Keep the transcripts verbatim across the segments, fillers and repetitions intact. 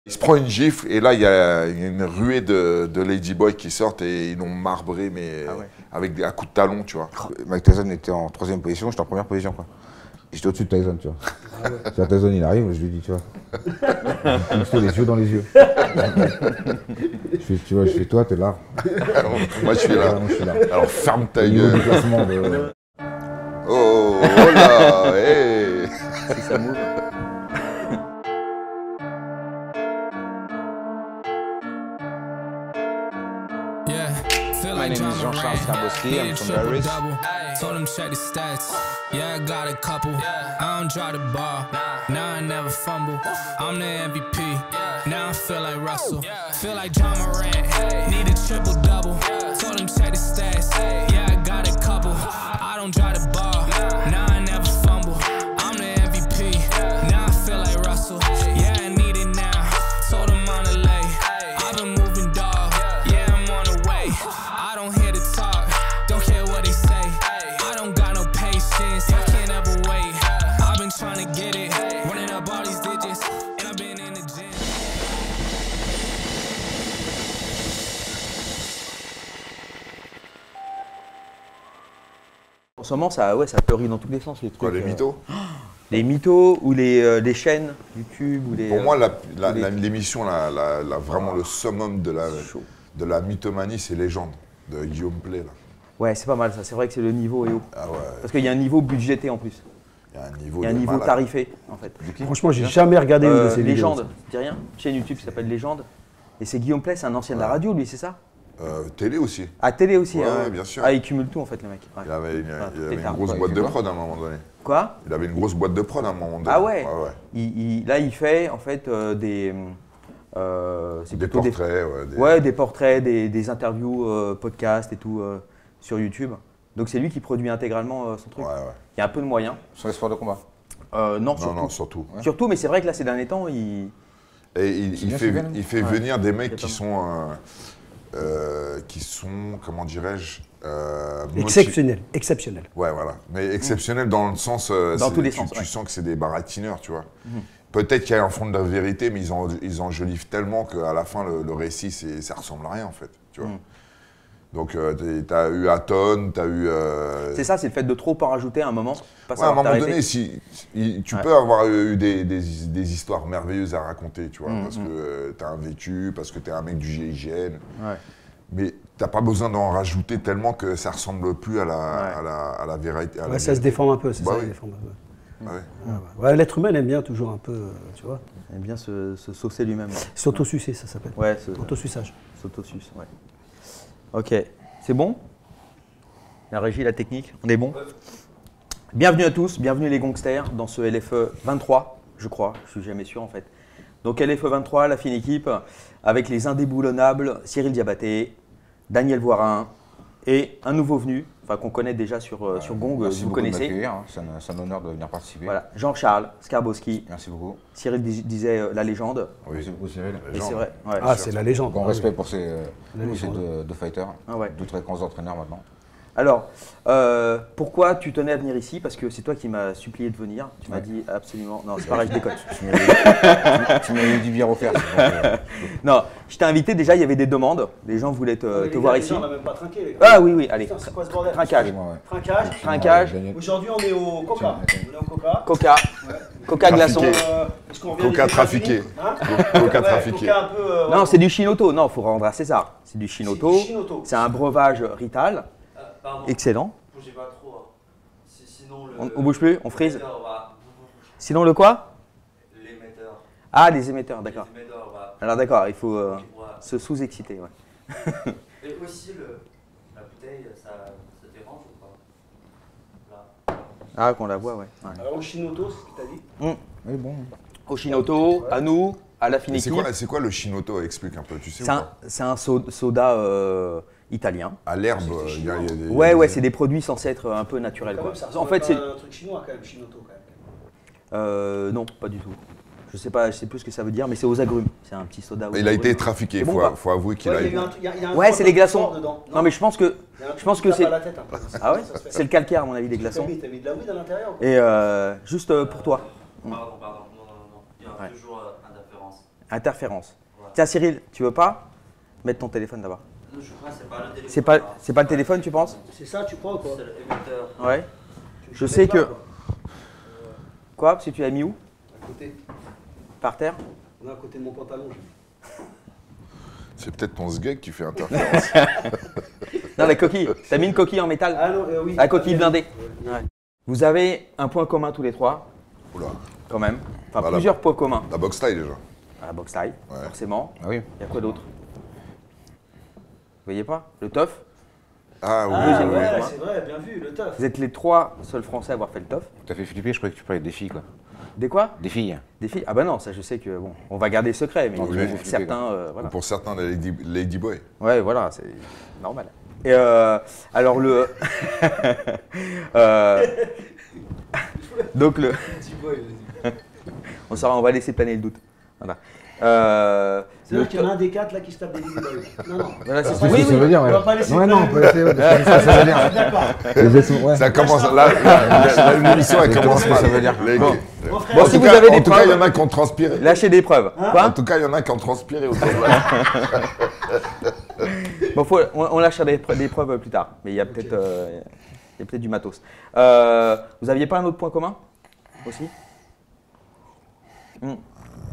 Il se prend une gifle et là il y a une ruée de, de ladyboys qui sortent et ils l'ont marbré mais ah ouais. avec des, à coups de talon, tu vois. Mike Tyson était en troisième position, j'étais en première position quoi. J'étais au-dessus de Tyson, tu vois. Ah ouais. Si Tyson il arrive, je lui dis, tu vois. Il me fait les yeux dans les yeux. Je fais, tu vois, je fais toi, t'es là. Alors, moi je suis là. Alors, je suis là. Alors ferme ta gueule. De... Oh, oh là, hey. Si ça move. My name is Jean-Charles Skarboski, I'm from Paris. Told him check the stats, yeah I got a couple. I don't drive the ball, now I never fumble. I'm the M V P, now I feel like Russell. Feel like John Morant, need a triple double. Told him check the stats, yeah I got a couple. I don't drive the ball, now I never fumble. I'm the M V P, now I feel like Russell. Yeah I need it now, told him on the lay. I've been moving dog, yeah I'm on the way. I don't hear the talk, don't care what they say. I don't got no patience, I can't ever wait. I've been trying to get it, running up all these digits, and I've been in the gym. En ce moment, ça, ouais, ça fleurit dans tous les sens les trucs. Quoi, les mythos euh, Les mythos ou les, euh, les chaînes YouTube ou les. Pour moi, les... l'émission, la, la, la, vraiment le summum de la, de la mythomanie, c'est Légende de Guillaume Play. Là. Ouais, c'est pas mal ça. C'est vrai que c'est le niveau est haut. Ah ouais. Parce qu'il y a un niveau budgété en plus. Il y a un niveau, Il y a un niveau tarifé en fait. Franchement, j'ai jamais regardé euh, une de ces vidéos. Légende, dis rien. Chaîne YouTube qui s'appelle Légende. Et c'est Guillaume Play, c'est un ancien ouais. de la radio, lui, c'est ça? euh, Télé aussi. Ah, télé aussi, ouais, hein. ouais, bien sûr. Ah, il cumule tout en fait, le mec. Ouais. Il avait une, enfin, il avait une grosse boîte de prod à un moment donné. Quoi? Il avait une grosse boîte de prod à un moment donné. Ah ouais, ah ouais. Il, il, là, il fait en fait euh, des. Euh, des portraits, des, ouais. Des... Ouais, des portraits, des, des interviews, euh, podcasts et tout euh, sur YouTube. Donc c'est lui qui produit intégralement euh, son truc. Ouais, ouais. Il y a un peu de moyens. Sur les sports de combat euh, Non, non, surtout. non, surtout. Ouais. Surtout, mais c'est vrai que là, ces derniers temps, il. Et il, il fait, il fait ouais. venir des mecs qui sont, euh, euh, qui sont, comment dirais-je, euh, exceptionnels, exceptionnels. Ouais, voilà. Mais exceptionnels mmh. dans le sens, euh, dans tous les tu, sens, tu ouais. sens que c'est des baratineurs, tu vois. Mmh. Peut-être qu'il y a un fond de la vérité, mais ils, en, ils enjolivent tellement qu'à la fin, le, le récit, ça ressemble à rien, en fait, tu vois. Mmh. Donc, euh, tu as eu Aton, tu as eu… Euh... C'est ça, c'est le fait de trop en rajouter à un moment. Pas ouais, à un moment donné, si, si, tu ouais. peux avoir eu des, des, des histoires merveilleuses à raconter, tu vois, mmh, parce mmh. que euh, tu as un vécu, parce que tu es un mec du G I G N. Ouais. Mais tu n'as pas besoin d'en rajouter tellement que ça ne ressemble plus à la, ouais. à la, à la vérité. À ouais, la ça vérité. se déforme un peu, c'est bah ça, oui. se déforme un peu. Ah ouais. Ah ouais. Ouais, l'être humain aime bien toujours un peu, tu vois. Il aime bien se, se saucer lui-même. S'autosucer, ça s'appelle. Ouais, autosuçage. S'autosuce, ouais. Ok, c'est bon? La régie, la technique, on est bon? Bienvenue à tous, bienvenue les gangsters dans ce L F E vingt-trois, je crois, je suis jamais sûr en fait. Donc L F E vingt-trois, la fine équipe, avec les indéboulonnables Cyril Diabaté, Daniel Voirin et un nouveau venu, enfin qu'on connaît déjà sur, euh, sur Gong, Merci vous connaissez. Hein. C'est un, un honneur de venir participer. Voilà, Jean-Charles Skarboski. Merci beaucoup. Cyril dis disait euh, la légende. Oui, c'est beaucoup Cyril. Et c'est vrai. Ouais, ah, c'est la légende. Bon ah, respect oui. pour ces, euh, ces deux, deux fighters, ah, ouais. deux très grands entraîneurs maintenant. Alors, euh, pourquoi tu tenais à venir ici? Parce que c'est toi qui m'as supplié de venir. Tu m'as ouais. dit absolument… Non, c'est pareil, je déconne. Tu m'avais dit bien refaire. Non, je t'ai invité, déjà, il y avait des demandes. Les gens voulaient te, te gars, voir les ici. gens, on n'a même pas trinqué, les gars. Ah oui, oui, allez. C'est quoi ce bordel? Trinquage. Ouais. Trinquage. Trinquage. Aujourd'hui, on est au Coca. On est au Coca. Coca. Ouais. Coca glaçon. Euh, Coca trafiqué. Hein Coca ouais, trafiqué. Coca un peu, euh, non, c'est du Chinoto. Non, il faut rendre à César. C'est du Chinoto. C'est un breuvage Rital. Euh, pardon. Excellent. Bougez pas trop. Hein. Sinon le, on, on bouge plus, on frise. Va... Sinon le quoi? L'émetteur. Ah, les émetteurs, d'accord. Va... Alors d'accord, il faut euh, ouais. se sous-exciter. Ouais. Et aussi, le, la bouteille, ça, ça dérange ou pas? Là. Ah, qu'on la voit, ouais. ouais. Alors au Chinoto, c'est ce que tu as dit mmh. Oui, bon. Au Chinoto, ouais. à nous, à la fine équipe. C'est quoi, quoi le Chinoto? Explique un peu, tu sais. C'est un, un soda euh, italien. À l'herbe, il y, y a des… Ouais, ouais, c'est des produits censés être un peu naturels. Quand quoi. Même, ça en fait, c'est un truc chinois quand même, Chinoto quand même. Euh, non, pas du tout. Je sais pas, je sais plus ce que ça veut dire, mais c'est aux agrumes. C'est un petit soda. Aux il a agrumes. été trafiqué, il bon, faut, faut avouer qu'il ouais, a. a… Ouais, c'est les glaçons. Non, non, mais je pense que, je pense que c'est. Ah ouais, c'est le calcaire à mon avis des glaçons. T'as mis de la weed à l'intérieur. Et euh, juste euh, pour toi. Pardon, pardon, non, non, non, il y a ouais. toujours euh, interférence. Interférence. Tiens Cyril, tu veux pas mettre ton téléphone là-bas? Je crois que c'est pas le téléphone. C'est pas, c'est pas le téléphone, tu penses? C'est ça, tu crois ou quoi? C'est l'émetteur. Ouais. Tu- Je tu sais mets pas, que- quoi. Quoi? Parce que tu l'as mis où? À côté. Par terre? On est à côté de mon pantalon. C'est peut-être ton sgeg qui fait interférence. Non, la coquille. T'as mis une coquille en métal? Ah non, euh, oui. La coquille blindée. Ouais. Ouais. Vous avez un point commun tous les trois, Oula. quand même. Enfin, Voilà. plusieurs points communs. La box taille déjà. La boxe taille, Ouais. forcément. Ah oui. Il y a quoi d'autre? Vous voyez pas? Le teuf. Ah oui, Ah Deuxième oui, ouais, point. c'est vrai, bien vu, le taf. Vous êtes les trois seuls Français à avoir fait le teuf. T'as fait flipper, je croyais que tu parlais des filles, quoi. Des quoi? Des filles. Des filles? Ah bah non, ça je sais que bon, on va garder secret, mais Non, il je vais y a flipper, certains, euh, voilà. Pour certains, les lady, lady boy. Ouais, voilà, c'est normal. Et euh, alors le, euh, donc le, on saura, on va laisser planer le doute. Voilà. Euh, C'est vrai qu'il y en a un des quatre là qui se tape des ladyboys. Non, non. voilà, c'est On ça. va Oui, pas- ça oui. veut dire, on ouais. va pas laisser Ouais, non, on planer. peut laisser, ouais, c'est ça, ça veut dire. D'accord. Les étions, ouais. Ça commence, là, là, là, l'émission elle C'est commence ce que mal. ça veut dire. Les- Bon. Mon frère, Bon, En si tout vous cas- avez des en tout cas, il y en preuves, a qui ont transpiré. lâchez des preuves. En Quoi? tout cas, il y en a qui ont transpiré autour de là. Bon, faut, on, on lâchera des, preuves- des preuves plus tard, mais il y a peut-être, euh, il y a peut-être du matos. Euh, vous aviez pas un autre point commun aussi? Hmm.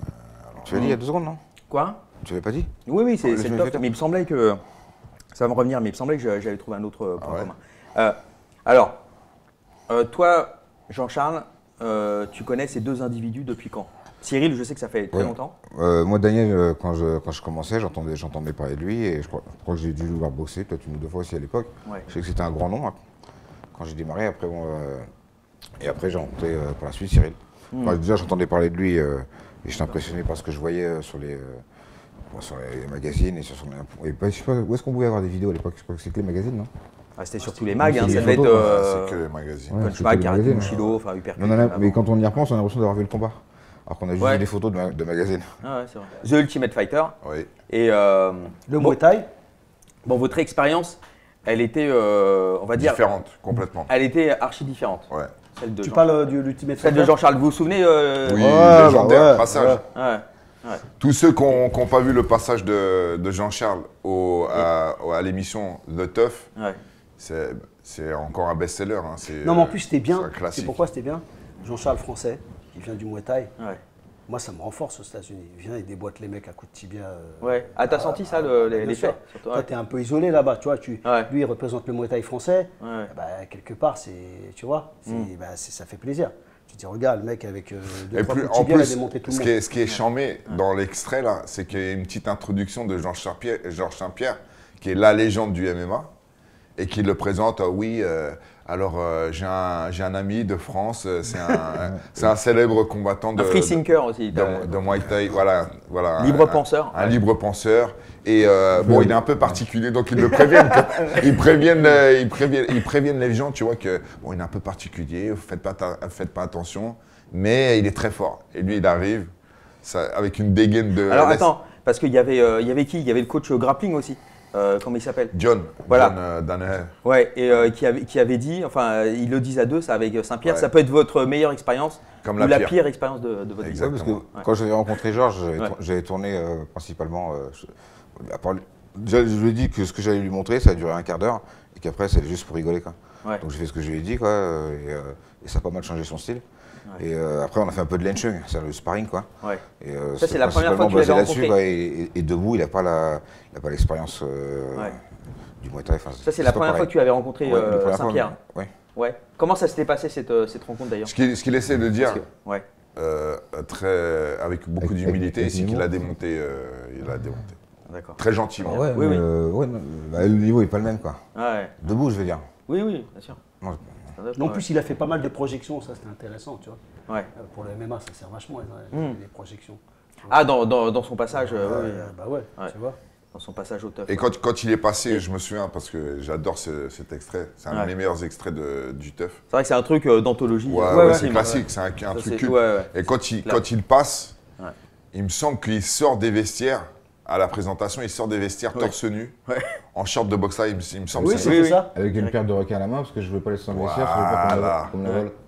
Tu l'as dit il y a deux secondes, non? Quoi? Tu l'avais pas dit? Oui, oui, c'est Le c'est le film top. Feta. Mais il me semblait que. Ça va me revenir, mais il me semblait que j'a- j'avais trouvé un autre euh, point Ah ouais. commun. Euh, alors, euh, toi, Jean-Charles, euh, tu connais ces deux individus depuis quand? Cyril, je sais que ça fait très Ouais. longtemps. Euh, moi, Daniel, euh, quand je, quand je commençais, j'entendais, j'entendais parler de lui et je crois, je crois que j'ai dû le voir boxer, peut-être une ou deux fois aussi à l'époque. Ouais. Je sais que c'était un grand nom hein, quand j'ai démarré. Après, bon, euh, et après, j'ai rencontré euh, par la suite Cyril. Hmm. Enfin, déjà, j'entendais parler de lui euh, et j'étais impressionné par ce que je voyais euh, sur, les, euh, bon, sur les magazines et sur son. Et pas, je sais pas, où est-ce qu'on pouvait avoir des vidéos à l'époque? Je crois que c'était les magazines, non? Ah, c'était sur tous les mags, c'est hein, des ça devait être photos, euh, C'est que les magazines. Ouais. Punch c'était Mag, les Karate magazines, Bushido, enfin Hypercut. Non, non, non, avant. mais quand on y repense, on a l'impression d'avoir vu le combat. Alors qu'on a juste Ouais. vu des photos de, ma- de magazines. Ah ouais, c'est vrai. The Ultimate Fighter. Oui. Et euh, Le bon, Muay Thai. bon, votre expérience, elle était, euh, on va dire, Différentes, complètement. elle était archi différente. Ouais. Celle de Tu Jean- parles euh, du l'Ultimate Celle de Fighter. Jean-Charles, vous vous souvenez euh, Oui, Ouais, légendaire bah ouais, passage. ouais. Ouais. Tous ceux qui n'ont pas vu le passage de, de Jean-Charles au- à, à l'émission The Tough, Ouais. c'est c'est encore un best-seller. Hein. C'est- Non, mais en plus, c'était c'est bien. un C'est classique. pourquoi c'était bien. Jean-Charles français, qui vient du Muay Thai. Ouais. Moi, ça me renforce aux États-Unis. Il vient et déboîte les mecs à coups de tibia. euh, Ouais. Ah, t'as senti ça, le- les- bien l'effet sûr. sur toi? Toi, t'es un peu isolé là-bas, tu vois. Tu, Ouais. Lui, il représente le Muay Thai français. Ouais. Bah, quelque part, c'est, tu vois, c'est, Mm. bah, c'est- ça fait plaisir. Tu te dis, regarde, le mec avec euh, deux, Et trois plus, coups de en tibia, il a plus, démonté tout le ce monde. qui est, ce qui est charmé dans l'extrait là, c'est qu'il y a une petite introduction de Georges Saint-Pierre, Georges Saint-Pierre, qui est la légende du M M A, et qui le présente, euh, oui, euh, alors euh, j'ai un, j'ai un ami de France, euh, c'est un, c'est un célèbre combattant de, Un free thinker aussi. de, t'as- de Muay Thai, voilà. voilà Libre un- penseur. Un, libre penseur. Et euh, bon, il est un peu particulier, donc ils le préviennent. que- ils, préviennent euh, ils, préviennent, ils préviennent les gens, tu vois, que bon, il est un peu particulier, faites pas, ta- faites pas attention, mais il est très fort. Et lui, il arrive ça, avec une dégaine de. Alors laisse- attends, parce qu'il y avait, euh, il y avait qui? Il y avait le coach euh, grappling aussi. Euh, comment il s'appelle? John, Voilà. John euh, Danaher. Ouais, et euh, qui, avait, qui avait dit, enfin, euh, ils le disent à deux, ça avec euh, Saint-Pierre, Ouais. ça peut être votre meilleure expérience Comme ou la la pire. pire, expérience de, de votre vie. Exact. Ouais, parce que Exactement. quand j'avais rencontré Georges, j'avais Ouais. tour- j'avais tourné euh, principalement. euh, je, à part lui- déjà, je lui ai dit que ce que j'allais lui montrer, ça a duré un quart d'heure et qu'après, c'était juste pour rigoler. Quoi. Ouais. Donc j'ai fait ce que je lui ai dit quoi, euh, et, euh, et ça a pas mal changé son style. Ouais. Et euh, après, on a fait un peu de lenchung, c'est le sparring. Quoi. Ouais. Et, euh, Ça, c'est la première fois que tu basé l'avais là-dessus, rencontré. quoi, et, et- et debout, il n'a pas la- il a pas l'expérience euh, Ouais. du Muay Thai. Enfin, Ça, c'est la pas première fois pareil. que tu avais rencontré Ouais, euh, la première fois, Saint-Pierre. mais- ouais. Ouais. Comment ça s'était passé cette, euh, cette rencontre d'ailleurs? Ce qu'il ce qu'il essaie de dire, Parce que- Ouais. euh, très, avec beaucoup Avec- d'humilité, avec c'est qu'il humour. a démonté. euh, il a démonté. D'accord. Très gentiment. Ouais, Oui, mais, oui. euh, ouais, non, bah, le niveau n'est pas le même. Quoi. Ouais. Debout, je veux dire. Oui, oui, bien sûr. Non, Ça doit être- En ouais. plus, il a fait pas mal de projections, ça c'était intéressant, tu vois. Ouais. Euh, Pour le M M A, ça sert vachement, les, Mm. les projections. Ah, dans, dans, dans son passage, euh, oui, Euh, oui, bah ouais, Ouais. tu vois. dans son passage au teuf. Et quand, quand il est passé, je me souviens, parce que j'adore ce- cet extrait, c'est un Ouais. de mes meilleurs extraits de, du teuf. C'est vrai que c'est un truc euh, d'anthologie. Ouais, euh, ouais, ouais, c'est ouais. classique, c'est un, un Ça, truc c'est- culte. ouais, ouais. Et quand il, clair. quand il passe, Ouais. il me semble qu'il sort des vestiaires, à la présentation, il sort des vestiaires Ouais. torse nu, Ouais. en short de boxe, il, me- il me semble Oui, que c'est c'était oui. ça. avec une Ouais. paire de requins à la main parce que je veux pas laisser dans le vestiaire, je veux pas qu'on me Voilà. la- qu'on me la Ouais. vole.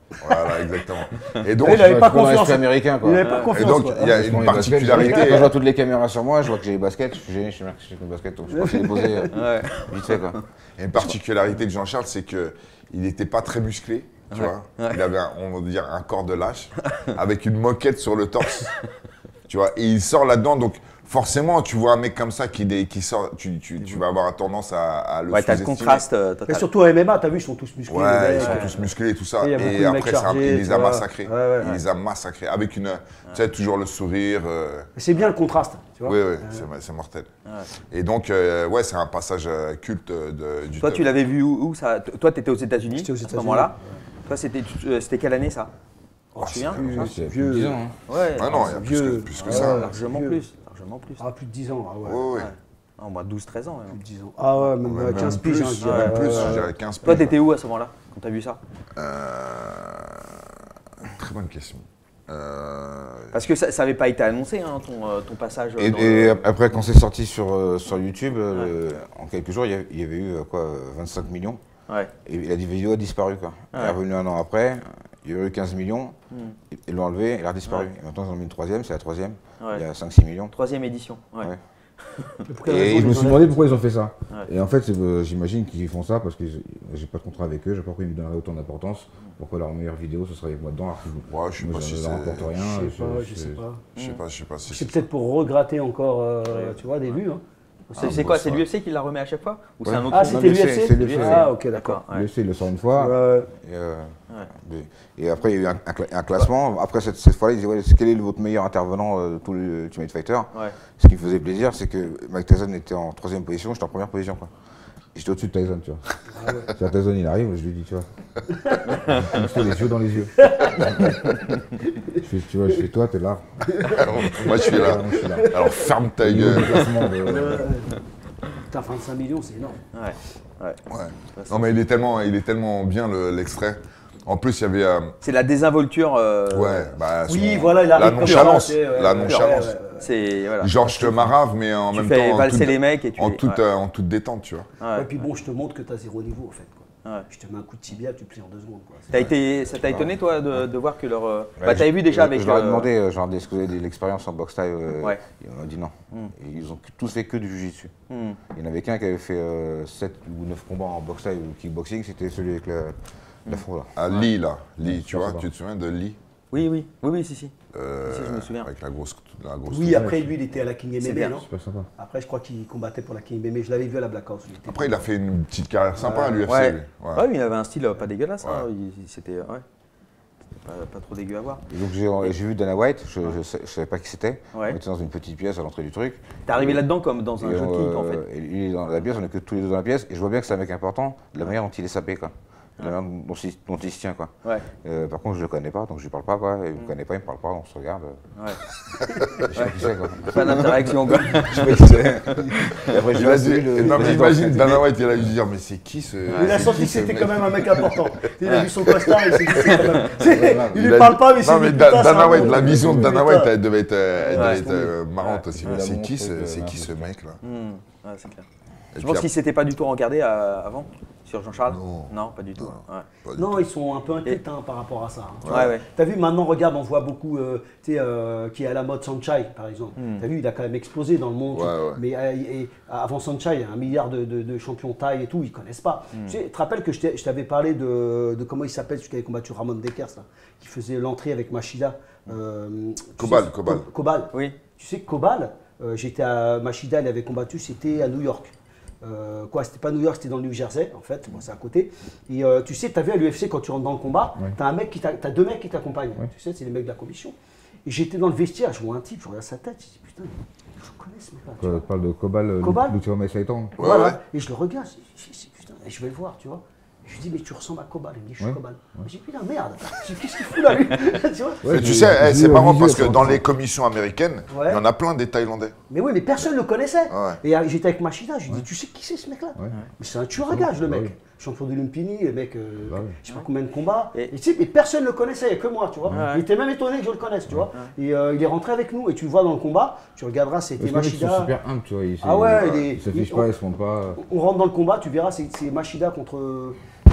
Voilà, exactement. Et donc, il n'avait pas confiance. confiance. américain, quoi. Il n'avait pas et confiance. donc quoi. il y a Parce qu'on une est basket, particularité. Quand je vois toutes les caméras sur moi, je vois que j'ai les baskets, je suis gêné, je sais même que j'ai mes baskets, donc je pense que je les poser Ouais. vite fait, quoi. Et une particularité de Jean-Charles, c'est qu'il n'était pas très musclé, tu Ouais. vois. Ouais. Il avait, un- on va dire, un corps de lâche, avec une moquette sur le torse, tu vois. Et il sort là-dedans, donc forcément, tu vois un mec comme ça qui, dé- qui sort, tu, tu, tu vas avoir tendance à, à le Ouais, t'as le sous-estimer. contraste euh, Mais total. surtout en M M A, t'as vu, ils sont tous musclés. les Ouais, mecs, ils sont euh, tous musclés et tout ça. il y a beaucoup Et de après, mecs c'est un- chargés, il les tu a vois. massacrés. Ouais, ouais, il ouais. les a massacrés. Avec une, tu sais, toujours le sourire. euh, C'est bien le contraste, tu vois. Oui, oui, c'est c'est mortel. Et donc, euh, ouais, c'est un passage euh, culte de, du Toi, top. tu l'avais vu où, où ça t- Toi, tu étais aux États-Unis J'étais aux à ce États-Unis. moment-là. Toi, c'était euh, c'était quelle année ça Tu te souviens plus- ça C'est vieux. plus de dix ans, hein. Ouais, Ah non, il y a plus que, vieux. plus que Ah ça. ouais. largement vieux. plus. Largement plus. Ah, plus de dix ans, ah ouais. Ouais, ouais. Ouais. Ah, au moins douze treize ans. Plus même. de dix ans. Ah ouais, même Ouais, ouais, même quinze plus, piges, hein, je dirais. même plus, Ouais, je ouais. dirais quinze Toi, piges. t'étais où à ce moment-là quand t'as vu ça Euh, Très bonne question. Euh, Parce que ça n'avait pas été annoncé, hein, ton, euh, ton passage. Et, dans et le- après, quand c'est sorti sur, euh, sur YouTube, euh, le- en quelques jours, il y avait, il y avait eu euh, quoi, vingt-cinq millions. Ouais. Et la vidéo a disparu, quoi. Elle est Ouais. revenue un an après, il y a eu quinze millions, Hmm. ils ils l'ont enlevé, elle a disparu. Ouais. Et maintenant, ils ont mis une troisième, c'est la troisième, Ouais. il y a cinq six millions. Troisième édition. Ouais. Ouais. Pour quelle Et raison je me ils suis enlèvent demandé pourquoi ils ont fait ça. Ouais. Et en fait, c'est, euh, j'imagine qu'ils font ça parce que j'ai j'ai pas de contrat avec eux, je sais pas pourquoi ils me donneraient autant d'importance. Pourquoi leur meilleure vidéo, ce serait avec moi dedans, alors que Ouais, je sais moi, pas si je c'est. leur rapporte rien. Je sais pas, je c'est- sais pas. Je sais pas, je sais pas si C'est peut-être pour regratter encore, euh, tu vois, des vues. Hein. C'est Ah, c'est bon, quoi ça C'est va. l'U F C qui la remet à chaque fois Ou c'est Ouais. un autre Ah, tournoi c'était l'U F C, l'U F C c'est l'U F C. Ah, ok, d'accord. Ouais. Le C, il le sort une fois. Ouais. Et, euh, Ouais. et- et après, il y a eu un, un cla- un classement. Après, cette, cette fois-là, ils disaient ouais, quel est votre meilleur intervenant euh, de tous les Ultimate Fighter. Ouais. Ce qui me faisait plaisir, c'est que Mike Tyson était en troisième position, j'étais en première position. Quoi. Et j'étais au-dessus de Tyson, tu vois. Ah ouais. C'est Tyson, il arrive, je lui dis, tu vois. Je fais les yeux dans les yeux. je fais, tu vois, je fais toi, t'es là. Moi, je suis là. Moi, je suis là. Alors, ferme ta Il y a eu gueule. le classement de- Putain, vingt-cinq millions, c'est énorme. Ouais. Ouais. Ouais. Non, mais il est tellement, il est tellement bien le- l'extrait. En plus, il y avait. euh, C'est la désinvolture. euh, ouais, bah, Oui, son- voilà, il la arrive comme nonchalance. ça, ouais, ouais, la ouais, nonchalance. ouais, ouais, ouais. C'est voilà. Genre, je te marave, mais en Tu même fais temps. en valser toute- les mecs et tu. En les- toute, ouais. euh, en toute détente, tu vois. Ouais. Et puis bon, je te montre que tu as zéro niveau, en fait. Quoi. Ouais. Je te mets un coup de tibia, tu plies en deux secondes. Quoi. C'est- T'as été, ça t'a étonné toi de, de voir que leur. euh, Ouais, bah, t'avais je- vu déjà je- avec. Je leur ai euh, demandé, euh, genre, est-ce que vous avez de l'expérience en boxe taille euh, Ouais. Et on m'a dit non. Hmm. Et ils ont tous fait que du jiu-jitsu. hmm. Il y en avait qu'un qui avait fait sept ou neuf combats en boxe taille ou kickboxing, c'était celui avec la, la fond là. À Lee, là. Lee, Ouais, tu vois, ça va. tu te souviens de Lee Oui, oui, oui, oui, si, si. Euh, Si, je me souviens. Avec la grosse. La grosse Oui, après, lui, il était à la King C'est M M A, bien. non Super sympa. Après, je crois qu'il combattait pour la King M M A. Je l'avais vu à la Black House. il était- Après, il a fait une petite carrière sympa à l'U F C, Ouais. lui. Ouais. Ouais, mais il avait un style euh, pas dégueulasse. hein. Ouais. Il- il- C'était ouais. C'était pas, pas trop dégueu à voir. Et donc j'ai j'ai vu Dana White, je ne savais pas qui c'était. Ouais. On était dans une petite pièce à l'entrée du truc. T'es arrivé là-dedans comme dans un Et jeu de on, kick en euh, fait. et il est dans la pièce, on est que tous les deux dans la pièce, et je vois bien que c'est un mec important, de la manière dont il est sapé, quoi. De la manière dont, il- dont il se tient, quoi. Ouais, Euh, par contre, je le connais pas, donc je lui parle pas, quoi. Et il me connaît pas, il me parle pas, on se regarde. euh, ouais. Je sais pas qui c'est, quoi. Pas d'interaction quoi. Je sais pas qui c'est. Et après, je Il dis, a ah, dit, c'est lui, le non, mais président. imagine Dana White, il a dû dire, mais c'est qui ce. Il a c'est senti qui que ce c'était mec quand même un mec important. Il a vu son costard et il s'est dit c'est quand même. C'est- Il Il lui a parle dit- pas, mais c'est Non, mais lui, Da- putain, c'est Dana un White, bon. la vision de Dana Putain. White, elle devait être, euh, elle Ouais, devait c'est être euh, marrante aussi. Ouais, Mais la c'est montre, qui ce, euh, c'est un qui peu. ce mec là Hmm, ouais, c'est clair. Et Je puis pense après- qu'ils s'étaient pas du tout regardés euh, avant sur Jean-Charles. Non. pas du tout. Non. Ouais. pas du Non, tout. ils sont un peu inquiétants par rapport à ça. hein. Ouais, ouais. T'as vu, maintenant, regarde, on voit beaucoup, euh, tu sais, euh, qui est à la mode Sanchai, par exemple. Hmm. T'as vu, il a quand même explosé dans le monde. Ouais, ouais. Mais euh, et avant Sanchai, il y a un milliard de, de- de champions taille et tout, ils connaissent pas. Hmm. Tu sais, tu te rappelles que je t'ai- je t'avais parlé de, de comment il s'appelle, celui qui avait combattu Ramon Dekers, là, qui faisait l'entrée avec Machida. euh, tu Kobal, sais, Kobal. Co- Kobal. Oui. Tu sais que Kobal, euh, j'étais à Machida, il avait combattu, c'était à New York. Euh, quoi, c'était pas New York, c'était dans le New Jersey, en fait, bon, c'est à côté. Et euh, tu sais, tu as vu à l'U F C, quand tu rentres dans le combat, Ouais. tu as un mec qui t'a- t'as deux mecs qui t'accompagnent. Ouais. Tu sais, c'est les mecs de la commission. Et j'étais dans le vestiaire, je vois un type, je regarde sa tête, je dis putain, je connais ce mec-là. tu Tu vois. parles de Kobal, Kobal Lucio Saitan. Ouais, Voilà. ouais. Et je le regarde, je dis, je dis, putain, et je vais le voir, tu vois. Je lui dis, mais tu ressembles à Kobal. Il me dit, je suis Ouais. Kobal. J'ai dit, putain, merde. Je dis, qu'est-ce qu'il fout là, lui Tu vois. Mais Ouais, tu j'ai- sais, eh, j'ai c'est vu marrant au parce musée, que quoi. dans les commissions américaines, Ouais. il y en a plein des Thaïlandais. Mais oui, mais personne ne le connaissait. Ouais. Et euh, j'étais avec Machida, je lui dis, tu sais qui c'est ce mec-là Ouais. Mais c'est un tueur à gage, le Bah mec. oui. Champion de Lumpini, le mec, euh, Bah oui. je sais pas combien de combats. Et- Et, tu sais, mais personne ne le connaissait, il n'y a que moi, tu vois. Ouais. Il était même étonné que je le connaisse, tu vois. Et euh, il est rentré avec nous, et tu le vois dans le combat, tu regarderas, c'était Parce que les mecs sont Machida. super humbles, tu vois. Ils, Ah ouais, il est- ils se fichent il- pas, ils se montrent pas. On rentre dans le combat, tu verras, c'est c'est Machida contre.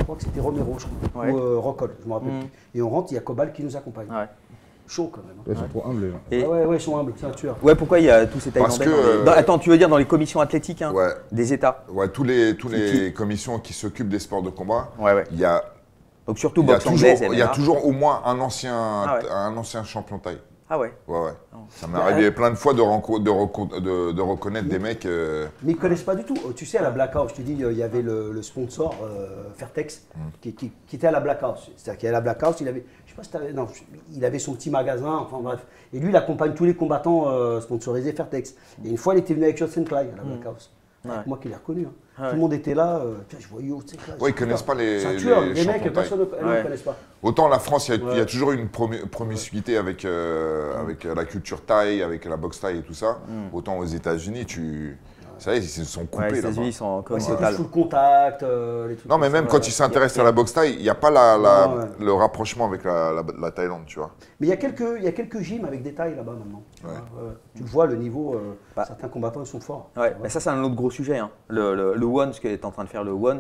crois que c'était Romero, je crois, Ouais. ou euh, Rockhold, je me rappelle Mm. plus. Et on rentre, il y a Cobal qui nous accompagne. Ouais. Chaud quand même. hein. Ils sont trop humbles, les gens. Et- Ah ouais, ouais, ils sont humbles, c'est un tueur. Ouais, pourquoi il y a tous ces Parce Thaïlandais que, dans les- euh, dans- Attends, tu veux dire dans les commissions athlétiques hein, Ouais. des États? Ouais, tous les, tous Qui- les commissions qui s'occupent des sports de combat, Ouais, ouais. il y a, Donc surtout il y a boxe toujours, anglaise, il y a M M A. toujours au moins un ancien, Ah ouais. un ancien champion thaï. Ah ouais. Ouais, ouais. Oh. Ça m'est arrivé plein de fois de, renco- de, reco- de, de reconnaître des mecs. euh, Mais ils ne connaissent pas du tout. Tu sais, à la Blackout, je te dis, il y avait le, le sponsor, euh, Fairtex, Mm. qui, qui- qui était à la Blackout. C'est-à-dire qu'à la Blackout, il avait, je sais pas si t'avais- non, il avait son petit magasin, enfin bref. Et lui, il accompagne tous les combattants euh, sponsorisés Fairtex. Et une fois, il était venu avec Jocelyn Clyde à la Blackout. Ouais. Moi qui l'ai reconnu. hein. Ah ouais. Tout le monde était là. Euh, tiens, je voyais, tu sais, Clyde, Ouais, ils c'est connaissent un pas les- C'est un tueur. les Les, mecs, champions personne ne ne Ouais. connaissent pas. Autant la France, il y a, il y a Ouais. toujours une promi- promiscuité avec, euh, avec la culture thaï, avec la boxe thaï et tout ça. Autant aux États-Unis, tu. Ça y est, ils se sont Ouais, coupés les là-bas. États-Unis sont en Ouais, com c'est plus total. full contact, euh, les trucs. Non, mais comme même ça, quand ouais. ils s'intéressent à la boxe thaï, il n'y a pas la, la- Non, ouais. le rapprochement avec la, la- la Thaïlande, tu vois. Mais il y a quelques, il y a quelques gyms avec des tailles là-bas maintenant. Tu, Ouais. vois, ouais. Tu le vois, le niveau, euh, Bah. certains combattants ils sont forts. Ouais, mais ça c'est un autre gros sujet. Hein. Le, le, le One, ce qu'est en train de faire le One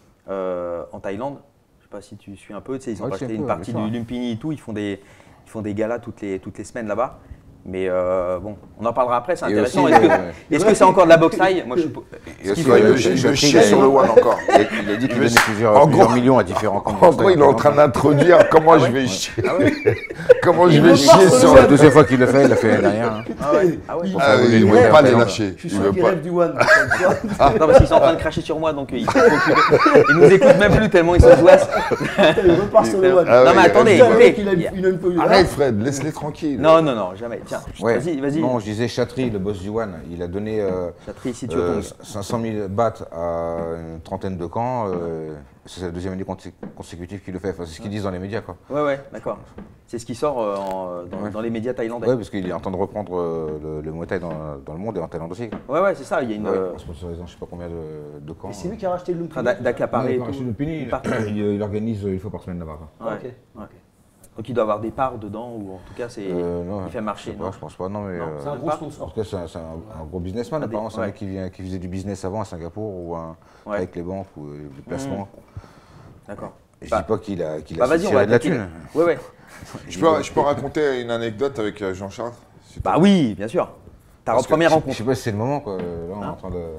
euh, en Thaïlande, je sais pas si tu suis un peu, tu sais, ils ont Ouais, racheté c'est un une peu, partie bien du sûr. Lumpini et tout, ils font des, ils font des galas toutes les, toutes les semaines là-bas. Mais euh, bon, on en parlera après, c'est Et intéressant. aussi, Est-ce que euh, est-ce que c'est encore de la boxe thaï? Moi, je, Et ce aussi, qu'il Ouais, faut- il le- veut, il le veut prix, chier il a- sur le One encore. Il a, il a dit qu'il veut- donnait plusieurs, En plusieurs gros- millions à différents camps. En gros, il est en train d'introduire comment je vais chier. Comment je Il vais veut chier pas sur se C'est le la deuxième fois qu'il le fait, il l'a fait l'année dernière. hein. Ah ouais, ah ouais. Il- Ah oui, Il il ne veut veut pas les faire lâcher. Je suis Il sûr veut qu'ils pas. rêvent du one. comme ça. Non, parce qu'ils sont en train de cracher sur moi, donc ils, sont occupés. Ils nous écoutent même plus tellement ils sont jouassent. Il repart sur le one. Ah Non, ouais, mais il attendez, reste- Le mec, écoutez. il a une- il a une peu- Arrête, Fred, laisse-les tranquilles. Non, non, non, jamais. Tiens, Ouais. vas-y, vas-y. Non, je disais Chatri, le boss du One, il a donné euh, Chatri, si tu euh, veux. cinq cent mille bahts à une trentaine de camps. euh, c'est la deuxième année consé- consécutive qu'il le fait. Enfin, c'est ce qu'ils disent dans les médias, quoi. Ouais, ouais, d'accord. C'est ce qui sort euh, en- dans, Ouais. dans les médias thaïlandais. Ouais, parce qu'il est en train de reprendre euh, le, le Muay Thai dans, dans le monde et en Thaïlande aussi. quoi. Ouais, ouais, c'est ça. Il y a une. Ouais, euh, en sponsorisant je sais pas combien de, de camps. Et c'est lui qui a racheté le en train Lumpini. d'a- d'accaparer et Ouais, tout. chez le Pini, Une partie. il, il organise une fois par semaine là-bas. quoi. Ouais, Ok. ouais. Donc il doit avoir des parts dedans, ou en tout cas, c'est, Euh, non, il fait je marcher. sais pas, non je pense pas, non, mais. Non, euh, C'est un gros pas. en sponsor. tout cas, c'est un, c'est un- un gros businessman. Ah, des- Apparemment, c'est un ouais. mec qui, vient, qui faisait du business avant à Singapour ou un- Ouais. avec les banques ou euh, des placements. D'accord. Je Bah- dis pas qu'il a, qu'il Bah a vas-y, on tiré va de la attaquer. thune. Ouais, ouais. Je peux, je peux raconter une anecdote avec euh, Jean-Charles s'il te Bah plaît oui, bien sûr. Ta Parce que première Je rencontre. sais pas si c'est le moment, quoi. Là, on Hein est en train de.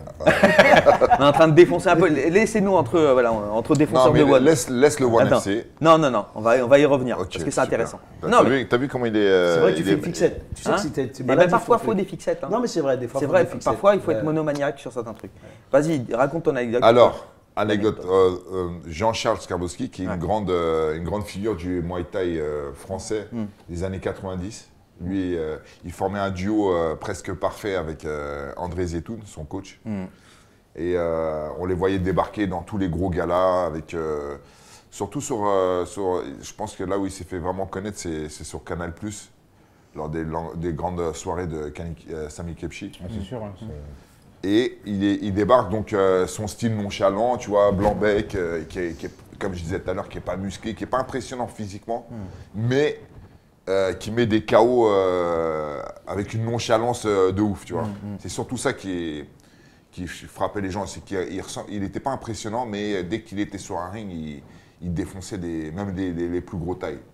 On est en train de défoncer un peu. Laissez-nous entre, euh, voilà, entre défonceurs Non, mais de One. laisse, laisse le One Attends. F C. Non, non, non, on va, on va y revenir Ok, parce que c'est super. intéressant. T'as Non, t'as mais, vu, t'as vu comment il est. euh, C'est vrai que tu il fais est- une fixette. Tu sais Hein que c'était c'est mais même maladif, parfois, en il faut fait. des fixettes. hein. Non, mais c'est vrai, des fois. C'est faut vrai, des fixettes. parfois, il faut être Ouais. monomaniaque sur certains trucs. Vas-y, raconte ton anecdote. Alors, anecdote, euh, euh, Jean-Charles Skarbowski, qui est une, grande, euh, une grande figure du Muay Thai euh, français Hmm. des années quatre-vingt-dix. Lui, euh, il formait un duo euh, presque parfait avec euh, André Zetoun, son coach. Hmm. Et euh, on les voyait débarquer dans tous les gros galas, avec, euh, surtout sur, euh, sur. Je pense que là où il s'est fait vraiment connaître, c'est c'est sur Canal plus, lors des, lan- des grandes soirées de Kani- euh, Sami Kepchi. Ah, c'est sûr. hein, c'est- Et il, est- il débarque donc euh, son style nonchalant, tu vois, blanc-bec, euh, qui, est, qui est, comme je disais tout à l'heure, qui n'est pas musclé, qui n'est pas impressionnant physiquement, mais euh, qui met des K O euh, avec une nonchalance euh, de ouf, tu vois. C'est surtout ça qui, est, qui frappait les gens, c'est qu'il n'était pas impressionnant, mais dès qu'il était sur un ring, il, il défonçait des, même des, des- les plus gros tailles.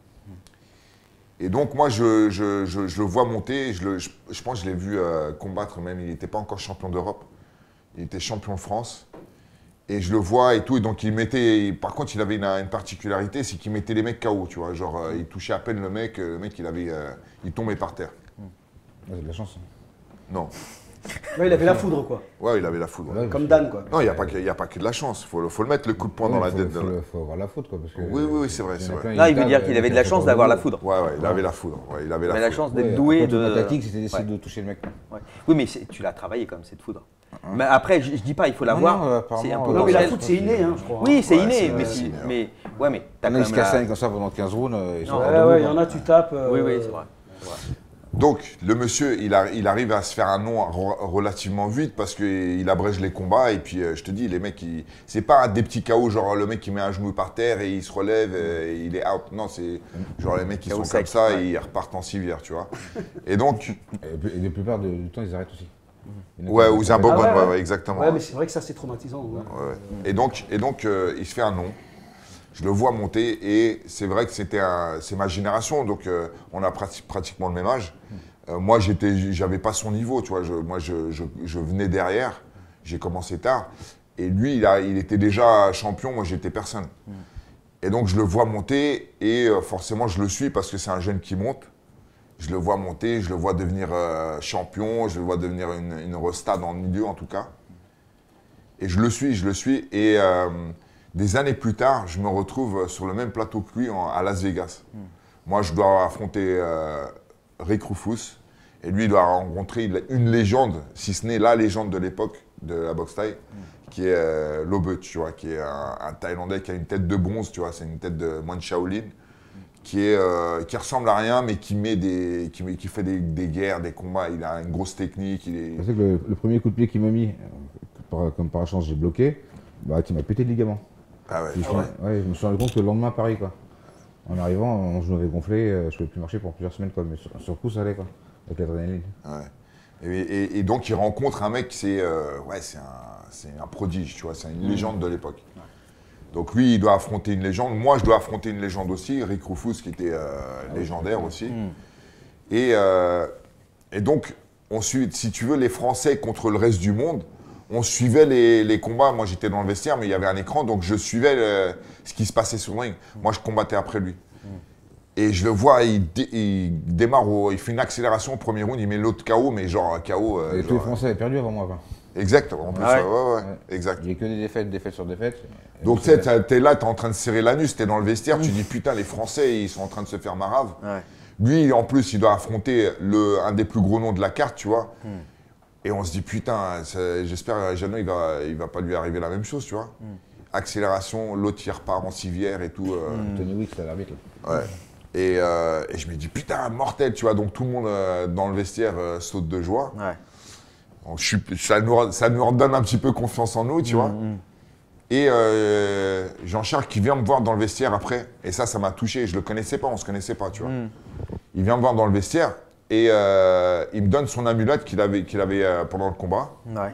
Et donc moi, je, je, je, je le vois monter, je, le, je, je pense que je l'ai vu euh, combattre même, il n'était pas encore champion d'Europe, il était champion de France. Et je le vois et tout, et donc il mettait, il- par contre il avait une, une particularité, c'est qu'il mettait les mecs K O, tu vois, genre euh, il touchait à peine le mec, euh, le mec il avait, euh, il tombait par terre. Ouais, c'est de la chance. hein. Non, Ouais, il avait la foudre, quoi. ouais il avait la foudre. Ouais, Comme Dan, quoi. Non, il n'y a, pas que- il y a pas que de la chance, il faut, le- faut le mettre le coup de poing Ouais, dans la faut, tête. faut, de- le- faut avoir la faute, quoi. Parce que, Oui, oui, oui, c'est vrai, il y en c'est a vrai. plein, Là, ils il veut tapent, dire qu'il euh, avait de ils la tapent chance sur d'avoir le la dos. foudre. Ouais, ouais, il avait la foudre, ouais, il avait Il la avait la foudre. chance d'être Ouais, doué après, de. toute la tactique, c'était d'essayer Ouais. de toucher le mec. Ouais. Oui, mais c'est- tu l'as travaillé comme cette foudre. Mais après, je, je dis pas, il faut Non, l'avoir. non, euh, apparemment, C'est un euh, peu Non, mais la Ouais, foudre, c'est c'est pas inné, si- hein, je crois. Oui, c'est Ouais, inné, c'est- mais, c'est si, inné, mais ouais, mais t'as Il y quand en a, ils se même cassaignent la... comme ça pendant quinze rounds. euh, Ils sont Non. hors de Ouais, bout, ouais, il y quoi. en a, tu tapes. euh, Oui, oui, c'est vrai. c'est vrai. Donc, le monsieur, il, a- il arrive à se faire un nom re- relativement vite parce qu'il abrège les combats. Et puis, euh, je te dis, les mecs, ils- c'est pas des petits K O, genre le mec qui met un genou par terre et il se relève et il est out. Non, c'est genre les mecs qui K O sont sec, comme ça ouais. et ils repartent en civière, tu vois. Et donc, Et et la plupart du temps, ils arrêtent aussi. Il y en a ouais, qui- ou qui Zabobon, Ah ouais, ouais, ouais. ouais, exactement. Ouais, mais c'est vrai que ça, c'est traumatisant. ouais. Ouais, ouais. Et donc, et donc euh, il se fait un nom. Je le vois monter et c'est vrai que c'était c'est ma génération, donc euh, on a prati pratiquement le même âge. Euh, moi, j'étais, j'avais pas son niveau, tu vois. Je, moi, je, je, je venais derrière. J'ai commencé tard. Et lui, il, a, il était déjà champion. Moi, j'étais personne. Mm. Et donc, je le vois monter et euh, forcément, je le suis parce que c'est un jeune qui monte. Je le vois monter, je le vois devenir euh, champion, je le vois devenir une, une resta dans le milieu, en tout cas. Et je le suis, je le suis. Et euh, des années plus tard, je me retrouve sur le même plateau que lui en, à Las Vegas. Mm. Moi, je dois affronter euh, Rick Rufus. Et lui, il doit rencontrer une légende, si ce n'est la légende de l'époque de la boxe thaï, mm. qui est euh, Lobut, tu vois, qui est un, un Thaïlandais qui a une tête de bronze, tu vois, c'est une tête de moine Shaolin, mm. qui, est, euh, qui ressemble à rien, mais qui, met des, qui, met, qui fait des, des guerres, des combats. Il a une grosse technique. Il est... Je sais que le, le premier coup de pied qu'il m'a mis, par, comme par chance j'ai bloqué, bah, il m'a pété le ligament. Ah ouais, je, ah ouais. ouais, je me suis rendu compte que le lendemain, pareil, quoi. En arrivant, mon genou avait gonflé, je ne pouvais plus marcher pour plusieurs semaines, quoi, mais sur, sur le coup, ça allait, quoi. Avec l'adrénaline. Ouais. Et, et, et donc, il rencontre un mec, c'est euh, ouais, un, un prodige, tu vois, c'est une légende de l'époque. Ouais. Donc lui, il doit affronter une légende. Moi, je dois affronter une légende aussi, Rick Rufus, qui était euh, ah, légendaire ouais. aussi. Mm. Et, euh, et donc, on suit, si tu veux, les Français contre le reste du monde, on suivait les, les combats. Moi, j'étais dans le vestiaire, mais il y avait un écran, donc je suivais le, ce qui se passait sur le ring. Mm. Moi, je combattais après lui. Mm. Et je le vois, il, dé, il démarre, au, il fait une accélération au premier round, il met l'autre K O, mais genre K O. Euh, et tous les Français avaient perdu avant moi, quoi. Exact, en plus, ah ouais. Ouais, ouais, ouais, exact. Il n'y a que des défaites, défaites sur défaites. Donc tu sais, t'es là, t'es en train de serrer l'anus, t'es dans le vestiaire, mmh. tu dis putain, les Français, ils sont en train de se faire marave. Ouais. Lui, en plus, il doit affronter le, un des plus gros noms de la carte, tu vois. Mmh. Et on se dit putain, j'espère Jeannot, il va, il va pas lui arriver la même chose, tu vois. Mmh. Accélération, l'autre il repart en civière et tout. Euh... Mmh. Tony Wick, ça a l'air vite. Ouais. Et, euh, et je me dis putain, mortel, tu vois. Donc tout le monde euh, dans le vestiaire euh, saute de joie. Ouais. Donc, je suis, ça, nous, ça nous redonne un petit peu confiance en nous, tu mmh, vois. Mmh. Et euh, Jean-Charles qui vient me voir dans le vestiaire après. Et ça, ça m'a touché. Je le connaissais pas, on se connaissait pas, tu vois. Mmh. Il vient me voir dans le vestiaire et euh, il me donne son amulette qu'il avait, qu'il avait euh, pendant le combat. Ouais.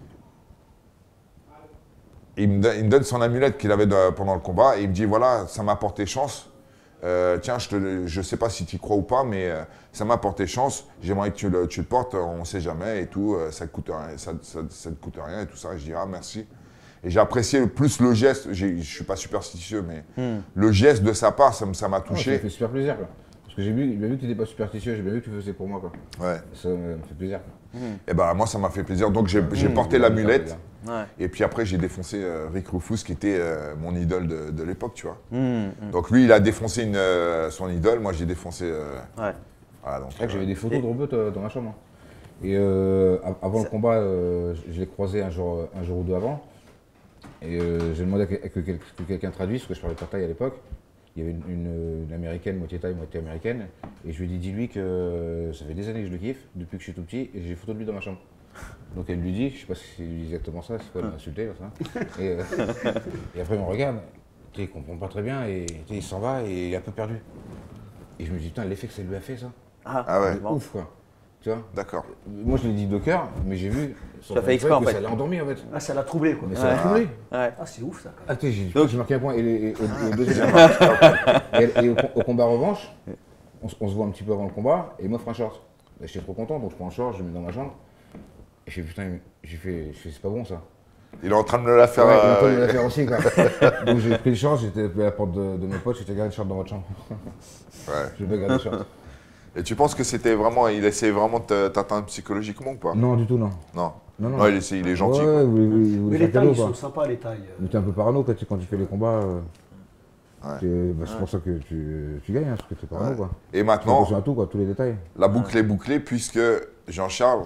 Il me, il me donne son amulette qu'il avait de, pendant le combat et il me dit voilà, ça m'a porté chance. Euh, tiens, je ne sais pas si tu y crois ou pas, mais euh, ça m'a porté chance. J'aimerais que tu le, tu le portes, on ne sait jamais et tout. Euh, ça ne coûte rien, ça, ça, ça te coûte rien et tout ça. Et je dis ah merci. Et j'ai apprécié plus le geste. Je ne suis pas superstitieux, mais mm. le geste de sa part, ça m'a touché. Oh, ça me fait super plaisir, quoi. Parce que j'ai vu, vu que tu n'étais pas superstitieux, j'ai bien vu que tu faisais pour moi, quoi. Ouais. Ça me fait plaisir. Mm. Et ben moi, ça m'a fait plaisir. Donc j'ai mmh, porté l'amulette. Ouais. Et puis après, j'ai défoncé euh, Rick Rufus, qui était euh, mon idole de, de l'époque, tu vois. Mmh, mmh. Donc lui, il a défoncé une, euh, son idole, moi j'ai défoncé. Euh... Ouais. Voilà, c'est vrai que j'avais des photos et... de Robert euh, dans ma chambre. Et euh, avant ça... le combat, euh, je l'ai croisé un jour, un jour ou deux avant. Et euh, j'ai demandé à que, que, que quelqu'un traduise, parce que je parlais pas thaï à l'époque. Il y avait une, une, une américaine, moitié thaï, moitié américaine. Et je lui ai dit, dis-lui que euh, ça fait des années que je le kiffe, depuis que je suis tout petit, et j'ai des photos de lui dans ma chambre. Donc elle lui dit, je sais pas si c'est exactement ça, c'est quoi, elle m'a insulté, ça. Et, euh, et après, il me regarde, il comprend pas très bien, et il s'en va, et il est un peu perdu. Et je me dis, putain, l'effet que ça lui a fait, ça. Ah, ah ouais. Ouf, quoi. Tu vois. D'accord. Moi, je l'ai dit de cœur, mais j'ai vu. Ça fait exprès, en fait. Ça l'a endormi, en fait. Ah, ça l'a troublé, quoi. Mais ça l'a troublé. Ouais. Ah, c'est ouf, ça. Ah, tu sais, j'ai marqué un point. Et, et, et, et, deuxième et, et au, au combat revanche, on, on se voit un petit peu avant le combat, et il m'offre un short. J'étais trop content, donc je prends un short, je le mets dans ma chambre. Et j'ai fait, putain, j'ai fait, c'est pas bon ça. Il est en train de me la faire. Ouais, il est en train de me la faire aussi, quoi. Donc j'ai pris le short, j'étais à la porte de, de mes potes, j'étais gardé le short dans votre chambre. Ouais. Je vais garder le short. Et tu penses que c'était vraiment, il essayait vraiment de t'atteindre psychologiquement ou pas? Non, du tout, non. Non. Non, non. non il, est, il est gentil. Ouais, vous, vous, vous mais les tailles, ils sont sympas, les tailles. Mais t'es un peu parano quand tu, quand tu fais les combats. Euh, ouais. Bah, c'est ouais. pour ça que tu, tu gagnes, hein, parce que t'es parano, ouais. quoi. Et maintenant, à tout, quoi, tous les détails. La boucle ouais. est bouclée puisque Jean-Charles.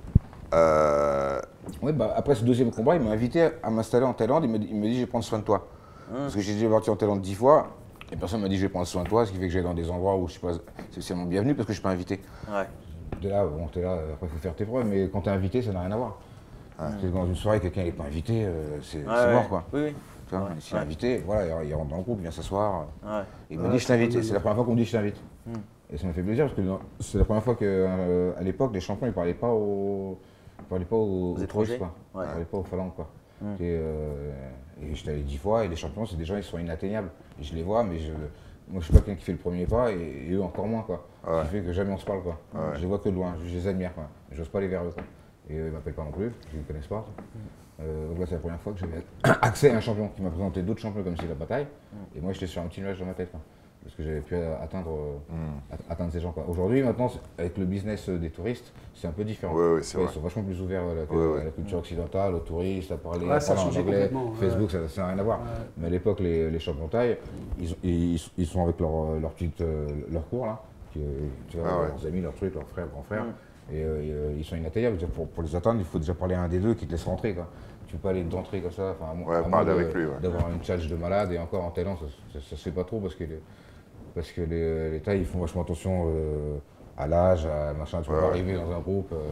Euh... Oui, bah, après ce deuxième combat, il m'a invité à m'installer en Thaïlande. Il me, il me dit, je vais prendre soin de toi. Mmh. Parce que j'ai déjà parti en Thaïlande dix fois. Et personne m'a dit, je vais prendre soin de toi. Ce qui fait que j'aille dans des endroits où je suis pas. C'est mon bienvenu parce que je suis pas invité. Ouais. T'es là, bon, t'es là, après, il faut faire tes preuves. Mais quand t'es invité, ça n'a rien à voir. Ouais. Dans une soirée, quelqu'un n'est pas invité, euh, c'est ouais, ouais. mort, quoi. Oui, oui. Tu vois, ouais. S'il est ouais. invité, voilà, il rentre dans le groupe, il vient s'asseoir. Ouais. Il me ouais, dit, je t'invite. C'est la première fois qu'on me dit, je t'invite. Mm. Et ça m'a fait plaisir parce que c'est la première fois qu'à euh, l'époque, les champions, ils parlaient pas aux. Ils parlaient pas aux, aux touristes, quoi. Ouais. Ils parlaient pas aux phalanges, quoi. Mm. Et, euh, et j'étais allé dix fois et les champions, c'est des gens, ils sont inatteignables. Et je les vois, mais je, moi je suis pas quelqu'un qui fait le premier pas et, et eux encore moins quoi. Ouais. Ce qui fait que jamais on se parle quoi. Ouais. Je les vois que de loin, je, je les admire quoi. J'ose pas aller vers eux quoi. Et eux ils m'appellent pas non plus, ils ne connaissent pas. Mm. Euh, donc là c'est la première fois que j'avais accès à un champion qui m'a présenté d'autres champions comme si la bataille. Mm. Et moi j'étais sur un petit nuage dans ma tête quoi. Parce que j'avais pu atteindre, mm. atteindre ces gens quoi. Aujourd'hui maintenant avec le business des touristes c'est un peu différent. Ouais, ouais, c'est ouais, vrai. Ils sont vachement plus ouverts à la, ouais, ouais. à la culture occidentale, aux touristes, à parler, ouais, à parler en anglais. Facebook, ouais. ça n'a rien à voir. Ouais. Mais à l'époque, les, les champions taille, ils, ils, ils sont avec leur, leur, petite, leur cours, là, qui, tu vois, ah, leurs ouais. amis, leurs trucs, leurs frères, grands frères, mm. et euh, ils sont inatteignables. Pour, pour les atteindre, il faut déjà parler à un des deux qui te laisse rentrer. Quoi. Tu peux pas aller d'entrer comme ça, enfin, ouais, à moins de, d'avoir une challenge de malade, et encore en Thaïlande, ça, ça, ça se fait pas trop parce que les, parce que les, les Thaïs, ils font vachement attention euh, à l'âge, à machin, tu peux ouais, pas ouais. arriver dans un groupe. Euh,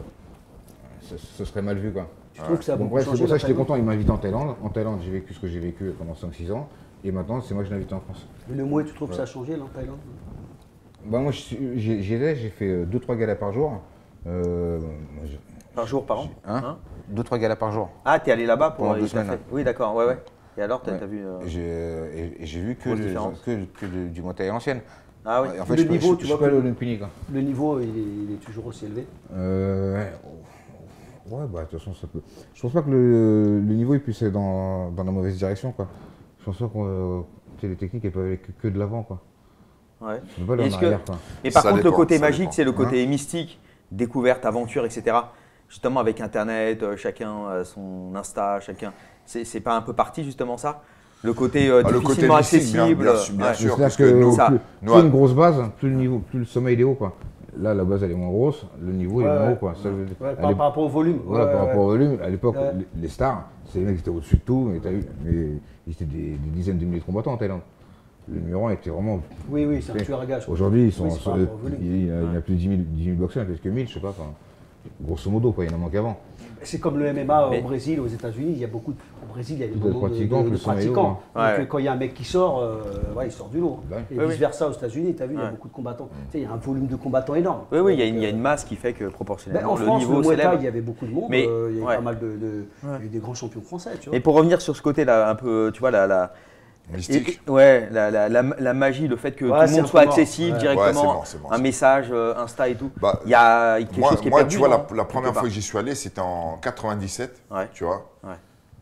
Ce, ce serait mal vu quoi. Tu trouves que ça a bon, bref, c'est pour ça que j'étais content, il m'a invité en Thaïlande. En Thaïlande, j'ai vécu ce que j'ai vécu pendant cinq six ans. Et maintenant, c'est moi que je l'ai invité en France. Et le Muay, tu trouves ouais. que ça a changé là en Thaïlande? Bah moi, j'y étais, j'ai fait deux trois galas par jour. Euh, par jour, par an hein deux trois galas par jour. Ah, t'es allé là-bas pour deux semaines. Fait. Oui, d'accord, ouais, ouais. Et alors, t'as ouais. vu euh... J'ai vu que, le, que, que le, du Muay Thai à l'ancienne. Ah oui. En fait, le je, niveau, je, tu je, vois je pas l'Olympinique. Le niveau, il est, il est toujours aussi élevé. Euh, ouais. Ouais, bah de toute façon, ça peut. Je pense pas que le, le niveau il puisse aller dans, dans la mauvaise direction, quoi. Je pense pas que euh, les techniques elles peuvent aller que, que de l'avant, quoi. Ouais. Pas aller en que... arrière, quoi. Mais par ça contre, dépend, le côté magique, dépend. c'est le côté hein mystique, découverte, aventure, et cetera. Justement, avec Internet, euh, chacun a son Insta, chacun. C'est pas un peu parti, justement, ça? Le côté euh, ah, difficilement le côté mystique, accessible. Bien, bien, bien ouais. sûr. Parce que, que nous, ça, plus, nous, plus une grosse base, plus le niveau, plus le sommet il est haut, quoi. Là, la base elle est moins grosse, le niveau ouais, est moins ouais. haut, quoi. Ça, ouais, par, par rapport au volume. Voilà, ouais, par ouais. rapport au volume. À l'époque, ouais. les, les stars, c'est les mecs qui étaient au-dessus de tout, mais, as eu, mais ils étaient des, des dizaines de milliers de combattants en Thaïlande. Le numéro un était vraiment. Oui, oui, c'est un tueur à gage. Aujourd'hui, ils sont. Oui, sur, il, y a, il y a plus de dix mille boxeurs, il y a quelques mille, je sais pas. Enfin, grosso modo, quoi, il y en a moins qu'avant. C'est comme le M M A mais... au Brésil, aux États-Unis, il y a beaucoup de... Au Brésil, il y a des de pratiquants. De, de, de pratiquants. Ouais. Donc quand il y a un mec qui sort, euh, ouais, il sort du lot. Ouais. Et oui, vice versa aux États-Unis, tu as vu, ouais. il y a beaucoup de combattants. Mm. Tu sais, il y a un volume de combattants énorme. Oui, oui, il y, euh... y a une masse qui fait que proportionnellement ben, en France, le niveau le Muay Thai, s'élève. il y avait beaucoup de monde, mais, euh, il y a eu ouais. pas mal de, de ouais. des grands champions français. Tu vois. Et pour revenir sur ce côté-là, un peu, tu vois, la, la mystique. Et, ouais, la, la, la, la magie, le fait que ouais, tout le monde soit accessible ouais. directement, ouais, bon, bon, un message, euh, Insta et tout. Bah, il y a quelque moi, chose qui est moi, perdu. tu vois, non, la, la première fois que j'y suis allé, c'était en quatre-vingt-dix-sept, ouais. tu vois. Ouais.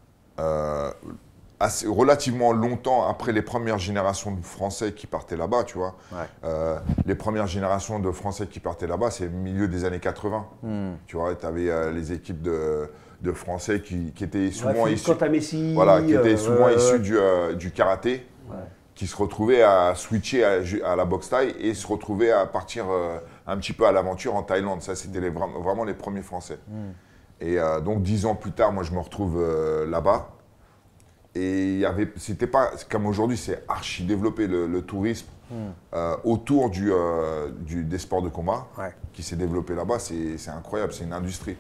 Euh, assez, relativement longtemps après les premières générations de Français qui partaient là-bas, tu vois. Ouais. Euh, les premières générations de Français qui partaient là-bas, c'est le milieu des années quatre-vingts. Mm. Tu vois, tu avais euh, les équipes de, de Français qui, qui étaient souvent ouais, issus, Messi, voilà, qui étaient euh, souvent euh, issus du, euh, du karaté, ouais. qui se retrouvaient à switcher à, à la boxe thaï et se retrouvaient à partir euh, un petit peu à l'aventure en Thaïlande. Ça, c'était les, vraiment, vraiment les premiers Français. Mm. Et euh, donc, dix ans plus tard, moi, je me retrouve euh, là-bas. Et il y avait, c'était pas comme aujourd'hui, c'est archi développé le, le tourisme mm. euh, autour du, euh, du, des sports de combat ouais. qui s'est développé là-bas. C'est incroyable, c'est une industrie.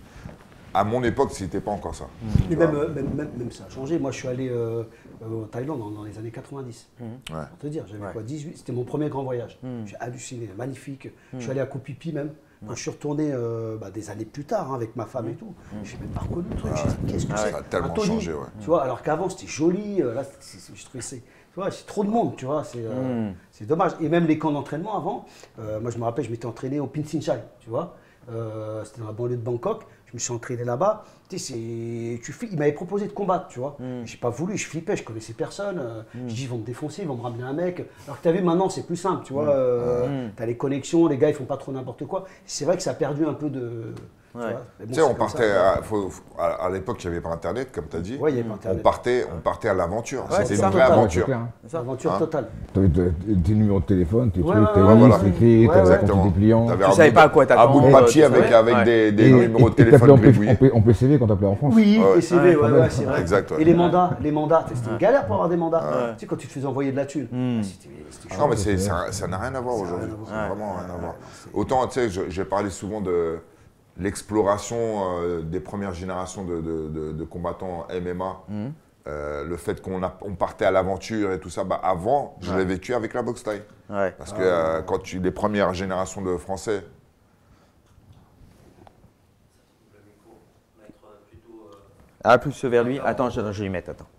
À mon époque, c'était pas encore ça. Mais même, même, même, même ça a changé. Moi, je suis allé euh, en Thaïlande dans, dans les années quatre-vingt-dix. Mmh. Ouais. Pour te dire, j'avais ouais. quoi, dix-huit. C'était mon premier grand voyage. Mmh. J'ai halluciné, magnifique. Mmh. Je suis allé à Koh Phi Phi même. Quand je suis retourné euh, bah, des années plus tard hein, avec ma femme mmh. et tout, mmh. je n'ai même pas reconnu le truc. Ah, qu'est-ce que c'est? Ça a tellement Tony, changé, ouais. Tu vois, alors qu'avant c'était joli. Euh, là, je trouvais c'est, tu vois, c'est trop de monde, tu vois. C'est euh, mmh. dommage. Et même les camps d'entraînement avant. Euh, moi, je me rappelle, je m'étais entraîné au Pinsinchai, tu vois. Euh, c'était dans la banlieue de Bangkok. Je me suis entraîné là-bas. Tu sais, tu il m'avait proposé de combattre, tu vois. Mm. J'ai pas voulu, je flippais, je connaissais personne. Mm. Je dis, ils vont me défoncer, ils vont me ramener un mec. Alors que tu as vu, maintenant, c'est plus simple, tu vois. Mm. Euh, mm. Tu as les connexions, les gars, ils font pas trop n'importe quoi. C'est vrai que ça a perdu un peu de. Ouais. Tu bon, sais, on partait ça, à, faut, à, à l'époque, il n'y avait pas Internet, comme tu as dit. Ouais, il n'y avait pas Internet. On partait, on partait à l'aventure. Ouais, c'était une vraie aventure. C'est l'aventure hein totale. Tu avais tes numéros de téléphone, tes ouais, trucs, tes ouais, listes voilà. écrites, ouais, tu avais ton dépliant. Tu ne savais pas à quoi t'attendre. Un bout de papier avec, avec ouais. des, des et, numéros et, de téléphone gribouillés. En P C V quand tu appelais en France. Oui, P C V, ouais, ouais, c'est vrai. Exact. Et les mandats, les mandats, c'était une galère pour avoir des mandats. Tu sais, quand tu te faisais envoyer de la thune. Non, mais ça n'a rien à voir aujourd'hui. Vraiment rien à voir. Autant, tu sais, j'ai parlé souvent de l'exploration euh, des premières générations de, de, de, de combattants M M A, mmh. euh, le fait qu'on on partait à l'aventure et tout ça, bah avant, je l'ai ouais. vécu avec la boxe thaï. Ouais. Parce que euh, quand tu, les premières générations de Français... Ah, plus vers lui. Attends, je, je vais y mettre, attends.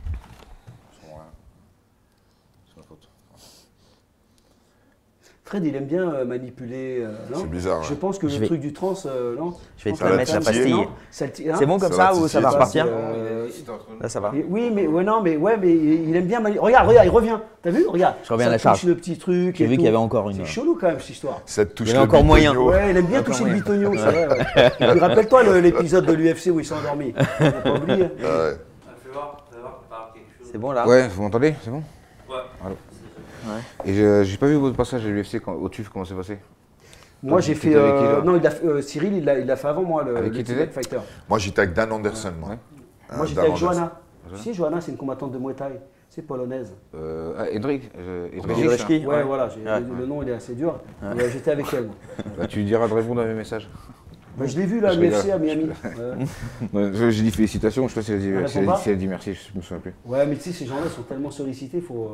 Fred, il aime bien euh, manipuler. Euh, C'est bizarre. Je ouais. pense que Je le vais- truc du trans, euh, non. Je vais te pense la que mettre la titiller. pastille. Non, ça le ti- hein C'est bon comme Ça ça va ou ça titiller, va ça, repartir? Euh, Là, ça va. Et- Oui, mais ouais, non, mais ouais, mais il aime bien manipuler. Regarde, regarde, il revient. T'as vu? Regarde. Je reviens à Ça la charge. touche le petit truc. J'ai et vu qu'il y tout. avait encore une. C'est chelou quand même cette histoire. Ça te touche Il y a le encore moyen. bitonio. Ouais, il aime bien Encore toucher le moyen. bitonio, c'est vrai. Ouais. Et puis, rappelle-toi le- l'épisode de l'U F C où il s'est endormi. On n'a pas oublié. Ouais. Fais voir, fais voir qu'il parle quelque chose. C'est bon là? Ouais, vous m'entendez? C'est bon? Ouais. Allô. C'est- Et je- j'ai pas vu votre passage à l'U F C quand- au T U F, comment c'est passé? Moi, j'ai T'étais fait. avec qui, euh, là non, il a fait- euh, Cyril, il l'a il l'a fait avant moi, le, Avec le qui Ultimate t'étais Fighter. Moi, j'étais avec Dan Anderson, moi. Ouais. Euh, Moi, j'étais Dan avec Anderson. Johanna. Tu sais, Johanna, c'est une combattante de Muay Thai. C'est polonaise. Euh, ah, Hendrik, euh, Hendrik, Hendrik ça. Ski. Ouais, Ouais. voilà. j'ai- Ouais. Le, le nom, il est assez dur. Mais, euh, j'étais avec elle. moi. Bah, tu lui diras de répondre à mes messages. Bah, je l'ai vu là, à Je l'U F C rigole. à Miami. Ouais. Ouais, je- j'ai dit félicitations, je sais pas si elle a dit, Elle si elle répond a pas dit- si elle a dit merci, je me souviens plus. Ouais, mais tu sais, ces gens-là sont tellement sollicités, faut.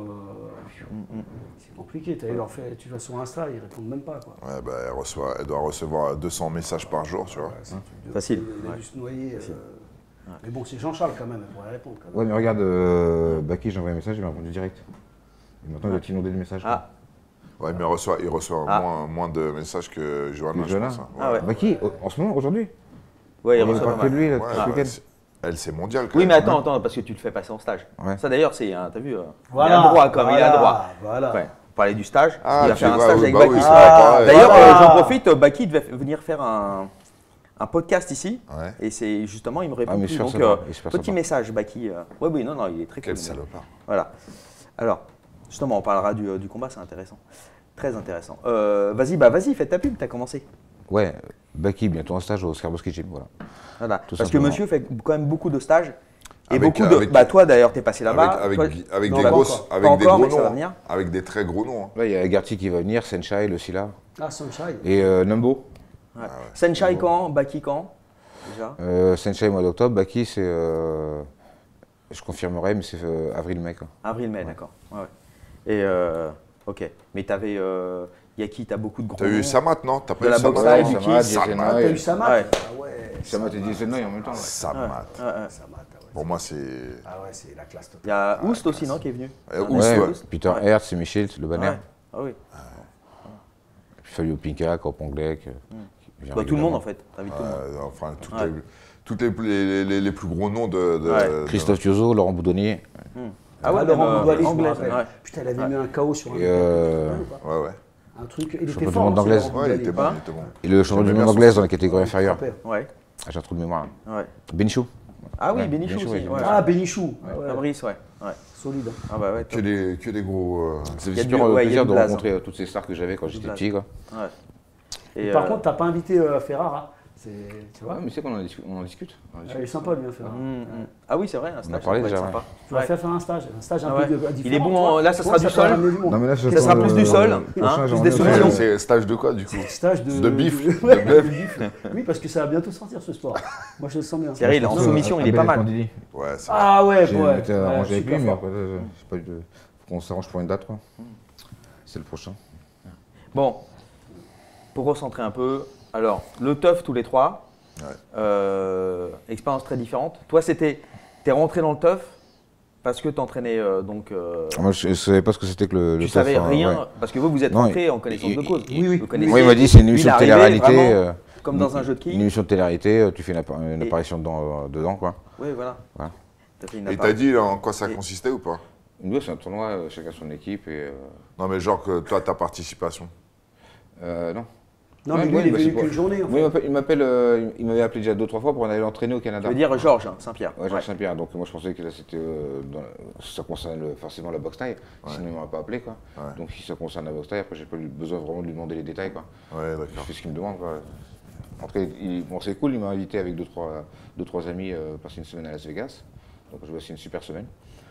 euh, C'est compliqué. T'as leur fait, tu vas sur Insta, ils répondent même pas, quoi. Ouais, bah, elle, reçoit, elle doit recevoir deux cents messages par jour, tu vois. Ouais, c'est un truc de- Facile. Il a dû se noyer. euh, Mais bon, c'est Jean-Charles quand même, elle pourrait répondre. Quand même. Ouais, mais regarde, euh, Baki, j'ai envoyé un message, il m'a répondu direct. Et maintenant, il va t'inonder le message. quoi. Ah, Ouais, mais il reçoit, il reçoit Ah. moins, moins de messages que Johanna, Que je Johanna pense. hein. Ah ouais. Baki, au- en ce moment, aujourd'hui? ouais, il On reçoit parle pas que de mal. lui, là, Ouais, ce bah, week-end. c'est- elle, c'est mondial quand Oui, mais même. attends, attends, parce que tu le fais passer en stage. Ouais. Ça d'ailleurs, c'est, hein, t'as vu, euh, Voilà, il a droit comme il a voilà, droit. Voilà. Ouais, on parlait du stage, Ah, il va tu faire un vois, stage oui, avec bah Baki. oui, c'est Ah, pareil. D'ailleurs, Voilà. euh, j'en profite, euh, Baki devait f- venir faire un, un podcast ici. Ouais. Et c'est justement, il me répond Ah, mais plus. super Donc, sympa, euh, il est super petit sympa. message, Baki. euh, Ouais, oui, non, non, il est très Quel cool. salopard. Voilà. Alors, justement, on parlera du, euh, du combat, c'est intéressant. Très intéressant. Euh, vas-y, bah vas-y, fais ta pub, t'as commencé. Ouais, Baki, bientôt un stage au Skarboski Gym, voilà. Voilà. Tout Parce simplement. que monsieur fait quand même beaucoup de stages. Et Avec- beaucoup de. avec- Bah, toi d'ailleurs, t'es passé là-bas. Avec, Toi- avec, avec Non, des pas grosses, encore. avec Pas des encore, gros mais ça va noms. venir. hein. Avec des très gros noms. hein. Là, il y a Garty qui va venir, Senshai, le Silla, Ah, Sunshine. et euh, Numbo. Ouais. Senshai quand, Baki quand déjà. Euh, Senshai, mois d'octobre. Baki, c'est. euh, je confirmerai, mais c'est euh, avril-mai, quoi. Avril-mai, d'accord. Ouais, ouais. Et euh, ok. Mais t'avais. Euh, Yaki, t'as beaucoup de gros. T'as eu noms. Samat, non T'as pas De eu la Samat boxe Ouais, taille, du Samat, kick. Jesena, Ah, t'as et- eu Samat Ouais. Ah ouais. Samat et Jesena en même temps. ouais. Samat. Ouais, ouais. Samat, ah ouais. Pour moi, c'est. Ah ouais, c'est la classe Il totale. y a Oust aussi, non, qui est venu. Euh, Ouais. Oust, Ouais, ouais. Peter Ouais. Hertz, Michel, le banner. Ouais. Ah oui. Puis Fabio Pinca, Korponglek. euh, qui vient Bah, tout le monde régulièrement. en fait. T'invites tout le monde. Euh, enfin, toutes, Ouais. les, toutes les, les, les- les plus gros noms de. de- Ouais. de- Christophe Thiozot, Laurent Boudonnier. Ah ouais, Laurent même, euh, Boudouali, je me anglais. rappelle. Ouais. Putain, il avait mis un K O sur un. Et euh, Ouais, ouais. Un truc. Il était champion du fort. monde hein, d'anglaise. ce Laurent Ouais, il Boudouali. était bon, Pas il était bon. Et le champion du J'aimais monde bien anglaise son dans la catégorie Ouais, inférieure. je me rappelle. Ouais. Ah, j'ai un trou de mémoire. Ouais. Benichou. Ah oui, Ouais, Benichou Benichou, aussi. ouais, Ouais. Ah, Benichou. Ouais, ouais. Fabrice, ouais. Ouais. Solide. hein. Ah bah ouais. Que top. des, que des gros. euh, Ça Il y fait a super du- euh, ouais, il y a plaisir du de blaze, rencontrer euh, toutes ces stars que j'avais quand j'étais blaze. petit. Quoi. Ouais. Et, Par euh, contre, t'as pas invité euh, Ferrara. C'est, tu vois. Ouais, mais c'est qu'on en, discu- on en discute. On en Ah, discute. il est sympa lui, hein, Ferrara. hum, hum. Ah oui, c'est vrai, un stage. parlé ça pourrait déjà, être sympa. Tu vas Ouais. faire faire un stage, un stage un Ah peu ouais. de, Il est différent, bon tu vois. en- là, ça Je sera pense du que ça peut sol. ramener du monde. Non, mais là, Ça sera plus du sol, hein, plus des solutions. C'est stage de quoi, du coup Stage de, De bif. de- De ouais, bœuf. de bif. Oui, parce que ça va bientôt sortir ce sport. Moi, je le sens bien. Thierry, il est en soumission, il est pas mal. Ouais, c'est Ah ouais, J'ai ouais. été ouais, arrangé avec super lui, mais fort. après, euh, j'ai pas eu de. Faut qu'on s'arrange pour une date, quoi. C'est le prochain. Bon, pour recentrer un peu, alors, le teuf tous les trois, Ouais. euh, expérience très différente. Toi, c'était, t'es rentré dans le teuf parce que t'entraînais euh, donc. euh, Moi, je, je savais pas ce que c'était que le. le tu teuf, savais hein, rien, ouais. parce que vous, vous êtes Non, rentré il- en connaissance il- de cause. il- oui, il- vous connaissiez. Oui, il m'a dit c'est une Lui, émission il de arrivait télé-réalité. vraiment euh, Comme dans un jeu de Une quilles. émission de télé-réalité, euh, tu fais une, appa- une Et- apparition dedans, euh, dedans, quoi. Oui, voilà. Voilà. T'as fait une Et appart. t'as dit en quoi ça Et- consistait ou pas Nous, c'est un tournoi, euh, chacun son équipe, et. euh, Non, mais genre que toi, ta participation. euh, non. Non, Ouais, mais lui, ouais, il est bah, venu c'est pas- qu'une journée. En Moi, il fait. m'appelle- il m'appelle, euh, il m'avait appelé déjà deux trois fois pour aller l'entraîner au Je Canada. veux dire Georges hein, Saint-Pierre. Ouais, Georges Ouais. Saint-Pierre. Donc moi je pensais que là c'était euh, dans la- ça concerne le- forcément la boxe taille. Sinon il m'aurait pas appelé quoi. Ouais. Donc si ça concerne la boxe taille, après j'ai pas eu besoin vraiment de lui demander les détails quoi. Ouais, Je d'accord. fais ce qu'il me demande quoi. En tout cas, il- bon, c'est cool, il m'a invité avec deux trois, deux, trois amis euh, passer une semaine à Las Vegas. Donc je vais passer une super semaine.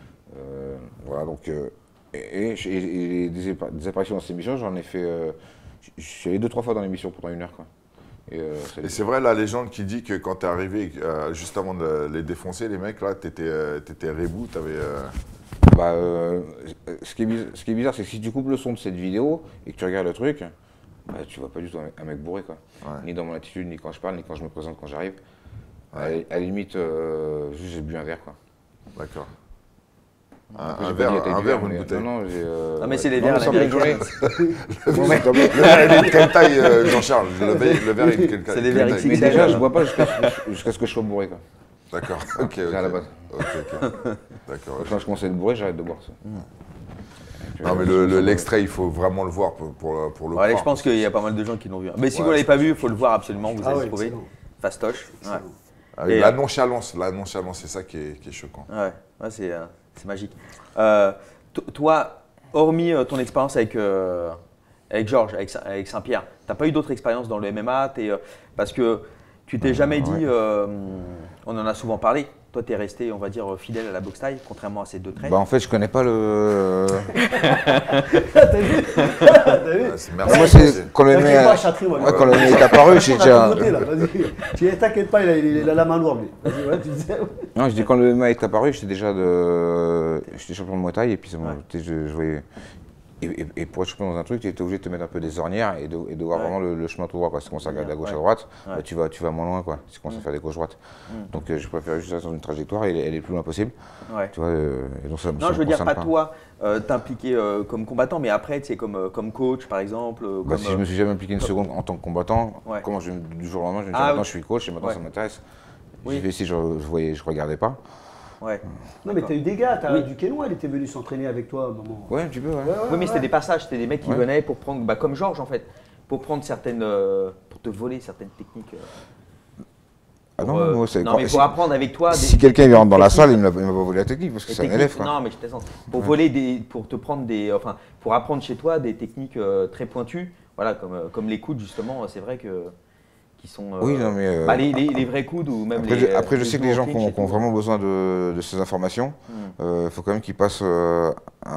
Euh, voilà donc euh, et, et- et- et des, épa- des apparitions dans ces émissions, j'en ai fait. euh, je suis allé deux trois fois dans l'émission pendant une heure quoi. Et, euh, ça- Et c'est vrai la légende qui dit que quand t'es arrivé, euh, juste avant de les défoncer, les mecs, là, t'étais euh, t'étais rebou, t'avais. euh, Bah, euh, ce, qui est bizarre, ce qui est bizarre, c'est que si tu coupes le son de cette vidéo et que tu regardes le truc, bah, tu vois pas du tout un mec, un mec bourré, quoi. Ouais. Ni dans mon attitude, ni quand je parle, ni quand je me présente quand j'arrive. Ouais. À, à la limite, euh, juste j'ai bu un verre, quoi. D'accord. Un, Après, un j'ai verre, pas dit, un t'as bu verre ou mais- une bouteille? Non, non, j'ai. Euh, Ah, mais ouais. c'est les Non, verres à mais ça, mais l'américaine. j'en ai- Le verre, il est de quelle taille, euh, Jean-Charles? Le verre, le verre, il est de quelle taille? C'est les verres quelle X taille Mais X L. déjà, je bois pas jusqu'à ce, jusqu'à ce que je sois bourré, quoi. D'accord, ok, ok. C'est à la base. Ok, ok. D'accord. ok. Quand je commence à être bourré, j'arrête de boire ça. Non, mais le- le- l'extrait, il faut vraiment le voir pour, pour, pour le Ouais, croire. je pense qu'il y a pas mal de gens qui l'ont vu. Mais si Ouais, vous ne l'avez je pas pense vu, il que faut le voir absolument, vous Ah allez ouais, trouver. excellent. Fastoche. Ouais. Avec Et, la euh, nonchalance, la nonchalance, c'est ça qui est, qui est choquant. Ouais, ouais, c'est euh, c'est magique. Euh, to- toi, hormis euh, ton expérience avec, euh, avec Georges, avec, Saint- avec Saint-Pierre, tu n'as pas eu d'autres expériences dans le M M A t'es, euh, parce que tu t'es jamais dit, euh, on en a souvent parlé, toi tu es resté, on va dire, fidèle à la boxe thaï, contrairement à ces deux traits. Bah, en fait, je connais pas le. T'as vu T'as vu Ouais, c'est- merci. Moi, c'est quand le M M A. T'inquiète pas, Chatry, moi. Ouais, quand le M M A est apparu, j'ai On a déjà. tout noté, là, vas-y. Tu t'inquiète pas, il a, il a la main lourde, lui. Vas-y, ouais, tu disais. Non, je dis quand le M M A est apparu, j'étais déjà de. J'étais champion de Muay Thai et puis ça m'a- Ouais. tu sais, je, je voyais. Et, et- et pour être champion dans un truc, tu étais obligé de te mettre un peu des ornières et de, et de voir Ouais. vraiment le, le chemin tout droit. Quoi. Si tu commences à regarder à gauche, Ouais. à droite, Ouais. bah, tu, vas, tu vas moins loin. Quoi. Si tu commences à faire des gauches-droites. Donc euh, je préfère juste rester dans une trajectoire et elle, elle est le plus loin possible. Ouais. Tu vois, euh, et donc ça, Non, ça je me veux dire concerne pas toi euh, t'impliquer euh, comme combattant, mais après, tu sais, comme, euh, comme coach par exemple. euh, Bah, comme, si je me suis jamais impliqué une seconde en tant que combattant, Ouais. comment je, du jour au lendemain, je me dis Ah, maintenant oui. je suis coach et maintenant Ouais. ça m'intéresse. Oui. J'y vais si je ne je voyais, je regardais pas. Ouais. Non, mais t'as eu des gars, t'as Oui. du Kénois, il était venu s'entraîner avec toi à un moment. Ouais, un petit peu, ouais. Ouais, ouais, Oui, mais c'était ouais. des passages, c'était des mecs qui Ouais. venaient pour prendre, bah, comme Georges en fait, pour prendre certaines, euh, pour te voler certaines techniques. euh, Ah pour, non, euh, moi, c'est non, quand- mais si- pour apprendre avec toi. Si des- quelqu'un des vient dans la techniques- salle, il ne m'a pas volé la technique parce que des c'est un techniques- élève. Quoi. Non, mais je plaisante. Pour voler des, pour te prendre des, enfin, pour apprendre chez toi des techniques euh, très pointues. Voilà, comme, euh, comme les coudes justement, c'est vrai que qui sont. euh, Oui, non, mais, euh, bah, les, les, les vrais coudes ou même Après, les. je, après, je les sais que les gens duo qui ont, clinch et qui ont tout. vraiment besoin de, de ces informations, il Hmm. faut quand même qu'ils passent, euh,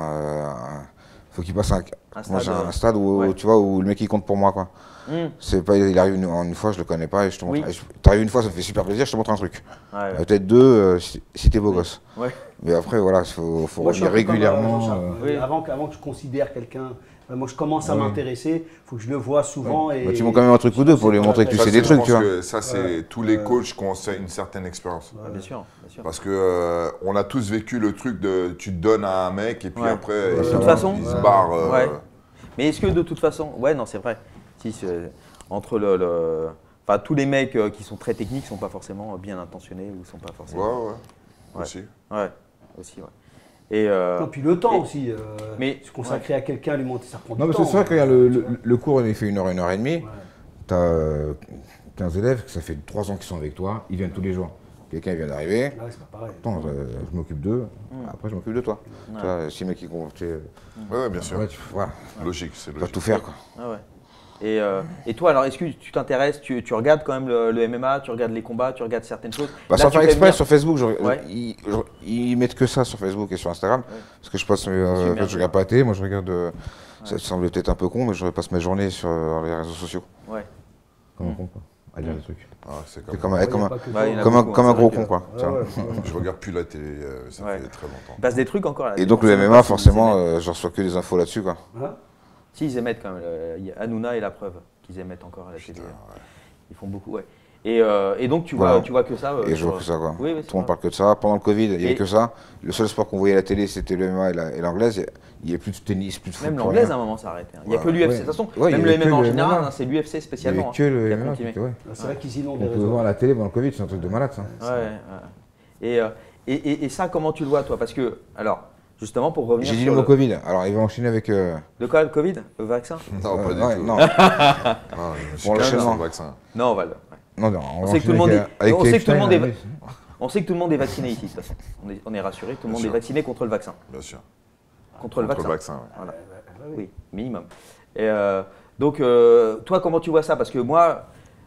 un, faut qu'ils passent un, Un comment stade, dire, euh, un stade où, ouais. tu vois, où le mec il compte pour moi. Quoi. Hmm. C'est pas, il arrive une, en une fois, je le connais pas et je te montre. Oui. et je- T'arrives une fois, ça me fait super plaisir, je te montre un truc. Ouais, ouais. Euh, Peut-être deux, euh, si, si t'es beau gosse. Ouais. Mais après, voilà, il faut, faut Moi, je suis revenir un peu comme, euh, régulièrement. Jean-Charles. euh, Oui. Avant, que- avant que je considère quelqu'un, euh, moi je commence à Ouais. m'intéresser, il faut que je le vois souvent. Et, Bah, tu montres quand même un truc ou deux pour lui montrer que tu Ça, sais c'est- des je trucs, pense tu vois. que ça, c'est Ouais. tous les Ouais. coachs qui ont une certaine expérience. Ah, bien sûr, bien sûr. Parce que euh, on a tous vécu le truc de tu te donnes à un mec et puis Ouais. après De il, toute façon, il se ouais. barre. euh, Ouais. Mais est-ce que de toute façon, ouais, non, c'est vrai. Si, c'est- entre le, le- enfin, tous les mecs euh, qui sont très techniques sont pas forcément bien intentionnés ou sont pas Ouais, forcément. ouais. Ouais. Aussi. Ouais, aussi, ouais. Et euh, Non, puis le temps et- aussi. euh, mais- se consacrer à quelqu'un, lui monter, ça prend Non, du mais temps. c'est vrai que regarde, le, le, le cours, il fait une heure, une heure et demie. Ouais. Tu as quinze élèves, ça fait trois ans qu'ils sont avec toi, ils viennent tous les jours. Quelqu'un vient d'arriver, Ouais, c'est pas pareil. attends, euh, je m'occupe d'eux, après je m'occupe de toi. Ouais. Tu vois, si le mec il compte, tu sais, Ouais, ouais, bien sûr. ouais, tu voilà, Logique, c'est tu vas logique. tout faire. Quoi. ah ouais. Et, euh, et toi, alors, est-ce que tu t'intéresses, tu, tu regardes quand même le, le M M A, tu regardes les combats, tu regardes certaines choses Bah, Là, sans tu faire fais exprès, venir- sur Facebook, je- Ouais. ils, je- ils mettent que ça sur Facebook et sur Instagram. Ouais. Parce que je passe, euh, Super en fait, je regarde pas la télé, moi je regarde. euh, Ça te semble peut-être un peu con, mais je passe mes journées sur euh, les réseaux sociaux. Ouais. Comme un con, quoi. À lire des trucs. Ah, c'est comme C'est comme, Ouais, un- y a comme, un, pas que Bah, il y en a toi. comme, un, beaucoup, comme hein, un c'est gros vrai con, que- quoi. Ouais, tu vois. ouais. Je regarde plus la télé, euh, ça Ouais. fait très longtemps. Il passe des trucs encore là. Et donc le M M A, forcément, euh, je reçois que des infos là-dessus, quoi. Hein Si, ils émettent quand même. euh, Il y a Hanouna et la preuve qu'ils émettent encore à la télé. Ils font beaucoup, ouais. Et, euh, et donc, tu vois, Voilà. tu vois que ça. euh, Et je sur- vois que ça, quoi. Oui, oui, Tout c'est le monde vrai. parle que de ça. Pendant le Covid, il n'y avait Et- que ça. Le seul sport qu'on voyait à la télé, c'était le M M A et la- et l'anglaise. Il n'y avait plus de tennis, plus de foot. Même plus l'anglaise, rien. à un moment, ça arrêté. Il n'y a Ouais. que l'U F C. Ouais. De toute façon, Ouais, il y même le avait M M A que en le général, M M A. hein, c'est l'U F C Il n'y avait spécialement. que hein, le qui a M M A. continué. qui était- ouais. C'est vrai qu'ils inondent On les peut réseaux. voir la télé pendant le Covid, c'est un truc de malade, ça. Ouais, ouais. Et, euh, et, et, et ça, comment tu le vois, toi Parce que, alors, justement, pour revenir J'ai dit sur le mot le... Covid. Alors, il va enchaîner avec. euh, De quoi, le Covid Le vaccin Non, euh, pas du ouais, tout. Non, Ah, je suis Bon, calme l'enchaînement. sur le vaccin. Non, on va le... ouais. non, non. On sait que tout le monde avec, est- euh, avec on sait que tout le Epstein, monde est- là, oui. On sait que tout le monde est vacciné ici, de toute façon. On est, on est rassuré, tout le Bien monde sûr. est vacciné contre le vaccin. Bien sûr. Contre, le Contre vaccin. le vaccin, ouais. Voilà. Oui, minimum. Et euh, donc, euh, toi, comment tu vois ça Parce que moi,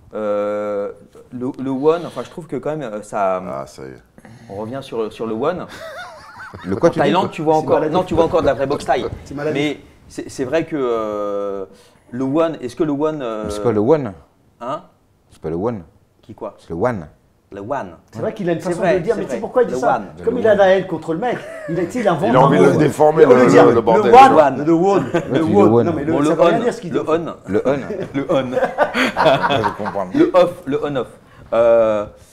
euh, le, le One, enfin, je trouve que quand même, euh, ça, Ah, ça y est. on revient sur, sur le One. Le quoi, En tu dis, Thaïlande, quoi tu vois C'est encore, maladif. non, tu vois encore de la vraie boxe thaï. C'est maladif. Mais c'est c'est vrai que euh, le One, est-ce que le One, euh, Mais c'est pas le One. hein C'est pas le One. Qui quoi C'est le One. Le One. C'est vrai qu'il a une C'est façon vrai, de le dire, c'est mais tu sais vrai. pourquoi il dit Le ça one. Comme Le il a one. la haine contre le mec, il a, tu sais, il invente Il a envie un de mot. le déformer, Au lieu le- de dire le- le bordel. Le one, Le one. le one, le tu dis le one. one. Non, mais le, Bon, ça le veut rien on, dire ce qu'il dit. le on, Le On. le on, Je comprends. le off, le on-off. Euh,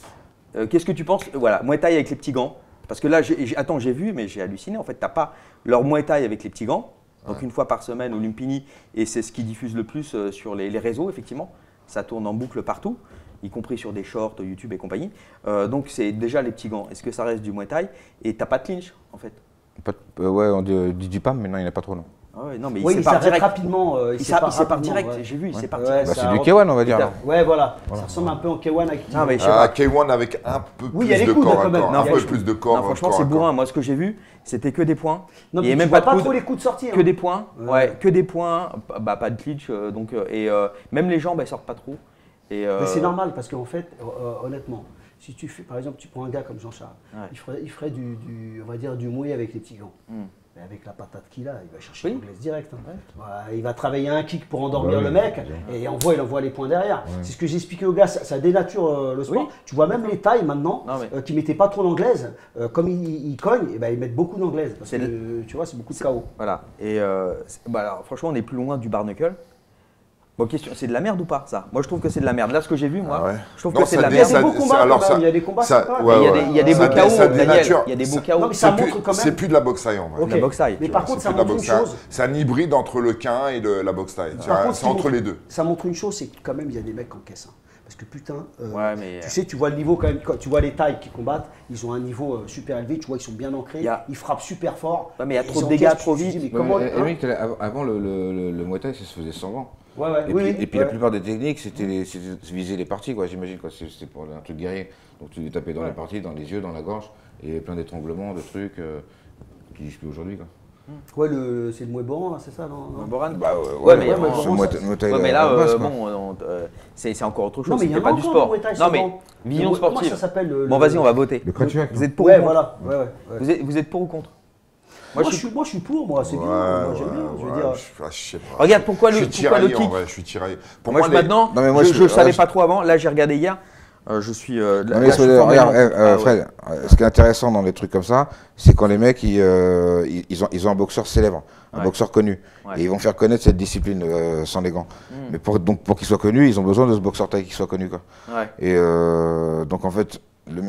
euh, qu'est-ce que tu penses? Voilà, Muay Thai avec les petits gants. Parce que là, j'ai, j'ai, attends, j'ai vu, mais j'ai halluciné. En fait, t'as pas leur Muay Thai avec les petits gants. Donc ouais. une fois par semaine au Lumpini, et c'est ce qui diffuse le plus euh, sur les, les réseaux, effectivement. Ça tourne en boucle partout, y compris sur des shorts, YouTube et compagnie. Euh, donc c'est déjà les petits gants. Est-ce que ça reste du Muay Thai? Et t'as pas de clinch, en fait? Pas de, euh, ouais, on dit, dit du P A M, mais non, il n'y en a pas trop, non. Ah ouais, non, mais oui, il, il sépare direct. rapidement. Euh, il, il sépare, sépare rapidement, direct, ouais. j'ai vu, il ouais. sépare ouais, direct. Bah, c'est du K un, on va dire. Alors. Ouais, voilà. voilà. Ça ressemble un peu au K un avec. Non, mais ah, K un avec un peu oui, plus de corps à corps. Un peu plus de corps. Non, franchement, c'est bourrin. Moi, ce que j'ai vu, c'était que des points. Non, il n'y a même pas, pas, pas de trop les coups de sortie. Que hein. des points. Ouais. ouais, que des points. Bah, pas de clinch. Euh, donc, euh, et euh, même les jambes, elles sortent pas trop. Et euh... Mais c'est normal parce qu'en fait, euh, honnêtement, si tu fais, par exemple, tu prends un gars comme Jean-Charles, ouais. il ferait, il ferait du, du, on va dire, du mouillé avec les petits gants. Mm. Mais avec la patate qu'il a, il va chercher oui. l'anglaise direct. Hein. Ouais. Voilà, il va travailler un kick pour endormir bah, le mec oui. et il envoie, il envoie les points derrière. Ouais. C'est ce que j'expliquais aux gars, ça, ça dénature euh, le sport. Oui. Tu vois même les tailles maintenant, non, mais... euh, qui ne mettaient pas trop l'anglaise, euh, comme ils, ils cognent, et ben, ils mettent beaucoup d'anglaise. Parce que le... tu vois, c'est beaucoup de K O. Voilà. Et euh, bah alors, franchement, on est plus loin du bar knuckle. Bon, question, c'est de la merde ou pas ça? Moi je trouve que c'est de la merde. Là ce que j'ai vu moi, ah ouais. je trouve non, que c'est de la merde. Il y a des beaux combats alors ça, il y a des combats ça, sympas. Ouais, il y a des, il y a des beaux K O, Daniel. Il y a des beaux K O. Ça montre quand même. C'est plus de la boxe taille en vrai. Okay. La boxe taille. Mais par contre ça montre une chose. C'est un hybride entre le K un et le, la boxe taille. C'est entre les deux. Ça montre une chose, c'est que quand même il y a des mecs qui encaissent. Parce que putain, euh, ouais, mais tu sais, tu vois le niveau quand même, quand tu vois les tailles qui combattent, ils ont un niveau euh, super élevé, tu vois, ils sont bien ancrés, a... ils frappent super fort. Ouais, mais il y a trop de dégâts, trop vite. Mais comment, mais, hein mais, avant, le, le, le Muay Thai, ça se faisait sans gants. Ouais, ouais, et, oui, puis, et puis ouais. la plupart des techniques, c'était viser les parties, quoi, j'imagine. C'était pour un truc guerrier. Donc tu les tapais dans ouais. les parties, dans les yeux, dans la gorge, et plein d'étranglements, de trucs euh, qui n'existent plus aujourd'hui. Ouais, le, c'est le Muay Boran, c'est ça, non, non Boran bah, ouais, ouais, mais, ouais, bon, ouais, mais, mais là, euh, bon, euh, c'est encore autre chose. C'est pas du sport. Non, mais vision sportive. Ça s'appelle le. Bon, vas-y, on va voter. Le crunch. Vous êtes pour ouais, ou contre? Voilà. Ouais, ouais, ouais. Vous êtes, vous êtes pour ou contre? Moi, moi, je suis, moi, je suis pour, moi, c'est ouais, bien. Moi, j'aime ouais, bien. Je veux ouais, dire. Je, je sais pas. Regarde, pourquoi le, je pourquoi le kick ouais, Je suis tiraillé. Pour moi, moi les... maintenant, non, mais moi, je ne savais pas trop avant. Là, j'ai regardé hier. Euh, je suis. Euh, non, là, mais je suis regarde, euh, ah, Fred, ouais. ce qui est intéressant dans les trucs comme ça, c'est quand les mecs, ils, euh, ils, ont, ils ont un boxeur célèbre, un ouais. boxeur connu. Ouais. Et ils vont faire connaître cette discipline euh, sans les gants. Mm. Mais pour, donc, pour qu'il soit connu, ils ont besoin de ce boxeur taille qui soit connu. Quoi. Ouais. Et euh, donc, en fait, le.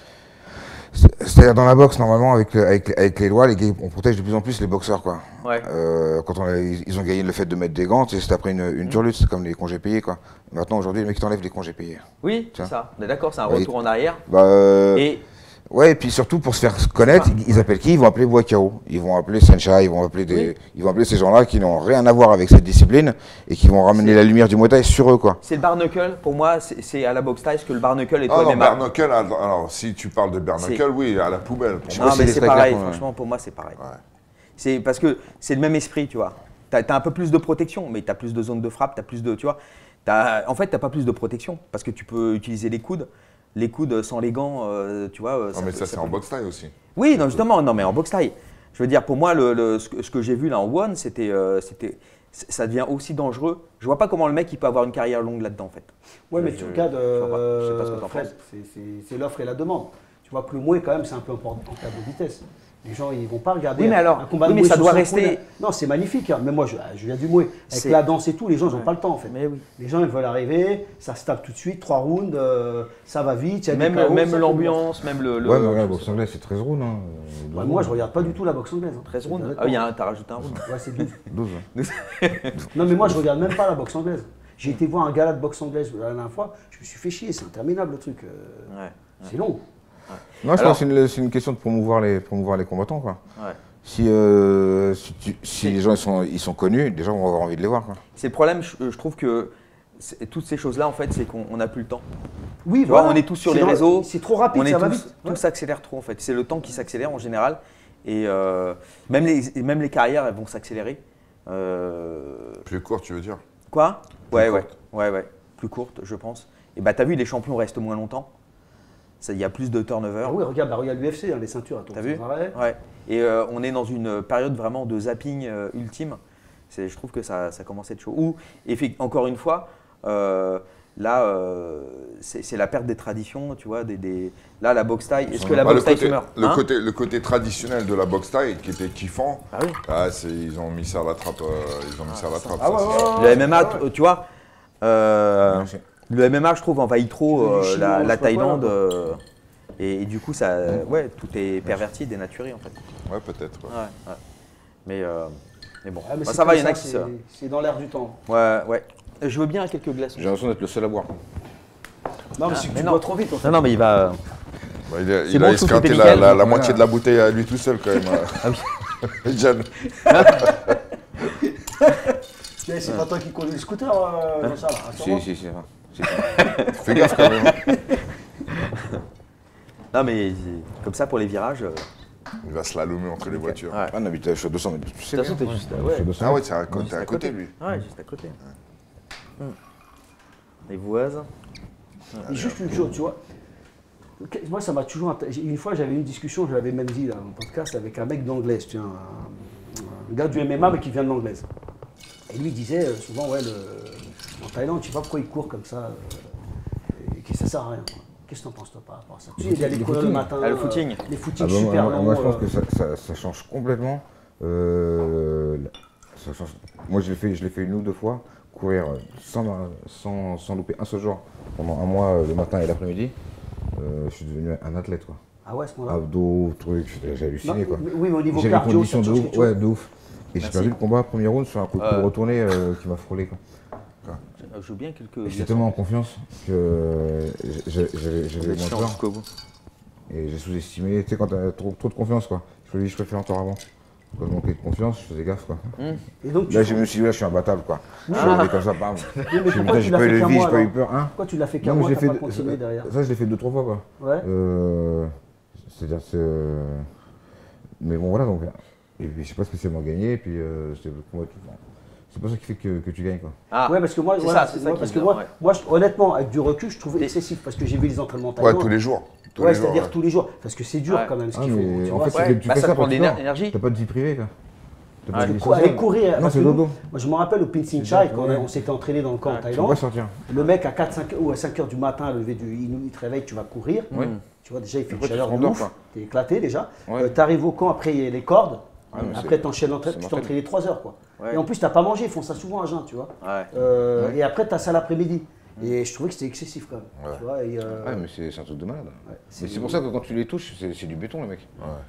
C'est-à-dire dans la boxe, normalement, avec, avec, avec les lois, les, on protège de plus en plus les boxeurs. Quoi. Ouais. Euh, quand on a, ils ont gagné le fait de mettre des gants, c'est après une, une dure lutte, c'est comme les congés payés. Quoi. Maintenant, aujourd'hui, les mecs t'enlèvent les congés payés. Oui, c'est ça. On est d'accord, c'est un retour et, en arrière. Bah, euh, et ouais, et puis surtout pour se faire connaître, ils, ils appellent qui? Ils vont appeler Boakao, ils vont appeler Sencha, ils vont appeler des, oui. ils vont appeler ces gens-là qui n'ont rien à voir avec cette discipline et qui vont ramener la lumière du Muay Thai sur eux, quoi. C'est le bar knuckle, pour moi, c'est à la boxe taille, ce que le bar knuckle est ah au non, M M A. Bar knuckle, alors si tu parles de bar knuckle, oui, à la poubelle. Pour non, moi, mais c'est pareil, clair, franchement, pour moi, c'est pareil. Ouais. C'est parce que c'est le même esprit, tu vois. Tu as, as un peu plus de protection, mais tu as plus de zones de frappe, tu as plus de, tu vois. As, en fait, tu n'as pas plus de protection parce que tu peux utiliser les coudes. Les coudes sans les gants, euh, tu vois. Non, mais ça, c'est en boxe taille aussi. Oui, non, justement, non, mais en boxe taille. Je veux dire, pour moi, le, le, ce que, ce que j'ai vu là en One, c'était, euh, c'était, ça devient aussi dangereux. Je vois pas comment le mec il peut avoir une carrière longue là-dedans, en fait. Ouais, mais je, tu regardes, euh, je sais pas ce que t'en penses. C'est l'offre et la demande. Tu vois que le Muay, quand même, c'est un peu important en termes de vitesse. Les gens, ils vont pas regarder oui, mais alors, un combat oui, de mais Muay ça doit rester. rester. Non, c'est magnifique. Hein. Mais moi, je, je viens du Muay. Avec la danse et tout, les gens, ils n'ont ouais. pas le temps en fait. Mais oui. Les gens, ils veulent arriver, ça se tape tout de suite, trois rounds, euh, ça va vite. Y a même même l'ambiance, même le. Ouais, mais la boxe anglaise, c'est treize rounds. Hein. Ouais, moi, je regarde pas du tout la boxe anglaise. Hein. treize rounds. Ah oui, t'as rajouté un round. Ouais, c'est douze. douze. Non, mais moi, je regarde même pas la boxe anglaise. J'ai été voir un gala de boxe anglaise la dernière fois, je me suis fait chier, c'est interminable le truc. Euh, ouais. C'est long. Ouais. Non, je Alors, pense que c'est une, une question de promouvoir les, promouvoir les combattants. Quoi. Ouais. Si, euh, si, tu, si les gens ils sont, ils sont connus, les gens vont avoir envie de les voir. C'est le problème, je, je trouve que toutes ces choses-là, en fait, c'est qu'on n'a plus le temps. Oui, voilà. On est tous sur les réseaux. C'est trop rapide, on est ça tous, va vite. Tout s'accélère trop, en fait. C'est le temps qui s'accélère en général. Et euh, même, les, même les carrières, elles vont s'accélérer. Euh... Plus courte, tu veux dire? Quoi? Ouais, ouais, ouais, ouais. Plus courte, je pense. Et bah, t'as vu, les champions restent moins longtemps. Il y a plus de turnover. Ah oui, regarde, bah, regarde l'U F C, hein, les ceintures. T'as vu? Ouais. Et euh, on est dans une période vraiment de zapping euh, ultime. Je trouve que ça, ça commence à être chaud. Ou, encore une fois, euh, là, euh, c'est la perte des traditions, tu vois. Des, des... Là, la boxe taille, est-ce que la bah, boxe taille se meurt le, hein côté, le côté traditionnel de la boxe taille qui était kiffant, ah oui. ah, ils ont mis ça à la trappe. Euh, ils ont mis ah, ça à la trappe. Ah, ça, ouais, ouais, le M M A, tu vois. Euh, Le M M A, je trouve, envahit trop euh, Chinois, la, je la sais pas Thaïlande. quoi, euh, et, et du coup, ça, ouais, tout est perverti, dénaturé en fait. Ouais, peut-être. Ouais. Ouais, ouais. Mais, euh, mais bon, Ouais, mais bah, c'est ça va, comme il y en a ça, qui c'est- se. C'est dans l'air du temps. Ouais, ouais. Je veux bien quelques glaçons. J'ai l'impression d'être le seul à boire. Non, mais c'est que mais tu non. bois trop vite. En fait. Non, non, mais il va. Bah, il a, C'est il bon, a tout esquinté était la, nickel. la, la Voilà. moitié de la bouteille à lui tout seul quand même. Ah oui. John. Tiens, c'est pas toi qui conduis le scooter, euh, Jean-Charles. rassure-moi. Si, si, si. si. Fais gaffe quand même. Non, mais c'est- comme ça, pour les virages. euh, Il va slalomer entre les voitures. Ouais. Ah, on habite, je suis à deux cents mètres. Tu sais De toute façon, bien. t'es juste. Je Ouais, suis à deux cents Ah ouais, mètres. c'est à côté, à côté lui. ouais, juste à côté. Hum. Les voisins. Et juste une chose, tu vois. Ok, moi, ça m'a toujours. int- Une fois, j'avais eu une discussion, je l'avais même dit dans mon podcast, avec un mec d'anglaise, tu vois, un, un gars du M M A, mais qui vient de l'anglaise. Et lui il disait euh, souvent, ouais, le, en Thaïlande, je sais pas pourquoi il court comme ça, euh, et que ça sert à rien. quoi. Qu'est-ce que t'en penses, toi, par rapport à ça? Tu sais, il y a les le coureurs le footing. matin. Ah, le euh, footing. Les Ah footings bah, moi, super moi, longs. moi, je pense euh, que ça, ça- ça change complètement. euh, ça change- Moi, je l'ai fait, je l'ai fait une ou deux fois, courir euh, sans, sans, sans louper un seul jour pendant un mois, euh, le matin et l'après-midi. Euh, je suis devenu un athlète, quoi. Ah ouais, à ce moment-là. Abdos, trucs, j'ai j'ai halluciné, Non, quoi. mais- Oui, mais au niveau J'avais des cardio, ça conditions de change ouf, quelque chose. ouais, de ouf. Et j'ai Merci. perdu le combat premier round sur un coup de coude Ouais. retourné euh, qui m'a frôlé, quoi. Je veux bien quelques. Et J'étais glaçons. tellement en confiance que euh, j'ai- j'avais Vous j'avais êtes moins chiant peur. jusqu'au bout. Et j'ai sous-estimé, tu sais, quand t'as trop, trop de confiance, quoi. Je me dis, je préfère encore avant. Quand je manquais de confiance, je faisais gaffe, quoi. Et donc, tu Là, je me suis dit, là, je suis imbattable, quoi. Je suis arrivé comme ça, bam. Oui, mais Je me suis dit, pourquoi putain, tu j'ai l'as pas eu fait le qu'un vie, mois, j'ai pas eu alors peur, hein. Pourquoi tu l'as fait Non, qu'un mais mois, j'ai t'as fait. pas continué derrière? Ça, je l'ai fait deux, trois fois, quoi. Ouais. Euh, C'est-à-dire, c'est. euh, Mais bon, voilà, donc. Et puis, j'ai pas spécialement gagné, et puis, euh, c'était le combat tout le temps. C'est pas ça qui fait que, que tu gagnes, quoi. Ah, Ouais, parce que moi, c'est voilà, ça, c'est ça moi, qui parce est que bien, moi, ouais. moi, je- honnêtement, avec du recul, je trouvais Et- excessif parce que j'ai vu les entraînements Ouais, thaïlandais. tous les jours. Tous Ouais, les jours. c'est-à-dire ouais. tous les jours, parce que c'est dur Ouais. quand même ce Ah, qu'il faut. mais Tu en vois, fait, c'est- c'est que tu bah, fais ça ça prend pour de le sport. l'énergie. T'as pas de vie privée, quoi. T'as Ah, pas de du vie Quoi, aller sociale. courir. Non, parce c'est que le nous- dodo. Moi, je me rappelle au Pinsin C'est Chai, bien, quand ouais. on s'était entraîné dans le camp en Tu peux Thaïlande. pas sortir. Le mec à quatre cinq ou à cinq heures du matin, levé du, il, il te réveille, tu vas courir. Oui. Tu vois, déjà, il fait une Après, tu chaleur te de rendors, ouf. quoi. T'es éclaté déjà. Ouais. Euh, T'arrives au camp, après, il y a les cordes. Ouais, mais Après, c'est- t'enchaînes l'entraînement, c'est tu mortel. t'entraînes les trois heures, quoi. Ouais. Et en plus, t'as pas mangé, ils font ça souvent à jeun, tu vois. Ouais. Euh, Ouais. Et après, t'as ça l'après-midi. Et je trouvais que c'était excessif quand même. Ouais. Tu vois, et, euh, Ouais, mais c'est c'est un truc de malade. ouais, Mais c'est pour ça que quand tu les touches, c'est c'est du béton, les mecs.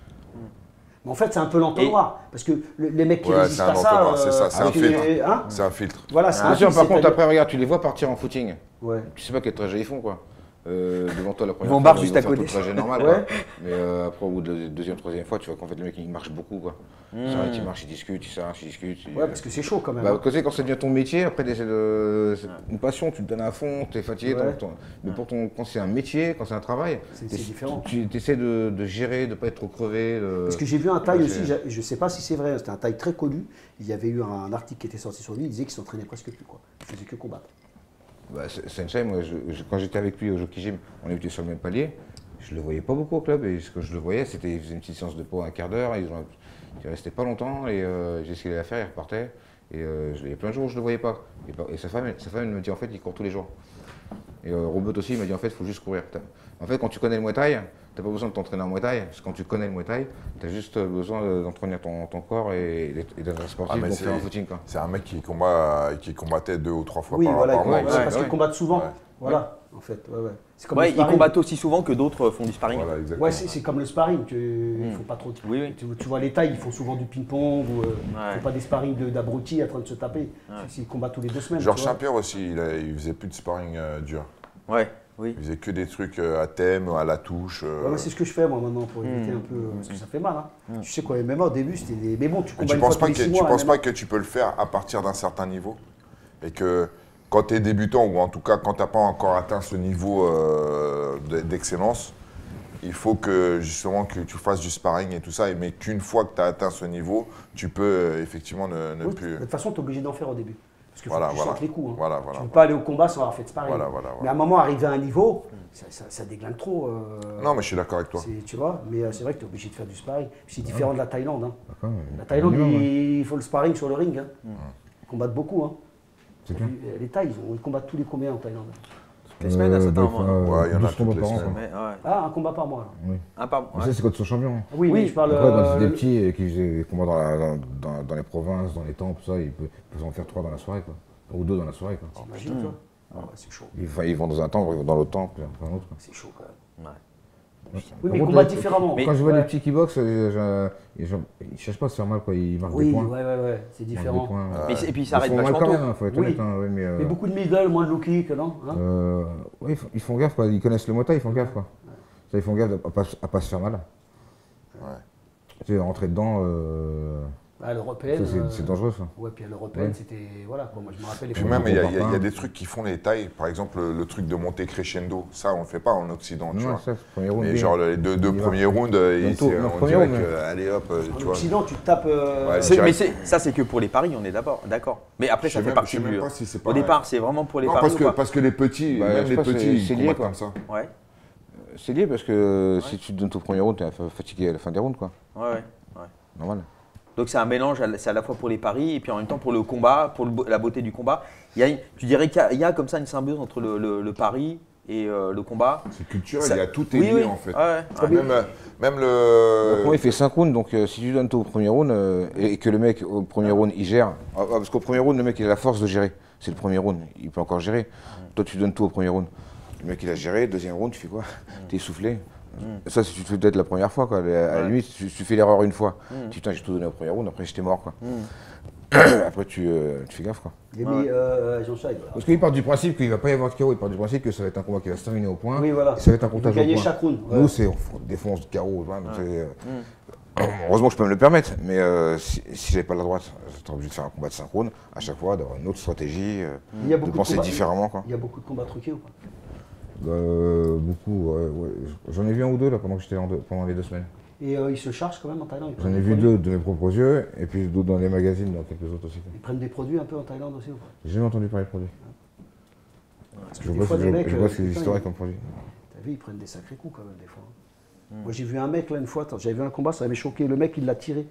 Mais en fait, c'est un peu l'entonnoir. Parce que le- les mecs qui Ouais, résistent c'est un à ça. entonnoir, c'est ça, c'est parce un que filtre. les- hein C'est un filtre. Voilà, c'est un Bien sûr, filtre, par contre, c'est-à-dire- après, regarde, tu les vois partir en footing. Ouais. Tu sais pas quel trajet ils font, quoi. Euh, devant toi, la première vont fois, barre ils juste vont à faire côté. tout le trajet normal, Ouais. quoi. Mais euh, après, au bout de la deuxième, troisième fois, tu vois qu'en fait, le mec, il marche beaucoup, quoi. C'est vrai qu'il marche, il discute, il s'arrache, il discute. il- Ouais, parce que c'est chaud quand même. Bah, hein. tu sais, quand ça devient ton métier, après, t'essaies de... c'est une passion, tu te donnes à fond, t'es fatigué. Ouais. donc ton- Mais pour ton... quand c'est un métier, quand c'est un travail, C'est- t'es- c'est différent. Tu essaies de, de gérer, de pas être trop crevé. de- Parce que j'ai vu un taille Ouais, aussi, c'est- j'a- je ne sais pas si c'est vrai, c'était un taille très connu. Il y avait eu un article qui était sorti sur lui, il disait qu'il s'entraînait presque plus. Quoi. Il faisait que combattre. Bah, c'est- Sensei, moi, je- je- quand j'étais avec lui au Jockey Gym, on était sur le même palier. Je le voyais pas beaucoup au club et ce que je le voyais, c'était il faisait une petite séance de peau à un quart d'heure. Il, il restait pas longtemps et euh, j'ai ce qu'il allait faire, il repartait. Et euh, je- il y a plein de jours où je le voyais pas. Et, par- et sa femme, sa femme elle me dit en fait, il court tous les jours. Et euh, Robert aussi, il m'a dit en fait, il faut juste courir. T'as- En fait, quand tu connais le Muay Thai, t'as pas besoin de t'entraîner en Muay Thai. Parce que quand tu connais le Muay Thai, t'as juste besoin de- d'entraîner ton, ton corps et, d'être- et d'être un sportif, Ah, mais donc c'est- faire un footing, quoi. C'est un mec qui, combat, qui combattait deux ou trois fois Oui, par, voilà, par ils mois. combattent, ouais, ouais, parce ouais. qu'ils combattent souvent. Ouais. Voilà, en fait. Ouais, ouais. C'est comme Ouais, le ils sparring. combattent aussi souvent que d'autres font du sparring. Voilà, exactement. Ouais, c'est c'est comme le sparring. Tu, il faut pas trop. Oui, oui. Tu, tu vois les tailles, ils font souvent du ping-pong ou euh, Ouais. faut pas des sparring de- d'abrutis en train de se taper. Ils combattent tous les deux semaines. Georges tu vois. Saint-Pierre aussi, il, a- il faisait plus de sparring euh, dur. Ouais, oui. Il faisait que des trucs euh, à thème, à la touche. euh. Ouais, mais c'est ce que je fais moi maintenant pour éviter un peu. euh, Parce que ça fait mal. Hein. Tu sais quoi, M M A au début c'était des. Mais bon, tu Mais combats tu une penses fois pas tous que les six tu mois. penses M M A. pas que tu peux le faire à partir d'un certain niveau et que quand tu es débutant ou en tout cas quand tu n'as pas encore atteint ce niveau euh, de- d'excellence, il faut que justement que tu fasses du sparring et tout ça, mais qu'une fois que tu as atteint ce niveau, tu peux euh, effectivement ne, ne Oui, plus. De toute façon, tu es obligé d'en faire au début. Parce qu'il faut Voilà, que tu voilà. sentes les coups. Hein. Voilà, voilà, tu ne peux voilà. pas aller au combat sans avoir fait de sparring. Voilà, voilà, voilà. Mais à un moment, arrivé à un niveau, ça, ça, ça déglingue trop. euh, Non, mais je suis d'accord avec toi. c'est- Tu vois, mais euh, c'est vrai que tu es obligé de faire du sparring. Puis c'est différent de la Thaïlande. Hein. D'accord, mais- La Thaïlande, minimum, ouais. il, il faut le sparring sur le ring. Hein. Ils combattent beaucoup. Hein. C'est clair. Les Thaïs, ils, ont- ils combattent tous les combien en Thaïlande? Les semaines, à Euh, certains bah, moments. euh, Ouais, il y en a douze toutes combats les par an, semaines. quoi. Mais, ouais. Ah, un combat par mois. là. Oui. Un par Mais ouais. ça, c'est quand ils sont champions. hein. Oui, mais je parle. Après, quand euh, c'est des le- petits et qui faisaient des combats dans, la- dans, dans- dans les provinces, dans les temples, tout ça, ils peuvent, ils peuvent en faire trois dans la soirée, quoi. Ou deux dans la soirée, quoi. T'imagines, toi Ah ouais, c'est chaud. Ils, ils vont dans un temple, ils vont dans l'autre temple, dans l'autre. C'est chaud quand même. Ouais. Oui, mais ils combattent différemment. Quand je vois ouais. les petits qui boxent, euh, je, je, ils ne cherchent pas à se faire mal, quoi. Ils marquent oui, des points. ouais, ouais, ouais, c'est différent. Points, euh, mais et puis ça ils arrête font mal vachement quand tôt. même, il faut être Oui. honnête. Hein, ouais, mais, euh, mais beaucoup de middle, moins de low kick, non hein euh, ouais, ils, font, ils font gaffe, quoi. Ils connaissent le mota, ils font gaffe, quoi. Ouais. Ça, ils font gaffe à ne pas, à pas se faire mal. Ouais. Tu sais, rentrer dedans, euh, à l'européenne. c'est euh, dangereux, ça. Ouais, puis à l'européenne, Ouais. c'était. Voilà, quoi. Moi je me rappelle les Puis premiers- même, il y, a- il y a- comprends il y a pas. des trucs qui font les tailles. Par exemple, le, le truc de monter crescendo. Ça, on le fait pas en Occident, tu Non, vois. ça, c'est le premier round. Et bien. genre, les deux, deux Il y va. premiers rounds, euh, Le il- tour- c'est- le on premier dirait round, que, ouais. allez hop, euh, tu En vois. Occident, tu tapes. euh, Ouais, C'est- direct. mais c'est- ça, c'est que pour les paris, on est d'abord, d'accord. Mais après, Je ça sais fait même- partie je sais du. même pas si c'est Au pareil. départ, c'est vraiment pour les Non, paris. parce ou que, pas parce que les petits, Bah, même je les pense que petits, c'est ils lié, combattent quoi. comme ça. Ouais, C'est lié parce que si tu te donnes ton premier round, tu es fatigué à la fin des rounds, quoi. ouais, ouais. ouais. Normal. Donc c'est un mélange, c'est à la fois pour les paris et puis en même temps pour le combat, pour le beau- la beauté du combat. Il y a, une- tu dirais qu'il y a- il y a comme ça une symbiose entre le, le- le pari et euh, le combat. C'est culturel, Ça- il y a tout est Oui, lié oui. en fait. Ouais, ouais. Ah, Même, euh, même le. Pour moi, il fait cinq rounds, donc euh, si tu donnes tout au premier round euh, et que le mec au premier round il gère, ah, ah, parce qu'au premier round le mec il a la force de gérer, c'est le premier round, il peut encore gérer. Toi tu donnes tout au premier round, le mec il a géré, deuxième round tu fais quoi? T'es essoufflé. Ça si tu te fais peut-être la première fois quoi, à la Ouais. limite tu, tu fais l'erreur une fois, Mm. tu dis putain j'ai tout donné au premier round, après j'étais mort quoi. Mm. Après tu, euh, tu fais gaffe quoi. Et Ouais. mais euh, Jean-Charles, voilà. Parce qu'il part du principe qu'il ne va pas y avoir de K O, il part du principe que ça va être un combat qui va se terminer au point, Oui, voilà. et ça va être un Il veut comptage au gagner point. chaque round. ouais. Nous c'est on défonce K O, voilà, donc Ouais. c'est, euh, heureusement que je peux me le permettre, mais euh, si, si j'avais pas la droite, j'étais obligé de faire un combat de cinq rounds, à chaque fois d'avoir une autre stratégie, euh, Il y a de beaucoup de penser combats- différemment quoi. Il y a beaucoup de combats truqués ou pas? Euh, beaucoup, ouais, ouais. J'en ai vu un ou deux là pendant que j'étais en deux- pendant les deux semaines. Et euh, ils se chargent quand même en Thaïlande. ils J'en prennent ai des vu produits. deux de mes propres yeux, et puis d'autres dans les magazines, dans quelques autres aussi. Ils prennent des produits un peu en Thaïlande aussi ou pas? J'ai jamais entendu parler de produits. Parce que Je des vois fois, ce des je- mecs, je vois euh, ce qui est putain, historique ils- comme produit. T'as vu, ils prennent des sacrés coups quand même des fois. Moi j'ai vu un mec là une fois, attends, j'avais vu un combat, ça m'avait choqué. Le mec il l'a tiré.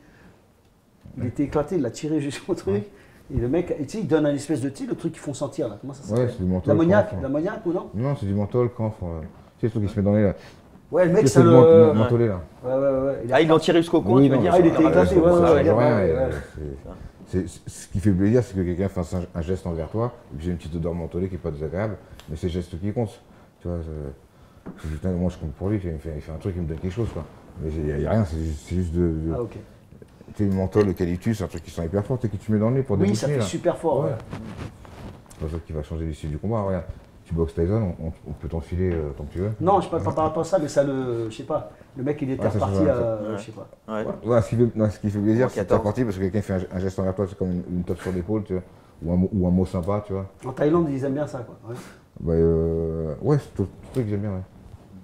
Il était éclaté, il l'a tiré jusqu'au truc. Et le mec, et tu sais, il donne un espèce de tir, le truc qu'ils font sentir là. Comment ça s'appelle? Ouais, c'est du menthol. L'ammoniaque, camphre. l'ammoniaque ou non? Non, c'est du menthol, camphre. euh, Tu sais, ce truc qui se met dans les là. Ouais, le mec Tu sais, ça c'est le. le men- Ouais, mentholé là. ouais, ouais. ouais. Il a- Ah, ils l'ont tiré jusqu'au coin, Oui, tu veux non, dire Ah, il était ça- éclaté, ça- ouais, ça ouais, change ouais, rien, ouais, et, ouais. c'est- c'est- Ce qui fait plaisir, c'est que quelqu'un fasse un, un geste envers toi, et puis j'ai une petite odeur mentholée qui n'est pas désagréable, mais c'est le geste qui compte. Tu vois, c'est- je dis, putain, moi je compte pour lui, il fait, il fait un truc, il me donne quelque chose quoi. Mais il n'y a, rien, c'est juste, c'est juste de. de Ah, ok. tu sais, le menthol, l'eucalyptus, un truc qui sent hyper fort, et que tu mets dans le nez pour Oui, déboucher ça fait là. super fort. Ouais. ouais. C'est pas ça qui va changer l'issue du combat. Regarde, tu boxes Tyson, on, on peut t'enfiler euh, tant que tu veux. Non, je parle pas par rapport à ça, mais ça le. Je sais pas. Le mec il était Ouais, ça, reparti c'est vrai, à. ça. Je sais pas. Ouais. Ouais, ce, qui fait, non, ce qui fait plaisir, En c'est que t'es quatorze. reparti parce que quelqu'un fait un, un geste envers toi, c'est comme une, une tape sur l'épaule, tu vois, ou un, mot- ou un mot sympa, tu vois. En Thaïlande ils aiment bien ça quoi. Ouais. Bah, euh, ouais, c'est tout le truc que j'aime bien, ouais.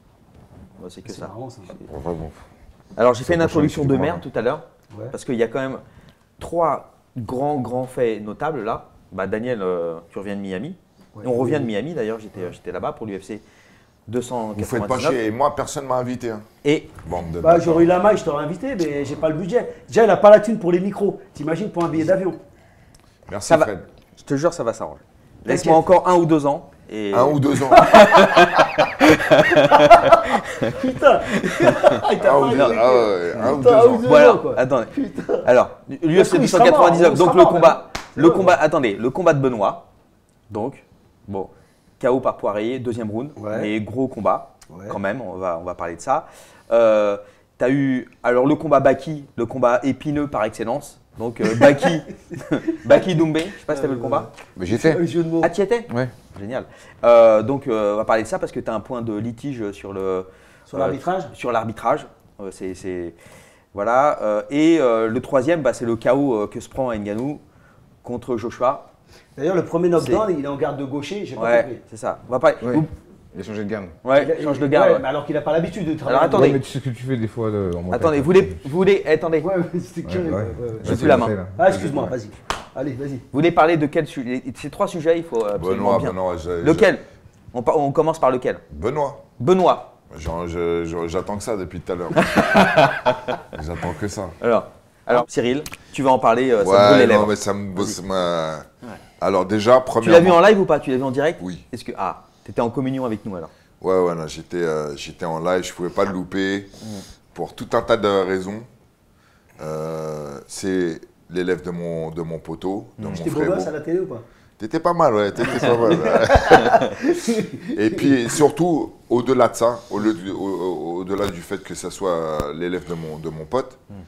Bah, c'est que C'est ça. marrant ça. Bon, vrai, bon. Alors j'ai fait une Ça introduction change de du merde combat. tout à l'heure, Ouais. parce qu'il y a quand même trois grands, grands faits notables là. Bah, Daniel, euh, tu reviens de Miami. Ouais. On revient de Miami d'ailleurs, j'étais j'étais là-bas pour l'U F C deux cent Vous faites pas quatre-vingt-dix-neuf. chier. Et moi, personne m'a invité. Hein. Et Bande de Bah, bâtards. j'aurais eu la main, je t'aurais invité, mais j'ai pas le budget. Déjà, il a pas la thune pour les micros. T'imagines pour un billet d'avion? Merci ça va. Fred. Je te jure, ça va s'arranger. Laisse-moi encore un ou deux ans. Et... Un ou deux ans. Putain. Il t'a Un ou pas deux invité. ah ouais, un ou deux Putain, un ou ans. deux Bon, alors, ans, quoi. attendez. Alors, l'U F C il deux sera cent quatre-vingt-dix-neuf, mort, il donc sera le mort, combat, c'est le vrai. combat, attendez, le combat de Benoît, donc, bon, K O par Poirier, deuxième round, Ouais. mais gros combat, Ouais. quand même, on va, on va parler de ça. Euh, T'as eu, alors le combat Baki, le combat épineux par excellence, donc euh, Baki, Baki Doumbé, je sais pas si t'as vu le combat. Mais j'y étais. Un jeu de mots. Ah, tu y étais Ouais. Génial. Euh, donc, euh, on va parler de ça parce que tu as un point de litige sur le. Sur l'arbitrage euh, Sur l'arbitrage. Euh, c'est, c'est- Voilà. Euh, et euh, le troisième, bah, c'est le K O euh, que se prend Ngannou contre Joshua. D'ailleurs, le premier knockdown, il est en garde de gaucher, j'ai pas Ouais, compris. c'est ça. On va parler. Ouais. Vous- Il a changé de gamme. Ouais, Il a- change de il- garde. ouais, ouais. mais alors qu'il n'a pas l'habitude de travailler. Alors, attendez. Ouais, mais tu sais ce que tu fais des fois de, en montagne. Attendez, vous voulez, vous voulez, eh, attendez, Ouais, ouais, c'était Ouais, curieux. ouais. ouais, ouais, ouais. J'ai Ouais, plus la c'est main. fait, là. Ah, excuse-moi, vas-y. Allez, vas-y. vous voulez parler de quel sujet? Ces trois sujets, il faut absolument Benoît, bien. Benoît. j'ai- Lequel on, par- on commence par lequel? j'ai- Benoît. Benoît. Genre, je- je- J'attends que ça depuis tout à l'heure. J'attends que ça. Alors, alors Cyril, tu vas en parler, euh, ça me brûle Ouais, les non, lèvres. mais ça me bosse. ma- Ouais. Alors, déjà, Tu premièrement. l'as vu en live ou pas? Tu l'as vu en direct? Oui. Est-ce que ah, t'étais en communion avec nous alors? Ouais, ouais, non, j'étais euh, j'étais en live, je pouvais pas le louper pour tout un tas de raisons. Euh, c'est l'élève de mon, de mon poteau, de mon J'étais beau frérot. gosse à la télé ou pas? T'étais pas mal, ouais, t'étais pas mal. Et puis surtout, au-delà de ça, au-delà au, au du fait que ça soit l'élève de mon, de mon pote, mm.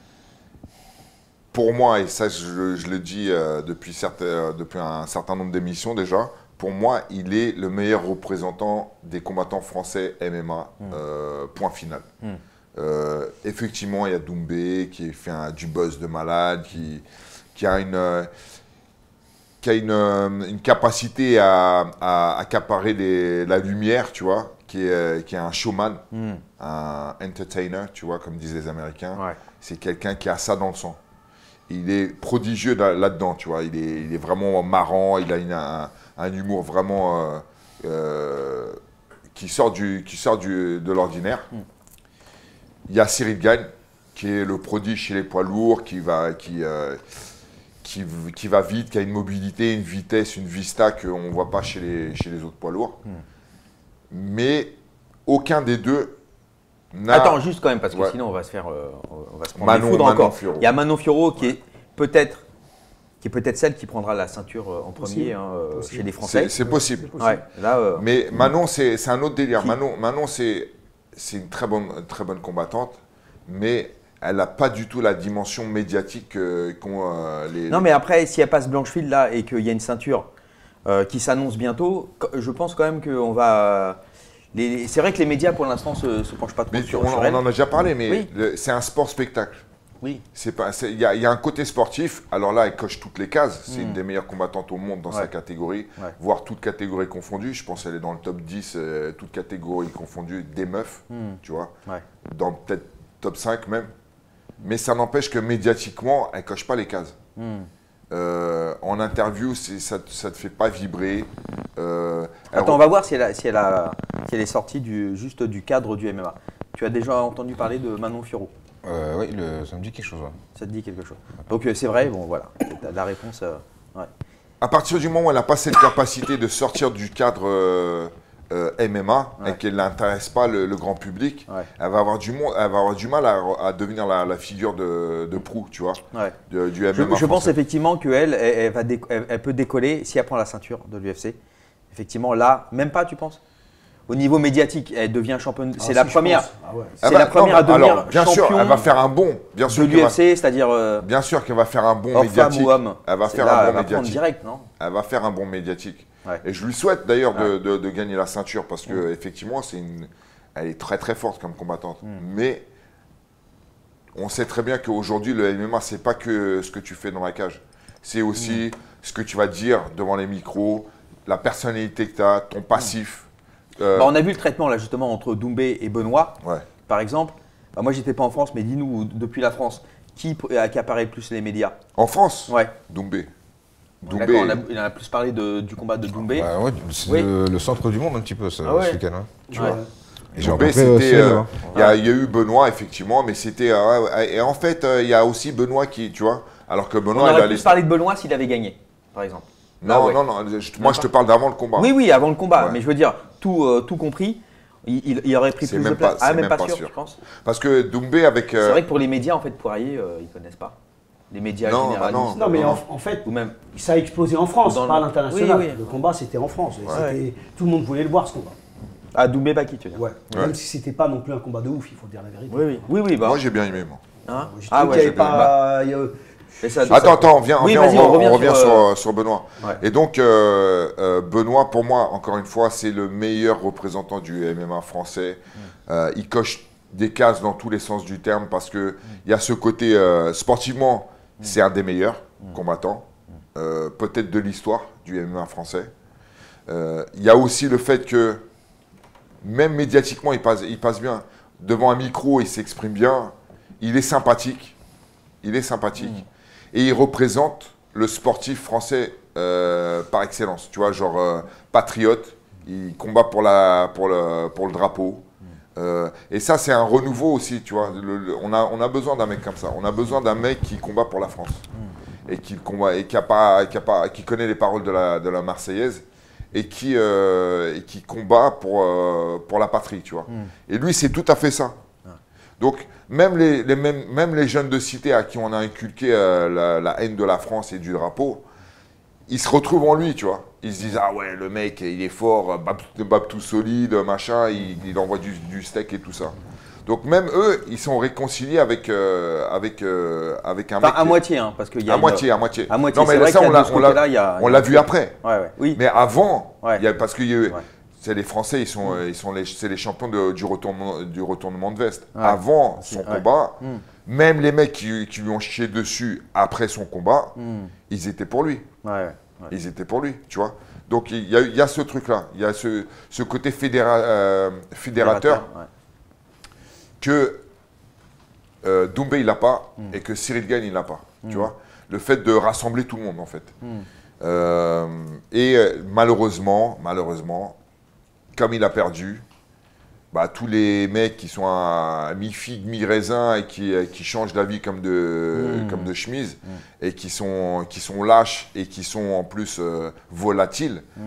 pour moi, et ça je, je le dis euh, depuis, certains, depuis un certain nombre d'émissions déjà, pour moi, il est le meilleur représentant des combattants français M M A, mm. euh, point final. Mm. Euh, effectivement, il y a Doumbé qui fait un, du buzz de malade, qui, qui a une... Euh, qui a une, une capacité à, à accaparer les, la lumière, tu vois, qui est, qui est un showman, mm. un entertainer, tu vois, comme disent les Américains. Ouais. C'est quelqu'un qui a ça dans le sang. Il est prodigieux là-dedans, tu vois. Il est, il est vraiment marrant, il a une, un, un humour vraiment euh, euh, qui sort, du, qui sort du, de l'ordinaire. Mm. Il y a Cyril Gane, qui est le prodige chez les poids lourds, qui va... Qui, euh, Qui, qui va vite, qui a une mobilité, une vitesse, une vista qu'on ne voit pas chez les, chez les autres poids lourds. Mm. Mais aucun des deux n'a... Attends, juste quand même, parce que ouais. sinon on va se faire euh, on va se prendre Manon, des foudres Manon encore. Fiorot. Il y a Manon Fiorot qui est peut-être qui est peut-être celle qui prendra la ceinture en premier hein, euh, chez les Français. C'est possible. Ouais, là, euh, Mais Manon, c'est un autre délire. Qui... Manon, Manon c'est une très bonne, très bonne combattante, mais... elle n'a pas du tout la dimension médiatique euh, qu'ont euh, les... Non, mais après, si elle passe Blanchfield là et qu'il y a une ceinture euh, qui s'annonce bientôt, je pense quand même qu'on va... Les... C'est vrai que les médias, pour l'instant, ne se, se penchent pas trop mais sur, on, sur on elle. en a déjà parlé, mais oui. c'est un sport-spectacle. Oui. Il y, y a un côté sportif. Alors là, elle coche toutes les cases. C'est mmh. une des meilleures combattantes au monde dans ouais. sa catégorie, ouais. voire toutes catégories confondues. Je pense qu'elle est dans le top dix, euh, toutes catégories confondues, des meufs, mmh. tu vois, ouais. dans peut-être top cinq même. Mais ça n'empêche que médiatiquement, elle ne coche pas les cases. Mm. Euh, en interview, ça ne te fait pas vibrer. Euh, Attends, on va voir si elle, a, si, elle a, si elle est sortie du, juste du cadre du M M A. Tu as déjà entendu parler de Manon Fiorot? euh, Oui, le, ça me dit quelque chose. Ouais. Ça te dit quelque chose. Donc euh, c'est vrai, bon voilà, la réponse… Euh, ouais. À partir du moment où elle n'a pas cette capacité de sortir du cadre… Euh, Euh, M M A ouais. et qu'elle n'intéresse pas le, le grand public, ouais. elle, va avoir du monde, elle va avoir du mal à, à devenir la, la figure de, de proue, tu vois, ouais. de, du M M A. Je, je pense effectivement qu'elle, elle, elle, va elle, elle peut décoller si elle prend la ceinture de l'U F C. Effectivement, là, même pas, tu penses? Au niveau médiatique, elle devient championne. Ah, c'est si la première. Ah ouais. C'est la première non, à devenir alors, bien champion. Sûr, elle va faire un bon. Bien sûr de l'U F C, c'est-à-dire. Euh, bien sûr qu'elle va faire un bon médiatique. Femme ou homme. Elle va faire là, un bon elle va médiatique. Direct, non elle va faire un bon médiatique. Ouais. Et je lui souhaite d'ailleurs ouais. de, de, de gagner la ceinture parce que mmh. effectivement, c'est une, elle est très très forte comme combattante. Mmh. Mais on sait très bien qu'aujourd'hui, le M M A, c'est pas que ce que tu fais dans la cage. C'est aussi mmh. ce que tu vas dire devant les micros, la personnalité que tu as, ton passif. Mmh. Euh... Bah, on a vu le traitement là justement entre Doumbé et Benoît, ouais. par exemple. Bah, moi, j'étais pas en France, mais dis-nous depuis la France, qui accaparait le plus les médias? En France? Ouais. Doumbé. Doumbé. On a, il en a plus parlé de, du combat de Doumbé. Bah ouais, c'est oui. le, le centre du monde un petit peu ce, ah ouais. ce week-end. Hein. Tu ouais. vois. Et Doumbé, c'était. Euh, il euh, y, y a eu Benoît effectivement, mais c'était. Euh, et en fait, il euh, y a aussi Benoît qui, tu vois, alors que Benoît. On aurait il plus parlé de Benoît s'il avait gagné, par exemple. Non, Là, ouais. non, non. Je, moi, je te parle d'avant le combat. Oui, oui, avant le combat. Ouais. Mais je veux dire, tout, euh, tout compris. Il, il aurait pris plus de place. Ah, même, même pas, pas sûr, sûr, je pense. Parce que Doumbé avec. Euh... C'est vrai que pour les médias, en fait, Poirier, euh, ils ne connaissent pas. Les médias non, généralistes. Bah non, non, mais en, en fait, ou même, ça a explosé en France, pas à l'international. Oui, oui. Le combat, c'était en France. Ouais. Tout le monde voulait le voir, ce combat. Ah, Doumbé Baki, tu veux dire. Ouais. ouais. Même si c'était pas non plus un combat de ouf, il faut dire la vérité. Oui, oui. oui, oui bah. Moi, j'ai bien aimé, moi. Hein ah, ouais, j'ai pas. Ça, attends, ça... attends, on, vient, oui, on, vient, on, on revient, on revient sur, sur, euh... sur Benoît. Ouais. Et donc, euh, euh, Benoît, pour moi, encore une fois, c'est le meilleur représentant du M M A français. Mm. Euh, il coche des cases dans tous les sens du terme parce qu'il mm. y a ce côté euh, sportivement. C'est un des meilleurs mmh. combattants, euh, peut-être de l'histoire du M M A français. Il euh, y a aussi le fait que, même médiatiquement, il passe, il passe bien. Devant un micro, il s'exprime bien. Il est sympathique. Il est sympathique. Mmh. Et il représente le sportif français euh, par excellence. Tu vois, genre euh, patriote. Il combat pour, la, pour, le, pour le drapeau. Euh, et ça, c'est un renouveau aussi, tu vois. Le, le, on, a, on a besoin d'un mec comme ça. On a besoin d'un mec qui combat pour la France. Mm. Et, qui, combat, et qui, a pas, qui, a pas, qui connaît les paroles de la, de la Marseillaise. Et qui, euh, et qui combat pour, euh, pour la patrie, tu vois. Mm. Et lui, c'est tout à fait ça. Mm. Donc, même les, les, même, même les jeunes de cité à qui on a inculqué euh, la, la haine de la France et du drapeau, ils se retrouvent en lui, tu vois. Ils se disent, ah ouais, le mec, il est fort, bab, bab tout solide, machin, il, il envoie du, du steak et tout ça. Donc même eux, ils sont réconciliés avec, euh, avec, euh, avec un enfin, mec. à moitié, hein, parce qu'il y a à une... moitié, à moitié. À moitié. Non, mais vrai ça, on l'a, on l'a, a, on l'a vu après. Ouais, ouais. Oui. Mais avant, ouais. il y a, parce que ouais. c'est les Français, ils sont, mmh. ils sont les, c'est les champions de, du, retournement, du retournement de veste. Ouais. Avant son ouais. combat, mmh. même les mecs qui, qui lui ont chié dessus après son combat, mmh. ils étaient pour lui. Ouais, ouais. Ils étaient pour lui, tu vois. Donc il y a, il y a ce truc-là, il y a ce, ce côté fédéra, euh, fédérateur, fédérateur ouais. que euh, Doumbé il n'a pas mm. et que Cyril Gane il n'a pas, mm. tu vois. Le fait de rassembler tout le monde en fait. Mm. Euh, et malheureusement, malheureusement, comme il a perdu, bah, tous les mecs qui sont à mi-figue, mi-raisin et qui, qui changent d'avis comme de, mmh. comme de chemise mmh. et qui sont, qui sont lâches et qui sont en plus euh, volatiles mmh.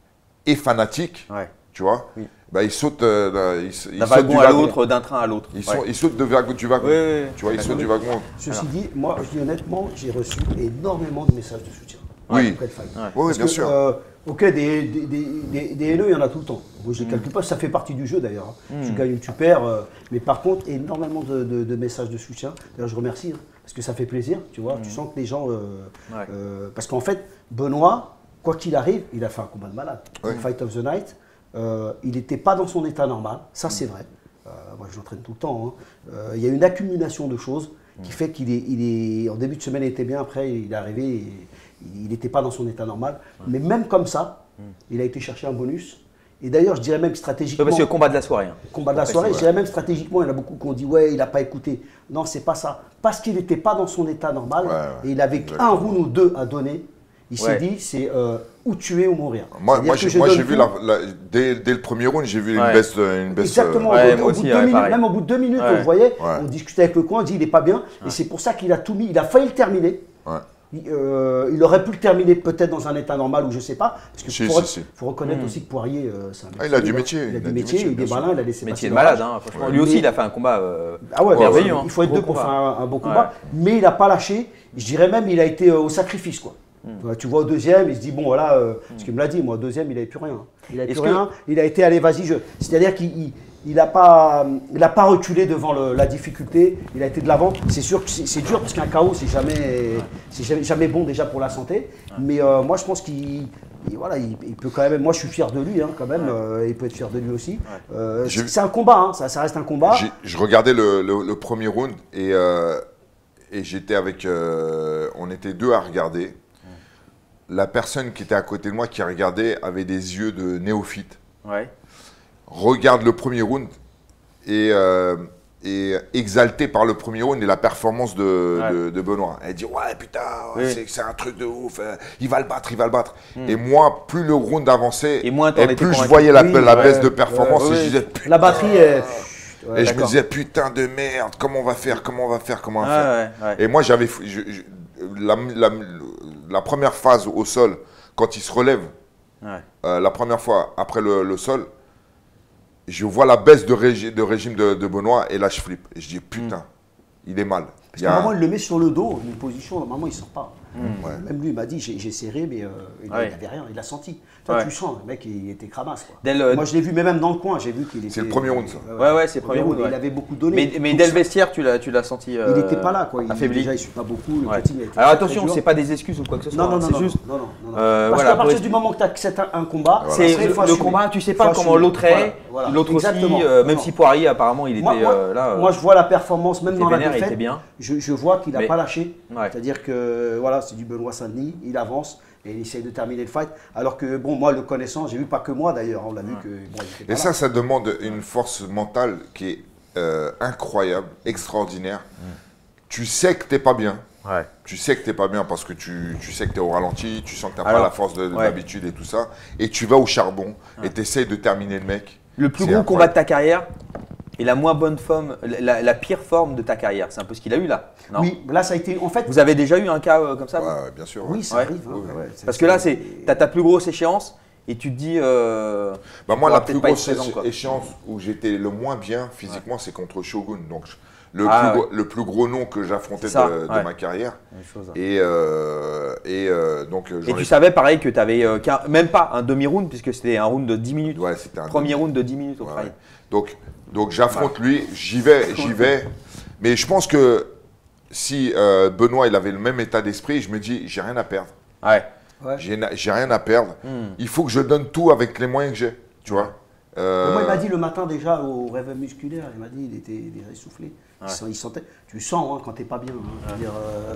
et fanatiques, ouais. tu vois, oui. bah, ils sautent, euh, ils, d'un wagon à l'autre, d'un train à l'autre. Ils, ouais. ils sautent de wagon, du wagon, oui, oui, tu vois, ils sautent du wagon. Ceci Alors. dit, moi, je dis honnêtement, j'ai reçu énormément de messages de soutien. Oui, ouais. oui bien que, sûr. Euh, ok, des, des, des, des, des haineux, il y en a tout le temps. Moi, je ne les calcule pas, ça fait partie du jeu d'ailleurs. Mm. Tu gagnes ou tu perds. Euh, mais par contre, énormément de, de, de messages de soutien. D'ailleurs, je remercie, hein, parce que ça fait plaisir, tu vois. Mm. Tu sens que les gens... Euh, ouais. euh, parce qu'en fait, Benoît, quoi qu'il arrive, il a fait un combat de malade. Ouais. Fight of the Night, euh, il n'était pas dans son état normal, ça mm. c'est vrai. Euh, moi, je l'entraîne tout le temps. Il hein. euh, y a une accumulation de choses qui mm. fait qu'il est, il est... En début de semaine, il était bien, après, il est arrivé... Et, il n'était pas dans son état normal. Ouais. Mais même comme ça, mmh. il a été chercher un bonus. Et d'ailleurs, je dirais même stratégiquement... Parce que combat de la soirée. Hein. Combat de la soirée, je dirais même stratégiquement, il y en a beaucoup qui ont dit « ouais, il n'a pas écouté ». Non, c'est pas ça. Parce qu'il n'était pas dans son état normal ouais, ouais. et il avait un round ou deux à donner. Il ouais. s'est dit, c'est euh, ou tuer ou mourir. Moi, moi j'ai vu, la, la, dès, dès le premier round, j'ai vu ouais. une baisse. Une baisse Exactement. Euh... Ouais, au, au aussi, bout de ouais, minutes, même au bout de deux minutes, ouais. on voyait, ouais. on discutait avec le coin, on dit il n'est pas bien. Ouais. Et c'est pour ça qu'il a tout mis. Il a failli le terminer. Ouais. Il, euh, il aurait pu le terminer peut-être dans un état normal ou je ne sais pas. Parce qu'il faut, si, si. faut reconnaître mmh. aussi que Poirier, euh, c'est un métier. Ah, il a du métier. Il a du métier, il est malin, il a laissé métier de malade, hein, franchement. Lui aussi, il a fait un combat euh, ah ouais, merveilleux. Il faut être deux pour faire un, un bon combat. Mais il n'a pas lâché. Je dirais même il a été au sacrifice, quoi. Mmh. Tu vois, au deuxième, il se dit, bon, voilà, euh, mmh. ce qu'il me l'a dit, moi, au deuxième, il n'avait plus rien. Il n'avait plus rien, il a été, allez, vas-y, je. C'est-à-dire qu'il n'a pas, il a pas reculé devant le, la difficulté, il a été de l'avant. C'est sûr que c'est dur parce qu'un K O, c'est jamais, c'est jamais, jamais bon déjà pour la santé. Ouais. Mais euh, moi, je pense qu'il voilà, il, il peut quand même. Moi, je suis fier de lui, hein, quand même. Ouais. Euh, il peut être fier de lui aussi. Ouais. Euh, c'est un combat, hein, ça, ça reste un combat. Je regardais le, le, le premier round et, euh, et j'étais avec. Euh, on était deux à regarder. La personne qui était à côté de moi, qui regardait, avait des yeux de néophyte. Ouais. Regarde le premier round et, euh, et exalté par le premier round et la performance de, ouais. de, de Benoît. Elle dit ouais putain, ouais, oui. c'est un truc de ouf, il va le battre, il va le battre. Mm. Et moi, plus le round avançait, et, moins et plus je voyais la, oui, la ouais, baisse de performance ouais, et je disais putain. La batterie est... Ouais, et je me disais putain de merde, comment on va faire, comment on va faire, comment on va faire. Ouais, ouais. Et moi j'avais... La, la, la première phase au sol, quand il se relève, ouais. euh, la première fois après le, le sol, je vois la baisse de, régi de régime de, de Benoît et là je flippe. Et je dis putain, mm. il est mal. Parce qu'à un moment, il le met sur le dos, une position, normalement il ne sort pas. Mmh. Ouais. Même lui, il m'a dit, j'ai serré, mais euh, il n'avait ouais. rien, il l'a senti. Toi, ouais. tu sens, le mec, il était cramasse. Quoi. Le... Moi, je l'ai vu, mais même dans le coin, j'ai vu qu'il était... C'est le premier round, ça. Euh, ouais, ouais, c'est le premier round. Ouais. Il avait beaucoup donné. Mais, mais dès le vestiaire, tu l'as senti euh, il n'était pas là, quoi. Il, affaibli. Déjà, il ne suit pas beaucoup. Le ouais. petit, il Alors attention, ce n'est pas des excuses ou quoi que ce soit. Non, non, non. C'est juste... Non, non, non. Parce qu'à partir du moment que tu acceptes un combat, c'est le combat, tu ne sais pas comment l'autre est. L'autre aussi, même si Poirier, apparemment, il était là. Moi, je vois la performance, même dans la défaite. Je vois qu'il n'a pas lâché. C'est-à-dire que, voilà, c'est du Benoît Saint-Denis, il avance. Et il essaye de terminer le fight. Alors que, bon, moi, le connaissant, j'ai vu pas que moi d'ailleurs, on l'a vu que. Bon, et ça, là. ça demande une force mentale qui est euh, incroyable, extraordinaire. Mm. Tu sais que t'es pas bien. Ouais. Tu sais que t'es pas bien parce que tu, tu sais que tu es au ralenti, tu sens que tu n'as pas la force de, de ouais. l'habitude et tout ça. Et tu vas au charbon ouais. et tu essayes de terminer le mec. Le plus gros combat de ta carrière et la moins bonne forme, la, la pire forme de ta carrière. C'est un peu ce qu'il a eu là. Non oui, là ça a été en fait. Vous avez déjà eu un cas euh, comme ça? Ouais, bien sûr. Oui, ça ouais. arrive. Hein, ouais. Ouais, Parce que là, c'est, tu as ta plus grosse échéance et tu te dis. Euh, bah moi, la plus grosse échéance où j'étais le moins bien physiquement, ouais. c'est contre Shogun. Donc, le, ah, plus, ouais. gros, le plus gros nom que j'affrontais de, de ouais. ma carrière. Chose, hein. Et, euh, et euh, donc. Et tu ai... savais pareil que tu avais euh, même pas un demi-round, puisque c'était un round de dix minutes. Ouais, c'était un premier round de dix minutes au ouais, ouais. Donc, donc j'affronte ouais. lui, j'y vais, j'y vais. Mais je pense que si euh, Benoît il avait le même état d'esprit, je me dis, j'ai rien à perdre. Ouais. Ouais. J'ai rien à perdre. Hmm. Il faut que je donne tout avec les moyens que j'ai, tu vois. Euh... Moi, il m'a dit le matin déjà au réveil musculaire, il m'a dit il était déjà essoufflé. Ouais. Il sentait, tu sens hein, quand t'es pas bien. Hein, ouais. dire, euh,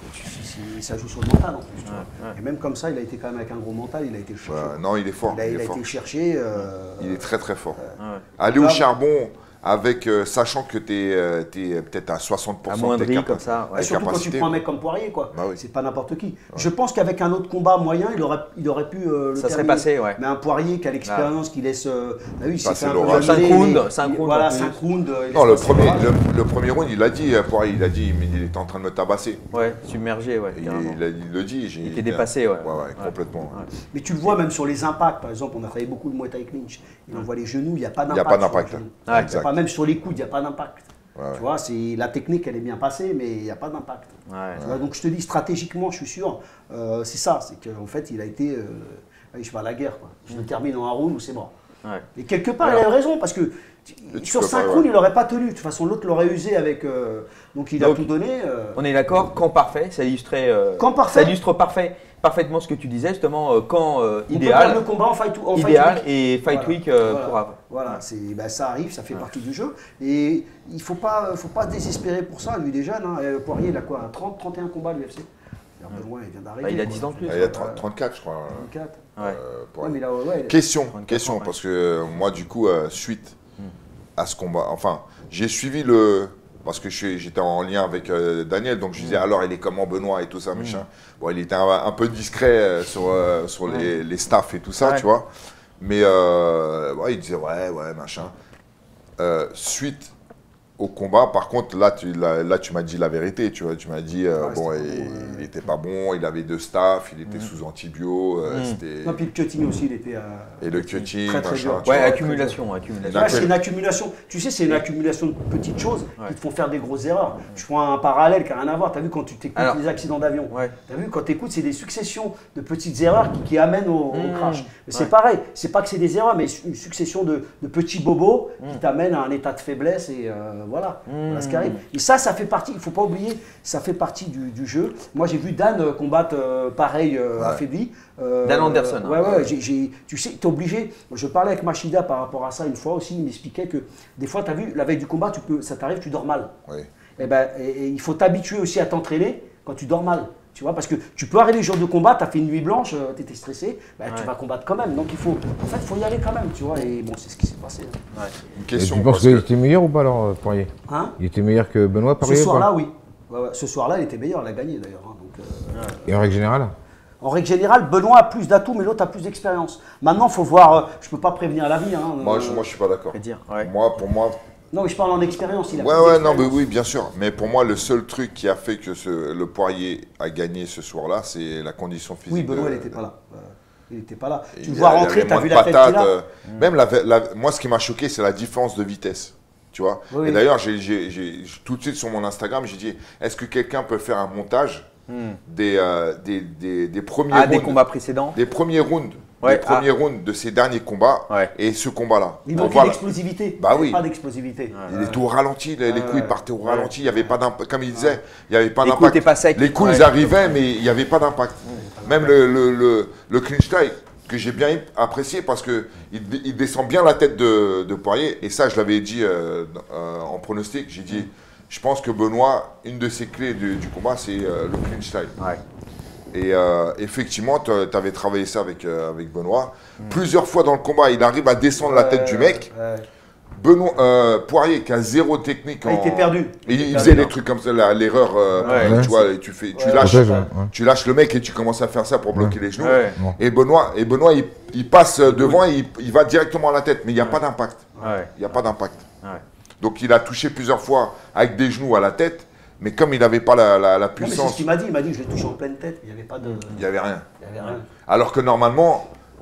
tu, ça joue sur le mental en plus. Tu ouais. vois. Ouais. Et même comme ça, il a été quand même avec un gros mental, il a été cherché. Ouais. Non, il est fort. Il a, il il est a fort. été cherché. Euh, il est très très fort. Euh, ouais. Aller au charbon. Avec, euh, sachant que tu es, euh, es peut-être à soixante pour cent de tes capacités. Comme ça, ouais. Surtout quand tu prends un mec comme Poirier, quoi. Bah oui. C'est pas n'importe qui. Ouais. Je pense qu'avec un autre combat moyen, il aurait, il aurait pu euh, le Ça terminer. serait passé, ouais. Mais un Poirier qui a l'expérience, ah. qui laisse. Euh, bah oui, bah, c'est un peu cinq rounds. cinq rounds. Voilà, cinq rounds. Non, le premier, le, le premier round, il a dit, Poirier, il a dit, mais il était en train de me tabasser. Ouais, submergé, ouais. Il, il, il le dit. Il était dépassé, ouais. Ouais, ouais, complètement. Mais tu le vois même sur les impacts, par exemple, on a travaillé beaucoup le Muay Thai clinch. Il envoie les genoux, il n'y a pas d'impact. Il n'y a pas d'impact. Pas même sur les coudes, il n'y a pas d'impact. Ouais, tu vois, la technique, elle est bien passée, mais il n'y a pas d'impact. Ouais. Donc je te dis, stratégiquement, je suis sûr, euh, c'est ça, c'est qu'en fait, il a été, euh, allez, je vais à la guerre, quoi. Je me termine en un round ou c'est mort. Ouais. Et quelque part, ouais. il a raison, parce que sur cinq rounds, ouais. il n'aurait pas tenu. De toute façon, l'autre l'aurait usé avec. Euh, donc il donc, a tout donné. Euh, on est d'accord, camp parfait, ça illustrait. Euh, camp parfait. Ça illustre parfait. Parfaitement ce que tu disais, justement, euh, camp euh, on idéal. Peut le combat en fight, en idéal fight et fight voilà. week euh, voilà. pour avoir. Voilà, ben, ça arrive, ça fait ouais. partie du jeu. Et il ne faut pas, faut pas désespérer pour ça. Lui, il est jeune. Hein. Poirier, il a quoi trente, trente et un combats à l'U F C. Benoît, il vient d'arriver. Bah, il a dix ans de plus. Ah, il a trente-quatre, je crois. trente-quatre. Ouais. Euh, ouais, mais là, ouais, question, question, ans, parce que euh, moi, du coup, euh, suite hmm. à ce combat, enfin, j'ai suivi le. Parce que j'étais en lien avec euh, Daniel, donc je disais, mmh. alors il est comment Benoît et tout ça, mmh. machin. Bon, il était un, un peu discret euh, sur, euh, sur ouais. les, les staffs et tout ça, ouais. tu vois. Mais euh, ouais, il disait, ouais, ouais, machin. Euh, suite au combat, par contre, là, tu, là, là, tu m'as dit la vérité, tu vois. Tu m'as dit, euh, ouais, bon, il, bon, il était pas bon, il avait deux staffs, il était mmh. sous antibio. Euh, mmh. Non, puis le cutting aussi, il était. Euh, et le cutting, très, très machin. Ouais, vois, accumulation, accumulation. Ouais, c'est une accumulation. Tu sais, c'est une accumulation de petites choses ouais. qui te font faire des grosses erreurs. Je prends un parallèle qui n'a rien à voir. Tu as vu quand tu t'écoutes Alors, les accidents d'avion ouais. Tu as vu quand tu écoutes, c'est des successions de petites erreurs qui, qui amènent au, mmh. au crash. Mais c'est ouais. pareil, c'est pas que c'est des erreurs, mais une succession de, de petits bobos mmh. qui t'amènent à un état de faiblesse et euh, voilà. Mmh. voilà ce qui arrive. Et ça, ça fait partie, il ne faut pas oublier, ça fait partie du, du jeu. Moi, j'ai vu Dan combattre euh, pareil, euh, ouais. affaibli. Euh, Dan Anderson. Ouais, ouais, j'ai, j'ai, tu sais, tu es obligé. Je parlais avec Machida par rapport à ça une fois aussi, il m'expliquait que des fois, tu as vu, la veille du combat, tu peux, ça t'arrive, tu dors mal. Oui. Et ben, et, et il faut t'habituer aussi à t'entraîner quand tu dors mal. Tu vois, parce que tu peux arriver le jour de combat, tu as fait une nuit blanche, euh, tu étais stressé, ben, ouais. tu vas combattre quand même. Donc il faut, en fait, il faut y aller quand même, tu vois. Et bon, c'est ce qui s'est passé. Ouais. Une question. Et tu penses qu'il que... était meilleur ou pas alors, Poirier? Hein? Il était meilleur que Benoît Poirier? Ce soir-là, oui. Ouais, ouais. Ce soir-là, il était meilleur, il a gagné d'ailleurs. Hein, donc, euh, ouais. Et en règle générale? En règle générale, Benoît a plus d'atouts, mais l'autre a plus d'expérience. Maintenant, il faut voir. Euh, je ne peux pas prévenir la vie. Hein, moi, euh, je, moi, je suis pas d'accord. Ouais. Moi, pour moi. Non, mais je parle en expérience. Il a ouais, ouais, non, mais oui, bien sûr. Mais pour moi, le seul truc qui a fait que ce, le Poirier a gagné ce soir-là, c'est la condition physique. Oui, Benoît, de, il n'était pas là. Euh, il n'était pas là. Tu le vois rentrer, tu as vu la tête qu'il a. Euh, mmh. Même la, la, moi, ce qui m'a choqué, c'est la différence de vitesse. Tu vois. Oui, et oui. D'ailleurs, j'ai, j'ai, j'ai, tout de suite sur mon Instagram, j'ai dit, est-ce que quelqu'un peut faire un montage mmh. des, euh, des, des, des premiers ah, rounds, des combats précédents, des premiers rounds. Ouais, les premiers ah. rounds de ces derniers combats ouais. et ce combat-là. Il manquait voilà. d'explosivité. Bah oui. Pas d'explosivité. Il était au ralenti, les, les coups ils partaient au ralenti, il n'y avait pas d'impact. Comme il disait, ouais. il n'y avait pas les d'impact. Coups pas secs. Les coups ouais. ils arrivaient, mais il n'y avait pas d'impact. Ouais. Même le, le, le, le clinch tie que j'ai bien apprécié parce qu'il il descend bien la tête de, de Poirier. Et ça, je l'avais dit euh, euh, en pronostic. J'ai dit, je pense que Benoît, une de ses clés du, du combat, c'est euh, le clinch tie. Ouais. Et euh, effectivement, tu avais travaillé ça avec, euh, avec Benoît. Mmh. Plusieurs fois dans le combat, il arrive à descendre ouais, la tête du mec. Ouais. Benoît, euh, Poirier qui a zéro technique. Il en... était perdu. Il, il, il faisait perdu, des trucs comme ça, l'erreur. Euh, ouais, tu vois, et tu, fais, tu, ouais, lâches, ouais, ouais. tu lâches le mec et tu commences à faire ça pour bloquer ouais. les genoux. Ouais. Et Benoît, et Benoît il, il passe devant et il, il va directement à la tête. Mais il n'y a ouais. pas d'impact. Ouais. Il n'y a pas d'impact. Ouais. Donc il a touché plusieurs fois avec des genoux à la tête. Mais comme il n'avait pas la, la, la puissance… Non, mais c'est ce qu'il m'a dit. Il m'a dit que je l'ai touché en pleine tête. Il n'y avait pas de… Il n'y avait rien. Il n'y avait rien. Alors que normalement,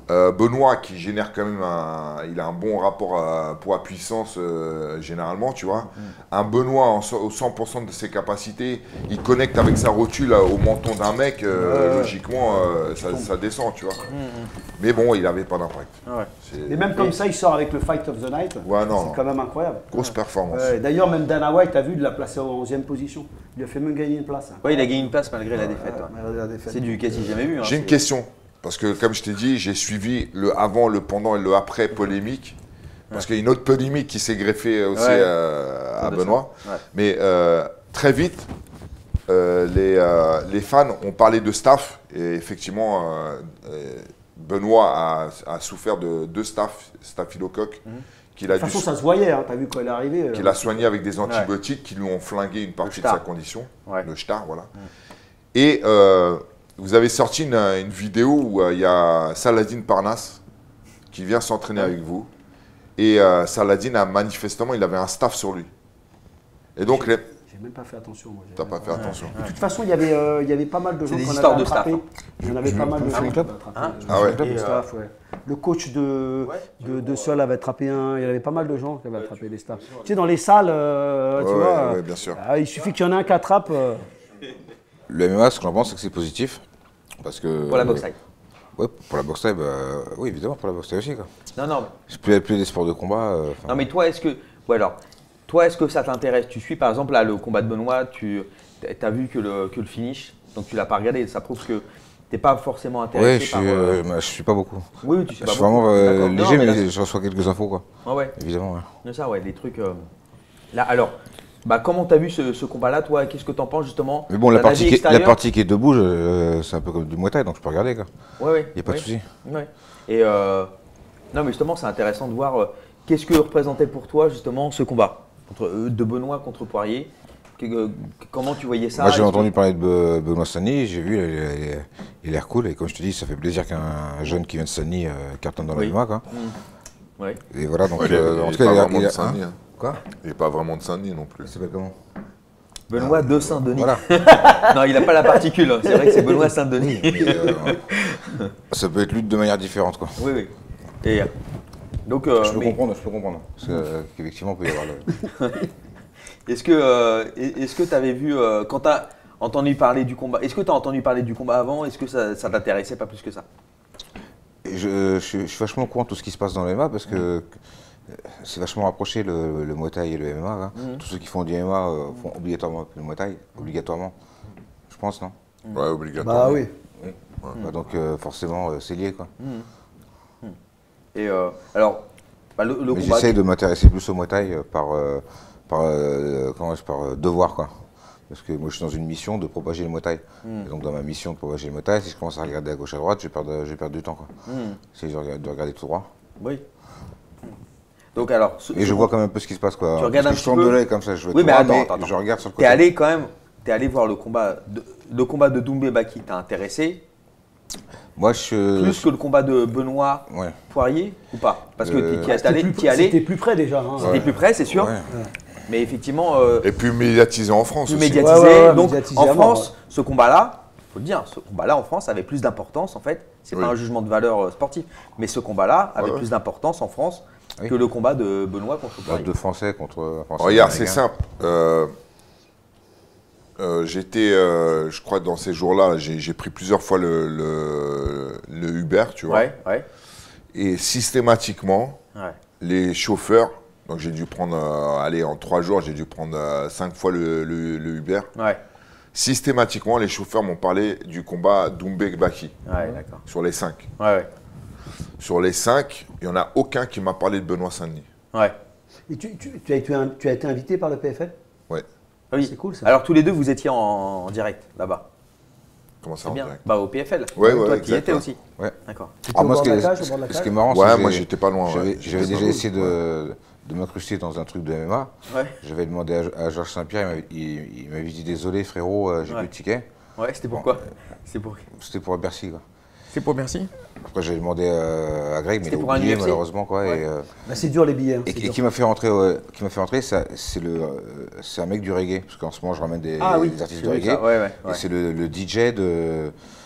Euh, Benoît qui génère quand même un, il a un bon rapport à poids-puissance euh, généralement, tu vois. Mm. Un Benoît en, au cent pour cent de ses capacités, il connecte avec sa rotule au menton d'un mec, euh, ouais, logiquement euh, ça, ça descend, tu vois. Mm. Mais bon, il n'avait pas d'impact. Ouais. Et même comme ça, il sort avec le Fight of the Night. Ouais, c'est quand même incroyable. Grosse ouais. performance. Ouais, d'ailleurs, même Dana White, t'as vu, de la placer en onzième position. Il a fait même gagner une place. Hein. Ouais, il a gagné une place malgré la défaite. Ouais, ouais. C'est du quasi jamais vu. Hein, J'ai une question. Parce que, comme je t'ai dit, j'ai suivi le avant, le pendant et le après polémique. Parce ouais. qu'il y a une autre polémique qui s'est greffée aussi ouais. euh, à Benoît. Ouais. Mais euh, très vite, euh, les, euh, les fans ont parlé de staff. Et effectivement, euh, euh, Benoît a, a souffert de deux staph, staphylocoque. Mmh. De toute façon, ça se voyait, hein, t'as vu quand elle est arrivée. Qu'il euh, a soigné avec des antibiotiques ouais. qui lui ont flingué une partie de sa condition. Ouais. Le star, voilà. Mmh. Et... Euh, vous avez sorti une, une vidéo où il euh, y a Saladin Parnasse qui vient s'entraîner ouais. avec vous. Et euh, Saladin a manifestement, il avait un staff sur lui. Et donc, les... j'ai même pas fait attention. T'as pas fait ouais. attention. De toute façon, il y avait, euh, il y avait pas mal de gens qui en avaient attrapé. De il y en avait pas mal de gens qui avaient attrapé. Ah ouais. Et, staff, ouais. Le coach de, ouais, de, de Seul avait attrapé un. Il y avait pas mal de gens qui avaient attrapé les staffs. Tu sais, dans les salles, euh, ouais, tu vois. Ouais, bien sûr. Euh, il suffit qu'il y en ait un qui attrape. Euh... Le M M A, ce que j'en pense, c'est que c'est positif. Parce que, pour la boxe taille. Oui, pour la boxe taille, bah, oui, évidemment, pour la boxe taille aussi. Quoi. Non, non. C'est plus, plus des sports de combat. Euh, non, mais toi, est-ce que. Ouais, alors, toi, est-ce que ça t'intéresse? Tu suis par exemple là, le combat de Benoît, tu as vu que le, que le finish, donc tu l'as pas regardé. Ça prouve que tu n'es pas forcément intéressé. Oui, je, par, suis, euh... euh, je suis pas beaucoup. Oui, oui tu sais je pas suis beaucoup. vraiment euh, léger, non, mais, mais là, je reçois quelques infos. Quoi. Ah ouais. Évidemment, ouais. C'est ça, ouais, les trucs. Euh... Là, alors. Bah, comment tu as vu ce, ce combat-là, toi? Qu'est-ce que tu en penses justement? Mais bon, la partie, qui, la partie qui est debout, euh, c'est un peu comme du Muay Thai, donc je peux regarder. Quoi. Ouais, ouais. Il n'y a pas ouais. de souci. Ouais. Et euh, non, mais justement, c'est intéressant de voir euh, qu'est-ce que représentait pour toi justement ce combat entre, euh, de Benoît contre Poirier. Que, euh, comment tu voyais ça? Moi, j'ai entendu que... parler de Be Benoît Saint-Denis, j'ai vu, il a l'air cool. Et comme je te dis, ça fait plaisir qu'un jeune qui vient de Saint-Denis euh, cartonne dans oui. le M M A. Quoi. Mmh. Ouais. Et voilà, donc ouais, euh, il, en tout cas, il a. Il a hein hein. Quoi? Il n'est pas vraiment de Saint-Denis non plus. Il s'appelle comment? Benoît de Saint-Denis. Voilà. Non, il n'a pas la particule. C'est vrai que c'est Benoît Saint-Denis. Euh, ça peut être lu de manière différente, quoi. Oui, oui. Et donc, euh, je peux mais... comprendre, je peux comprendre. Parce qu'effectivement, euh, il peut y avoir le. Est-ce que euh, est-ce que tu avais vu euh, quand tu as entendu parler du combat? Est-ce que tu as entendu parler du combat avant? Est-ce que ça, ça t'intéressait pas plus que ça? Et je, je, je suis vachement au courant de tout ce qui se passe dans le M M A parce que. Mmh. C'est vachement rapproché le, le Muay Thai et le M M A. Hein. Mmh. Tous ceux qui font du M M A euh, font obligatoirement le Muay Thai, obligatoirement. Je pense, non? Ouais, obligatoirement. Bah oui. oui. Ouais. Mmh. Bah, donc euh, forcément, euh, c'est lié, quoi. Mmh. Et euh, alors, bah, le, le combat. J'essaye de m'intéresser plus au Muay Thai euh, par, euh, par, euh, comment par euh, devoir, quoi. Parce que moi, je suis dans une mission de propager le Muay Thai. Mmh. Et donc, dans ma mission de propager le Muay Thai, si je commence à regarder à gauche à droite, je vais perdre, je vais perdre du temps, quoi. Mmh. Si je regarde, de regarder tout droit. Oui. Donc alors, ce, et je vois quand même un peu ce qui se passe, quoi. Tu regardes Parce un que je tourne de l'œil comme ça, je oui, mais droit, attends, mais attends, attends. je regarde sur le côté. côté. T'es allé quand même, t'es allé voir le combat, de, le combat de Doumbé Baki, t'as intéressé? Moi, je. Plus que le combat de Benoît ouais. Poirier ou pas? Parce que euh, tu es allé, tu allé. C'était plus près déjà. Hein. C'était ouais. plus près, c'est sûr. Ouais. Mais effectivement. Euh, et plus médiatisé en France. Plus aussi. médiatisé. Ouais, ouais, ouais, donc médiatisé en France, ouais. ce combat-là, faut le dire, ce combat-là en France avait plus d'importance en fait. C'est oui. pas un jugement de valeur euh, sportif, mais ce combat-là avait ouais. plus d'importance en France. Oui. Que le combat de Benoît contre Poirier. De Français contre Français. Regarde, c'est simple. Euh, euh, J'étais, euh, je crois, dans ces jours-là, j'ai pris plusieurs fois le, le, le Uber, tu vois. Ouais, ouais. Et systématiquement, ouais. les chauffeurs, donc j'ai dû prendre, euh, allez, en trois jours, j'ai dû prendre euh, cinq fois le, le, le Uber. Ouais. Systématiquement, les chauffeurs m'ont parlé du combat Doumbé Baki. Ouais, d'accord. Sur les cinq. Ouais, ouais. Sur les cinq, il n'y en a aucun qui m'a parlé de Benoît Saint-Denis. Ouais. Et tu, tu, tu, as été, tu as été invité par le P F L? Ouais. Ah oui. C'est cool ça. Alors tous les deux, vous étiez en, en direct là-bas. Comment ça en bien. direct? Bah au P F L. Ouais, toi, ouais. tu y étais aussi. Ouais. D'accord. Ah, moi, ce qui est, ce qui est marrant, ouais, c'est que moi j'étais pas loin. J'avais ouais. déjà essayé de, ouais. de m'incruster dans un truc de M M A. Ouais. J'avais demandé à, à Georges Saint-Pierre, il m'avait dit désolé frérot, euh, j'ai ouais. plus de ticket. Ouais, c'était pourquoi bon, C'était pour C'était pour Bercy, quoi. C'est pour Bercy. Après, j'ai demandé euh, à Greg, mais il a pour oublié un malheureusement, quoi. Ouais. Et, euh, bah, c'est dur les billets. Hein, et, et qui m'a fait rentrer, euh, qui m'a fait rentrer, c'est le, euh, c'est un mec du reggae, parce qu'en ce moment je ramène des, ah, oui. des artistes de reggae. Ouais, ouais, ouais. Et c'est le, le D J de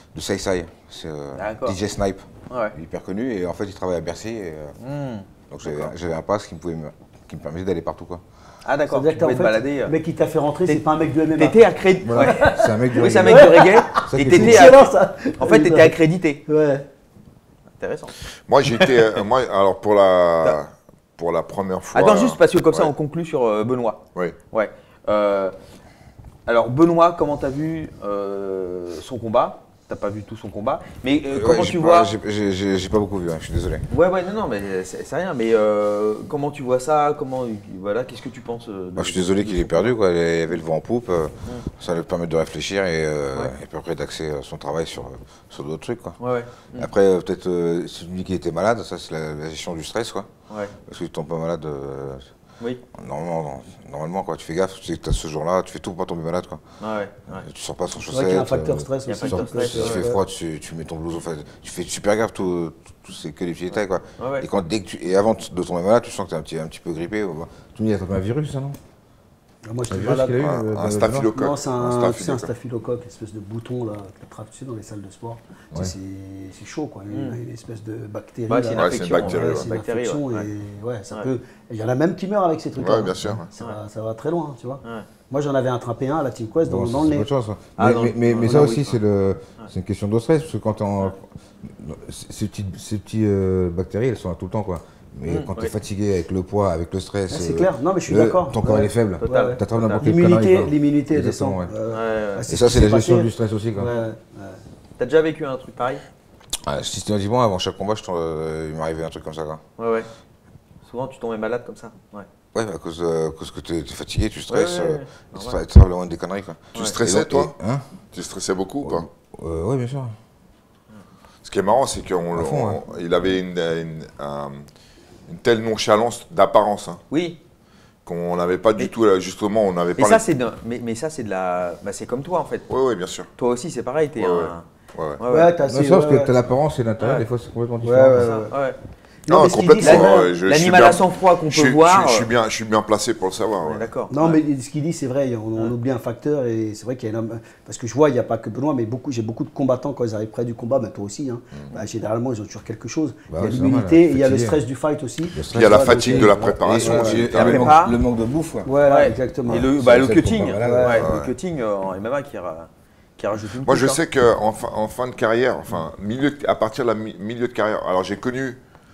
de Sai Sai. C'est euh, D'accord. D J Snipe. Ouais. Hyper connu. Et en fait, il travaille à Bercy. Et, euh, Hmm. donc j'avais j'avais un pass qui me, pouvait me, qui me permettait d'aller partout, quoi. Ah d'accord, tu C'est-à-dire pouvais qu'en te fait, balader. euh. le mec qui t'a fait rentrer, c'est T'es- pas un mec du M M A. T'étais accrédité. Voilà. C'est un mec du Oui, c'est un reggae. mec du reggae. Ça Et qui est t'étais C'est accr- excellent, ça. En fait, t'étais accrédité. Ouais. Intéressant. Moi, j'étais. euh, moi, alors, pour la, pour la première fois. Attends, juste parce que comme ça, ouais. on conclut sur euh, Benoît. Oui. Ouais. Euh, alors, Benoît, comment t'as vu euh, son combat? T'as pas vu tout son combat. Mais euh, Ouais, comment j'ai tu pas- vois. j'ai- j'ai- J'ai j'ai pas beaucoup vu, hein, je suis désolé. Ouais, ouais, non, non, mais c'est c'est rien. Mais euh, comment tu vois ça? Comment, voilà, qu'est-ce que tu penses euh, de- Moi, je suis désolé de qu'il son ait perdu, combat quoi. Il y avait le vent en poupe. euh, Ça allait permettre de réfléchir et, euh, Ouais. et puis après d'axer euh, son travail sur, euh, sur d'autres trucs, quoi. Ouais, ouais. Mm. Après, euh, peut-être, euh, si tu me dis qu'il était malade, ça, c'est la, la gestion du stress, quoi. Ouais. Parce que tu tombes pas malade. euh, Oui. Normalement, non. Normalement, quoi. Tu fais gaffe, tu sais que t'as ce jour-là, tu fais tout pour pas tomber malade, quoi. Ouais, ouais. Tu sors pas sans C'est vrai qu'il y a un chaussettes. facteur euh, stress il y a un aussi. facteur qui peut stress, Il être- fait ouais. froid, tu, tu mets ton blouson, enfin, tu fais super gaffe, tout, tout c'est que les petits détails, quoi. Ouais, ouais. Et, quand, dès que tu, et avant de tomber malade, tu sens que t'es un petit, un petit peu grippé. Bah. Tu me dis, il a attrapé un virus, ça, non Ah, Moi, je Un suis virus malade. qu'il a eu Un, euh, un bah, staphylocoque. Non, c'est Un un, tu sais, un staphylocoque. staphylocoque, une espèce de bouton là, que tu attrapes, tu sais, dans les salles de sport. Tu sais, Ouais. c'est- c'est chaud, quoi. Une, une espèce de bactérie. Ouais, là. c'est une Ouais, c'est une infection. bactérie, Ouais, ouais. c'est une Bactérie, infection ouais. et ouais, ça Ouais. peut. Il y en a même qui meurent avec ces trucs-là. Ouais, bien sûr. Ça, Ouais. va, ça va très loin, tu vois. Ouais. Moi, j'en avais attrapé un à la Team Quest dans, Bon, dans c'est le nez. autre chose, ça. Ah, mais dans- mais, mais, dans- mais dans ça le aussi, oui, c'est le, c'est une question de stress, parce que quand t'es en. Ces petites, ces petits euh, bactéries, elles sont là tout le temps, quoi. Mais Mmh, quand tu es oui. fatigué avec le poids, avec le stress. Ouais, c'est euh, clair. Non, mais je suis le- d'accord. Ton corps Ouais. il est faible. Total. Ouais. T'attrapes n'importe quelle L'immunité, connerie, quoi. l'immunité Exactement, descend. ouais. Euh, Ouais, ouais. bah, Et c'est ça, ce c'est qui la s'est gestion passé. du stress aussi, quoi. Ouais, ouais. T'as déjà vécu un truc pareil? Ouais, systématiquement, avant chaque combat, je tombe- euh, il m'arrivait un truc comme ça, quoi. Ouais, ouais. Souvent, tu tombais malade comme ça. Ouais. Ouais, à cause, euh, à cause que tu es fatigué, tu stresses, Ouais, ouais, euh, ouais. tu Normal. tra- tu travailles loin des conneries, quoi. Tu Ouais. stressais, Et donc- toi et- Hein Tu stressais beaucoup ou pas euh, Ouais, bien sûr. Ce qui est marrant, c'est qu'il À fond, hein. avait une, une- un- une telle nonchalance d'apparence hein, Oui. qu'on n'avait pas du Mais- tout, là, justement, on avait Mais pas. ça, c'est de... mais, mais ça, c'est de la. Bah, c'est comme toi en fait. Oui, oui, bien sûr. Toi aussi, c'est pareil. T'es Ouais, un. ouais. Ouais, ouais. Ouais, ouais. Ouais, t'as Non, assez- ça, parce ouais, que ouais. t'as l'apparence et l'intérieur, Ouais. des fois, c'est complètement Ouais, différent. ouais, Ça, ouais. ouais. Non, mais ce qu'il dit, complètement. c'est vrai. euh, je- je suis L'animal bien- à sang-froid qu'on je peut suis- voir. Je, je suis bien, je suis bien placé pour le savoir. Ouais, ouais. D'accord. Non, Ouais. mais ce qu'il dit, c'est vrai, on, on oublie un facteur et c'est vrai qu'il y a un homme. Parce que je vois, il n'y a pas que Benoît, mais beaucoup, j'ai beaucoup de combattants quand ils arrivent près du combat, ben toi aussi. Hein, bah, généralement, ils ont toujours quelque chose. Bah il y ouais, a c'est l'humilité, normal, et il y a le fatigué. stress du fight aussi. Le stress, Il y a la Ouais, fatigue donc, de la euh, préparation Et- aussi. et- et t'as le, après raison. pas- manque, le manque de bouffe, quoi. Voilà, Ouais. exactement. Et le, C'est bah, le le fait cutting, qu'on va ouais, malade. le Ouais. cutting euh, en M M A qui, ra- qui rajoute une Moi, je couche, sais qu'en fin, en fin de carrière, enfin, milieu, à partir de la mi- milieu de carrière, alors j'ai connu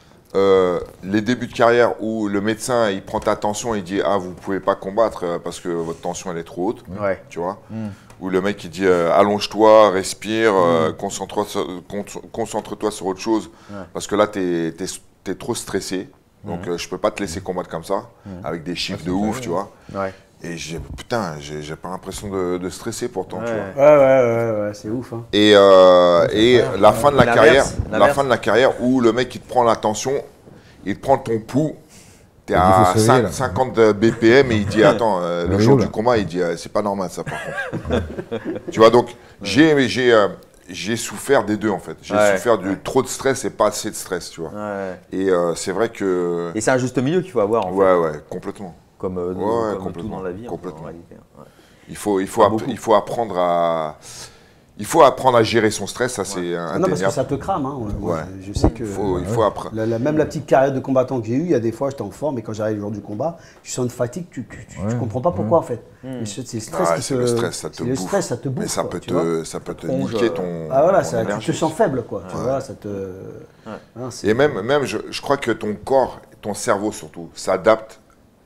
euh, les débuts de carrière où le médecin, il prend ta tension et il dit « Ah, vous ne pouvez pas combattre euh, parce que votre tension, elle est trop haute. hein. Ouais. Tu vois Mm. Ou le mec, il dit euh, « Allonge-toi, respire, euh, concentre-toi sur, con- concentre-toi sur autre chose. Ouais. Parce que là, tu es, trop stressé. Donc, euh, je peux pas te laisser combattre comme ça, avec des chiffres Ah, de c'est ouf, vrai, tu vois. Ouais. Et j'ai, putain, j'ai j'ai pas l'impression de, de stresser pourtant, tu Ouais. vois. Ouais, ouais, ouais, ouais, c'est ouf. Hein. Et, euh, et la fin de la L'inverse, carrière, la l'inverse. fin de la carrière où le mec il te prend l'attention, il te prend ton pouls, t'es Il faut à se réveiller, là. cinquante B P M et il dit attends, euh, le Le jour rio, du là. combat il dit euh, c'est pas normal ça par contre. Tu vois donc j'ai j'ai euh, j'ai souffert des deux en fait. J'ai Ouais. souffert de trop de stress et pas assez de stress, tu vois. Ouais. Et euh, c'est vrai que Et c'est un juste milieu qu'il faut avoir en fait. ouais ouais complètement. Comme, euh, Ouais, ouais, comme tout complètement, dans la vie en- complètement. en réalité. Ouais. Il faut il faut Pas app- beaucoup. il faut apprendre à il faut apprendre à gérer son stress, ça c'est Non, parce que indéniable. ça te crame. Hein. Moi, Ouais. je, je sais que. Il faut il faut apprendre. La- la- même la petite carrière de combattant que j'ai eue, il y a des fois j'étais en forme et quand j'arrive le jour du combat, tu sens une fatigue, tu, tu, tu, tu Ouais. comprends pas pourquoi en fait. Mais c'est c'est le stress Ah, qui c'est te- le stress, ça te c'est le bouffe. stress, ça te bouffe. Mais ça quoi, peut tu vois. te ça peut te Plonge, niquer euh, ton Ah voilà, ton ça, tu énergie. te sens faible quoi. Tu Ouais. vois, ça te. Hein, c'est- Et même, même je, je crois que ton corps, ton cerveau surtout, s'adapte.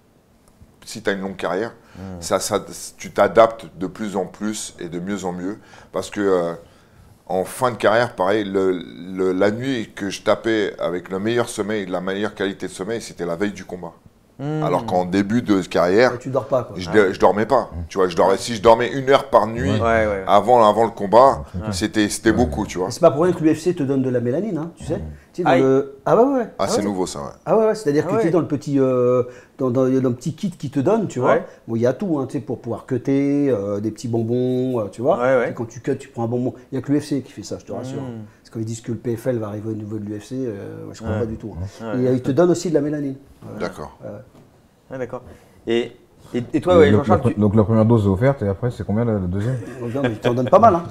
Si tu as une longue carrière, ça, ça- tu t'adaptes de plus en plus et de mieux en mieux. Parce que euh, en fin de carrière, pareil, le, le- la nuit que je tapais avec le meilleur sommeil, la meilleure qualité de sommeil, c'était la veille du combat. Alors qu'en début de carrière, tu dors pas quoi. je, ne dormais pas. Tu vois, je dormais, si je dormais une heure par nuit Ouais, ouais. avant, avant le combat, c'était c'était beaucoup, tu vois. Et c'est pas pour rien que l'U F C te donne de la mélanine, hein, tu sais. Tu sais, dans Ah, le- ah ouais, ouais. Ah, c'est ouais. nouveau ça, ouais. Ah ouais, ouais, c'est-à-dire Ah que tu ouais. es dans le petit, euh, dans, dans- dans le petit kit qui te donne, tu vois. Ouais. Bon, il y a tout, hein, tu sais, pour pouvoir cutter, euh, des petits bonbons, euh, tu vois. Ouais, ouais. Et quand tu cuts, tu prends un bonbon. Il n'y a que l'U F C qui fait ça, je te rassure. Mm. Parce quand ils disent que le P F L va arriver au niveau de l'U F C, euh, je ne crois Ouais. pas du tout. hein. Ouais. Et euh, ils te donnent aussi de la mélanine. D'accord. Ouais, d'accord. Et Et, et toi, ouais, Le- Jean-Charles, la- tu... Donc la première dose est offerte et après c'est combien la, la deuxième? Regarde, mais tu en donnes pas mal. Hein.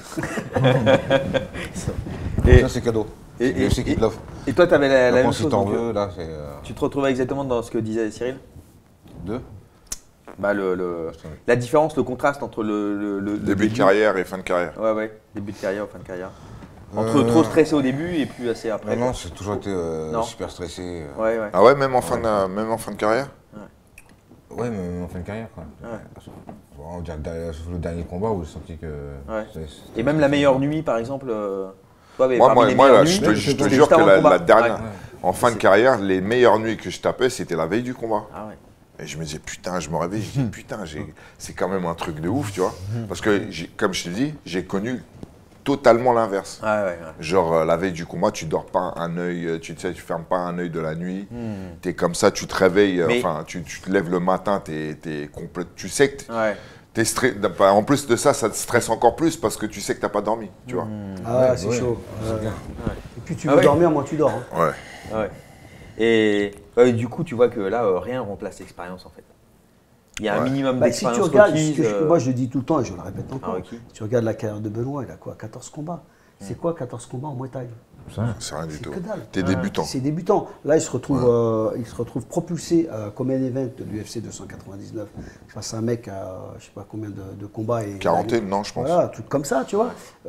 Et, Ça c'est cadeau. et, C'est et, c'est qui et- te l'offre. et toi, tu avais la, la Par même contre, si chose. t'en donc, veux, euh, là c'est euh, tu te retrouvais exactement dans ce que disait Cyril. deux. Bah, le, le- la différence, le contraste entre le, le, le- le Début de carrière et fin de carrière. Ouais, ouais, début de carrière ou fin de carrière. Entre Euh, trop stressé au début et plus assez après. Non, non, quoi. j'ai toujours été euh, Non. super stressé. euh. Ouais, ouais. Ah ouais, même en fin de, même en fin de carrière. Ouais, mais en fin de carrière quoi. Ouais. Bon, on va dire le le dernier combat où j'ai senti que. Ouais. c'était- c'était- Et même la meilleure nuit, par exemple. euh, toi, mais Moi, parmi moi, les moi, meilleures là, je nuits, te, je te c'était jure juste que avant la, le combat. la dernière, Ouais. en fin de C'est- carrière, les meilleures nuits que je tapais, c'était la veille du combat. Ah ouais. Et je me disais, putain, je me réveille, je dis, putain, j'ai- c'est quand même un truc de ouf, tu vois. Parce que, j'ai- comme je te dis, j'ai connu totalement l'inverse. Ouais, ouais, ouais. Genre, euh, la veille du combat, tu dors pas un œil, euh, tu sais, tu fermes pas un œil de la nuit. Tu es comme ça, tu te réveilles, euh, Mais- enfin, tu, tu te lèves le matin, tu es, complète. Tu sais que Ouais. tu es stressé. En plus de ça, ça te stresse encore plus parce que tu sais que tu n'as pas dormi, tu vois. Ah, Ouais, c'est ouais. chaud. Ouais. Et puis tu Ah veux ouais. dormir, moins tu dors. Hein. Ouais. Ouais. Et ouais, du coup, tu vois que là, euh, rien remplace l'expérience en fait. Il y a un Ouais. minimum Bah, si tu d'expérience regardes, requise. ce que je- euh, moi je le dis tout le temps et je le répète encore, Ah, ok. si tu regardes la carrière de Benoît, il a quoi, quatorze combats. C'est quoi quatorze combats en Muay Thai? Ça. C'est rien du C'est tout. que dalle. Tu es débutant. C'est débutant. Là, il se retrouve, euh, il se retrouve propulsé euh, comme un event de l'U F C deux cent quatre-vingt-dix-neuf face à un mec à je sais pas combien de, de combats. Et, Quarantaine, non, je pense. Voilà, un truc comme ça, tu vois.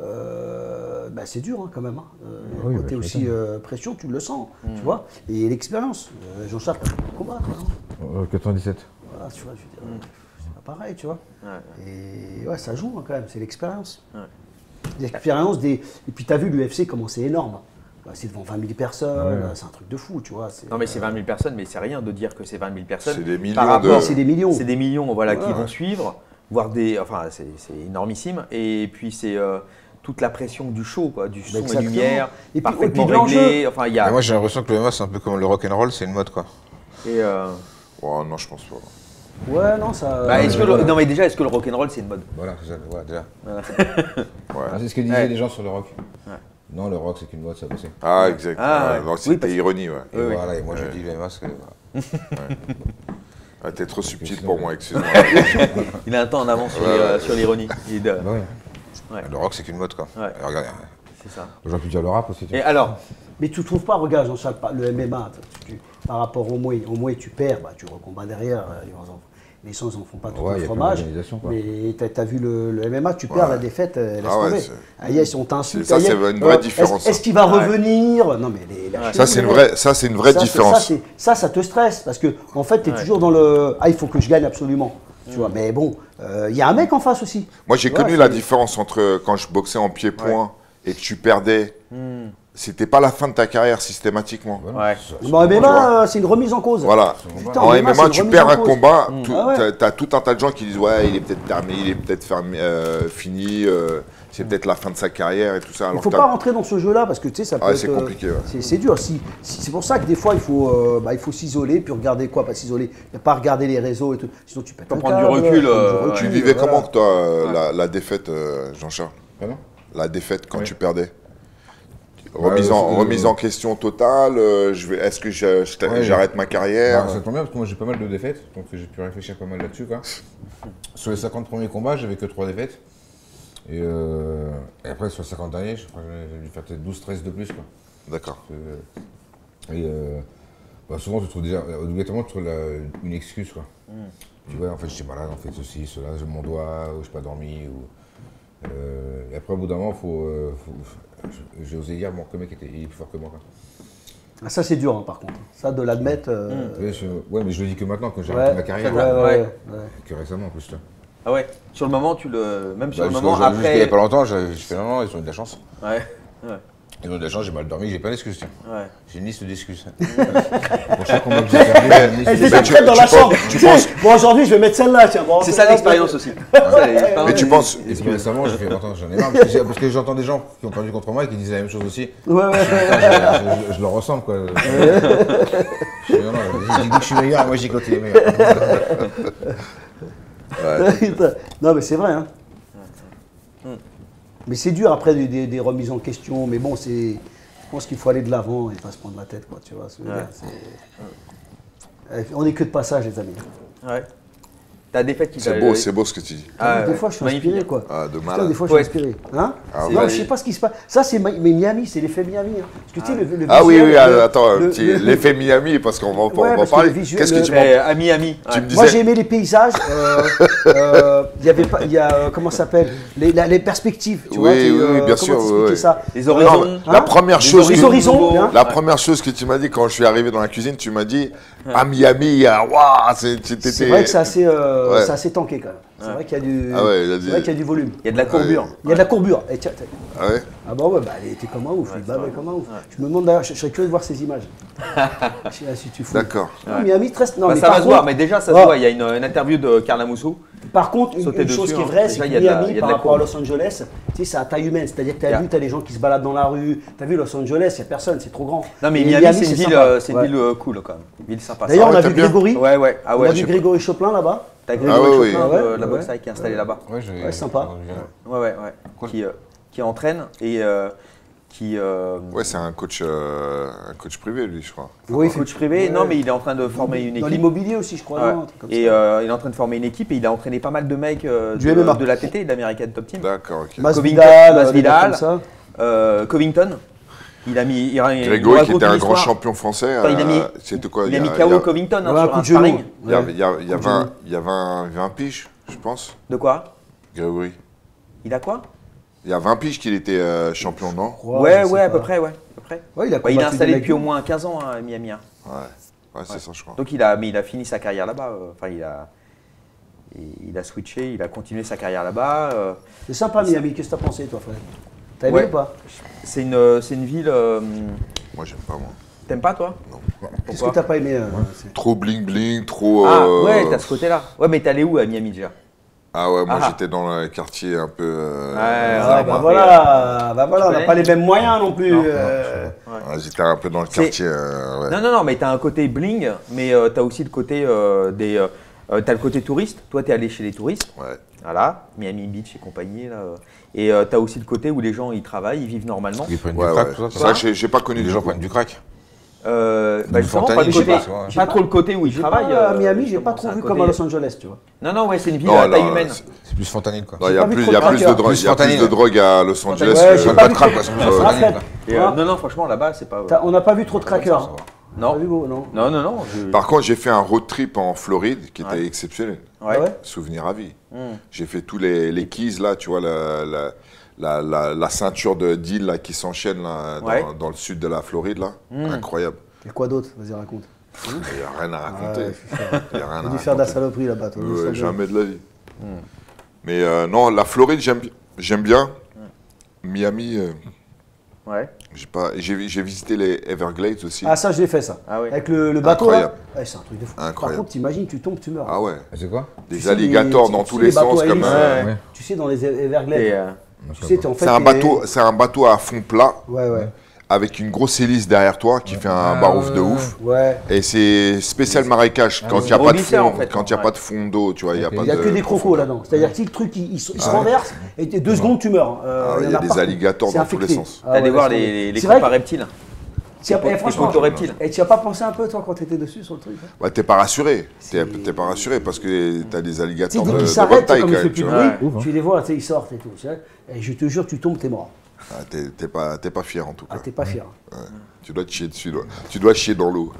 Euh, bah, c'est dur hein, quand même. Hein. Euh, Oui, côté bah, je aussi m'étonne. euh, pression, tu le sens, tu vois. Et l'expérience. Euh, Jean-Charles, t'as fait beaucoup de combats, toi, non Euh, quatre-vingt-dix-sept. Voilà, tu vois, je veux dire, c'est pas pareil, tu vois. Ouais. Et ouais, ça joue hein, quand même, c'est l'expérience. Ouais. L'expérience des. Et puis, tu as vu l'U F C comment c'est énorme. Bah, c'est devant vingt mille personnes, Ouais. c'est un truc de fou, tu vois. c'est- Non, mais c'est vingt mille personnes, mais c'est rien de dire que c'est vingt mille personnes. C'est des millions Par de- rapport- C'est des millions. C'est des millions voilà, qui Ouais. vont suivre, voire des. Enfin, c'est c'est énormissime. Et puis, c'est euh, toute la pression du show, quoi, du son et Exactement. lumière, Et puis- parfaitement et puis de réglé. Enfin, il y a. Mais moi j'ai l'impression que le M M A c'est un peu comme le rock'n'roll, c'est une mode quoi. et, euh, Oh, non, je pense pas. Ouais, non, ça. bah, est-ce que le- voilà. Non, mais déjà, est-ce que le rock'n'roll, c'est une mode? Voilà, c'est ça, voilà, déjà. Ouais. Ah, c'est ce que disaient Ouais. les gens sur le rock. Ouais. Non, le rock c'est qu'une mode, ça bossait. Ah, exact. Ah, Ouais, ouais. non, Oui, c'était parce- ironie, ouais. Et Oui, oui. voilà, et moi Ouais. je dis le M M A c'est que. Voilà. Ah, t'es trop subtil Sinon- pour moi, excuse-moi. Il a un temps en avance sur Ouais, les, euh, ouais. sur l'ironie. Il est de- Bah ouais. Ouais. Le rock c'est qu'une mode quoi. Ouais. Et regarde, C'est ça. j'aurais pu dire le rap aussi. Tu Et vois. alors, Mais tu trouves pas, regarde Jean-Charles, pas- le M M A, tu- tu- par rapport au Muay, au Muay tu perds, bah, tu recombats derrière, euh, les gens- les gens ils en font pas trop Ouais, de il y a plein fromage, d'organisations, quoi. mais t'as as vu le, le M M A, tu perds Ouais. la défaite, euh, laisse Ah ouais, tomber. c'est- Ah yes, on t'insulte. C'est- ça, ah, yes, c'est une vraie euh, différence, Est-ce est-ce ça. qu'il va Ouais. revenir? Non mais les, la Ouais. Ça, c'est une vraie, ça, c'est une vraie Ça, c'est- différence. Ça, c'est- ça, ça te stresse parce que en fait, tu es Ouais. toujours dans le ah, il faut que je gagne absolument. Tu vois, mais bon, il y a un mec en face aussi. Moi, j'ai Tu vois, connu la c'est- différence entre quand je boxais en pied-point et que tu perdais. C'était pas la fin de ta carrière systématiquement. Voilà. Ouais. Ça- ça- Bon, en M M Tu A, euh, c'est une remise en cause. Voilà. Putain, En M M A, c'est tu une perds remise un en cause. combat, tout- Ah ouais. t'as- t'as tout un tas de gens qui disent ouais, il est peut-être terminé, il est peut-être fermé, euh, fini, euh, c'est peut-être la fin de sa carrière et tout ça. Il Alors ne faut que pas t'as- rentrer dans ce jeu-là parce que tu sais, ça peut Ouais, être, c'est euh, compliqué, ouais. c'est- C'est dur. Si, si- c'est pour ça que des fois, il faut, euh, bah, il faut s'isoler, puis regarder quoi, pas s'isoler, mais pas regarder les réseaux et tout. Sinon, tu pètes Faut un prendre du câble, recul, prendre euh, du ouais. recul, Tu vivais voilà. comment, toi, euh, la, la défaite, euh, Jean-Charles? Pardon. La défaite quand Oui. tu perdais? Ouais, Remise, euh, en, c'est- remise en question totale, euh, je vais, est-ce que je- je t'a- Ouais. j'arrête ma carrière? Bah, ça tombe bien parce que moi j'ai pas mal de défaites, donc j'ai pu réfléchir pas mal là-dessus. Quoi. Sur les cinquante premiers combats, j'avais que trois défaites. Et, euh, et après, sur les cinquante derniers, je crois que j'ai dû faire peut-être douze treize de plus. Quoi. D'accord. Euh, Et euh, bah, souvent, tu trouves déjà, obligatoirement, tu trouves la- une excuse. Quoi. Tu vois, en fait, j'étais malade, en fait, ceci, cela, j'ai mon doigt, ou j'ai pas dormi. Ou, euh, et après, au bout d'un moment, faut, euh, faut- j'ai osé dire, bon, que le mec était, il est plus fort que moi. Quoi. Ah, ça, c'est dur, hein, par contre. Ça, de l'admettre. euh, Ouais, je- ouais, mais je le dis que maintenant, quand j'ai ouais, arrêté ma carrière, ouais, ouais. ouais, Ouais. ouais. que récemment en plus. tu vois. Ah ouais. Sur le moment, tu le. Même sur Bah, le jusqu'à moment, aujourd'hui, jusqu'à il y après. a pas longtemps, j'ai j'ai fait non, non, ils ont eu de la chance. Ouais. Ouais. Ils ont eu de la chance, j'ai mal dormi, j'ai pas d'excuses. tiens. Ouais. J'ai une liste d'excuses. Pour chaque combat que j'ai perdu, j'ai une liste Elle d'excuses. était tu- prête dans tu la penses- chambre. tu Tu sais, penses- bon, aujourd'hui, je vais mettre celle-là. Tiens, bon, C'est celle-là, ça l'expérience aussi. Mais tu penses, Et puis récemment, j'ai fait attends, j'en ai marre parce que, j'ai- parce que j'entends des gens qui ont perdu contre moi et qui disent la même chose aussi. Ouais, ouais, ouais. je, je- je leur ressemble quoi. Je dis, non, non, j'ai dit que je suis meilleur, et moi j'ai dit que l'autre il est meilleur. Putain. Non, mais c'est vrai. Hein. Mais c'est dur après des, des- des remises en question. Mais bon, c'est. Je pense qu'il faut aller de l'avant et pas se prendre la tête, quoi. Tu vois. Ce que je veux Ouais. dire, c'est- Euh, On n'est que de passage, les amis. Ouais. Ta défaite qui C'est t'a- beau, c'est beau ce que tu dis. Ah, des ouais. fois, je suis Magnifique. inspiré, quoi. Ah, de Putain, malade. des fois, je Ouais. suis inspiré. Hein Ah, non, ouais. je sais pas ce qui se passe. Ça, c'est Ma- mais Miami, c'est l'effet Miami. Hein. Parce que tu sais, le, le Ah oui, visuel, oui, le- attends, un le- petit- le- l'effet Miami, parce qu'on va, on Ouais, va parce que parler. le visuel- Qu'est-ce que le- tu m'en Eh, à Miami. Tu Ouais. me Moi, disais- j'ai aimé les paysages. euh, euh, Il y avait pas, il y a euh, comment ça s'appelle les, la- les perspectives. Tu Oui, vois, tu- oui, oui, bien comment sûr, t'expliquer oui, oui. ça Les horizons. Non, la Hein première Les chose, Les que- horizons, hein. la première chose que tu m'as dit quand je suis arrivé dans la cuisine, tu m'as dit à Miami, il y a waouh, c'est t'étais- C'est vrai que c'est assez, euh, Ouais. c'est assez tanké quand même. C'est vrai qu'il y a du, Ah ouais, il a c'est dit- vrai qu'il y a du volume. Il y a de la courbure. Il y a de la courbure. Et tiens, tiens. Ah ouais. Ah bah ouais, bah elle était comme un ouf, il bavait comme un ouf. Je me demande d'ailleurs, je, je serais curieux de voir ces images. Je sais pas si tu fous. D'accord. Non, Miami, très. Non, Bah, mais ça par va se contre- voir, mais déjà ça se Ouais. voit. Il y a une, une interview de Carla Moussou. Par contre, une, Sauter une chose dessus, qui est hein. vraie, Déjà, c'est que il y a de la- il Miami, y a de par la rapport à courbe. Los Angeles, tu sais, c'est à taille humaine. C'est-à-dire que tu as Yeah. vu, tu as les gens qui se baladent dans la rue. Tu as vu Los Angeles, il n'y a personne, c'est trop grand. Non mais Et Miami, c'est une ville, sympa. euh, c'est une Ouais. ville euh, cool quand même. Ville sympa. D'ailleurs, on ouais, a t'aimes vu bien Grégory. Ouais ouais. Ah On ouais. a je vu sais pas. Grégory Choplin là-bas. T'as Ah Grégory ouais, Choplin, oui. euh, Ouais, la ouais. boxe qui est installé là-bas. Ouais, j'ai- Ouais, sympa. Ouais ouais ouais. Qui euh, qui entraîne et euh, qui euh, Ouais, c'est un coach, euh, un coach privé, lui, je crois. Oui, coach privé. Ouais. Non mais il est en train de former une Dans équipe. l'immobilier aussi, je crois. Ouais. non, un truc comme Et ça. euh, il est en train de former une équipe et il a entraîné pas mal de mecs euh, Du de, M M A. de l'A T T, de l'American Top Team. D'accord, ok. Masvidal, Covington, euh, des Masvidal. mecs comme ça. Euh, Covington. Il a mis. Il a, il Grégory, qui raconte était un une grand histoire. champion français. Enfin, il a mis- euh, C'était quoi Il a mis y K O il y a- Covington hein, Ouais, un sur coup un de genou. sparring. Il y a- il y a- il y Coup de avait un- genou. il y avait un vingt piges, je pense, De quoi Grégory. Il a quoi Il y a vingt piges qu'il était euh, champion, non? Ouais, je sais ouais, à pas. peu près, ouais. À peu près. Ouais, il a Ouais, il est combattu installé des depuis au mecs. moins quinze ans hein, à Miami. hein. Ouais, ouais, c'est ça, je crois. Donc il a, mais il a fini sa carrière là-bas. euh, Enfin, il a, il, il a switché, il a continué sa carrière là-bas. euh. C'est sympa Miami, qu'est-ce que t'as pensé toi, frère? T'as aimé Ouais. ou pas? C'est une, c'est une ville. euh, Moi, j'aime pas, moi. T'aimes pas toi Qu'est-ce que Pourquoi t'as pas aimé? euh, c'est- Trop bling bling, trop. Ah euh, ouais, t'as ce côté-là. Ouais, mais t'es allé où à Miami déjà Ah ouais, moi Ah. j'étais dans le quartier un peu. euh, Ouais, Ah, ouais, bah ouais. voilà, bah voilà, on n'a connais pas les mêmes moyens non plus. Non, non, euh. ouais, j'étais un peu dans le C'est- quartier. euh, ouais. Non, non, non, mais t'as un côté bling, mais euh, t'as aussi le côté euh, des. euh, euh, t'as le côté touriste. Toi, t'es allé chez les touristes. Ouais. Voilà, Miami Beach et compagnie. Là. Et euh, t'as aussi le côté où les gens ils travaillent, ils vivent normalement. Ils prennent Ouais, du crack, ouais. tout ça, C'est ça. vrai que j'ai- j'ai pas connu Les du gens coup. prennent du crack. Euh, bah Du justement, pas, fentanyl, le je sais côté, pas, ouais. pas trop le côté où ils J'ai travaillent. pas, à euh, Miami, j'ai justement, pas trop c'est un vu côté- comme à Los Angeles, tu vois. Non, non, ouais, c'est une ville Non, à taille non, humaine. c'est- C'est plus fentanyl, quoi. Non, il y a pas vu plus, trop il y a de plus de crackers. drogue, Plus il y a plus fentanyl. de drogue à Los Angeles. Ouais, que- j'ai Pas pas de vu crack, trop- quoi, c'est plus Ah, fentanyl, Fred, quoi. Et, euh, non, non, franchement, là-bas, c'est pas. t'as- on n'a pas vu trop de crackers. Ça va. T'as Non. vu, gros, non? Non, non, non. je- Par contre, j'ai fait un road trip en Floride qui était Ouais. exceptionnel. Ouais. Ah ouais. Souvenir à vie. Hmm. J'ai fait tous les, les keys là, tu vois, la, la, la, la, la ceinture de d'îles là, qui s'enchaîne là, dans, Ouais. dans le sud de la Floride là. Incroyable. Et quoi d'autre? Vas-y, raconte. Il n'y a rien à raconter. Ouais, je suis sûr. Il y a rien T'as à dû faire de la raconter. saloperie là-bas, toi. Ouais, je sais bien. jamais de la vie. Mais euh, non, la Floride, j'aime bi- j'aime bien. Miami, euh, Ouais. j'ai pas, j'ai j'ai visité les Everglades aussi. Ah, ça, je l'ai fait, ça. Ah oui. Avec le, le bateau, là. Incroyable. Ouais, c'est un truc de fou. Par Incroyable. contre, t'imagines, tu tombes, tu meurs. Ah ouais, C'est quoi? des sais, alligators les- dans tu tous sais, les les bateaux sens à comme hélice. euh, Ouais. Ouais. Tu sais, dans les Everglades. Et, euh, Tu sais, t'es en fait. C'est un t'es- bateau, c'est un bateau à fond plat Ouais, ouais. avec une grosse hélice derrière toi qui fait un Ah, barouf ouais, de ouais. ouf. Ouais. Et c'est spécial marécage quand il c'est n'y a un pas de rebisseur, fond, en fait. quand il y a Ouais. pas de fond d'eau, tu vois, il y a Ok. pas Il n'y a de que des crocos profondeur. là-dedans. C'est-à-dire que si le truc il, il se il se Ah ouais. renverse, et deux secondes tu meurs. Euh, Ah, il y a en des partout. alligators C'est dans tous les infecté. sens. Ah T'allais ouais, voir laisse les, tomber. les C'est vrai copains que- reptiles. t'y as- Les eh, franchement, poteaux reptiles. et tu as pas pensé un peu toi quand tu étais dessus sur le truc hein? Bah, t'es pas rassuré, t'es t'es pas rassuré parce que t'as des Tu sais, alligators dès de, qu'ils de s'arrêtent, bonne tu sais, taille comme quand il fait même, plus tu de vois. bruit, ouf, hein. tu les vois, tu sais, ils sortent et tout. tu sais. Et je te jure, tu tombes, t'es mort. Ah, t'es t'es pas, t'es pas fier en tout Ah, cas. t'es pas fier. Tu dois te chier dessus, toi. Tu dois chier dans l'eau.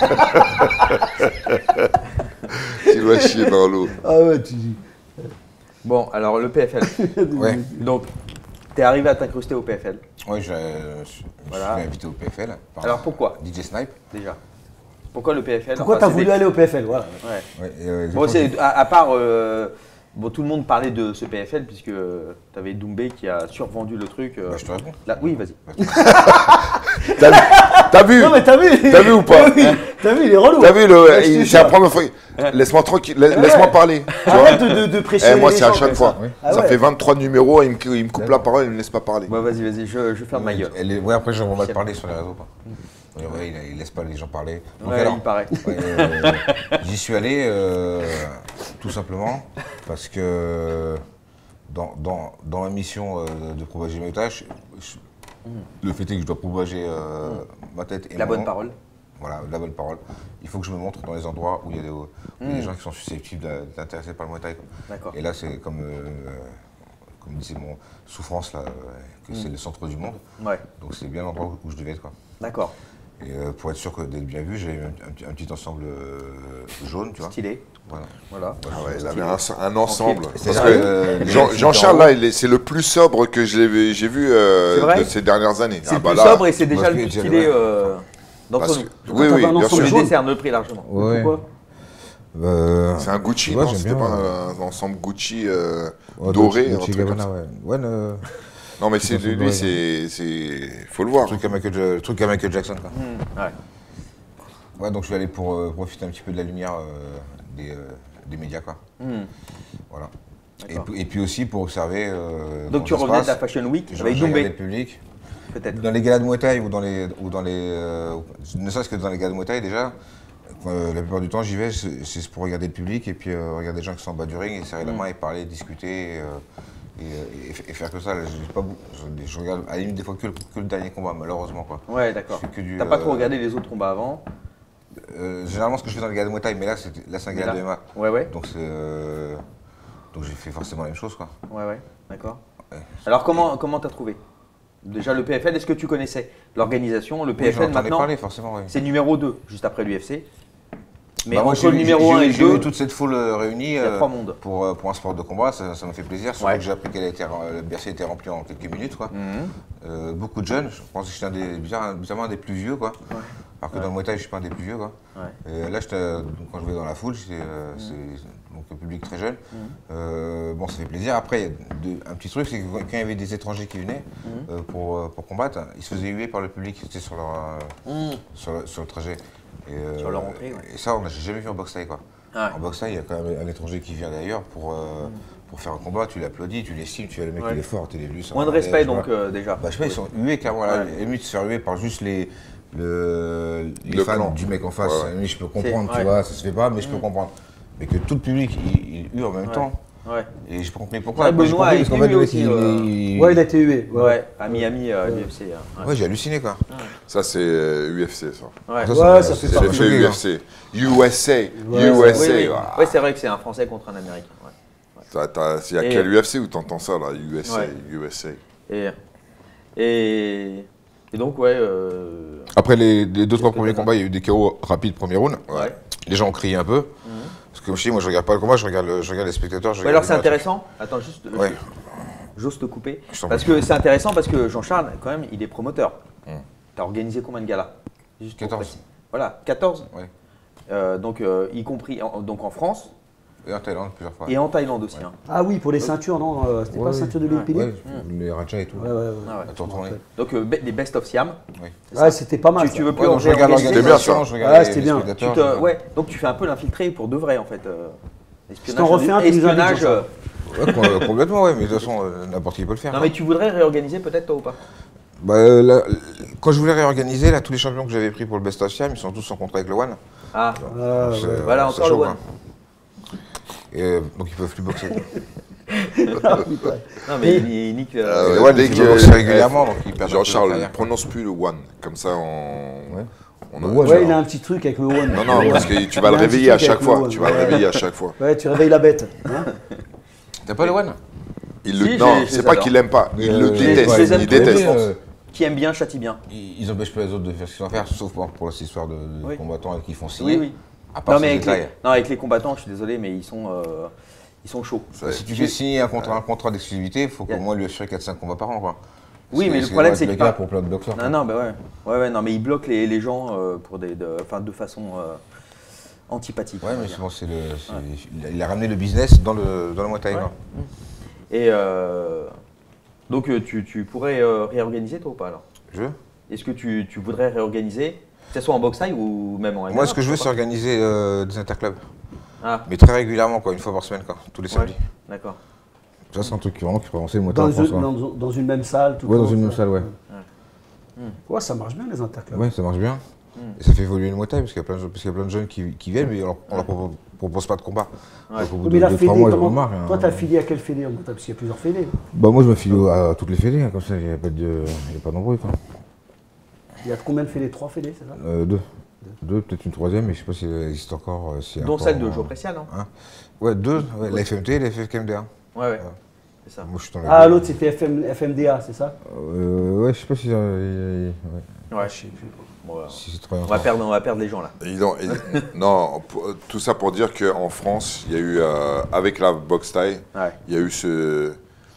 Tu dois chier dans l'eau. Ah ouais, tu dis. Bon, alors le P F L. Ouais. Donc, t'es arrivé à t'incruster au P F L. Ouais, je, je, je Voilà. suis invité au P F L. par Alors pourquoi D J Snipe. Déjà. Pourquoi le P F L Pourquoi Enfin, t'as c'est voulu des- aller au P F L? Voilà. Ouais. Ouais, et, euh, je Bon, pense c'est que- à, à part. euh, bon, tout le monde parlait de ce P F L puisque t'avais Doumbé qui a survendu le truc. euh, Bah, je te réponds. là- oui, vas-y. T'as vu, t'as vu, Non mais t'as vu? T'as vu ou pas Oui, t'as vu, il est relou. T'as vu le, Ouais, je te il- c'est jure. la première fois. Laisse-moi tranquille, laisse- Ouais. laisse-moi parler. Tu vois. Arrête de, de, de pressionner Eh, moi, les c'est à gens chaque comme fois. Oui. Ah Ça ouais. fait vingt-trois numéros, il me, il me coupe la parole, il me laisse pas parler. Bon, vas-y, vas-y, je, je ferme ma gueule. Elle est- ouais, après, je- on va te parler sur les réseaux. Quoi. Ouais, ouais, il, il laisse pas les gens parler. Donc, Ouais, alors, il paraît. ouais, euh, j'y suis allé euh, tout simplement parce que dans, dans, dans ma mission euh, de propager mes tâches, je- le fait est que je dois propager euh, ma tête et La mon bonne nom. parole. Voilà, la bonne parole. Il faut que je me montre dans les endroits où il y a des, où il y a des Mm. gens qui sont susceptibles d'a- d'être par le Muay Thai. quoi. D'accord. Et là, c'est comme, euh, comme disait mon souffrance, là, euh, que Mm. c'est le centre du monde. Ouais, Donc c'est bien l'endroit où, où je devais être. Quoi. d'accord. Et euh, pour être sûr que d'être bien vu, j'avais un, un petit- un petit ensemble euh, jaune, tu vois. Stylé. Voilà. Voilà. Ah ouais, il avait un, un ensemble. Ok. Parce C'est-à-dire que que, les Jean- mecs qui Jean-Charles, étaient en là, il est- c'est le plus sobre que je l'ai- j'ai vu euh, C'est vrai de ces dernières années. C'est Ah le bah plus là, sobre et c'est déjà parce le que plus j'ai- stylé ouais. euh, d'entre parce nous. que- Quand oui, t'avais oui, un bien ensemble sûr. Je jaune. décerne le prix largement. Ouais. Pourquoi Euh, C'est un Gucci, ouais, non j'aime C'était bien, pas ouais. un, un ensemble Gucci euh, Ouais, doré, Dolce- un Dolce truc comme Gabbana, ça. ouais. Ouais, ne- Non, mais c'est ensemble lui, doré, c'est, c'est, faut le le voir. truc à Michael, Ja- le truc à Michael Jackson. Quoi. Hmm, ouais. Ouais, donc je vais aller pour euh, profiter un petit peu de la lumière euh, des, euh, des médias. Quoi. Hmm. Voilà. Et, D'accord. puis- et puis aussi pour observer. euh, Donc comment tu ça se revenais de passe. la Fashion Week Je avec regardais Doumbé, le public. peut-être. Dans les galas de Muay Thai ou dans les, ou dans les euh, ne serait-ce que dans les galas de Muay Thai déjà, euh, la plupart du temps j'y vais, c'est c'est pour regarder le public et puis euh, regarder les gens qui sont en bas du ring et serrer la Mm. main et parler, discuter et, euh, et, euh, et- et faire que ça. Là, j'ai pas, beaucoup- je, je regarde à la limite des fois que le, que le dernier combat malheureusement quoi. Ouais, d'accord. Je fais que du, T'as pas euh, trop regardé les autres combats avant? Euh, généralement ce que je fais dans les galas de Muay Thai, mais là c'est là c'est un Mais gala là- de M M A, Ouais, ouais. donc c'est euh, donc j'ai fait forcément la même chose quoi. Ouais, ouais, d'accord. Ouais. Alors comment comment t'as trouvé? Déjà le P F L, est-ce que tu connaissais l'organisation? Le Oui, P F j'en L entendais maintenant, parler forcément. Oui. c'est numéro deux, juste après l'U F C. Mais Bah, moi, entre j'ai le vu- numéro j'ai un vu- et j'ai vu deux, toute cette foule euh, réunie il y a euh, trois mondes. pour, euh, pour un sport de combat, ça, ça m'a fait plaisir. Surtout Ouais. que j'ai appris qu'elle était, euh, le Bercy était rempli en quelques minutes. Quoi. Mhm. Euh, beaucoup de jeunes, je pense que j'étais un des, bizarre- bizarrement un des plus vieux. Quoi. Ouais. Alors que dans le Muay Thai, je suis pas un des plus vieux. Quoi. Ouais. Et là, j'étais, donc, quand je vais dans la foule, c'est euh, c'est- donc un public très jeune. Mhm. Euh, bon, ça fait plaisir. Après, il y a deux- un petit truc, c'est que quand il y avait des étrangers qui venaient Mhm. euh, pour, euh, pour combattre, ils se faisaient huer par le public. C'était sur, leur, euh, Mhm. sur, le, sur le trajet. Et, euh, Sur leur entrée, ouais. Et ça, on n'a j'ai jamais vu en boxe thaï. Quoi. Ouais. En boxe thaï, il y a quand même un étranger qui vient d'ailleurs pour, euh, pour faire un combat, tu l'applaudis, tu l'estimes, tu vois le mec Ouais. il est fort, tu l'as vu. ça Moins de va, respect tu vois. donc euh, déjà. Bah, je sais pas, ils sont hués clairement là. Ouais. Et lui, de se faire huer par juste les, le, les Le fans clan. du mec en face. Ouais, ouais. À la limite, je peux comprendre, ouais. tu vois, ça se fait pas, mais je peux Mm. comprendre. Mais que tout le public, il, il hue en même Ouais. temps. Ouais. Et j'ai pas compris pourquoi. Ouais, Moi, j'ai Benoît compris a parce qu'en été fait, le hué mec, aussi, il- euh, il- Ouais, il a été hué. Ouais, Ouais, à Miami, euh, l'U F C. hein. Ouais, j'ai halluciné quoi. Ça, c'est euh, U F C, ça. Ouais. Ça, Ouais, m'a- ça fait C'est ça m'a l'effet choqué, U quoi. F C. U S A. Ouais, U S A. Oui, oui. voilà. Ouais, c'est vrai que c'est un Français contre un Américain. Ouais. T'as- t'as- Il y a Et- quel U F C où t'entends ça, là? U S A, Ouais. U S A. Et, et, et donc, ouais. euh, Après les, les deux, trois que premiers t'as combats, il y a eu des K O rapides, premier round. ouais. Les gens ont crié un peu. Parce que comme je dis, moi je regarde pas le combat, je regarde, le- je regarde les spectateurs. je Ouais, regarde alors c'est les matchs. intéressant. Attends, juste. Ouais. J'ose te couper. Je t'en Parce prie. que c'est intéressant parce que Jean-Charles, quand même, il est promoteur. Mm. T'as organisé combien de galas? Juste pour quatorze. préciser. Voilà, quatorze. Ouais. Euh, donc, euh, y compris en, donc en France Et en Thaïlande plusieurs fois. et en Thaïlande aussi. hein. Ah oui, pour les ceintures, non euh, C'était Ouais, pas ouais. ceinture de l'Olympique Ouais, les rachas et tout. Ouais, ouais, ouais. Ah ouais. À tout retourner. Donc, euh, be- les Best of Siam. Oui. c'est Ouais, ça. c'était pas mal. Tu, ça. tu veux plus Ouais, en donc je regarde réorganiser C'était bien, ça. l'organisation, je regarde Ouais, les- c'était les bien. tu spectateurs, te- je regarde- ouais, donc tu fais un peu l'infiltré pour de vrai en fait. euh, Je t'en refais un, tu nous invites, espionnage. Jean-Charles. euh, Ouais, com- complètement, ouais, mais de toute façon, euh, n'importe qui peut le faire. Non quoi. mais tu voudrais réorganiser peut-être toi ou pas? Bah, euh, là, quand je voulais réorganiser, là, tous les champions que j'avais pris pour le Best of Siam, ils sont tous en contrat avec le One. Ah, Ah, C'est- ouais. Voilà, c'est encore le chaud, One. quoi. Et, euh, donc ils peuvent plus boxer. non mais il, il nique. euh, Ah Et ouais, le One, dès ils que- peuvent boxer régulièrement, donc ils perdent un peu leur Jean-Charles, carrière. prononce plus le one. Comme ça, on. Ouais. on Le a- one. Ouais, il a un petit truc avec le one. Non, non, parce que tu vas Il le a un petit réveiller à truc chaque avec le fois. one. Tu vas le Ouais. réveiller à chaque fois. Ouais, tu réveilles la bête. hein. T'as pas le One Il Si, le... j'ai- Non, je c'est les pas adore. qu'il aime pas. Il Euh, le je les- déteste. je les aime Il tous les déteste. deux. Euh, Qui aime bien châtie bien. Ils, ils empêchent pas les autres de faire ce qu'ils ont à faire, sauf pour, pour cette histoire de, de Oui. combattants et qui font signer. Oui oui. À part Non ces mais avec détails. les, non, avec les combattants, je suis désolé mais ils sont euh, ils sont chauds. Ça, Si tu fais signer un contrat, un contrat d'exclusivité, il faut qu'au Yeah. moins lui assurer quatre cinq combats par an. Quoi. Oui, mais le c'est problème, le c'est le qu'il gars part- pour plein de boxeurs. Non non bah ouais. Ouais ouais non mais ils bloquent les, les gens euh, pour des de, enfin de façon euh, antipathique. Ouais, on va mais dire. c'est bon, c'est le, c'est- il, a, il a ramené le business dans le, dans le Muay Thai. Ouais. quoi. Et euh, donc euh, tu, tu pourrais euh, réorganiser toi ou pas alors? Je veux Est-ce que tu, tu voudrais réorganiser, que ce soit en boxe thaï ou même en M M A? Moi, ce que je veux, c'est pourquoi organiser euh, des interclubs. pas Ah, Mais très régulièrement, quoi, une fois par semaine, quoi, tous les ouais, samedis. d'accord. Ça, c'est un truc qui, vraiment, qui ferait avancer le Muay Thai Dans, en France. une, quoi. dans, dans une même salle, tout Ouais, le dans temps, une même ça. salle, ouais. Ouais, ça marche bien les interclubs. Ouais, ça marche bien. Mm. Et ça fait évoluer le Muay Thai parce qu'il y a plein de, parce qu'il y a plein de jeunes qui, qui viennent, mais on leur, on leur propose, propose pas de combat. Ouais. Donc, au bout Mais de la deux, fédé, trois mois, ils en comment- ont marre. hein. toi t'as affilié à quelle fédé en Parce qu'il y a plusieurs fédés. Bah, moi, je me file à toutes les fédés, hein, comme ça, il n'y a pas de, il y a pas d'embrouille, quoi. Il y a combien de fédés? Trois fédés, c'est ça? Euh, deux. Deux, deux peut-être une troisième, mais je sais pas si elle existe encore. Euh, si Dont encore, celle de euh, Joe Pressia, non hein. Ouais, deux, ouais, la F M T et la F F K M D A. Ouais, ouais. Ouais. C'est ça. Moi, je suis dans les Ah, deux. l'autre c'était F M, F M D A, c'est ça? Euh, ouais, je sais pas si. Euh, ouais. Ouais. Je sais plus. Bon, voilà. Si c'est trop On va perdre, on va perdre les gens là. Ils ont- ils- non, pour- tout ça pour dire qu'en France, il y a eu, euh, avec la boxe thaï, Ouais. il y a eu ce,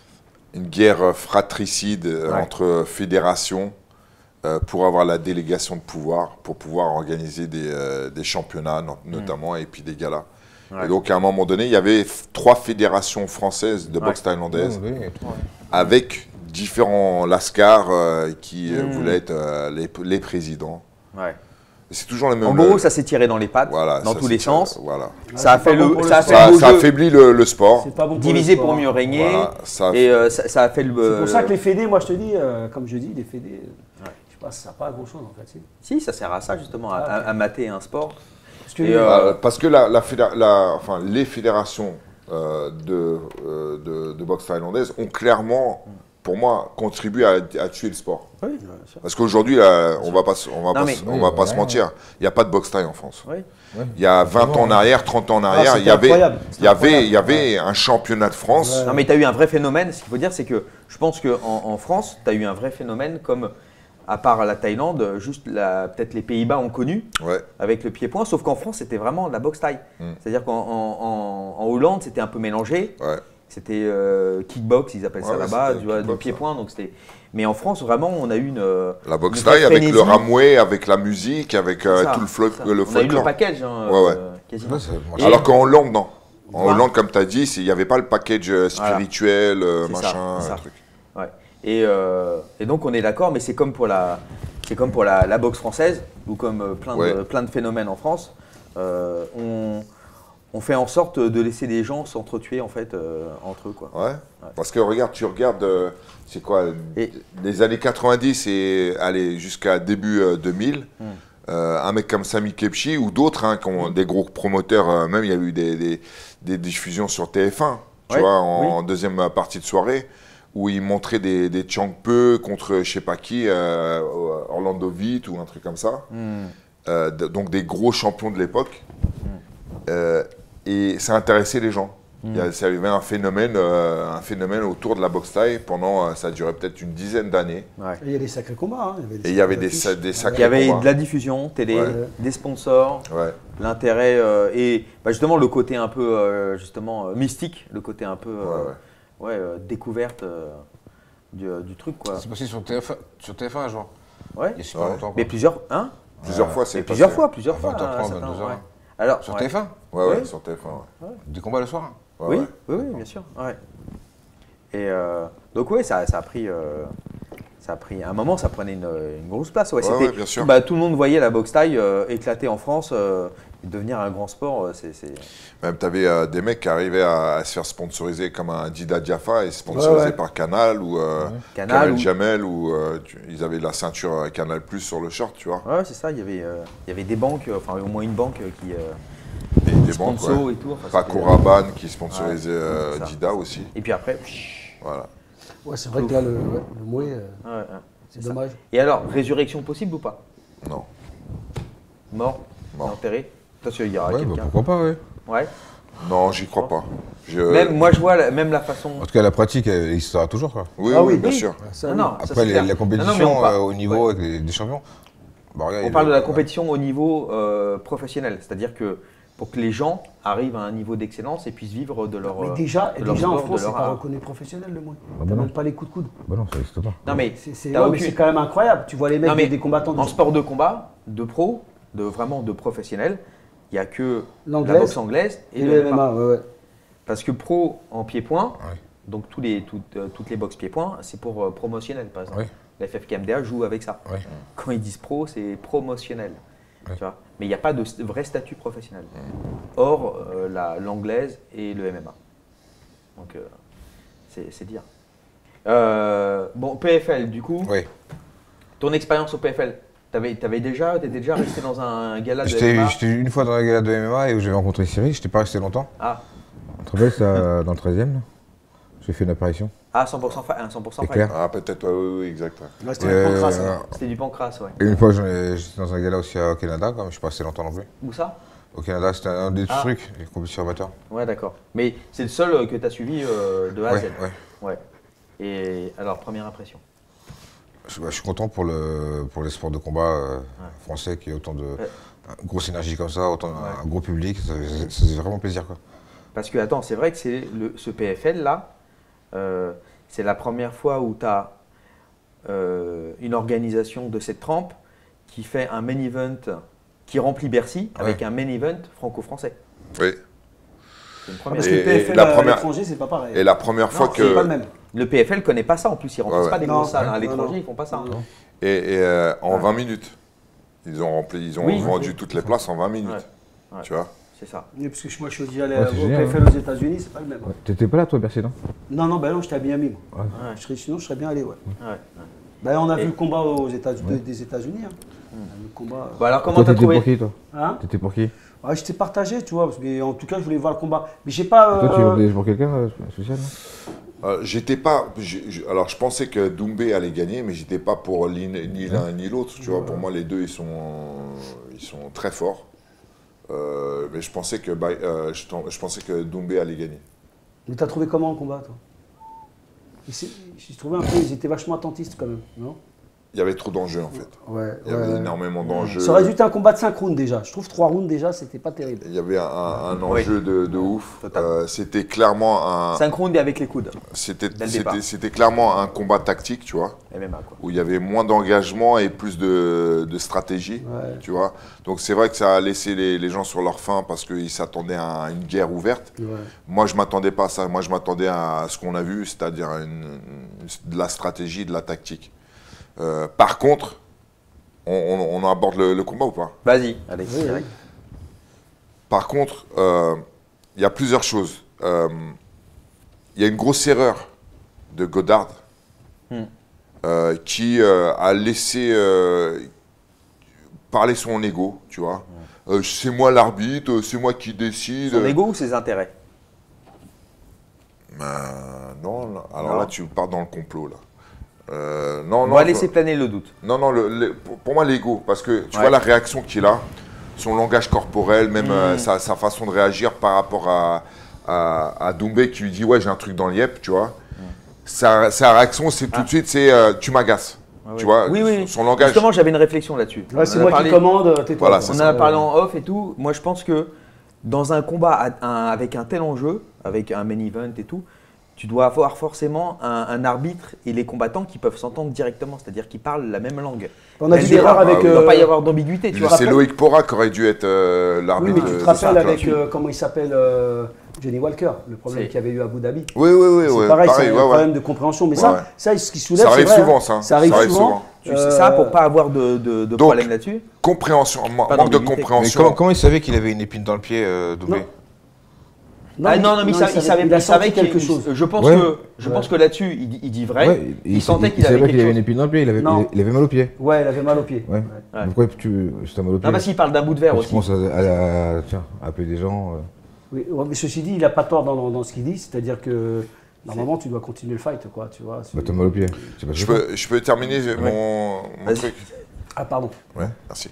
une guerre fratricide euh, Ouais. entre fédérations euh, pour avoir la délégation de pouvoir, pour pouvoir organiser des, euh, des championnats no- notamment et puis des galas. Ouais. Et donc à un moment donné, il y avait f- trois fédérations françaises de boxe Ouais. thaïlandaise Oui, oui, trois, ouais. avec différents lascars euh, qui euh, Mm. voulaient être euh, les, les présidents. Ouais. Et c'est toujours les mêmes. En gros, ça s'est tiré dans les pattes, voilà, dans ça, tous c'est- les sens. Voilà. Ça a c'est fait pas bon le, pour le ça a fait Ça, le beau ça jeu. affaiblit le, le sport. C'est pas bon pour Divisé le pour sport. mieux régner. Voilà, ça, Et euh, ça, ça a fait le. C'est pour ça que les fédés, moi je te dis, euh, comme je dis, les fédés, euh, je sais pas, ça sert pas à grand chose en fait. si. Si, ça sert à ça justement, à, Ah, ok. à- à mater un sport. Parce que Et, les- euh, Euh, parce que la, la fédé- la- enfin, les fédérations euh, de, euh, de, de boxe thaïlandaise ont clairement, pour moi, contribué à, à tuer le sport. Oui, Parce qu'aujourd'hui, là, on va pas, se- on va Non, pas, mais- se- on Oui, va pas ouais, se ouais. mentir. Il n'y a pas de boxe thaï en France. oui. Ouais. Il y a vingt ans en arrière, trente ans en Ah, arrière, il c'était y avait, incroyable, il c'était y avait, incroyable. il y avait un championnat de France. Ouais. Non, mais tu as eu un vrai phénomène. Ce qu'il faut dire, c'est que je pense qu'en en France, tu as eu un vrai phénomène comme, à part la Thaïlande, juste la- peut-être les Pays-Bas ont connu Ouais. avec le pied-point. Sauf qu'en France, c'était vraiment de la boxe thaï. Mm. C'est-à-dire qu'en en, en- en Hollande, c'était un peu mélangé. Ouais. C'était euh, kickbox, ils appellent Ouais, ça ouais, là-bas, c'était tu vois, du kickbox, pied-point. Donc c'était. Mais en France, vraiment, on a eu une. euh, La boxe une vraie thaï avec frénésie. le ramway, avec la musique, avec euh, Ça, tout le, flo- ça. le On a eu le folklore. package, hein, Ouais, ouais. euh, quasiment. Ouais, ça- moi, Et- Alors qu'en Hollande, non. En Voilà. Hollande, comme tu as dit, c'est- il n'y avait pas le package euh, Voilà. spirituel, euh, C'est ça, machin, c'est ça. euh, truc. Ouais. Et, euh, et donc on est d'accord, mais c'est comme pour la, c'est comme pour la, la boxe française ou comme euh, plein, de, Ouais. plein de phénomènes en France. Euh, on, on fait en sorte de laisser les gens s'entretuer en fait euh, entre eux, quoi. Ouais. Parce que regarde, tu regardes, euh, c'est quoi, Et- les années quatre-vingt-dix et allez, jusqu'à début euh, deux mille, Hmm. euh, un mec comme Sami Kebchi ou d'autres, hein, qui ont des gros promoteurs, euh, même il y a eu des, des, des diffusions sur T F un, tu Ouais, vois, en, oui. en deuxième partie de soirée, où ils montraient des, des Changpe contre je sais pas qui, euh, Orlando Vitt ou un truc comme ça. Hmm. Euh, de- donc des gros champions de l'époque. Euh, et ça intéressait les gens. Il y a- ça avait un phénomène, euh, un phénomène autour de la boxe thaï pendant, euh, ça a duré peut-être une dizaine d'années. Ouais. Il y a des sacrés combats. hein. Et il y avait des, affiches. sa- des Il sacrés y avait combats. de la diffusion télé, Ouais. des sponsors, Ouais. l'intérêt euh, et bah, justement le côté un peu euh, justement euh, mystique, le côté un peu euh, Ouais, ouais. ouais, euh, découverte euh, du, euh, du truc, quoi. C'est passé sur T F un, sur T F un un jour. Ouais. Il y a super Ouais. longtemps. quoi. Mais plusieurs, hein Plusieurs fois, c'est Et plusieurs passé. fois, plusieurs fois. vingt heures trente, à certains, vingt-deux heures. ouais. Alors, Sur ouais. T F un Ouais, ouais, Oui. sur T F un. Ouais. Des combats le soir. Ouais, oui, ouais. oui, oui, bien sûr. Ouais. Et euh, donc oui, ça, ça a pris, euh, ça a pris. À un moment, ça prenait une, une grosse place. Ouais, Ouais, c'était- ouais, bien sûr. bah, tout le monde voyait la boxe thaï euh, éclater en France, euh, et devenir un grand sport. euh, c'est, c'est- Même tu avais des mecs qui arrivaient à, à se faire sponsoriser comme un Dida Diafa et sponsorisé Ouais, ouais. par Canal ou euh, Canal Kamel ou- Jamel ou euh, tu- ils avaient la ceinture euh, Canal Plus sur le short, tu vois. Ouais, c'est ça. Il y avait, euh, il y avait des banques, euh, enfin au moins une banque euh, qui euh, Et des banques, sponsor ouais. et tout. Enfin, Paco c'était- Rabanne qui sponsorisait Ouais, euh, c'est ça. Dida aussi. Et puis après, pff, Voilà. Ouais, c'est vrai que là, le, ouais, le mouet, euh, ouais, ouais. c'est ça. dommage. Et alors, résurrection possible ou pas? Non. Mort, Mort. enterré. Attention, il y aura Ouais, bah, quelqu'un. pourquoi pas, ouais. Ouais. Non, j'y crois pas. Je- Même moi, je vois la- même la façon. En tout cas, la pratique, elle existera toujours, quoi. Oui, Ah oui, oui, bien oui. sûr. Ça, Non, oui. non, ça, Après, c'est les- clair. la Non, compétition non, mais on parle- euh, au niveau ouais. avec les- des champions. Bah, regarde, On il parle est- de la ouais. compétition au niveau euh, professionnel, c'est-à-dire que pour que les gens arrivent à un niveau d'excellence et puissent vivre de leur. Mais euh, déjà, de leur déjà en sport, de France, c'est leur pas art. reconnu professionnel le mouet. Ah, T'as bah non. même pas les coups de coude. Bah non, ça n'existe pas. Non mais, C'est c'est- t'as ouais, mais aucune- c'est quand même incroyable. Tu vois les mecs Non, mais des, des combattants de en sport de combat, de pro, de vraiment de professionnel, il n'y a que la l'anglaise boxe anglaise et, et le le M M M A. M A. Ouais, ouais. Parce que pro en pied-point, Ouais. donc tous les, toutes, euh, toutes les boxes pied-point, c'est pour euh, promotionnel par exemple. Ouais. La F F K M D A joue avec ça. Ouais. Quand ils disent pro, c'est promotionnel. Ouais. Tu vois, mais il n'y a pas de st- vrai statut professionnel. Or, euh, la- l'anglaise et le M M A. Donc, euh, c'est c'est dire. Euh, bon, P F L, du coup, Ouais. ton expérience au P F L, t'avais avais déjà, t'étais déjà resté dans un gala de J'étais M M A? j'étais une fois dans la gala de M M A et où j'avais rencontré Cyril, j'étais pas resté longtemps. Ah, On te rappelle, ça dans le treizième, là J'ai fait une apparition. Ah, cent pour cent fight. cent pour cent fight. Éclair. Ah, peut-être, oui, oui, exact. Ouais. Là, c'était du pancras, Euh, hein. C'était du pancras, ouais. Et une fois, j'en ai- j'étais dans un gala aussi au Canada, quand même, je suis pas resté longtemps non plus. Où ça? Au Canada, c'était un des Ah. trucs, les compétitions amateurs. Ouais, d'accord. Mais c'est le seul euh, que tu as suivi euh, de A à Z. Ouais, ouais. Ouais. Et alors, première impression? Je, bah, je suis content pour, le, pour les sports de combat euh, français qui ait autant de Ouais. une grosse énergie comme ça, autant un gros public, ça, ça, ça fait vraiment plaisir, quoi. Parce que, attends, c'est vrai que c'est le, ce P F L là, euh, c'est la première fois où tu as euh, une organisation de cette trempe qui fait un main event qui remplit Bercy avec Ouais. un main event franco-français. Oui. C'est une première. Parce Et- que le P F L la à première- l'étranger, c'est pas pareil. Et la première fois Non, que. C'est pas le même. Le P F L ne connaît pas ça en plus, ils ne remplissent Ouais, pas ouais. des Non, grosses salles. ouais, À l'étranger, non, non. ils font pas ça. hein. Non. Et, et, euh, en Ouais. vingt minutes. Ils ont rempli, ils ont Oui. vendu toutes les places en vingt minutes. Ouais. Ouais. Tu vois. C'est ça. Oui, parce que moi, je suis aussi allé Ouais, c'est au génial, P F L aux États-Unis, c'est pas le même. Ouais. T'étais pas là, toi, Bercy, non? Non, non, bah non, j'étais à Miami. moi. Ouais. Ouais. Je serais- sinon, je serais bien allé, ouais. Ouais. Ouais. Bah, on a Et- vu le combat aux États des États-Unis. Hein. On a vu le combat. Bon, alors, comment Toi, tu as t'étais pour trouvé qui, toi? Hein T'étais pour qui? Ouais, j'étais partagé, tu vois. parce que- en tout cas, je voulais voir le combat. Mais j'ai pas. Toi, tu euh, voulais pour quelqu'un euh, spécial, non? Euh, j'étais pas. j'ai- j'ai- alors, je pensais que Doumbé allait gagner, mais j'étais pas pour ni, ni l'un ni l'autre. Tu vois, pour moi, les deux, ils sont, ils sont très forts. Euh, mais je pensais que, Ba- euh, je, t'en- je pensais que Doumbé allait gagner. Mais t'as trouvé comment le combat, toi? Et c'est- J'ai trouvé un peu, ils étaient vachement attentistes quand même, non? Il y avait trop d'enjeux en fait. Ouais. Il y avait énormément d'enjeux. Ça aurait dû être un combat de cinq rounds déjà. Je trouve trois rounds déjà, c'était pas terrible. Il y avait un, un Oui. enjeu de, de ouf. Total. Euh, c'était clairement un. cinq rounds et avec les coudes. C'était dès le départ. c'était- c'était clairement un combat tactique, tu vois, M M A, quoi. où il y avait moins d'engagement et plus de, de stratégie, Ouais. tu vois. Donc c'est vrai que ça a laissé les, les gens sur leur faim parce qu'ils s'attendaient à une guerre ouverte. Ouais. Moi, je m'attendais pas à ça. Moi, je m'attendais à ce qu'on a vu, c'est-à-dire une- une- de la stratégie, de la tactique. Euh, par contre, on, on- on aborde le, le combat ou pas? Vas-y, allez, Oui, direct. Par contre, euh, il y a plusieurs choses. Euh, Il y a une grosse erreur de Godard Hmm. euh, qui euh, a laissé euh, parler son ego, tu vois. Euh, c'est moi l'arbitre, c'est moi qui décide. Son ego ou ses intérêts? Euh, non, non, alors Non. là, tu pars dans le complot, là. Euh, non, On non, va je- laisser planer le doute. non, non, le- le- pour, pour moi, l'ego, parce que tu Ouais. vois la réaction qu'il a, son langage corporel, même Mm. euh, sa, sa façon de réagir par rapport à, à, à Doumbé qui lui dit « Ouais, j'ai un truc dans le yep », tu vois. Sa, sa réaction, c'est tout Ah. de suite, c'est euh, Tu m'agaces ». Ah Tu oui. vois, oui, oui. son, son langage. Justement, j'avais une réflexion là-dessus. Ouais, c'est On en a moi parlé- qui commande, tais-toi. Voilà, quoi. c'est On en ça. a parlé en off et tout. Moi, je pense que dans un combat à- un- avec un tel enjeu, avec un main event et tout, tu dois avoir forcément un, un arbitre et les combattants qui peuvent s'entendre directement, c'est-à-dire qui parlent la même langue. On a Même vu erreur, l'erreur avec. Il ne doit euh, pas y avoir d'ambiguïté, tu vois. C'est Loïc Pora qui aurait dû être euh, Oui, l'arbitre. mais tu de- te de rappelles ça, avec. quoi. euh, comment il s'appelle euh, Johnny Walker, le problème C'est- qu'il y avait eu à Abu Dhabi. Oui, oui, oui. C'est ouais, pareil, c'est ouais, un ouais. problème de compréhension. Mais Ouais, ça, ouais. ça, ce qui soulève, Ça arrive c'est vrai, souvent, hein. ça. Ça arrive Ça arrive souvent. souvent. Tu sais ça Euh, pour pas avoir de, de, de donc, problème là-dessus. Compréhension, ma- Pas manque de d'ambiguïté. Mais compréhension. comment, comment il savait qu'il avait une épine dans le pied, euh, Doumbé? Non. ah non, non, mais il, sa- il savait, il a il savait senti qu'il- quelque chose. Je pense Ouais. que, je Ouais. pense que là-dessus, il, dit- il dit vrai. Ouais, il, sentait il qu'il savait avait qu'il quelque avait chose. une épine dans le pied, il avait, Non. il, il avait mal au pied. Ouais, il avait mal au pied. Ouais. Ouais. Pourquoi tu as mal au pied? Non, parce qu'il parle d'un bout de verre Je aussi. pense à, à- à- tiens, à appeler des gens. euh. Oui, ouais, mais ceci dit, il n'a pas tort dans, dans ce qu'il dit, c'est-à-dire que normalement, tu dois continuer le fight, quoi, tu vois. c'est- Bah, t'as mal au pied. C'est pas Je ça. peux, je peux terminer mon, mon Vas-y. truc. Ah, pardon. Ouais, merci.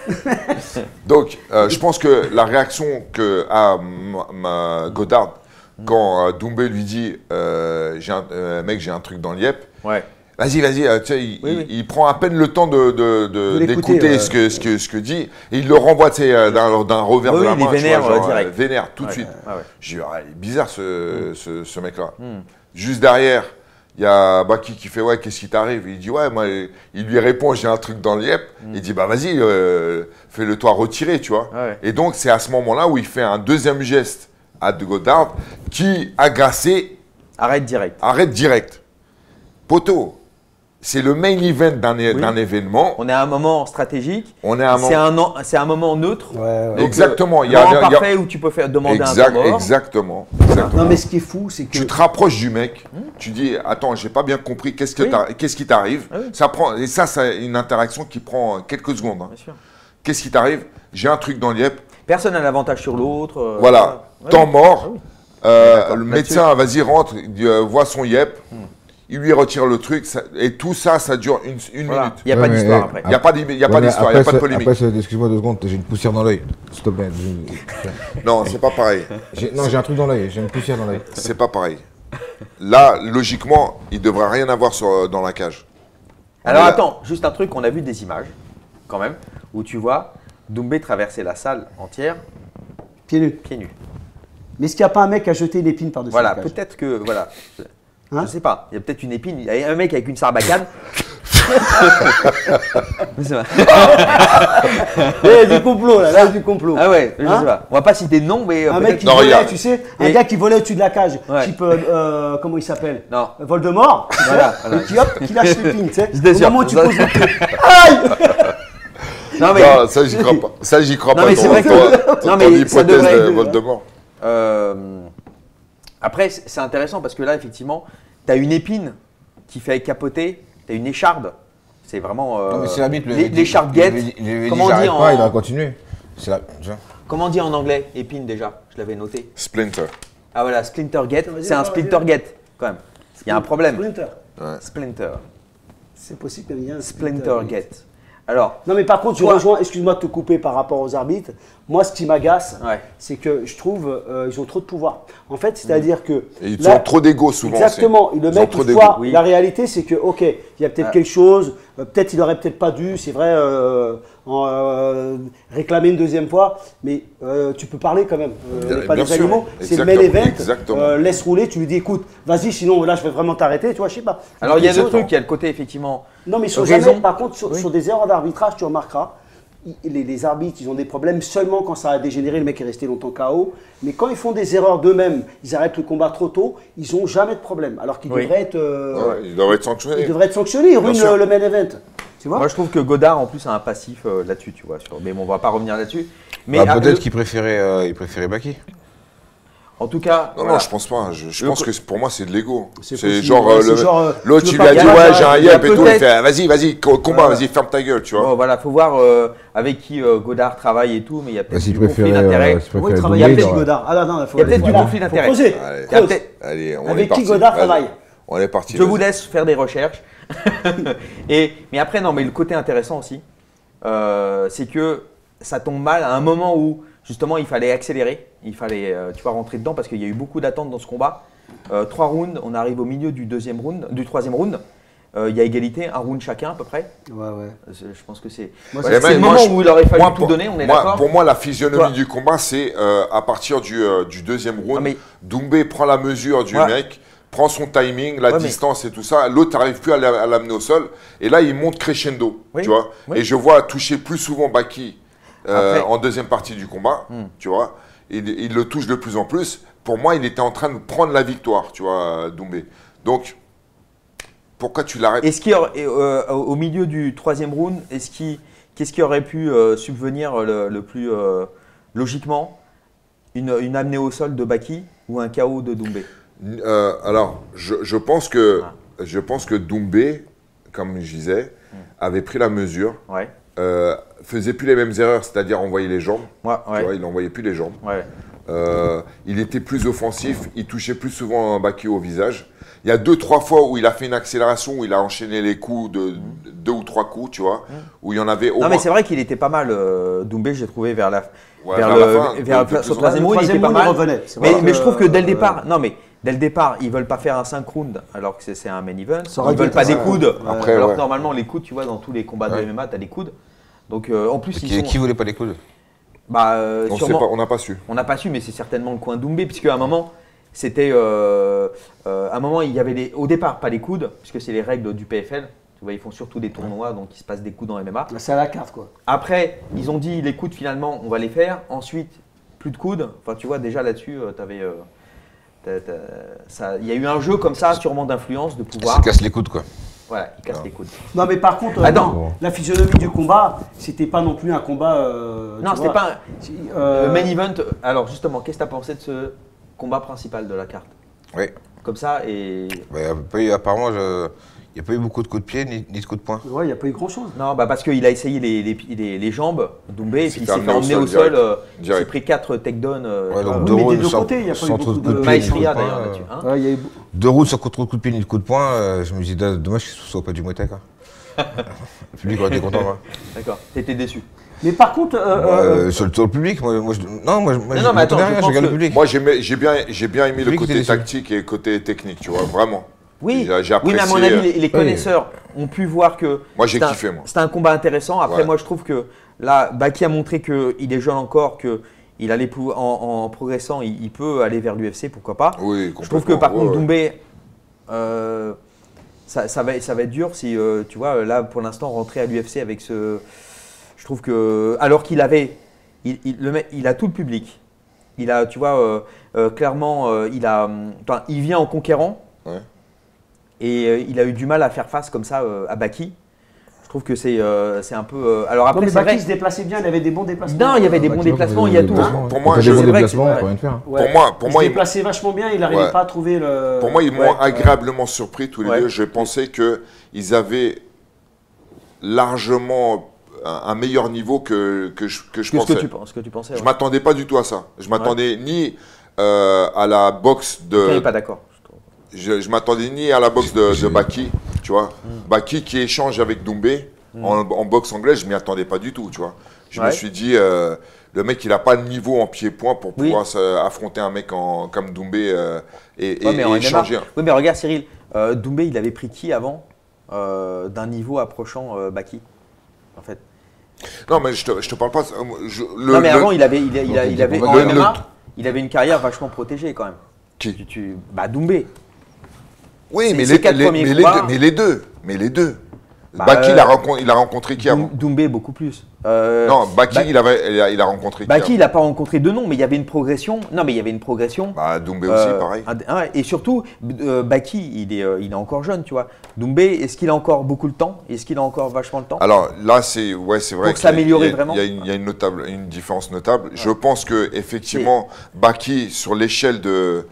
Donc, euh, je pense que la réaction que a ma, ma Godard quand euh, Doumbé lui dit euh, j'ai un, euh, mec, j'ai un truc dans le yep, Ouais. vas-y, vas-y, euh, tu sais, il, Oui, il- oui. il prend à peine le temps de, de- de- De l'écouter, d'écouter ouais. ce, que, ce, que, ce que dit, et il le renvoie tu sais, euh, d'un, d'un revers Oui, de la oui, il main. est tu vénère, vois, genre, euh, direct. euh, vénère, tout de Ouais. suite. Ah ouais. J'ai dit, ah, il est bizarre ce, ce, ce mec-là. Hmm. Juste derrière, il y a Baki qui fait ouais, qu'est-ce qui t'arrive? Il dit ouais, moi, il lui répond j'ai un truc dans le yep. Il dit bah vas-y, euh, fais-le toi retirer, tu vois. Ouais. Et donc c'est à ce moment-là où il fait un deuxième geste à De Godard qui, agacé, Arrête direct. arrête direct. Poteau, c'est le main event d'un é- Oui. d'un événement. On est à un moment stratégique. On est à un C'est moment. un, an- c'est un moment neutre. Ouais, ouais. Donc, Exactement, euh, il y a- moment il y a- parfait où tu peux faire demander Exact- un temps mort. exactement. exactement. Non, mais ce qui est fou, c'est que. Tu te rapproches du mec, tu dis attends, j'ai pas bien compris, qu'est-ce, que Oui. t'as- qu'est-ce qui t'arrive? Ah oui. Ça prend, et ça, c'est une interaction qui prend quelques secondes. hein. Bien sûr. Qu'est-ce qui t'arrive? J'ai un truc dans le yep. Personne n'a l'avantage sur l'autre. euh, Voilà, Ouais. temps mort. Ah oui. Euh, le médecin, vas-y, rentre, il euh, voit son yep, hmm. il lui retire le truc, ça, et tout ça, ça dure une, une voilà. minute. Il n'y a ouais, pas d'histoire après. Il n'y a pas d'histoire, il n'y a pas de polémique. Après, excuse-moi deux secondes, j'ai une poussière dans l'œil. S'il te plaît. Non, c'est pas pareil. Non, j'ai un truc dans l'œil, j'ai une poussière dans l'œil. C'est pas pareil. Là, logiquement, il ne devrait rien avoir sur, dans la cage. Alors attends, juste un truc, on a vu des images, quand même, où tu vois Doumbé traverser la salle entière. Pieds nus. Pieds nus. Mais est-ce qu'il n'y a pas un mec qui a jeté une épine par-dessus Voilà, la cage? peut-être que, voilà. Hein? Je sais pas, il y a peut-être une épine, il y a un mec avec une sarbacane. Il y a du complot là, là, il y a du complot. Ah ouais, je hein? sais pas. On va pas citer de nom, mais. Un mec qui non, volait, regarde. tu sais, un Et... gars qui volait au-dessus de la cage, ouais. type, euh, comment il s'appelle? Non. Voldemort, voilà, voilà. et qui hop, qui lâche l'épine, tu sais. Au sûr. moment où tu poses le pied. Aïe! Non, mais... non, ça j'y crois pas. Ça j'y crois non, pas. Mais c'est vrai que... ton, non, mais ça devrait... de Voldemort. Euh... Après, c'est intéressant parce que là, effectivement, tu as une épine qui fait capoter, tu as une écharde. C'est vraiment. Euh... Non, mais c'est la bite. L'écharde guette. Comment on dit en. Pas, il va continuer. La... Comment on dit en anglais, épine déjà? Je l'avais noté. Splinter. Ah voilà, splinter get. C'est un splinter get, quand même. Il y a un problème. Splinter. Ouais. Splinter. C'est possible qu'il y ait un splinter, splinter get. Alors, non mais par contre, je toi, rejoins, excuse-moi de te couper par rapport aux arbitres. Moi, ce qui m'agace, ouais. c'est que je trouve euh, ils ont trop de pouvoir. En fait, c'est-à-dire que et ils là, ont trop d'ego souvent. Exactement. Et le mec, il voit, oui. La réalité, c'est que ok, il y a peut-être ah. quelque chose. Euh, peut-être il aurait peut-être pas dû, c'est vrai, euh, en, euh, réclamer une deuxième fois. Mais euh, tu peux parler quand même. Euh, on n'est pas des animaux. C'est le main event. Euh, laisse rouler. Tu lui dis, écoute, vas-y, sinon là, je vais vraiment t'arrêter. Tu vois, je sais pas. Alors il y a deux trucs. Il y a le côté effectivement. Non, mais sur jamais, par contre, sur, oui. sur des erreurs d'arbitrage, tu remarqueras. Les, les arbitres, ils ont des problèmes seulement quand ça a dégénéré, le mec est resté longtemps K O. Mais quand ils font des erreurs d'eux-mêmes, ils arrêtent le combat trop tôt, ils n'ont jamais de problème. Alors qu'ils oui. devraient être. Euh, ouais, ils devraient être sanctionnés. Ils devraient être sanctionnés, ils ruinent le, le main event. Tu vois? Moi, je trouve que Godard, en plus, a un passif euh, là-dessus, tu vois. Sur... Mais bon, on va pas revenir là-dessus. Mais bah, peut-être le... qu'il préférait, euh, il préférait Baki. En tout cas. Non, voilà. non, je pense pas. Je, je pense que pour moi, c'est de l'ego. C'est genre. Ouais, le, genre l'autre, il lui a dit, ouais, j'ai un yep et tout. Il fait, vas-y, vas-y, combat, vas-y, ferme ta gueule, tu vois. Bon, voilà, faut voir euh, avec qui euh, Godard travaille et tout, mais il y a peut-être du conflit d'intérêt. Oui, il travaille avec qui Godard? Ah non, il y a peut-être du conflit d'intérêt. Allez, on est avec qui Godard travaille? On est parti. Je vous laisse faire des recherches. Et mais après, non, mais le côté intéressant aussi, c'est que ça tombe mal à un moment où. Justement, il fallait accélérer, il fallait euh, tu vois, rentrer dedans parce qu'il y a eu beaucoup d'attentes dans ce combat. Euh, trois rounds, on arrive au milieu du deuxième round, du troisième round. Euh, il y a égalité, un round chacun à peu près. Ouais, ouais. Je pense que c'est ouais, c'est le moment je, où il aurait fallu moi, tout donner, on est d'accord. Pour moi, la physionomie toi. du combat, c'est euh, à partir du, euh, du deuxième round, ah, mais... Doumbé prend la mesure du ouais. mec, prend son timing, la ouais, distance mais... et tout ça. L'autre n'arrive plus à l'amener au sol. Et là, il monte crescendo, oui. tu vois. Oui. Et je vois toucher plus souvent Baki. Euh, en deuxième partie du combat, hmm. tu vois, il, il le touche de plus en plus. Pour moi, il était en train de prendre la victoire, tu vois, Doumbé. Donc, pourquoi tu l'arrêtes? Est-ce qu'il aurait, euh, au milieu du troisième round, est-ce qu'il, qu'est-ce qui aurait pu euh, subvenir le, le plus euh, logiquement, une, une amenée au sol de Baki ou un K O de Doumbé? euh, Alors, je, je pense que ah. je pense que Doumbé, comme je disais, hmm. avait pris la mesure. Ouais. Euh, faisait plus les mêmes erreurs, c'est-à-dire envoyer les jambes. Ouais, ouais. Tu vois, il n'envoyait plus les jambes. Ouais. Euh, il était plus offensif, il touchait plus souvent un Baki au visage. Il y a deux, trois fois où il a fait une accélération, où il a enchaîné les coups de mmh. deux ou trois coups, tu vois, mmh. où il y en avait au Non, moins... mais c'est vrai qu'il était pas mal, euh, Doumbé, j'ai trouvé vers la, ouais, vers vers le, la fin. Vers de, de, son troisième round, il était pas mal. Revenait, mais, mais je trouve que dès le départ, euh, non mais dès le départ, ils veulent pas faire un cinq rounds alors que c'est un main event. Ils veulent pas des coudes. Après, alors ouais. que normalement, les coudes, tu vois, dans tous les combats ouais. de M M A, tu as des coudes. Donc euh, en plus, qui, ils sont... qui voulait pas les coudes? Bah, euh, on sûrement, pas, on n'a pas su. On n'a pas su, mais c'est certainement le coin Doumbé, puisque à un moment, c'était, euh, euh, à un moment, il y avait les, au départ pas les coudes, puisque c'est les règles du P F L. Tu vois, ils font surtout des tournois, donc il se passe des coups dans M M A. C'est à la carte, quoi. Après, ils ont dit les coudes finalement, on va les faire. Ensuite, plus de coudes. Enfin, tu vois, déjà là-dessus, euh, t'avais, euh, t'as, t'as, ça, il y a eu un jeu comme ça, sûrement d'influence, de pouvoir. Ça casse les coudes, quoi. Voilà, il casse non. les coudes. Non, mais par contre, euh, non, la physionomie du combat, c'était pas non plus un combat. Euh, non, c'était pas un euh... le main event. Alors, justement, qu'est-ce que tu as pensé de ce combat principal de la carte? Oui. Comme ça et. Bah, apparemment, je... Il n'y a pas eu beaucoup de coups de pied ni, ni de coups de poing. Ouais, il n'y a pas eu grand-chose. Non, bah parce qu'il a essayé les, les, les, les jambes, Doumbé, et puis il s'est fait amené au emmener sol, au sol. direct. euh, il s'est Direct. pris quatre takedowns. Euh, Ouais, tu vois. donc Oui, deux mais des rounds deux sans- côtés, il n'y a pas eu sans beaucoup trop de de... coups de pied. Maestria ni de coups de d'ailleurs poing, là-dessus. Hein. Ouais, il y a eu... Deux rounds sans trop de coups de pied ni de coups de poing, euh, je me dis dommage que ce soit pas du Muay Thai, quoi. Le public aurait été content, quoi. D'accord, t'étais déçu. Mais par contre... euh, Euh, euh, sur, le, sur le public, moi, moi je, non, moi, je- moi, Non, je non, mais attends, m'attendais à je rien, je pense regarde que- le public. Moi, j'ai j'ai bien, j'ai bien aimé le Celui qui côté était déçu. tactique et le côté technique, tu vois, vraiment. Oui, J'ai- j'ai oui, mais à mon apprécié, avis, les, les connaisseurs ont pu voir que Moi, j'ai c'était un- kiffé, moi. c'était un combat intéressant. Après, Ouais. moi, je trouve que là, Baki a montré qu'il est jeune encore, qu'il allait pou- en, en progressant, il, il peut aller vers l'U F C, pourquoi pas. Oui, Je trouve que par complètement, contre, ouais, ouais. Doumbé, euh, ça, ça, va, ça va être dur si, euh, tu vois, là, pour l'instant, rentrer à l'U F C avec ce. Je trouve que. Alors qu'il avait. Il, il, le mec, il a tout le public. Il a, tu vois, euh, euh, clairement, euh, il, a, enfin, il vient en conquérant. Ouais. Et euh, il a eu du mal à faire face comme ça euh, à Baki. Je trouve que c'est euh, c'est un peu. euh, Alors après, non, mais c'est Baki vrai. se déplaçait bien, il avait des bons déplacements. Non, il y avait des Euh, bons Baki, déplacements, pour il y a les tout. déplacements. Pour moi, Quand t'as je- des bons c'est vrai que déplacements, c'est- on peut rien faire. hein. Ouais. Pour moi, pour il moi, se il- déplaçait vachement bien, il n'arrivait Ouais. pas à trouver le... Pour moi, ils m'ont Ouais. agréablement surpris tous les Ouais. deux. Je pensais qu'ils avaient largement un, un meilleur niveau que, que je, que je Qu'est-ce pensais. que tu penses, ce que tu pensais Je ouais. m'attendais pas du tout à ça. Je m'attendais ni euh, à la boxe Je n'est de. pas d'accord. je trouve. Je, je m'attendais ni à la boxe de, de Baki, tu vois. Mm. Baki qui échange avec Doumbé en, en boxe anglaise, je m'y attendais pas du tout, tu vois. Je me Ouais. suis dit, euh, le mec, il a pas de niveau en pied-point pour Oui. pouvoir se- affronter un mec en, comme Doumbé euh, et, et- Ouais, mais en et M M A. échanger. Oui, mais regarde Cyril, euh, Doumbé, il avait pris qui avant euh, d'un niveau approchant euh, Baki en fait. Non, mais je te, je te parle pas. euh, je- le- non, mais le- avant, il avait, il, il, il, il avait Le- en le- M M A, il avait une carrière vachement protégée quand même. Qui Tu, tu- bah, Doumbé. Oui, C'est- mais ses les, quatre les- premiers mais, les combats. deux, mais les deux. Mais les deux. Bah, Baki, euh, il, a rencontré, il a rencontré qui avant Doum- Doumbé, beaucoup plus. Euh, Non, Baki, Ba- il, avait, il, a, il a rencontré qui Baki, avant il n'a pas rencontré de nom, mais il y avait une progression. Non, mais il y avait une progression. Bah, Doumbé aussi, Euh, pareil. un- un- et surtout, euh, Baki, il est, euh, il est encore jeune, tu vois. Doumbé, est-ce qu'il a encore beaucoup le temps? Est-ce qu'il a encore vachement le temps? Alors là, c'est ouais, c'est vrai Pour qu'il y a- s'améliorer il y a- vraiment. Il y a une, il y a une notable, une différence notable. Je pense que effectivement, Baki sur l'échelle de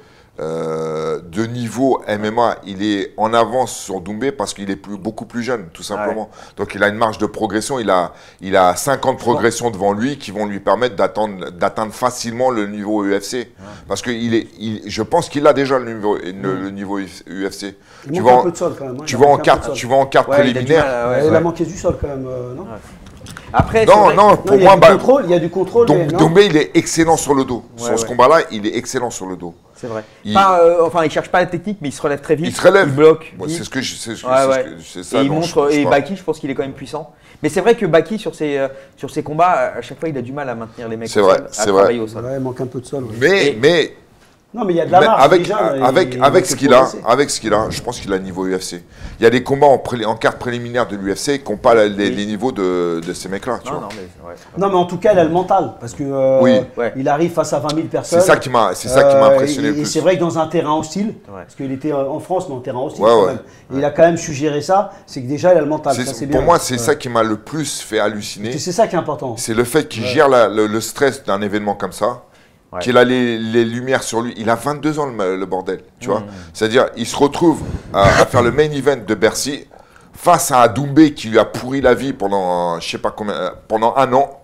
euh, de niveau M M A, il est en avance sur Doumbé parce qu'il est plus, beaucoup plus jeune, tout simplement. Donc il a une marge de progression. Il a il a cinq ans de progression devant lui qui vont lui permettre d'attendre d'atteindre facilement le niveau U F C. Parce que il est, il- je pense qu'il a déjà le niveau le, le niveau U F C. Il Tu manque vas un en, peu de sol quand même. hein, tu il vas a en manqué un peu de carte, sol. tu vas en carte Ouais, il a du préliminaire. mal à- ouais, Il ouais. a manqué du sol quand même, euh, non Après, c'est Non, vrai- non, Non, pour il y a moi, du bah, contrôle, il y a du contrôle, mais Donc, non. Doumbé, il est excellent sur le dos. Ouais, sur ce ouais. combat-là, il est excellent sur le dos. C'est vrai. Il- Pas, euh, enfin, il cherche pas la technique, mais il se relève très vite. Il se relève. Il bloque. Moi, vite. c'est ce que je, c'est ce que- Ouais, c'est ce ouais. que- c'est ça. Et il dont montre, je- je et parle. Baki, je pense qu'il est quand même puissant. Mais c'est vrai que Baki, sur ses, euh, sur ses combats, à chaque fois, il a du mal à maintenir les mecs C'est au vrai, sol, c'est à vrai. travailler au sol. Ouais, il manque un peu de sol. ouais. Mais, Et- mais, Non, mais il y a de la mais marge avec, déjà. et- avec, et avec il ce faut qu'il a, progresser. avec ce qu'il a, je pense qu'il a un niveau U F C. Il y a des combats en, pré- en carte préliminaire de l'U F C qui n'ont pas la- les, Oui. les niveaux de, de ces mecs-là. tu Non, vois. non, mais ouais. Non, mais en tout cas, il a le mental. Parce que euh, Oui. Ouais. il arrive face à vingt mille personnes. C'est ça qui m'a, c'est ça qui m'a Euh, impressionné et- le Et plus. c'est vrai que dans un terrain hostile, Ouais. parce qu'il était euh, en France, mais en terrain hostile Ouais, quand ouais. même. Et il a quand même su gérer ça, c'est que déjà, il a le mental. C'est- Ça, c'est pour bien. moi, c'est Ouais. ça qui m'a le plus fait halluciner. Parce que c'est ça qui est important. C'est le fait qu'il gère la- le, le stress d'un événement comme ça, Ouais. qu'il a les, les lumières sur lui. Il a vingt-deux ans, le, le bordel, tu vois. Mmh. C'est-à-dire, il se retrouve à, à faire le main event de Bercy face à un Doumbé qui lui a pourri la vie pendant, je sais pas combien, euh, pendant un an.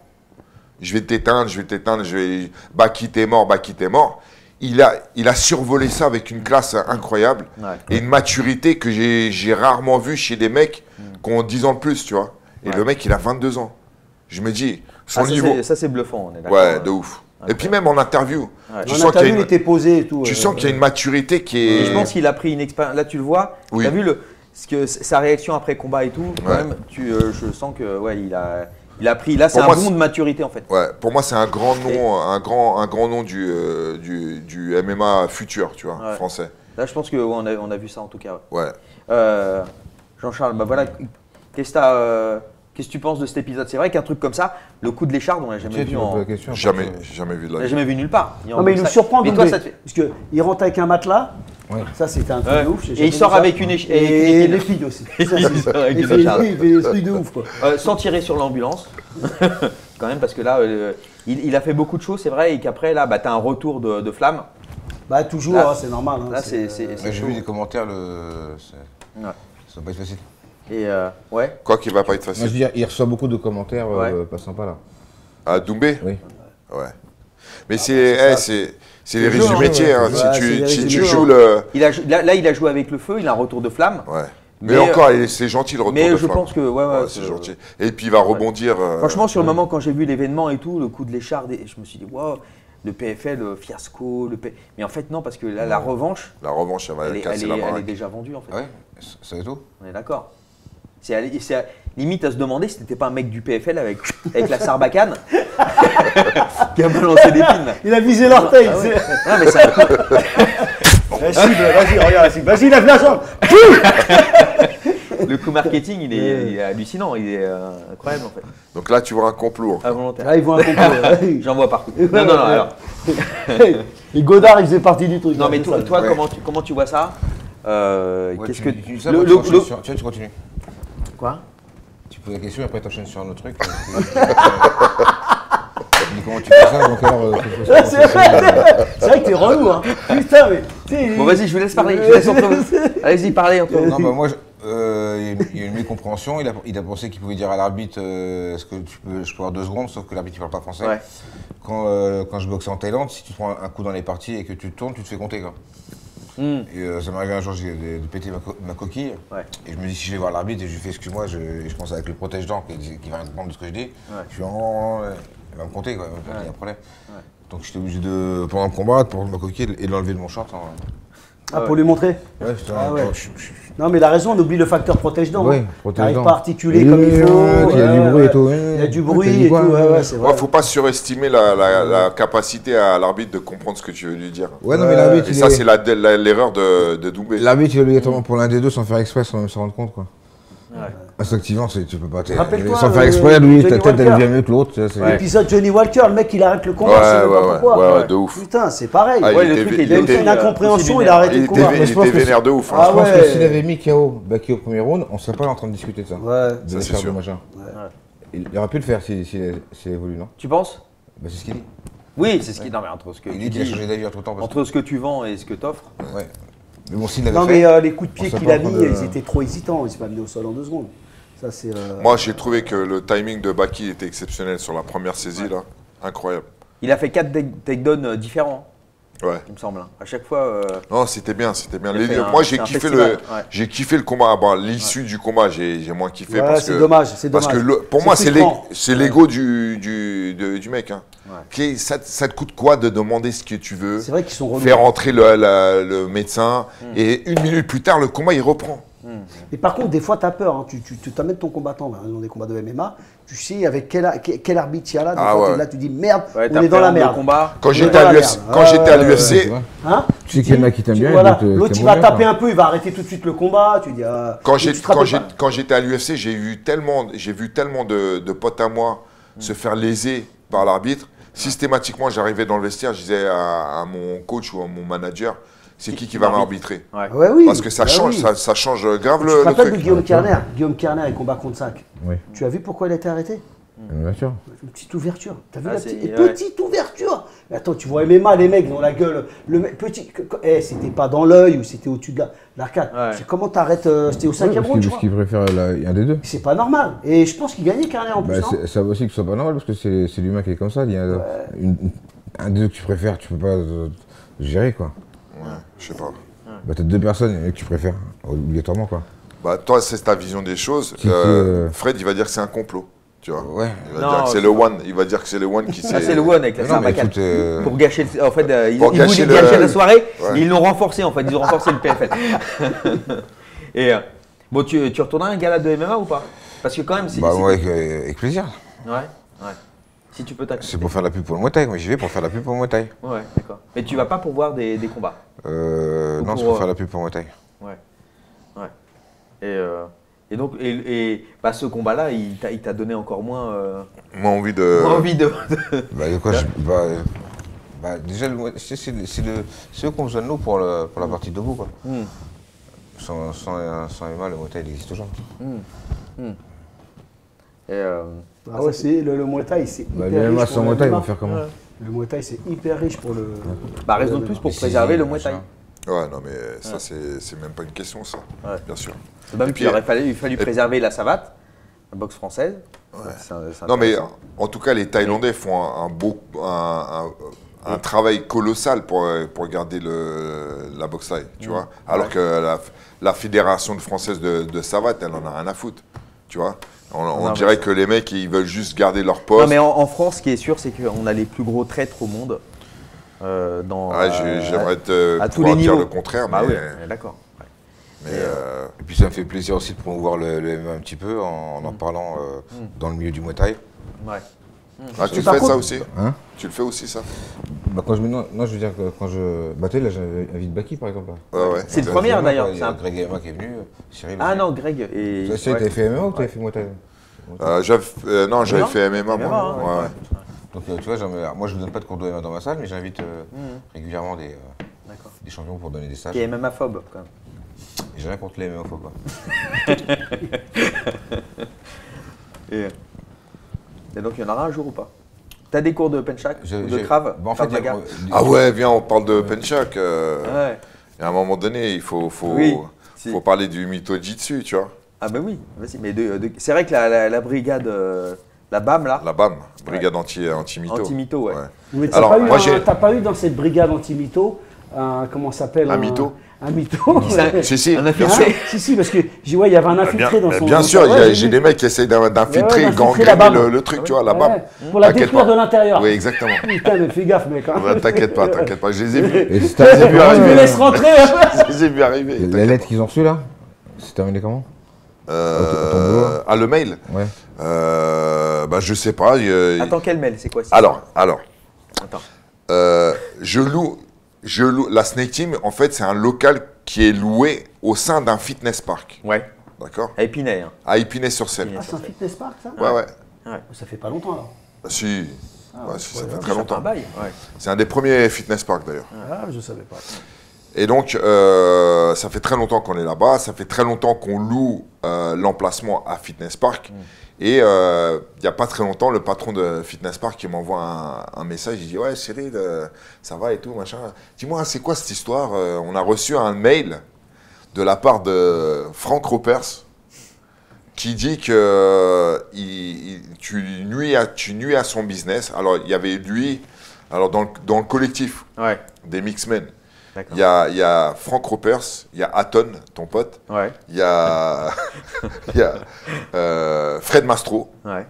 Je vais t'éteindre, je vais t'éteindre, je vais... Baki, t'es mort, Baki, t'es mort. Il a, il a survolé ça avec une classe incroyable Ouais. et une maturité que j'ai j'ai rarement vue chez des mecs qui ont dix ans de plus, tu vois. Et Ouais. le mec, il a vingt-deux ans. Je me dis, son Ah, ça, niveau... c'est- ça, c'est bluffant, on est d'accord. Ouais, de ouf. Et puis même en interview, Ouais. tu En sens qu'il y a interview, une, il était posé et tout. tu euh, sens qu'il y a une maturité qui Et est... je pense qu'il a pris une expérience. Là, tu le vois. Oui. Tu as vu le, ce que, sa réaction après combat et tout. Quand Ouais. même, tu, euh, je sens que ouais, il a, il a pris. Là, c'est Pour un moi, bond c'est- de maturité en fait. Ouais, pour moi, c'est un grand nom, un grand, un grand nom du, euh, du, du M M A futur, tu vois, Ouais. français. Là, je pense que ouais, on, a, on a vu ça en tout cas. ouais. Ouais. Euh, Jean-Charles, bah voilà. Qu'est-ce que t'as, euh, qu'est-ce que tu penses de cet épisode? C'est vrai qu'un truc comme ça, le coup de l'écharde, on l'a jamais Tu sais, vu. tu me poses En... la question. Jamais, après, j'ai jamais vu de On la l'a vie. jamais vu nulle part. Il y a Non, mais il nous ça- surprend, Mais Doumbé. toi, ça te fait. Parce qu'il rentre avec un matelas. Ouais. Ça, c'était un truc Ouais. de ouf. j'ai Et jamais il sort vu ça. avec une éch- avec une Et épine. les filles aussi. Il sort avec Il une fait écharde. il fait des trucs de ouf, quoi. Euh, sans tirer sur l'ambulance, quand même, parce que là, euh, il, il a fait beaucoup de choses, c'est vrai, et qu'après, là, bah, tu as un retour de, de flamme. Bah, toujours, Là- hein, c'est normal. hein, là, c'est- c'est- euh, c'est- Ouais, J'ai chaud. vu des commentaires, le... c'est- Ouais. Ça va pas être facile. Et euh, ouais. Quoi qu'il va pas être facile. Moi, je veux dire, il reçoit beaucoup de commentaires euh, Ouais. pas sympas là. À Doumbé? Oui. Ouais. Mais c'est eh, c'est c'est les C'est risques chaud, du hein, métier. ouais. hein. Ouais, Si c'est tu, les si risques tu du joues métier. le. Il a, là, là, il a joué avec le feu, il a un retour de flamme. Ouais. Mais, Mais, encore, euh, il- c'est gentil le retour Mais de je flamme. pense que, ouais, ouais, Ouais, c'est gentil. Et puis il va rebondir. euh, Franchement, sur le moment, quand j'ai vu l'événement et tout, le coup de l'écharde, et je me suis dit, waouh, le P F L, le fiasco, le P... Mais en fait, non, parce que là, la revanche, La revanche, elle va elle est, casser elle, la est, elle est baraque. déjà vendue, en fait. Ah ouais, ça va tout. On est d'accord. C'est à- c'est à- limite à se demander si c'était pas un mec du P F L avec, avec la Sarbacane qui a balancé des pins. là. Il a visé l'orteil. Ah ouais. c'est- Non, mais c'est un coup- La cible, vas-y, regarde la cible. Vas-y, lève la jambe. le coup marketing, il est, il est hallucinant, il est euh, incroyable en fait. Donc là, tu vois un complot. Involontaire. Là, ils vont un complot. J'en vois partout. Non, non, non, alors. Et Godard, il faisait partie du truc. Non, là, mais c'est toi, ça. toi Ouais. comment, tu, comment tu vois ça Euh, Ouais, Qu'est-ce tu, que. tu, tu, ça, le- après, le- tu enchaînes le- sur- tu vois, tu continues. Quoi Tu poses la question et après tu enchaînes sur un autre truc. Tu dis comment tu fais ça, donc alors. euh, faut- faut- faut- C'est faut- vrai, c'est vrai que t'es relou, hein. Putain, mais. tu sais, Bon, vas-y, je vous laisse parler. Je vous laisse entre vous. Allez-y, parlez entre vous. Non, bah moi, je- euh, il y a une- il y a une mécompréhension. Il a, il a pensé qu'il pouvait dire à l'arbitre euh, est-ce que tu peux, je peux avoir deux secondes, sauf que l'arbitre ne parle pas français. Ouais. Quand, euh, quand je boxais en Thaïlande, si tu prends un coup dans les parties et que tu te tournes, tu te fais compter. Quoi. Hmm. Et euh, ça m'est arrivé un jour j'ai- de, de péter ma, co- ma coquille. Ouais. Et je me dis si je vais voir l'arbitre et je lui fais excuse-moi, je, je pense avec le protège-dents qui, qui va répondre de ce que je dis. Ouais. Je suis en. Il va me compter quoi, il y a Ouais. un problème. Ouais. Donc j'étais obligé de, pendant le combat, de prendre ma coquille et de l'enlever de mon short. Hein. Ah, pour lui montrer. Ouais, j'étais Ah en- ouais. je- je- Non, mais il a raison, on oublie le facteur protège-dents. Ouais, hein. protège-dents. T'arrives pas à articuler Oui, comme oui, il faut. ouais, il y a ouais, du bruit ouais. et tout, ouais. Il y a du Ouais, t'as bruit dit et tout, quoi, ouais, ouais. ouais, c'est vrai. Ouais, faut pas surestimer la, la- la capacité à l'arbitre de comprendre ce que tu veux lui dire. Ouais, non, mais l'arbitre, Et il ça, est- c'est la- la- l'erreur de, de Doumbé. l'arbitre, il est obligatoirement pour l'un des deux sans faire exprès, sans même se rendre compte. Quoi. Ouais. Instinctivement, c'est- tu peux pas. t'es- Rappelle-toi, Sans faire euh, exprès, lui, ta Johnny tête, elle Walker. vient mieux que l'autre. tu sais, c'est- L'épisode Johnny Walker, le mec il arrête le combat, Ouais, je sais même ouais, pas ouais, pourquoi. ouais, ouais, de ouf. Putain, c'est pareil. Ah, Ouais, il le était- truc, il il est Il a était- fait une euh, incompréhension, aussi il a arrêté il le était, combat. il je pense était que vénère de ouf. hein. Ah Je pense ouais. que s'il avait mis K O Baki au premier round, on serait pas là en train de discuter de ça. Ouais. De Ça, c'est l'écharpe de sûr. machin. Il il aurait pu le faire s'il s'il a s'il a voulu, non? Tu penses Bah, c'est ce qu'il dit. Oui, c'est ce qui. Non, mais entre ce que Il tu dit qu'il a dis, changé d'avis entre temps. Parce entre ce que tu vends et ce que t'offres. que- Ouais. Mais bon, s'il l'avait Non, fait. mais euh, les coups de on pied serait qu'il pas a en train mis, de- ils étaient trop hésitants. Il s'est pas amené au sol en deux secondes. Ça, c'est. euh, Moi, j'ai trouvé que le timing de Baki était exceptionnel sur la première saisie, là. Incroyable. Il a fait quatre take- takedowns euh, différents, Ouais. il me semble. hein. À chaque fois. euh, Non, c'était bien, c'était bien. Il a Les- fait un- moi, j'ai c'est un kiffé festival, le, ouais. j'ai kiffé le combat. Bon, l'issue du combat, j'ai j'ai moins kiffé Ouais, parce c'est que. dommage, c'est Parce dommage. que le- pour C'est moi, c'est l'é- frustrant. c'est l'ego du, du, de- du mec. Hein. Ouais. Qui est- ça, te- ça te coûte quoi de demander ce que tu veux, C'est vrai qu'ils sont relous. faire entrer le, la- le médecin, Hmm. et une minute plus tard, le combat, il reprend. Et par contre, des fois, tu as peur. hein. Tu, tu, tu t'amènes ton combattant bah, dans des combats de M M A. Tu sais avec quel, a- quel, quel arbitre il y a là. Donc, Ah quand ouais. t'es là, tu dis merde, Ouais, on est dans la merde. combat. Quand On est j'étais dans à la l'U F C, merde. quand Ouais, j'étais à ouais, l'U F C, ouais. Hein Tu sais qu'il y en a qui t'aiment Tu- bien, voilà. d'autres, euh, L'autre, qui il aiment va bien, taper quoi. un peu, il va arrêter tout de suite le combat. Tu dis. ah, quand et j'ai- tu te quand rappelles j'ai- pas. quand j'étais à l'U F C, j'ai vu tellement, j'ai vu tellement de, de potes à moi se faire léser par l'arbitre. Systématiquement, j'arrivais dans le vestiaire, je disais à, à mon coach ou à mon manager, c'est qui qui va m'arbitrer? Ouais. Ouais, oui. Parce que ça bah change, oui. ça, ça change grave Tu le, te le rappelles de truc. Guillaume Kerner Guillaume Kerner, il combat contre Sac. Oui, Tu as vu pourquoi il a été arrêté? bien sûr. Une petite ouverture. T'as vu Ah, la c'est- petite, ouais. petite ouverture. Mais attends, tu vois M M A, les mecs dans la gueule. Le mec, petit. que- que- Eh, c'était pas dans l'œil ou c'était au-dessus de la- l'arcade. Ouais. C'est comment t'arrêtes euh, C'était au Ouais, cinquième parce round, qu'il- je parce crois. qu'il préfère la- un des deux. C'est pas normal. Et je pense qu'il gagnait Kerner en plus. Bah, non c'est- ça va aussi que ce soit pas normal parce que c'est c'est l'humain qui est comme ça. Il y a une- une- un des deux que tu préfères, tu peux pas euh, gérer quoi. Ouais, je sais pas. Bah, t'as deux personnes et que tu préfères, obligatoirement quoi. Bah, toi, c'est ta vision des choses. Qui- Euh, qui, euh, Fred, il va dire que c'est un complot. Tu vois. Ouais. Il va Non, dire que c'est c'est le one. Il va dire que c'est le one qui s'est. Ah, c'est le one avec la Mais non, mais Sarbacane. écoute, euh, Pour gâcher le- En fait, euh, ils, Pour ils gâcher voulaient le- gâcher la soirée, Ouais. et ils l'ont renforcé en fait. Ils ont renforcé le P F L. Et euh, bon, tu, tu retourneras à un gala de M M A ou pas? Parce que quand même, c'est. bah, c'est- moi, avec, euh, avec plaisir. Ouais, ouais. Si tu peux t'accepter. C'est pour faire la pub pour le Muay Thai. Moi, j'y vais pour faire la pub pour le Muay Thai. Ouais, d'accord. Mais tu vas pas pour voir des, des combats. Euh, Ou non, c'est pour, pour euh, faire la pub pour le Muay Thai. Ouais. Ouais. Et, euh, et donc, et, et bah, ce combat-là, il t'a il t'a donné encore moins, euh, Moi, envie de. moins envie de. de- Bah, de quoi je, bah, euh, bah, déjà, le Muay- c'est c'est le- c'est le- c'est eux qu'on besoin de nous pour, le, pour la partie debout. Quoi. Hmm. Sans, sans, sans M M A, le Muay Thai il existe toujours. Et, euh, Ah ouais, c'est le, le Muay Thai, c'est Bah, hyper le M M A riche sans pour Muay le Thai, ils M M A. vont faire comment? Le Muay Thai, c'est hyper riche pour le. bah, raison de plus pour Mais si, préserver si, le Muay Thai. machin. Ouais, non, mais ça, ouais. c'est même pas une question, ça, ouais. bien sûr. Même qu'il aurait fallu, il fallu préserver la savate, la boxe française. Ouais. C'est, c'est non, mais en tout cas, les Thaïlandais font un, un beau, un, un, un travail colossal pour, pour garder le, la boxe thaï, tu mmh. vois. Alors ouais. que la, la fédération française de, de savate, elle en a rien à foutre, tu vois. On, on non, dirait que les mecs, ils veulent juste garder leur poste. Non, mais en, en France, ce qui est sûr, c'est qu'on a les plus gros traîtres au monde. Euh, dans, ah, euh, J'aimerais te à pouvoir dire le contraire, mais… Ah oui, d'accord. Ouais. Mais euh, et puis ça me fait plaisir aussi de promouvoir le, le M M A un petit peu en en, en parlant euh, mm. dans le milieu du Muay Thai. Ouais. Mm. Ah, tu le fais contre, ça aussi hein? Tu le fais aussi ça bah, quand je, non, non, je veux dire que quand je… Bah tu sais, là j'invite Baki par exemple. Ouais, ouais. C'est le premier d'ailleurs. Il y a un... Greg M M A qui est venu, Cyril Ah aussi. Non, Greg et… Tu ouais. avais fait M M A ou tu avais fait Muay Thai euh, euh, Non, j'avais fait M M A, moi. Hein, ouais. Ouais. Donc euh, tu vois, moi je ne donne pas de cours de M M A dans ma salle, mais j'invite euh, mmh. régulièrement des, euh, des champions pour donner des stages. Et M M A-phobe quand même. J'ai rien contre les M M A-phobes. et, et donc il y en aura un jour ou pas? T'as des cours de penchak ou de Krav bah, en fait, a, Ah ouais, viens, on parle de penchak. Euh, ouais. Et à un moment donné, il faut, faut, oui, faut si. parler du Mito Jitsu, tu vois. Ah bah oui, vas-y. Mais de, de, c'est vrai que la, la, la brigade… Euh, La B A M, là La B A M, brigade ouais. anti-mytho. Anti Anti-mytho, ouais. ouais. Mais t'as pas, un, pas eu dans cette brigade anti-mytho, un, comment ça s'appelle Un mytho Un mytho Si, si. Un infiltré hein Si, si, parce que il ouais, y avait un infiltré bien, dans son… Bien sûr, ouais, j'ai des mecs qui essayent d'infiltrer, ouais, gangréner le, le truc, ah, tu vois, la B A M. Ouais, pour la détruire de l'intérieur. Oui, exactement. Putain, mais fais gaffe, mec. Hein. T'inquiète pas, t'inquiète pas, je les ai vus. Je les ai vus arriver. Tu me laisses rentrer. Je les ai vus arriver. Les lettres qu'ils ont reçues, là, c'est terminé comment Euh, ah, le mail Ouais. Euh, bah, je sais pas. Euh, Attends, quel mail? C'est quoi? Alors, alors. Attends. Euh, je loue, je loue. La Snake Team, en fait, c'est un local qui est loué au sein d'un fitness park. Ouais. D'accord. À Épinay. Hein. À Épinay-sur-Seine. Ah, c'est un fitness park, ça? Ouais, ouais. ouais. Ça fait pas longtemps, alors. Bah, si. Ah, ouais, ouais, ça ouais, fait ouais, très longtemps. Ouais. C'est un des premiers fitness parks, d'ailleurs. Ah, je savais pas. Et donc, euh, ça fait très longtemps qu'on est là-bas, ça fait très longtemps qu'on loue euh, l'emplacement à Fitness Park. Mm. Et il euh, n'y a pas très longtemps, le patron de Fitness Park qui m'envoie un, un message, il dit « Ouais, Cyril, euh, ça va et tout, machin. Dis-moi, c'est quoi cette histoire euh, On a reçu un mail de la part de Frank Ropers qui dit que euh, il, il, tu, nuis à, tu nuis à son business. » Alors, il y avait lui, alors dans le, dans le collectif ouais. des Mixmen. Il y a, y a Frank Ropers, il y a Hatton, ton pote, il ouais. y a, y a euh, Fred Mastro, ouais.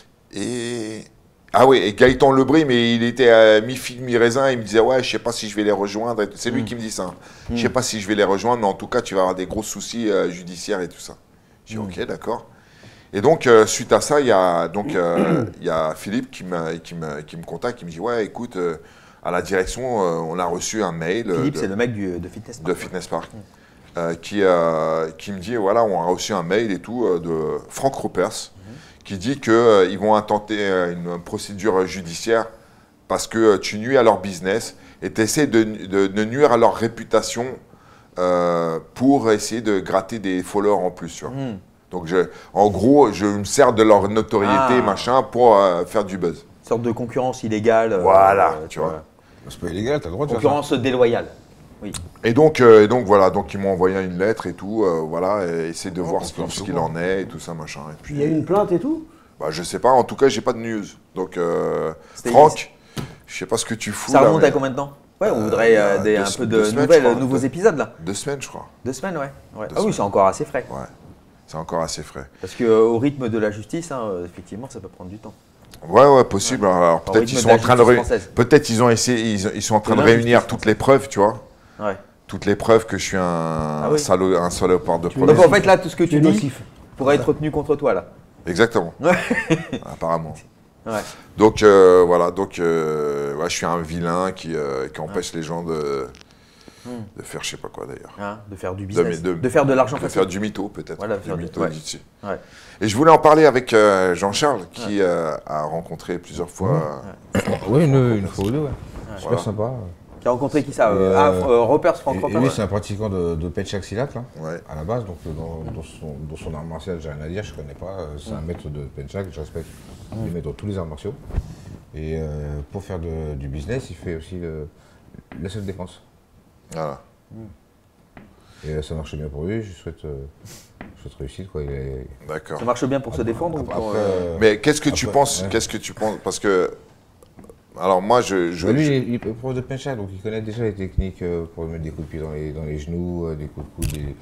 et, ah oui, et Gaëtan Lebris, mais il était à mi-figue, mi-raisin, il me disait « Ouais, je sais pas si je vais les rejoindre. » C'est lui mm. qui me dit ça. Mm. « Je sais pas si je vais les rejoindre, mais en tout cas, tu vas avoir des gros soucis euh, judiciaires et tout ça. » Je dis mm. « Ok, d'accord. » Et donc, euh, suite à ça, il y a, donc, euh, y a Philippe qui me, qui, me, qui me contacte, qui me dit « Ouais, écoute… Euh, à la direction, euh, on a reçu un mail. Philippe, de, c'est le mec du, de Fitness Park. De Fitness Park. Mmh. Euh, qui, euh, qui me dit, voilà, on a reçu un mail et tout euh, de Frank Ropers, mmh. qui dit qu'ils euh, vont intenter une procédure judiciaire parce que euh, tu nuis à leur business et tu essaies de, de, de nuire à leur réputation euh, pour essayer de gratter des followers en plus. Tu vois. Mmh. Donc, je, en gros, je me sers de leur notoriété, ah. machin, pour euh, faire du buzz. Une sorte de concurrence illégale. Voilà, euh, tu vois. vois. C'est pas illégal, t'as le droit de faire ça. Concurrence déloyale. Oui. Et donc, euh, et donc voilà, donc ils m'ont envoyé une lettre et tout, euh, voilà, et essayer de oh, voir ce qu'il en est et tout ça, machin. Et puis, il y a une plainte et tout? Bah je sais pas, en tout cas j'ai pas de news. Donc euh, Franck, je sais pas ce que tu fous. Ça remonte là, à combien de temps? Ouais, on voudrait euh, des, deux, un peu de semaines, nouvelles, crois, nouveaux deux, épisodes là. Deux semaines, je crois. Deux semaines, ouais. ouais. Deux ah oui, c'est encore assez frais. Ouais, c'est encore assez frais. Parce qu'au rythme de la justice, hein, effectivement, ça peut prendre du temps. Ouais, ouais, possible. Ouais. Alors peut-être ils sont en train de ré... peut-être ils ont essayé, ils, ils sont en train de réunir toutes les preuves, tu vois. Ouais. Toutes les preuves que je suis un ah oui. salaud, un salopard de police. Donc en fait là, tout ce que tu dis pourrait être retenu contre toi là. Exactement. Ouais. Apparemment. Ouais. Donc euh, voilà, donc euh, ouais, je suis un vilain qui, euh, qui empêche ouais. les gens de, hmm. de faire je sais pas quoi d'ailleurs. Hein, de faire du business. De, de, de faire de l'argent. De facile. Faire du mytho peut-être. Voilà, du mytho ouais. d'ici. Ouais. Et je voulais en parler avec euh, Jean-Charles qui ouais. euh, a rencontré plusieurs fois. Ouais, euh, ouais une, une fois ou deux, ouais. ouais. Super voilà. sympa. Qui a rencontré qui ça euh, Ah, euh, Ropers, Franck Ropers. Oui, c'est un pratiquant de, de penchak silat là, ouais. à la base. Donc dans, dans, son, dans son art martial, j'ai rien à dire, je connais pas. C'est mm. un maître de penchak, je respecte. Mm. Il met dans tous les arts martiaux. Et euh, pour faire de, du business, il fait aussi le, la self-défense. Voilà. Et euh, ça marche bien pour lui, je souhaite, euh, je souhaite réussite. Quoi. D'accord. Ça marche bien pour après, se défendre après, ou pour, euh... Mais qu'est-ce que après, tu penses ouais. Qu'est-ce que tu penses Parce que. Alors moi, je. je bah lui, je... il est prof de pencha, donc il connaît déjà les techniques euh, pour mettre des coups de pied dans les, dans les genoux, euh, des coups de coude, des.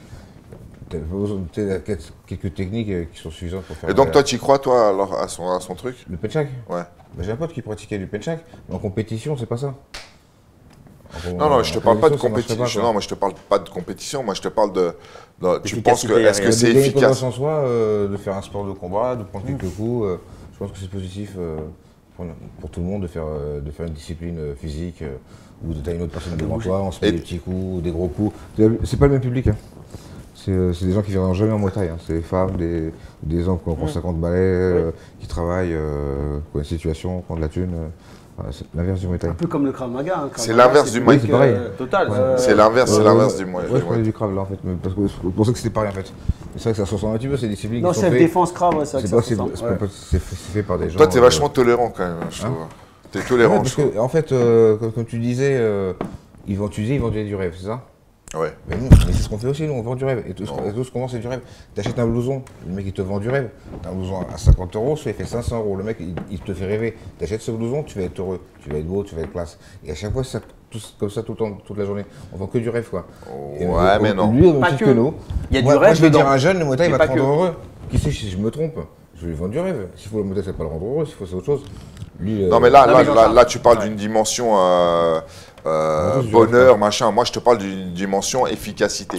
T'as quelques techniques euh, qui sont suffisantes pour faire. Et donc, toi, tu y crois, toi, alors, à son, à son truc? Le penchak? Ouais. Bah, j'ai un pote qui pratiquait du penchak, mais en compétition, c'est pas ça. En, non, non, je te parle pas de compétition. Non, moi, je te parle pas de compétition. Moi, je te parle de. de tu penses que. Est-ce que c'est efficace en soi, euh, de faire un sport de combat, de prendre mmh. quelques coups, euh, je pense que c'est positif euh, pour, pour tout le monde de faire, euh, de faire une discipline euh, physique euh, ou de tailler une autre personne devant toi, on se met des petits coups, des gros coups. C'est pas le même public. Hein. C'est des gens qui ne viendront jamais en Muay Thai. Hein. C'est des femmes, des, des hommes qui ont mmh. cinquante balais, euh, oui. qui travaillent, euh, qui ont une situation, qui ont de la thune. Euh, voilà, c'est l'inverse du Muay Thai. Un peu comme le Krav Maga. Hein. C'est l'inverse du Muay Thai. Oui, c'est pareil. Euh, total. Ouais. C'est l'inverse, c'est l'inverse du Muay Thai. Ouais, je parlais du Krav là en fait. Mais parce que c'est pour ça que c'était pareil en fait. C'est vrai que ça se ressemble un petit peu, c'est des disciplines non, qui sont faites. Non, self-défense Krav, ouais, c'est vrai que ça se ressemble. C'est fait par des gens. Toi, t'es vachement tolérant quand même, je trouve. T'es tolérant, je trouve. En fait, comme tu disais, ils vont utiliser, ils vont donner du rêve, c'est ça? Ouais. Mais, mais c'est ce qu'on fait aussi, nous, on vend du rêve. Et tout ce qu'on qu vend, c'est du rêve. Tu achètes un blouson, le mec il te vend du rêve. Tu as un blouson à cinquante euros, soit il fait cinq cents euros. Le mec il, il te fait rêver. Tu achètes ce blouson, tu vas être heureux, tu vas être beau, tu vas être classe. Et à chaque fois, c'est comme ça tout le temps, toute la journée. On vend que du rêve, quoi. Oh, ouais, on, mais non. Lui, on pas que, que nous. Il y a moi, du rêve. Moi, je vais dire à un jeune, le Muay Thai, il va te rendre que... heureux. Qui sait si je me trompe? Je vais lui vendre du rêve. S'il faut le Muay Thai, c'est pas le rendre heureux. S'il faut, c'est autre chose. Lui, non, euh... mais là, là, là, là, là, tu parles ouais. d'une dimension. Euh... Euh, bonheur, machin. Moi, je te parle d'une dimension efficacité.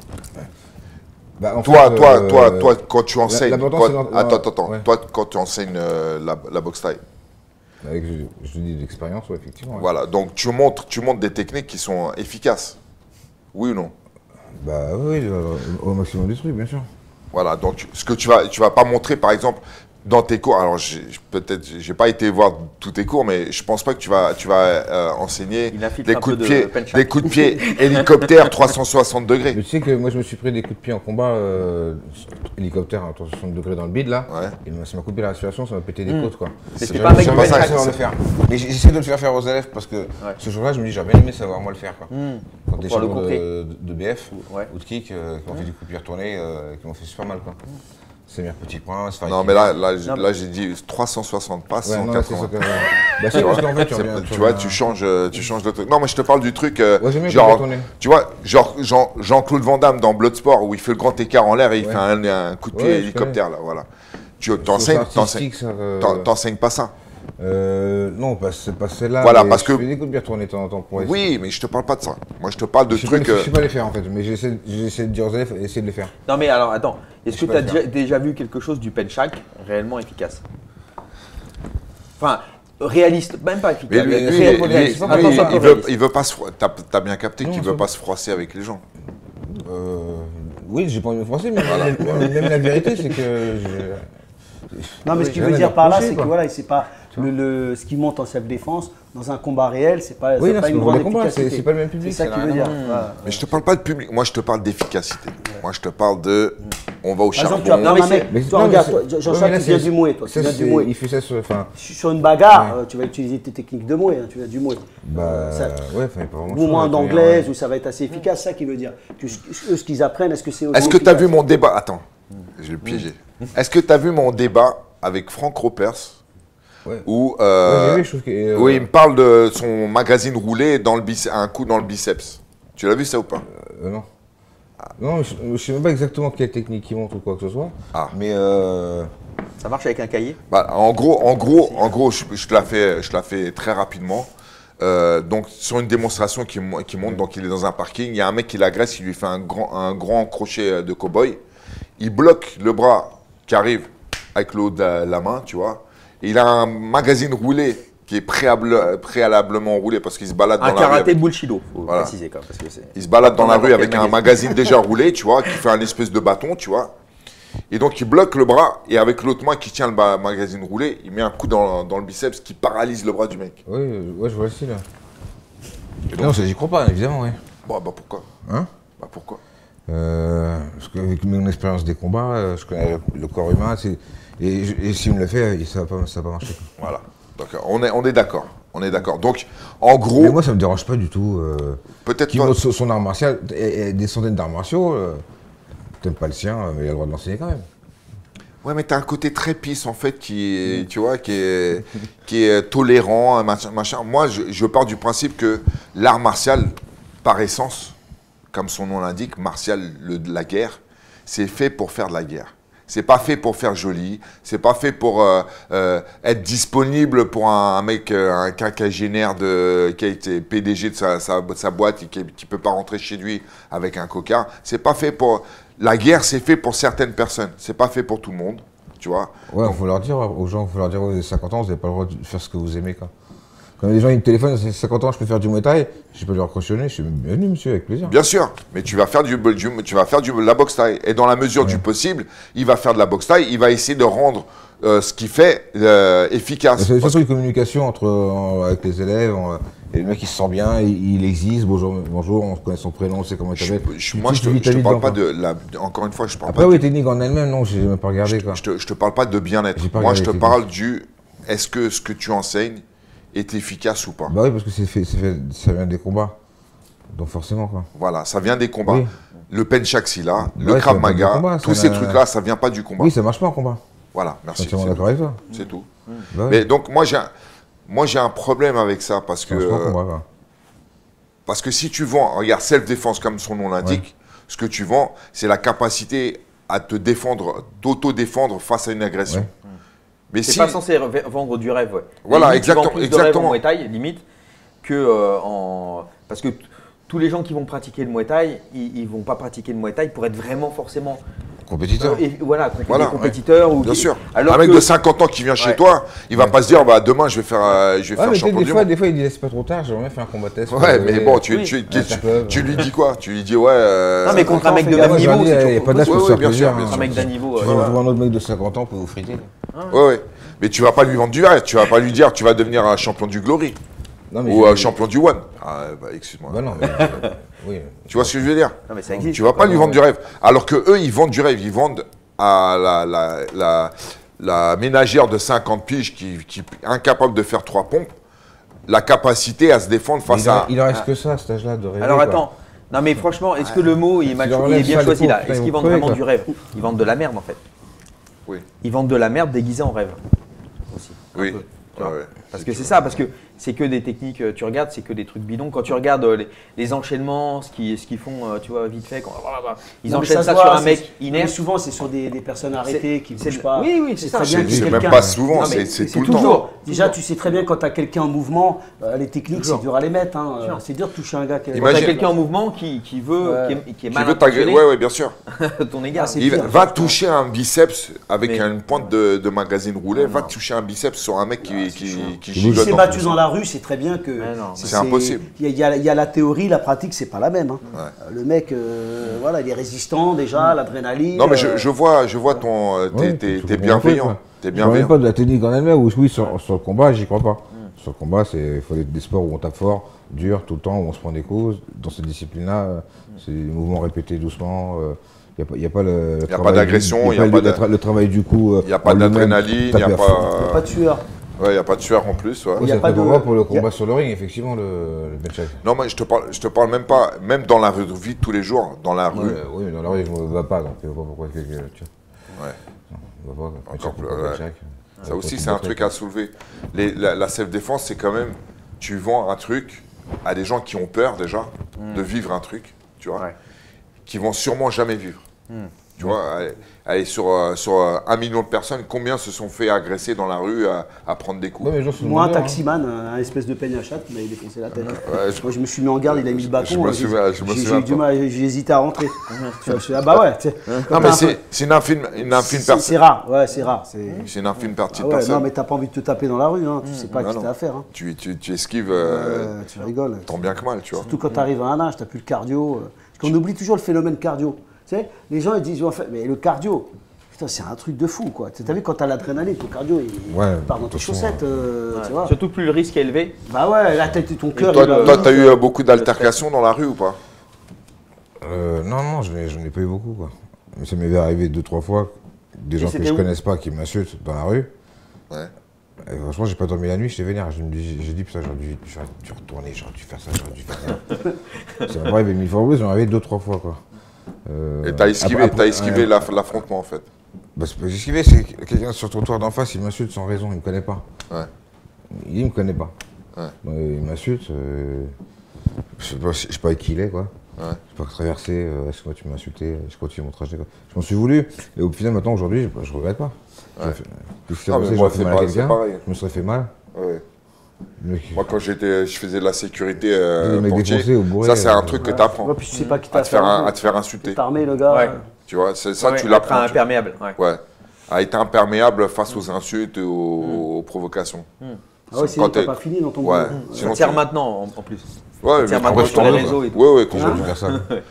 Bah, en toi, fait, toi, euh, toi, toi, quand tu enseignes, la, quoi, dans, attends, attends, attends. Ouais. Toi, quand tu enseignes euh, la, la boxe thaï. Avec, je, je dis d'expérience, ouais, effectivement. Ouais. Voilà, donc tu montres, tu montres des techniques qui sont efficaces. Oui ou non? Bah oui, au maximum des trucs, bien sûr. Voilà, donc ce que tu vas, tu vas pas montrer, par exemple. Dans tes cours, alors peut-être, j'ai pas été voir tous tes cours, mais je pense pas que tu vas, tu vas euh, enseigner des coups de pied, de des coups de pied hélicoptère trois cent soixante degrés. Mais tu sais que moi je me suis pris des coups de pied en combat euh, hélicoptère à trois cent soixante degrés dans le bide là. Ouais. Et ça m'a coupé la respiration, ça m'a pété des mmh. côtes quoi. C'est pas avec pas ça que ça le faire. Mais j'essaie de le faire faire aux élèves parce que ouais. ce jour-là je me dis j'aurais bien aimé savoir moi le faire quoi. Mmh. Quand des champions de, de B F ouais. ou de kick euh, qui m'ont mmh. fait du coup de pied retourné, euh, qui m'ont fait super mal quoi. C'est mes petits points. Non, mais là, là, là j'ai dit trois cent soixante, pas cent quatre-vingts. Ouais, bah, c'est parce qu'en fait, tu, reviens, tu, tu vois, tu changes, tu changes de truc. Non, mais je te parle du truc. Euh, ouais, genre, tu vois, genre Jean-Claude Van Damme dans Bloodsport où il fait le grand écart en l'air et il ouais. fait un, un coup de pied ouais, hélicoptère là, voilà. Tu t'enseignes, t'enseignes pas ça. Euh, non, c'est pas celle-là. Voilà, parce que. Je fais des coups de bière tournés de temps en temps pour essayer. Oui, mais je te parle pas de ça. Moi, je te parle de je trucs. Pas, je sais pas les faire en fait, mais j'essaie de dire aux élèves, essayer de les faire. Non, mais alors attends, est-ce que tu as déjà, déjà vu quelque chose du penchak réellement efficace? Enfin, réaliste, même pas efficace. Mais lui, lui, lui, lui, réaliste. Lui, attends, il, il, veut, il veut pas se. T'as as bien capté qu'il veut pas se froisser avec les gens. Euh, oui, j'ai pas envie de me froisser, mais voilà. même, même la vérité, c'est que. Non, mais ce qu'il veut dire par là, c'est que voilà, c'est pas le, le, ce qui monte en self-défense dans un combat réel, c'est pas, oui, pas une grande efficacité. C'est pas le même public. C'est ça qu'il veut dire. Mais je te parle pas de public, moi je te parle d'efficacité. Moi je te parle de, on va au charbon. Par exemple, tu as un mec, toi regarde, Jean-Charles, tu viens du Muay, toi. Il fait ça sur une bagarre, tu vas utiliser tes techniques de Muay, tu viens du Muay. Bah ouais, pas vraiment. Mouvement d'anglaise où ça va être assez efficace, c'est ça qu'il veut dire. Eux, ce qu'ils apprennent, est-ce que c'est. Est-ce que tu as vu mon débat? Attends, je vais le piéger. Est-ce que tu as vu mon débat avec Franck Ropers? Ouais. Où, euh, ouais, vu, que, euh, où il me parle de son magazine roulé dans le biceps, un coup dans le biceps. Tu l'as vu ça ou pas? euh, Non. Ah. Non, je ne sais même pas exactement quelle technique il montre ou quoi que ce soit. Ah. Mais euh... ça marche avec un cahier? Bah, en gros, en gros, en gros, je, je te la fais, je te la fais très rapidement. Euh, donc sur une démonstration qui, qui montre, donc il est dans un parking, il y a un mec qui l'agresse, il lui fait un grand, un grand crochet de cow-boy. Il bloque le bras qui arrive avec le haut de la, la main, tu vois. Et il a un magazine roulé qui est préalable, préalablement roulé parce qu'il se balade un dans la rue. Un karaté avec... Bushido, faut voilà. préciser quand même. Parce que il se balade dans la rue avec un magazine déjà roulé, tu vois, qui fait un espèce de bâton, tu vois. Et donc il bloque le bras et avec l'autre main qui tient le magazine roulé, il met un coup dans, dans le biceps qui paralyse le bras du mec. Oui, ouais, je vois aussi là. Et donc, non, j'y crois pas, évidemment, oui. Bon, bah pourquoi? Hein? Bah pourquoi? Euh, parce qu'avec mon expérience des combats, je connais le, le corps humain, et, et s'il me le fait, ça va pas, ça va pas marcher. Voilà, donc on est, on est d'accord. On est d'accord. Donc, en gros... Mais moi, ça me dérange pas du tout. Euh, peut-être qui pas... montre son art martial, et, et des centaines d'arts martiaux, euh, t'aimes pas le sien, mais il a le droit de l'enseigner quand même. Ouais, mais t'as un côté très pisse, en fait, qui est, tu vois, qui est, qui est tolérant, machin, machin. Moi, je, je pars du principe que l'art martial, par essence, comme son nom l'indique, martial, le, la guerre, c'est fait pour faire de la guerre. C'est pas fait pour faire joli, c'est pas fait pour euh, euh, être disponible pour un, un mec, un quinquagénaire de, qui a été P D G de sa, sa, sa boîte et qui, qui peut pas rentrer chez lui avec un coca. C'est pas fait pour... La guerre, c'est fait pour certaines personnes, c'est pas fait pour tout le monde, tu vois. Ouais, il faut leur dire aux gens, il faut leur dire, vous avez cinquante ans, vous n'avez pas le droit de faire ce que vous aimez, quoi. Quand les gens ils me téléphonent, c'est cinquante ans, je peux faire du Muay Thai, je peux leur cautionner, je suis bienvenu, monsieur, avec plaisir. Bien sûr, mais tu vas faire du, du tu vas faire du la boxe thaï et dans la mesure ouais. du possible, il va faire de la boxe thaï, il va essayer de rendre euh, ce qu'il fait euh, efficace. C'est surtout une communication entre euh, avec les élèves, euh, et le mec il se sent bien, il, il existe, bonjour, bonjour, on connaît son prénom, on sait comment il s'appelle. Moi je te, je te parle pas de la, encore une fois, je parle Après, pas. Après oui, technique en elle-même, non, j'ai même pas regardé je, quoi. Je te, je te parle pas de bien-être. Moi je te parle du, est-ce que ce que tu enseignes est efficace ou pas? Bah oui, parce que c'est fait, fait, ça vient des combats. Donc forcément quoi. Voilà, ça vient des combats. Oui. Le Penchaksila, bah le ouais, Krav Maga, combat, tous ces trucs-là, ça vient pas du combat. Oui, ça marche pas en combat. Voilà, merci. Je suis d'accord avec toi. C'est tout. Mmh. Bah Mais oui. donc moi j'ai un, moi j'ai un problème avec ça parce que... Euh, combat, parce que si tu vends, regarde, self-défense comme son nom l'indique, ouais. ce que tu vends, c'est la capacité à te défendre, d'auto-défendre face à une agression. Ouais. Mais c'est si... pas censé vendre du rêve, ouais. Voilà, limite, exactement. Tu vends plus exactement. de rêve en Muay Thai, limite, que euh, en... Parce que tous les gens qui vont pratiquer le Muay Thai, ils ne vont pas pratiquer le Muay Thai pour être vraiment forcément... Compétiteur. Euh, et voilà, voilà, compétiteur. Ouais. Ou bien qui... sûr. Alors un mec que... de cinquante ans qui vient chez ouais. toi, il va ouais. pas se dire, bah, demain je vais faire, euh, je vais ouais, faire champion des du fois, monde. Des fois, il disait, c'est pas trop tard, j'aimerais faire un combat test. Ouais, mais bon, tu, oui. tu, tu, tu, tu lui dis quoi? Tu lui dis, ouais. Euh... Non, mais contre un mec de même niveau, il n'y a pas d'âge pour se faire plaisir. Un mec d'un niveau. Tu vas voir un autre mec de cinquante ans pour vous friter. Ouais, ouais. Mais tu vas pas lui vendre du rêve, tu vas pas lui dire, tu vas devenir un champion du Glory. Non, ou un champion du One. Ah, bah, excuse-moi. Bah non, mais, oui. Tu vois ce que je veux dire? Non, mais ça existe. Tu vas pas lui vendre du rêve. Alors que eux, ils vendent du rêve. Ils vendent à la, la, la, la ménagère de cinquante piges qui, qui est incapable de faire trois pompes, la capacité à se défendre face il à... Il en reste que ça, à cet âge-là, de rêver. Alors attends, quoi. Non mais franchement, est-ce que le mot il est, mal il est bien choisi là? Est-ce qu'ils vendent vraiment du rêve? Ils vendent de la merde en fait. Oui. Ils vendent de la merde déguisée en rêve. Aussi. Oui. Ouais, ouais. Parce que c'est ça, parce que c'est que des techniques, tu regardes, c'est que des trucs bidons. Quand tu regardes les, les enchaînements, ce qu'ils ce qu'ils font, tu vois, vite fait, quand, ils non, enchaînent ça, ça sur un mec inerte. Souvent, c'est sur des, des personnes arrêtées qui ne bougent pas. Oui, oui, c'est ça. C'est même pas souvent, c'est tout le temps. Déjà, tu sais très bien quand tu as quelqu'un en mouvement, euh, les techniques, c'est dur à les mettre. Hein. Euh, c'est dur de toucher un gars qui est. Quand tu as quelqu'un en mouvement qui, qui veut, ouais. qui est, qui est mal intentionné. Ouais, ouais, bien sûr. Ton égard. Il va toucher un biceps avec une pointe de magazine roulé, va toucher un biceps sur un mec qui qui s'est battu dans la rue, c'est très bien que c'est impossible. Il y, y, y a la théorie, la pratique, c'est pas la même. Hein. Ouais. Le mec, euh, voilà, il est résistant déjà, l'adrénaline. Non mais je, je vois, je vois ton, euh, t'es, ouais, t'es, t'es bienveillant. T'es bienveillant. Je ne parle pas de la technique en elle-même. Oui, sur, sur le combat, j'y crois pas. Mm. Sur le combat, il faut des sports où on tape fort, dur, tout le temps, où on se prend des causes. Dans cette discipline-là, mm. c'est des mouvements répétés doucement. Euh, Il n'y a, a pas le, le y a pas d'agression, il n'y a, a, a pas le, le travail du coup. Il n'y a pas d'adrénaline, il n'y a pas. Il n'y a pas de sueur. Ouais, il n'y a pas de sueur en plus. Ouais. Il n'y a pas de combat pour le combat a... sur le ring, effectivement, le, le bench. Non, mais je te parle, je te parle même pas, même dans la vie de tous les jours, dans la rue. Ouais, oui, dans la rue, je ne me bats pas, donc je ne vois pas pourquoi. Tu vois. Ouais. Non, vois pas, encore plus. Ouais. Ça aussi, c'est un truc à soulever. Les, la, la self-défense, c'est quand même, tu vends un truc à des gens qui ont peur déjà mm. de vivre un truc, tu vois, ouais. qui vont sûrement jamais vivre. Mm. Tu vois, allez, allez, sur, euh, sur euh, un million de personnes, combien se sont fait agresser dans la rue à, à prendre des coups? Ouais, moi, un taximan, hein. un espèce de peigne à chatte qui m'avait défoncé la tête. Ouais, je... Moi, je me suis mis en garde, il a mis le bâton. J'ai eu du mal, j'ai hésité à rentrer. je suis, ah bah ouais, tu sais. Non, mais c'est une infime, une infime personne. C'est rare, ouais, c'est rare. C'est une infime partie ah de ouais, personne. Non, mais t'as pas envie de te taper dans la rue, hein. tu mmh. sais pas ce que t'as à faire. Hein. Tu, tu, tu esquives. Euh, tu rigoles. Tant bien que mal, tu vois. Surtout quand t'arrives à un âge, t'as plus le cardio. Parce qu'on oublie toujours le phénomène cardio. Tu sais, les gens ils disent, mais le cardio, putain, c'est un truc de fou, quoi. Tu as vu, quand tu as l'adrénaline, ton cardio, il ouais, part dans tes chaussettes, euh, ouais. tu vois. Surtout plus le risque est élevé. Bah ouais, là, ton cœur... Toi, toi tu as eu beaucoup d'altercations dans la rue ou pas? euh, Non, non, je n'ai pas eu beaucoup, quoi. Mais ça m'est arrivé deux, trois fois, des gens que je ne connaisse pas qui m'insultent dans la rue. Ouais. Et franchement, j'ai pas dormi la nuit, j'étais vénère. J'ai dit, putain, j'aurais dû, dû retourner, j'aurais dû faire ça, j'aurais dû faire ça. C'est vrai, mais mille fois plus, j'en avais deux, trois fois, quoi. Euh, Et t'as esquivé, t'as esquivé l'affrontement, en fait. Bah, c'est pas esquivé, c'est quelqu'un sur le trottoir d'en face, il m'insulte sans raison, il me connaît pas. Ouais. Il me connaît pas. Ouais. Donc, il m'insulte, euh, je sais pas, je sais pas avec qui il est, quoi. Ouais. Je sais pas traverser, euh, est-ce que moi tu m'as insulté, je continue mon trajet, quoi. Je m'en suis voulu, et au final, maintenant, aujourd'hui, je, je regrette pas. Ouais. Fait, ah, passé, moi, fait mal à quelqu'un, pareil. je me serais fait mal. Ouais. Mais, moi, quand j'étais, je faisais de la sécurité euh, portier, bourré, ça, c'est euh, un truc ouais. que t'apprends. Ouais, puis tu sais pas qui à, te faire un, à te faire insulter. T'es armé, le gars. Ouais. Euh... Tu vois, c'est ça, ouais, tu l'apprends. Être imperméable. Ouais. ouais. À être imperméable face aux insultes et aux, mmh. aux provocations. Mmh. Ah ouais, sinon t'as pas fini dans ton ouais. boulot. Ça tire maintenant, en, en plus. Ouais, ça tire maintenant sur les réseaux et tout. Ouais, ouais, quand je faire ça.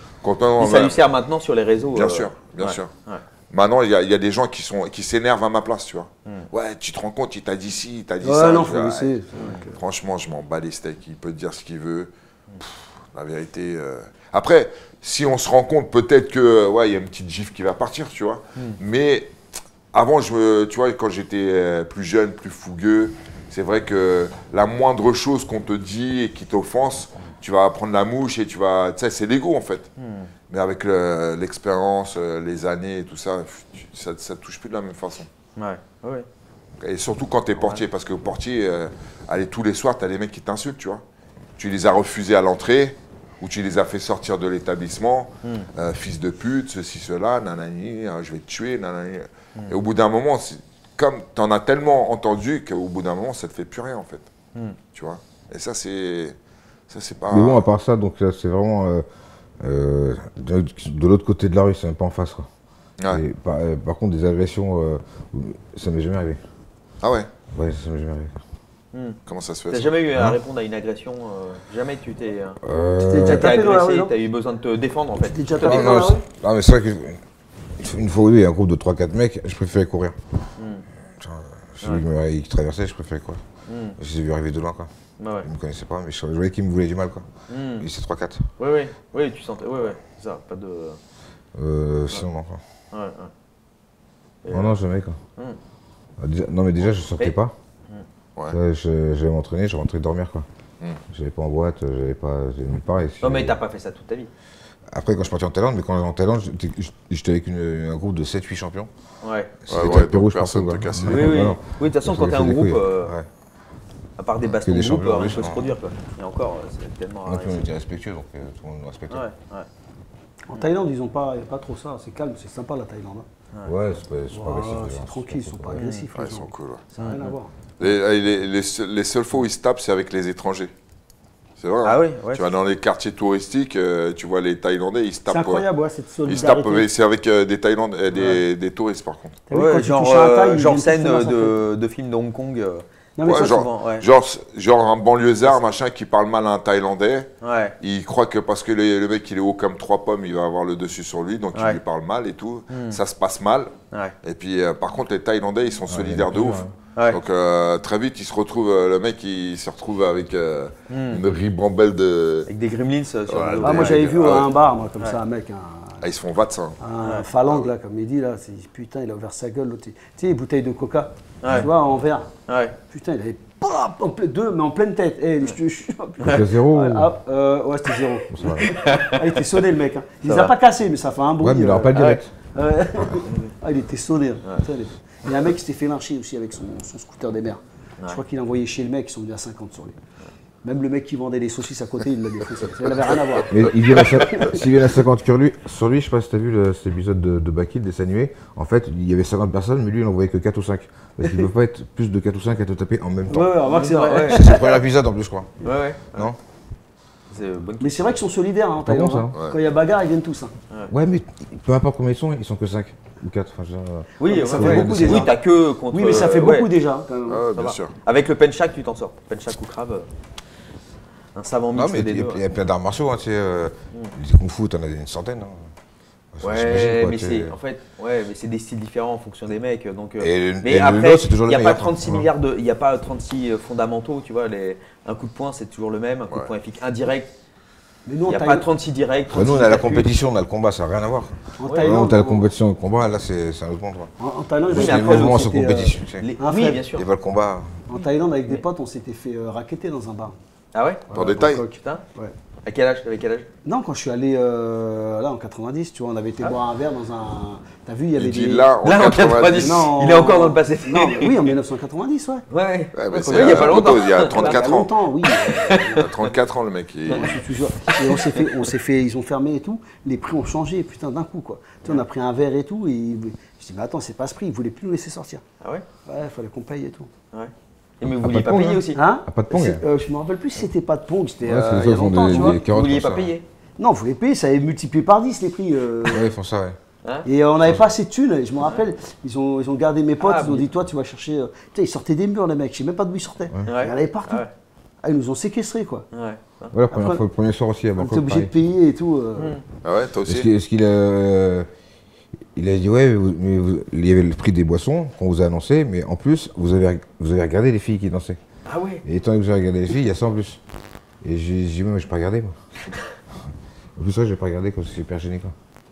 Et ça lui sert maintenant sur les réseaux. Bien euh, sûr, bien ouais. sûr. Ouais. Maintenant, il y, y a des gens qui sont qui s'énervent à ma place, tu vois. Mm. Ouais, tu te rends compte, il t'a dit ci, il t'a dit ouais, ça. Non, je faut dis, laisser. Ouais, franchement, je m'en bats les steaks. Il peut te dire ce qu'il veut. Pff, la vérité. Euh... Après, si on se rend compte, peut-être que ouais, il y a une petite gifle qui va partir, tu vois. Mm. Mais avant, je me, tu vois, quand j'étais plus jeune, plus fougueux, c'est vrai que la moindre chose qu'on te dit et qui t'offense, tu vas prendre la mouche et tu vas, tu sais, c'est l'ego en fait. Mm. Mais avec l'expérience, le, les années et tout ça, ça ne touche plus de la même façon. Ouais, ouais. Et surtout quand tu es portier, parce que portier, euh, allez, tous les soirs, tu as des mecs qui t'insultent, tu vois. Tu les as refusés à l'entrée, ou tu les as fait sortir de l'établissement, mm. euh, fils de pute, ceci, cela, nanani, hein, je vais te tuer, nanani. Mm. Et au bout d'un moment, comme tu en as tellement entendu qu'au bout d'un moment, ça ne te fait plus rien, en fait. Mm. Tu vois. Et ça, c'est... Ça, c'est pas... Mais bon, à part ça, donc c'est vraiment... Euh, euh, de, de l'autre côté de la rue, c'est même pas en face, quoi. Ouais. Et par, euh, par contre, des agressions, euh, ça m'est jamais arrivé. Ah ouais? Ouais, ça m'est jamais arrivé. Hmm. Comment ça se fait? T'as jamais eu à hein? répondre à une agression euh, Jamais tu t'es euh... euh, agressé, t'as eu besoin de te défendre en fait. Tu t'es déjà tapé non, non, non, mais c'est vrai qu'une fois où il y a un groupe de trois quatre mecs, je préférais courir. Hmm. Celui ouais. qui traversait, je préférais courir. Hmm. Je les ai vus arriver de loin, quoi. Bah ouais. Ils me connaissaient pas, mais je voyais qu'ils me voulaient du mal, quoi. Hmm. Et c'est trois quatre. Oui, oui, oui, tu sentais, oui, oui, c'est ça, pas de... Euh, ouais. Sinon, non, quoi. Ouais, ouais. Non, euh... non, jamais, quoi. Hmm. Déjà, non, mais déjà, je sortais et... pas. Ouais. J'allais m'entraîner, je rentrais dormir, quoi. Mm. J'allais pas en boîte, j'allais pas... nulle part. Non, mais t'as pas fait ça toute ta vie. Après, quand je suis parti en Thaïlande, mais quand j'étais en Thaïlande, j'étais avec une, un groupe de sept huit champions. Ouais. C'était ouais, ouais, Pérou, je pense. Oui, oui. Oui, de toute façon, quand t'es un groupe, euh, ouais. à part des bastons de groupe, rien ne peut se produire, quoi. Et encore, c'est tellement... Donc, on était respectueux, donc tout le monde nous respectait. Ouais, ouais. En Thaïlande, ils n'ont pas, pas trop ça, c'est calme, c'est sympa la Thaïlande. Ouais, ouais c'est pas, pas wow, agressif. C'est tranquille, ils sont pas agressifs. Ils sont cool. Ça n'a rien à voir. Les, les, les, les seules fois où ils se tapent, c'est avec les étrangers. C'est vrai. Ah hein. oui, ouais, tu vas dans les quartiers touristiques, euh, tu vois les Thaïlandais, ils se tapent. C'est incroyable, ouais, cette solidarité. Ils se tapent, c'est avec euh, des Thaïlandais, euh, des, ouais. des touristes par contre. Ouais, ouais, genre euh, genre scène de, de film de Hong Kong. Euh. Non, mais ouais, ça, genre, souvent, ouais. genre, genre un banlieusard, machin, qui parle mal à un Thaïlandais. Ouais. Il croit que parce que le, le mec il est haut comme trois pommes, il va avoir le dessus sur lui, donc ouais. il lui parle mal et tout. Mm. Ça se passe mal. Ouais. Et puis euh, par contre, les Thaïlandais, ils sont ouais, solidaires de ouf. Ouais. Donc euh, très vite, il se retrouve, euh, le mec il se retrouve avec euh, mm. une ribambelle de. Avec des gremlins sur ouais, le dos. Ah, moi j'avais vu ah, un bar, moi, comme ouais. ça, un mec. Un... Ah, ils se font vatsin. Un ouais. phalangue, là, comme il dit, là, putain, il a ouvert sa gueule. Tu sais, les bouteilles de coca, ouais. tu vois, en verre. Ouais. Putain, il avait pas en plein, deux, mais en pleine tête. Eh, je te jure. C'était zéro ouais, ou... ah, euh, ouais, c'était zéro. Ah, il était sonné, le mec. Hein. Il les a pas cassés, mais ça fait un bruit. Ouais, mais il n'aura euh, pas direct. Ah, ouais. Ah, il était sonné. Ouais. Putain, il, était... il y a un mec qui s'était fait lyncher aussi avec son, son scooter des mers. Ouais. Je crois qu'il a envoyé chez le mec, ils sont venus à cinquante sur lui. Même le mec qui vendait des saucisses à côté, il l'a défoncé. Ça n'avait rien à voir. Mais il vient à, s'il vient à cinquante sur lui, sur lui, je sais pas si tu as vu le, cet épisode de, de Bakil, dessin animé. En fait, il y avait cinquante personnes, mais lui, il n'en voyait que quatre ou cinq. Parce qu'il ne peut pas être plus de quatre ou cinq à te taper en même temps. Ouais, ouais, remarque, c'est vrai. Ouais. C'est son premier épisode en plus, je crois. Ouais, ouais. Non bonne... Mais c'est vrai qu'ils sont solidaires hein, en Thaïlande. Bon, hein. Ouais. Quand il y a bagarre, ils viennent tous. Hein. Ouais, mais peu importe combien ils sont, ils sont que cinq ou quatre. Enfin, genre, oui, ça ouais, fait ouais, beaucoup déjà. Oui, t'as que contre. Oui, mais ça fait ouais. beaucoup déjà. Quand même. Ah, bien sûr. Avec le penchak, tu t'en sors. Penchak ou crabe. Un savant mix des deux. Il y a plein d'arts martiaux, hein, tu sais. Euh, mm. Les kung-fu, t'en as une centaine. Hein. Ouais, mais c'est en fait, ouais, mais c'est des styles différents en fonction des mecs. Donc, et mais et après, il n'y a meilleur, pas trente-six hein. milliards de, il n'y a pas trente-six fondamentaux, tu vois. Les, un coup de poing, c'est toujours le même. Un coup ouais. de poing efficace indirect, Mais nous, Il n'y a Thaï- pas trente-six directs. Bah, nous, on a la compétition, on a le combat, ça n'a rien à voir. En Ouais, Thaïlande, Non, t'as la en- compétition et le combat, là, c'est un autre monde. En, en Thaïlande, Oui, avec mais des après, potes, mouvements on sont s'était, euh, compétition. tu sais. Les- Un Oui, frère. bien sûr. Et pas le combat. En Thaïlande, avec des potes, on s'était fait euh, racketter dans un bar. Ah ouais Dans Euh, des tailles. Bangkok. Putain. Ouais. À quel âge T'avais quel âge Non, quand je suis allé euh, là en quatre-vingt-dix, tu vois, on avait été Ah. boire un verre dans un. T'as vu, il y avait Il dit des. là, en Là, en quatre-vingt-dix. quatre-vingt-dix. Non, Il est encore dans le passé. Non, mais oui, en mille neuf cent quatre-vingt-dix, ouais. Ouais, ouais. Ouais, mais Ouais, c'est il y a pas un longtemps. poteau, il y a Il y a trente-quatre ans. longtemps, oui. Il a trente-quatre ans, le mec. il- Je suis toujours- Et on s'est fait, on s'est fait, ils ont fermé et tout. Les prix ont changé, putain, d'un coup, quoi. Tu sais, on a pris un verre et tout, et je dis, mais attends, c'est pas ce prix, ils voulaient plus nous laisser sortir. Ah ouais Ouais, il fallait qu'on paye et tout. Ouais. Et mais vous Ah, vouliez pas pas de payer pong, aussi Hein Ah, pas de pong, C'est- euh, Je me rappelle plus si c'était pas de pong, c'était Ouais, euh, c'est il y les a autres font longtemps, des, tu vois. des Vous carottes vouliez comme pas ça. payer Non, vous voulez payer, ça avait multiplié par dix les prix. euh. Ouais, ils font ça, ouais. hein Et euh, on n'avait pas assez de thunes, et je me rappelle, ils ont, ils ont gardé mes potes, Ah, ils ont oui. dit, toi, tu vas chercher. euh, Putain, ils sortaient des murs, les mecs, je sais même pas d'où ils sortaient. Il y en avait partout. Ah ouais. Ah, ils nous ont séquestrés, quoi. Ouais. Ouais, la première Après- fois, le premier soir aussi à On était Bangkok. obligé de pareil. payer et tout. euh. Ah ouais, toi Est-ce aussi qu'il est-ce qu'il a, euh, il a dit ouais, mais vous- mais vous- il y avait le prix des boissons qu'on vous a annoncé, mais en plus, vous avez, vous avez regardé les filles qui dansaient. Ah ouais. Et étant donné que vous avez regardé les filles, il y a ça en plus. Et j'ai dit, mais je n'ai pas regardé, moi. En plus, ça, je n'ai pas regardé, comme c'est hyper gêné, quoi.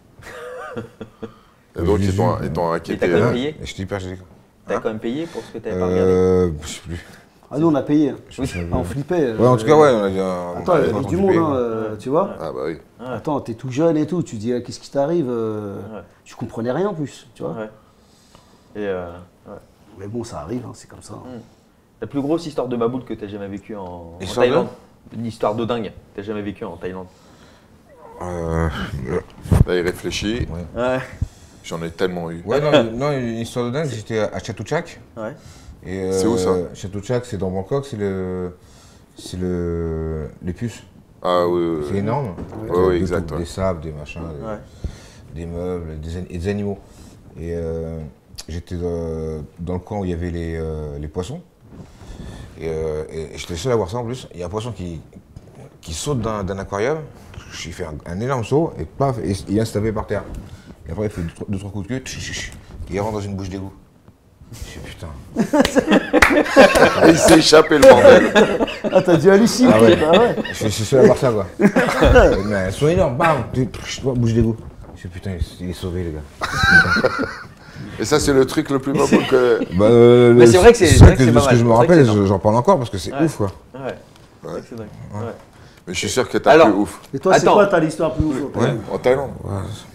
Et donc, J'ai ils t'ont vu, ils t'ont Et inquiété. t'as quand même hein. payé Et j'étais hyper gêné, quoi. T'as quand même payé pour ce que t'avais pas regardé Euh, je sais plus. Ah, nous, on a payé. Oui. Ah, on flippait. euh. Ouais, en tout cas, ouais, on a dit. un- Attends, on a il y a entendu du monde, payer, hein, quoi. euh, tu vois. Ah bah oui. Attends, t'es tout jeune et tout, tu dis, ah, qu'est-ce qui t'arrive euh, Ouais. Tu comprenais rien en plus, tu vois. Ouais. Et euh, ouais. Mais bon, ça arrive, hein, c'est comme ça. La plus grosse histoire de baboule que t'as jamais vécue en, en Histoire de Thaïlande Une histoire de dingue que t'as jamais vécue en Thaïlande Euh, Là, il réfléchit. Ouais. J'en ai tellement eu. Ouais, non, non, une histoire de dingue, j'étais à Chatuchak. Ouais. Et, euh, C'est où, ça Chatuchak, c'est dans Bangkok, c'est le. C'est le. Les puces. Ah oui, oui, C'est oui. énorme. Ouais, Avec ouais, des exact, trucs, ouais. Des sables, des machins, des, Ouais. des meubles, des, an- et des animaux. Et euh, j'étais dans, dans le coin où il y avait les, euh, les poissons. Et, euh, et j'étais le seul à voir ça en plus. Il y a un poisson qui, qui saute d'un d'un aquarium. J'ai fait un, un énorme saut et paf, et il vient se taper par terre. Et après, il fait deux, trois- deux, trois coups de queue. tch, tch, tch, et il rentre dans une bouche d'égout. Je dis putain. Il s'est échappé, le bordel. Ah, t'as dû halluciner. Ah ouais. bah ouais. Je suis je suis seul à voir ça quoi. Mais un son énorme, bam, je vois, bouche d'égout. Je dis putain, il est- il est sauvé le gars. Et ça, c'est le truc le plus baboule que. Bah, euh, Mais le- c'est vrai que c'est- c'est ça vrai que c'est pas ce mal. que je me C'est vrai que rappelle, c'est je- j'en parle encore parce que c'est Ouais. ouf quoi. Ouais. C'est vrai que c'est dingue. Ouais. Mais je suis sûr que t'as Alors- plus ouf. Et toi, c'est Attends. quoi ta histoire plus ouf Ouais. En Thaïlande. Ouais.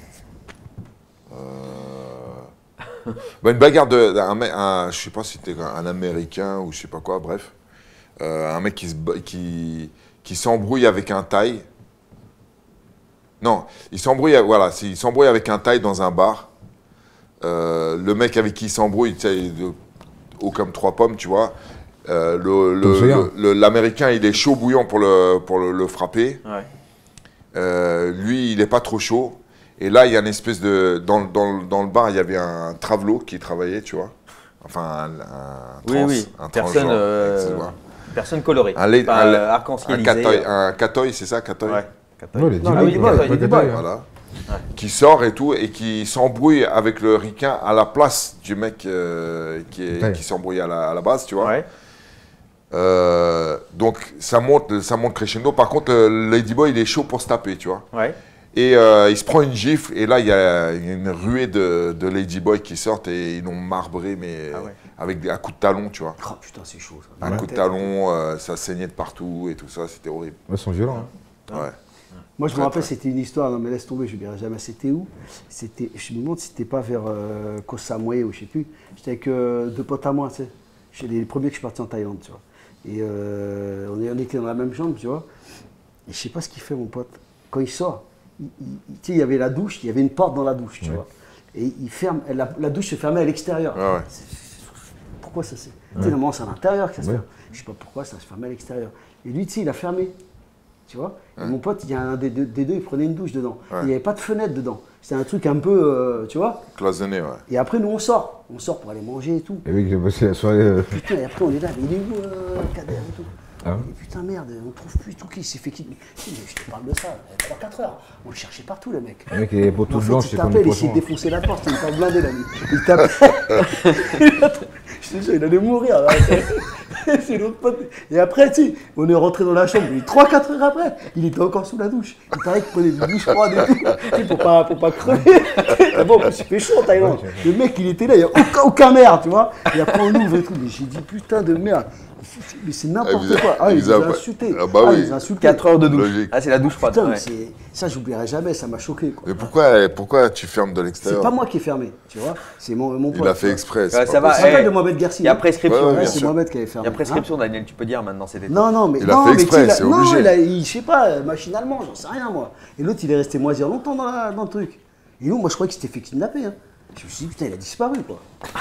Bah, une bagarre de. Un, mec- un- je sais pas si c'était un Américain ou je sais pas quoi, bref. Euh, un mec qui se ba- qui, qui s'embrouille avec un Thaï. Non, il s'embrouille, voilà, c'est- il s'embrouille avec un Thaï dans un bar. Euh, le mec avec qui il s'embrouille, tu sais, de- haut comme trois pommes, tu vois. Euh, le- Tom le- Sawyer. le- le- L'Américain, il est chaud bouillant pour le, pour le, le frapper. Ouais. Euh, lui, il n'est pas trop chaud. Et là, il y a une espèce de... Dans, dans, dans le bar, il y avait un travelo qui travaillait, tu vois. Enfin, un, un Oui, trans, oui. un Personne, transgenre, euh, excuse-moi. Personne colorée. Un, lait- Pas un, euh, un arc-en-ciélisé. catoy, un catoy, c'est ça, catoy. Ouais. Catoy. Ouais, les Non, D-boys, les quoi. D-boys, Pas les que D-boys. taille, hein. Voilà. Qui sort et tout, et qui s'embrouille avec le ricain à la place du mec euh, qui, est- Ouais. qui s'embrouille à la, à la base, tu vois. Ouais. Euh, donc, ça monte, ça monte crescendo. Par contre, le Ladyboy, il est chaud pour se taper, tu vois. Ouais. Et euh, il se prend une gifle, et là, il y a une ruée de, de Ladyboy qui sortent, et ils l'ont marbré, mais Ah ouais. avec des, un coup de talon, tu vois. Oh putain, c'est chaud ça. Un La coup de tête. talon, euh, ça saignait de partout, et tout ça, c'était horrible. Ouais, ils sont violents. hein. Ouais. Moi, je me Très, rappelle, très. c'était une histoire, non mais laisse tomber, je ne dirai jamais c'était où. C'était, je me demande si c'était pas vers euh, Koh Samui ou je sais plus. J'étais avec euh, deux potes à moi, tu sais. J'étais les premiers que je suis parti en Thaïlande, tu vois. Et euh, on, est- on était dans la même chambre, tu vois. Et je sais pas ce qu'il fait, mon pote. Quand il sort, il, il- tu sais, il y avait la douche, il y avait une porte dans la douche, tu Ouais. vois. Et il ferme, la, la douche se fermait à l'extérieur. Ouais, ouais. C'est- c'est- Pourquoi ça c'est Tu sais, normalement, c'est à l'intérieur que ça se Ouais. ferme. Je sais pas pourquoi ça se fermait à l'extérieur. Et lui, tu sais, il a fermé. Tu vois Et mon pote, il y a un des deux, des deux, il prenait une douche dedans. Ouais. Il n'y avait pas de fenêtre dedans. C'était un truc un peu, euh, tu vois. Cloisonné, ouais. Et après, nous, on sort. On sort pour aller manger et tout. Et oui, j'ai passé la soirée. euh, Putain, et après, on est là. Mais il est où, euh, Kader et tout Ah ouais. Et putain, merde, on trouve plus tout qui s'est fait qui. Je te parle de ça, trois quatre heures. On le cherchait partout, le mec. Le mec, il est pour En tout fait, blanche, il c'est comme tapait, des il essayait poissons. de défoncer la porte, il était pas blindé la nuit. Il tapait. Je te jure, il allait mourir. Là. C'est l'autre pote. Et après, tu sais, on est rentré dans la chambre, trois quatre heures après, il était encore sous la douche. Il paraît qu'il prenait des douches froides et tout, tu sais, pour pas, pour pas crever. Bon, il fait chaud en Thaïlande. Le mec, il était là, il n'y a aucun, aucun merde, tu vois. Et après, on ouvre et tout. Mais j'ai dit, putain de merde. Mais c'est n'importe Ah, quoi. Ah, il ils les a a- insultés. Ah, bah ah, oui. ils les a insultés. quatre heures de douche. Logique. Ah, c'est la douche froide. Putain, mais ouais. c'est- ça, j'oublierai jamais, ça m'a choqué. Quoi. Mais pourquoi, pourquoi tu fermes de C'est l'extérieur? pas moi qui ai fermé, tu vois. C'est mon, mon pote. Il a fait tu vois. exprès. Ouais, c'est ça pas va, C'est possible. pas eh, de Mohamed Garcia. Il y a prescription. Ouais, ouais, Ouais, bien c'est sûr. Mohamed qui avait Il fermé. y a prescription, Daniel, tu peux dire maintenant, c'était. Non, non, mais Il a non, fait mais exprès, tu sais, c'est il a- non, obligé. il a- il- je sais pas, euh, machinalement, j'en sais rien moi. Et l'autre, il est resté moisir longtemps dans, la- dans le truc. Et nous, moi, je croyais qu'il s'était fait kidnapper. Hein. Je me suis dit, putain, il a disparu, quoi.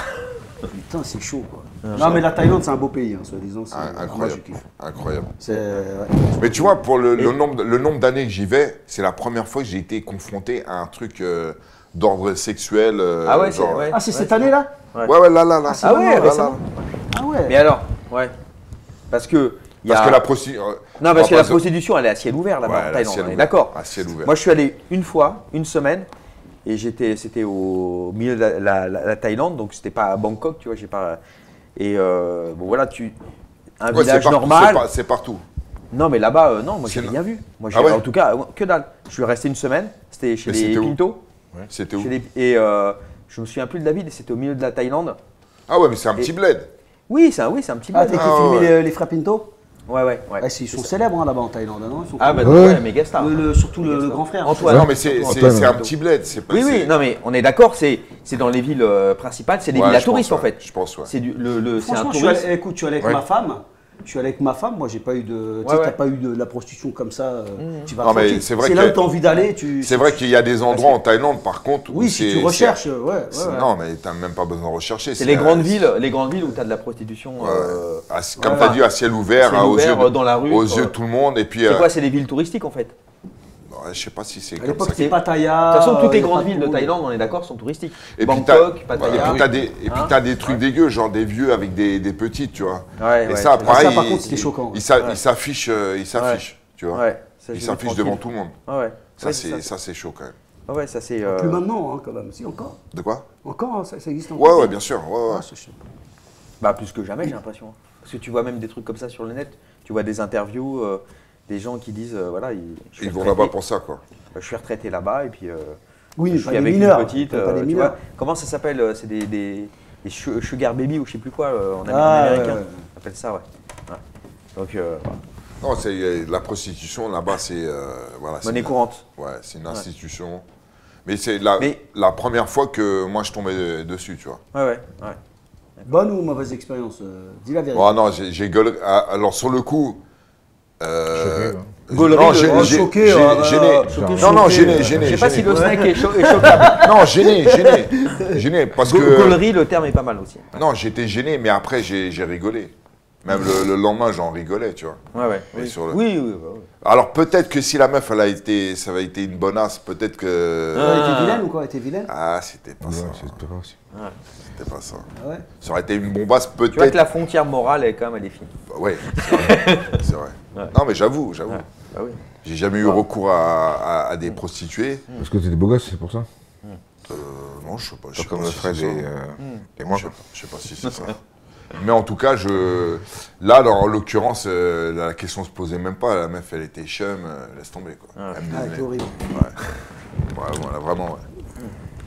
Putain, c'est chaud, quoi. Non, mais la Thaïlande, c'est un beau pays, hein, soi-disant. c'est- Ah, moi, je incroyable. kiffe. Incroyable. C'est, ouais. Mais tu vois, pour le, le nombre, le nombre d'années que j'y vais, c'est la première fois que j'ai été confronté à un truc euh, d'ordre sexuel. euh, Ah ouais, c'est genre- ouais. Ah, c'est Ouais, cette année-là Ouais, ouais, là, là, là. c'est Ah ouais, maintenant, là, récemment. là. Ah ouais. Mais alors, ouais. Parce que. il y Parce a- que la prostitution. Non, parce que la prostitution, elle est à ciel ouvert là-bas, Ouais, en elle est à Thaïlande, ciel on est ouvert. d'accord. À ciel ouvert. Moi, je suis allé une fois, une semaine, et j'étais, c'était au milieu de la, la- la- la Thaïlande, donc c'était pas à Bangkok, tu vois, j'ai pas. Et euh, bon, voilà, tu. Un Ouais, c'est village partout, normal. c'est par- C'est partout. Non, mais là-bas, euh, non, moi, j'ai C'est- rien vu. Moi, j'ai Ah ouais en tout cas, euh, que dalle. Je suis resté une semaine, c'était chez Mais les c'était où Pinto. C'était où chez les- Et euh, je me souviens plus de la ville, et c'était au milieu de la Thaïlande. Ah ouais, mais c'est un Et- petit bled. Oui, c'est un, oui, c'est un petit Ah, bled. t'as Ah, été filmer ouais. les, les frères Pinto Ouais, ouais, ouais. Ouais, c'est- Ils sont célèbres hein, là-bas en Thaïlande, non ils sont Ah, bah, connus. ouais, Ouais. la méga star. Le- le- Surtout le, le grand frère. Antoine. Non, mais c'est c'est- Antoine, c'est un ouais. petit bled. c'est pas- Oui, oui, c'est- non, mais on est d'accord, c'est c'est dans les villes euh, principales, c'est des Ouais, villes à je pense, touristes en ouais. fait. Je pense, ouais. C'est du- le, le- c'est un Franchement, je suis allé, tourisme. écoute, je suis allé avec Ouais. ma femme. Je suis allé avec ma femme, moi j'ai pas eu de. Tu Ouais, sais, t'as ouais. pas eu de la prostitution comme ça. euh, Tu vas Non, mais tranquille. c'est vrai là que- où tu as envie d'aller. Tu, C'est vrai qu'il y a des endroits en Thaïlande, par contre. où Oui, si c'est- tu recherches, ouais. ouais, c'est- ouais. Non, mais t'as même pas besoin de rechercher. C'est les à- grandes villes, les grandes villes où tu as de la prostitution. Ouais, euh, à- comme ouais. tu as dit, à ciel ouvert, ciel hein, aux ouvert, yeux, de- dans la rue, aux quoi. yeux de tout le monde. Et puis, C'est euh, quoi C'est des villes touristiques en fait. De ouais, je sais pas si c'est À comme l'époque, ça. c'était Pattaya. toute façon, toutes les euh, grandes pas villes de tout. Thaïlande, on est d'accord, sont touristiques. Et puis t'as- Bangkok, et Pattaya. puis t'as des, et puis Hein t'as des trucs dégueux, genre des vieux avec des, des petites, tu vois. Ouais, et ouais, ça, c'est- pareil, ça, par il- contre, c'était il- choquant, Il ouais. s'a- Ouais. il s'affiche, euh, il s'affiche, tu vois. Ouais, ça, Il je s'affiche vais devant tranquille. tout le monde. Ah ouais. Ça, Ouais, c'est ça, c'est chaud quand même. Ah ouais, ça c'est. euh, Plus maintenant, hein, quand même. Si, encore. De quoi? Encore, hein, ça, ça existe Ouais, encore. ouais, bien sûr. Ouais, ouais. Ah, ça, je sais pas. Bah plus que jamais, j'ai l'impression. Parce que tu vois même des trucs comme ça sur le net. Tu vois des interviews, euh, des gens qui disent, euh, voilà, ils, je suis Ils vont retraité- là-bas pour ça, quoi. Je suis retraité là-bas et puis. euh, Oui, je pas suis des avec mineurs. une petite. pas euh, des tu mineurs. vois, comment ça s'appelle euh, C'est des, des, des su- sugar baby ou je sais plus quoi euh, en, am- en Ah, américain. ouais, ouais. On appelle ça, ouais. Ouais. Donc, euh, voilà. Non, c'est euh, la prostitution là-bas, c'est euh, voilà. c'est monnaie une- courante. Ouais, c'est une institution. Mais c'est la, Mais- la première fois que moi je tombais de- dessus, tu vois. Ouais, ouais, ouais. Bonne ou mauvaise expérience euh, Dis la vérité. Bon, non, j'ai j'ai gueulé. ah, Alors sur le coup. Euh, Choqué, ouais. Gaulerie, non, le- j'ai- oh, j'ai- choqué, j'ai- euh, gêné. euh, choqué, Non, non, choqué, gêné, euh, gêné. Je sais pas si gêné. le snack est, cho- est choquable. Non, gêné, gêné. Gêné, parce Ga- que. Gaulerie, le terme est pas mal aussi. Non, j'étais gêné, mais après j'ai j'ai rigolé. Même le, le lendemain, j'en rigolais, tu vois. Ouais, ouais. Mais Oui, sur le- oui, oui, bah, oui. Alors peut-être que si la meuf, elle a été, ça avait été une bonasse, peut-être que. Elle était vilaine ou quoi Elle était vilaine Ah, c'était pas Ouais, ça. c'est pas aussi. C'était pas ça. Ah ouais. Ça aurait été une bombasse, Tu vois que peut-être. la frontière morale, elle, quand même, elle est fine. Bah ouais, c'est vrai. C'est vrai. Ouais. Non, mais j'avoue, j'avoue. Ouais. Bah oui. J'ai jamais eu recours à, à- à des prostituées. Parce que t'es des beaux gosses, c'est pour ça. Euh, non, je sais pas. Je Pas sais comme pas le si Fred c'est et, ça. euh, et Je moi. sais quoi. pas, je sais pas si c'est ça. Mais en tout cas, je... là, dans- en l'occurrence, euh, la question se posait même pas. La meuf, elle était chum, euh, laisse tomber. Quoi. Elle me Ah, disait- c'est horrible. Ouais. Ouais, voilà, vraiment, ouais.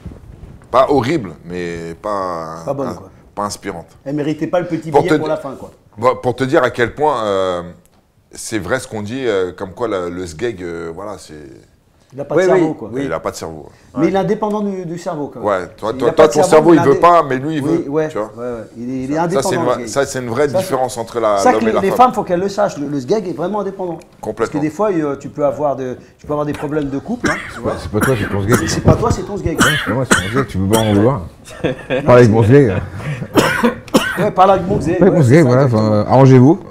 Pas horrible, mais pas, Pas bonne, un- quoi. pas inspirante. Elle méritait pas le petit Pour billet te pour di- la fin, quoi. Bon, pour te dire à quel point euh, c'est vrai ce qu'on dit, euh, comme quoi la- le sgeg, euh, voilà, c'est... Il n'a pas Oui, de cerveau, oui, quoi. Il n'a pas de cerveau. Mais il est indépendant du, du cerveau, quand même. Ouais, toi, Il toi, a toi, pas de ton cerveau, cerveau, mais il il a veut des- pas, mais lui, il Oui, veut. ouais, Tu vois ouais, ouais. Il est, il est Ça, c'est indépendant. une, le vraie- gars. ça, c'est une vraie Ça, différence entre la- Ça que l'homme et les, la les femme. femmes, faut qu'elles le sachent. Le, le sgeg est vraiment indépendant. Parce que Complètement. des fois, euh, tu peux avoir, de, tu peux avoir des problèmes de couple. Hein, tu vois. C'est pas toi, c'est ton sgeg. C'est pas toi, c'est ton sgeg. C'est moi, c'est mon sgeg, tu veux pas en vouloir. Parle avec mon sgeg. Ouais, parle avec mon sgeg. Parle avec mon ouais, sgeg, c'est ça, voilà, exactement. enfin, arrangez-vous.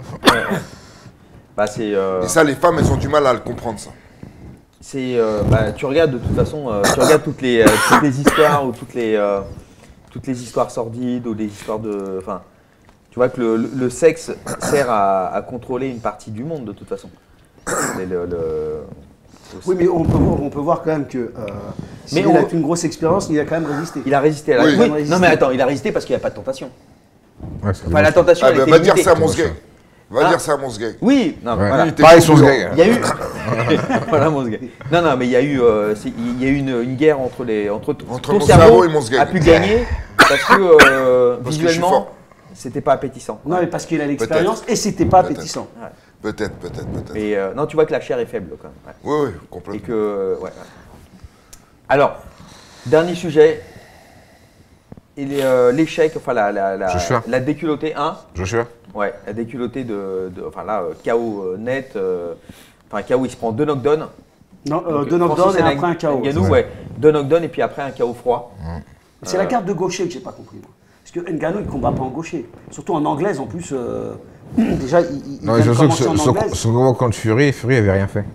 Bah, c'est. euh, Et ça, les femmes, elles ont du mal à le comprendre, ça. C'est, euh, bah, tu regardes de toute façon, euh, tu regardes toutes les, euh, toutes les histoires ou toutes les, euh, toutes les histoires sordides ou des histoires de, enfin, tu vois que le, le- le sexe sert à, à contrôler une partie du monde de toute façon. Mais le, le- Oui, mais on peut, voir, on peut voir quand même que. Euh, si Mais il on- a une grosse expérience, il a quand même résisté. il a résisté à la. Oui. Oui, Résisté. non mais attends, il a résisté parce qu'il n'y a pas de tentation. Ouais, Enfin, la tentation, Ah, elle bah, était va dire limitée. ça à mon sgay. Va Ah. dire ça à mon sgay. Oui, non, mais Ouais. voilà. Lui, t'es Pareil, chaud, son lui, sgay. Il y a eu, voilà mon sgay. Non, non, mais il y a eu, euh, c'est- il y a eu une, une guerre entre les, entre, t- Entre ton mon cerveau cerveau et mon sgay. a pu gagner parce que euh, Parce que je suis visuellement, fort. c'était pas appétissant. Non, mais parce qu'il a l'expérience et c'était pas Peut-être. appétissant. Peut-être, peut-être, peut-être. Mais euh, non, tu vois que la chair est faible quand même. Ouais. Oui, oui, Et complètement. que, euh, ouais, ouais. Alors, dernier sujet. Et les, euh, l'échec, enfin la, la, la, Joshua. la déculottée un. Joshua. Ouais, la déculottée de, de- enfin là, euh, K O euh, net. euh, Enfin, K O, il se prend deux knockdowns. Non, euh, Donc, deux knockdowns Francis et après un K O. Ngannou, ouais. Ouais. Deux knockdowns et puis après un K O froid. C'est la carte de gaucher que j'ai pas compris. Moi. Parce que Ngannou, il combat pas en gaucher. Surtout en anglaise, en plus. euh, déjà, il, il Non, vient de surtout que commencer son, en son, anglaise. son combat contre Fury, Fury avait rien fait.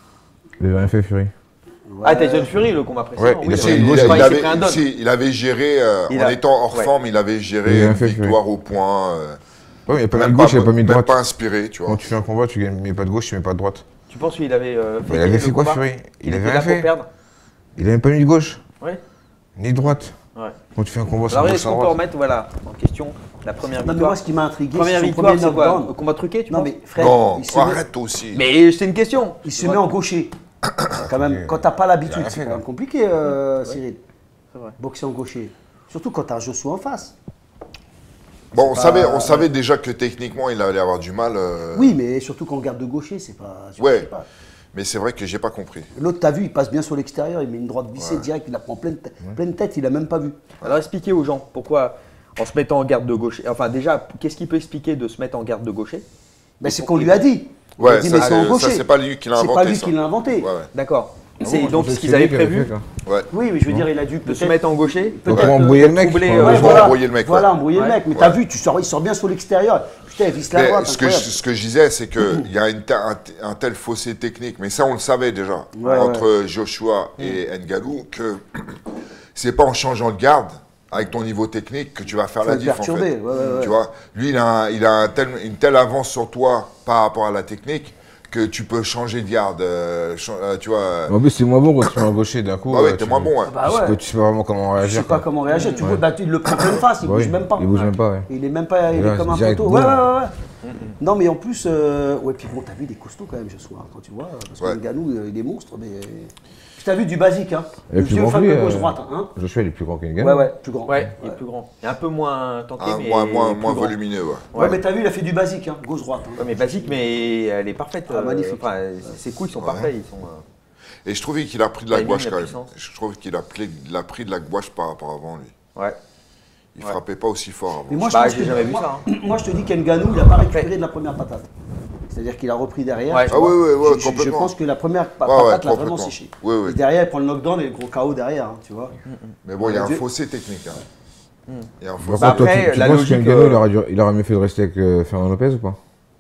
Il avait rien fait, Fury. Ah, Tyson Fury, le combat précédent. Ouais, oui, il a c'est fait vrai. une il, gauche, Je il croyais qu'il avait, s'est pris un don. si, il avait géré, euh, Il en a- étant hors ouais. forme, il avait Il géré a une fait, oui. victoire au point. euh, Ouais, mais il n'y a pas mis même de gauche, il n'y a pas mis de même droite. pas inspiré, tu vois. Quand tu fais un combat, tu gagnes, mets pas de gauche, tu mets pas de droite. Tu penses qu'il avait euh, fait Il avait le fait quoi, combat Fury Il Il avait était rien là pour fait. perdre. Il a même pas mis de gauche, Ouais. ni de droite. Ouais. Quand tu fais un combat sans Alors, gauche, est-ce sans qu'on peut droite. remettre, voilà, en question la première Non, mais victoire moi, ce qui m'a intrigué, Première c'est son victoire, premier c'est quoi knockdown. Au combat truqué, tu Non, penses mais frère, Non, il se met, arrête toi aussi. Mais c'est une question. il se met en gaucher. Quand même, quand t'as pas l'habitude, c'est quand même compliqué, euh, Cyril. C'est vrai. Boxer en gaucher. Surtout quand t'as Joshua en face. Bon, on, pas- savait, on savait déjà que techniquement, il allait avoir du mal. euh, Oui, mais surtout quand on garde de gaucher, c'est pas. je Ouais. sais pas. Mais c'est vrai que j'ai pas compris. L'autre, t'as vu, il passe bien sur l'extérieur, il met une droite vissée direct, il la prend pleine, tête- pleine tête, il a même pas vu. Alors expliquez aux gens pourquoi, en se mettant en garde de gaucher, enfin déjà, qu'est-ce qui peut expliquer de se mettre en garde de gaucher Mais c'est qu'on lui a dit. On lui Ouais, a dit, ça, mais c'est en c'est- gaucher. ça, c'est pas lui qui l'a C'est inventé. pas lui ça. qui l'a inventé. Ouais, ouais. D'accord. C'est moi, donc je ce sais qu'ils lui avaient qui avait prévu fait, quoi. Ouais. Oui, mais je veux dire, il a dû de se peut-être. mettre en gaucher. Donc, peut-être, pour euh, embrouiller le mec. troubler, pour- euh, Ouais, Pour voilà, embrouiller le mec, voilà, ouais. embrouiller Ouais. le mec. Mais t'as vu, tu sors, il sort bien sur l'extérieur. Putain, il visse la Mais droite. ce, que je, incroyable. ce que je disais, c'est qu'il y a une te- un, un tel fossé technique, mais ça on le savait déjà, Ouais, entre Joshua et Ngannou, que c'est pas en changeant de garde, avec ton niveau technique, que tu vas faire Tu la vas te diff en perturber, fait. ouais, ouais, ouais. Tu vois, lui il a, un- il a un tel- une telle avance sur toi par rapport à la technique que tu peux changer de garde, euh, cha- euh, tu vois. En plus, c'est moins bon quand tu mets un gaucher d'un coup. Ah ouais, euh, t'es tu- moins bon, ouais. Bah Tu sais ouais. pas- tu sais pas vraiment comment Je réagir. sais pas quoi. comment réagir. Tu vois, bah, il le prend pleine face, il Ouais, bouge même pas. Il bouge même pas, ouais. Il est même pas, il Ouais, est comme c'est un direct, poteau. boum. Ouais, ouais, ouais. ouais. Non, mais en plus, euh, ouais, puis bon, t'as vu des costauds quand même, Joshua, quand tu vois, parce que Ouais. Ngannou, euh, il est monstre, mais. Puis t'as vu du basique, hein. Il est Le plus vieux grand que fameux lui, euh, gauche-droite, hein. Joshua, il est plus grand qu'Ngannou. Ouais, ouais, plus grand. Ouais, il est plus grand. Il est un peu moins tanké, Ah, mais moins moins, plus moins grand. volumineux, ouais. Ouais, Ouais. mais t'as vu, il a fait du basique, hein, gauche-droite. hein. Ouais, mais basique, mais elle est parfaite. Ah, magnifique. Enfin, ses coups, ils sont parfaits. Ils sont. euh, Et je trouvais qu'il a pris de la Timing, gouache la quand même. puissance. Je trouve qu'il a, pris- il a pris de la gouache par rapport à avant lui. Ouais. Il Ouais. frappait pas aussi fort avant. Mais moi, je Bah, pense j'ai que- jamais vu moi, ça, hein. Moi, je te dis qu'Ngannou, il a pas récupéré de la première patate. C'est-à-dire qu'il a repris derrière. Ouais. tu Ah vois. ouais, ouais, ouais, Je- je, je complètement. pense que la première pa- Ouais, ouais, patate l'a vraiment complètement. séché. Ouais, ouais. Et derrière, il prend le knockdown et le gros K O derrière, hein, tu vois. Mais bon, il y a un Dieu. fossé technique. Hein. Il y a un Par fossé. Bah, contre, toi, après, tu, tu la penses logique, qu'Ngannou, euh, il, aurait dû- il aurait mieux fait de rester avec euh, Fernando Lopez ou pas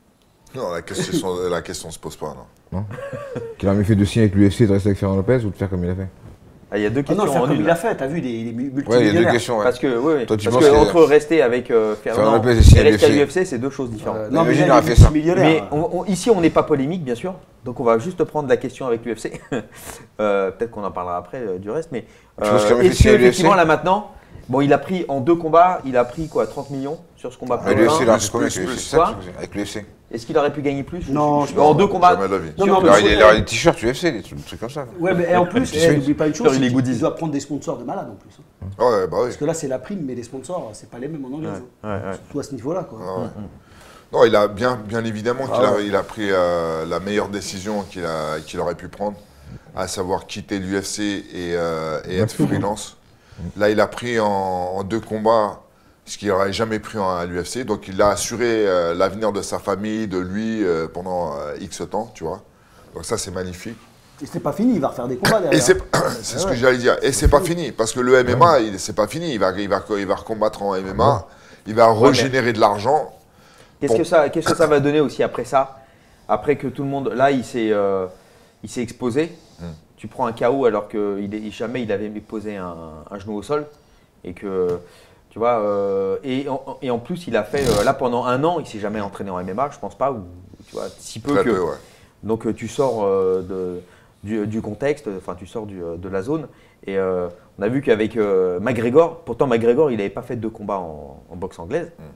Non, la question, la question se pose pas. Non. Qu'il aurait mieux fait de signer avec l'U F C et de rester avec Fernando Lopez ou de faire comme il a fait Ah, il y a deux Ah questions non, faire en comme une. il là. a fait, t'as vu, les, les Ouais, il y a multimillionnaires. deux questions, ouais. Parce que, oui, oui. Toi, tu Parce penses que que- entre rester avec euh, Fernand Fernand Lopez et signer à rester à l'U F C. l'U F C, c'est deux choses différentes. Euh, non, mais Imagine, il là, aurait les fait ça. multimillionnaires. Mais on- on- ici, on n'est pas polémique, bien sûr. Donc, on va juste prendre la question avec l'U F C. Euh, Peut-être qu'on en parlera après euh, du reste. Mais Tu penses qu'il euh, aurait fait est-ce signer à l'U F C qu'effectivement, là maintenant, bon, il a pris en deux combats, il a pris quoi, trente millions sur ce combat. Mais l'U F C, il un. aurait fait combien plus, avec l'U F C plus, C'est ça quoi que tu faisais, avec l'U F C Est-ce qu'il aurait pu gagner plus Non, je- je- en deux combats. Jamais de la vie. Non, Sur- non, Il aurait mais- il aurait des t-shirts U F C, des trucs des trucs comme ça. Ouais, mais et en plus, Puis eh, suite. n'oublie pas une Sur chose, les c'est qu'il goodies. il doit prendre des sponsors de malade en plus. hein. Ouais, bah oui. Parce que là, c'est la prime, mais les sponsors, c'est pas les mêmes en anglais. hein. Ouais, ouais. Surtout à ce niveau-là, quoi. Ah ouais. Non, il a bien, bien évidemment qu'il Ah a, ouais. il a pris euh, la meilleure décision qu'il a- qu'il aurait pu prendre, à savoir quitter l'U F C et, euh, et être freelance. Là, il a pris en, en deux combats ce qu'il n'aurait jamais pris en- à l'U F C. Donc, il a assuré euh, l'avenir de sa famille, de lui, euh, pendant euh, X temps, tu vois. Donc ça, c'est magnifique. Et c'est pas fini, il va refaire des combats Et derrière. c'est c'est ce que j'allais dire. Et c'est pas fini, parce que le M M A, il- c'est pas fini. Il va, il, va, il va recombattre en M M A, il va régénérer de l'argent. Qu'est-ce Bon. que ça, qu'est-ce que ça va donner aussi après ça? Après que tout le monde, là, il s'est, euh, il s'est exposé. Hmm. Tu prends un K O alors que il est- jamais il avait posé un, un genou au sol et que tu vois. euh, et, en, et en plus, il a fait euh, là pendant un an, il s'est jamais entraîné en M M A, je pense pas, ou tu vois, si peu Très que. peu, ouais. Donc euh, tu sors euh, de, du, du contexte, enfin tu sors du, euh, de la zone. Et euh, on a vu qu'avec euh, McGregor, pourtant McGregor, il n'avait pas fait de combat en, en boxe anglaise. Mm.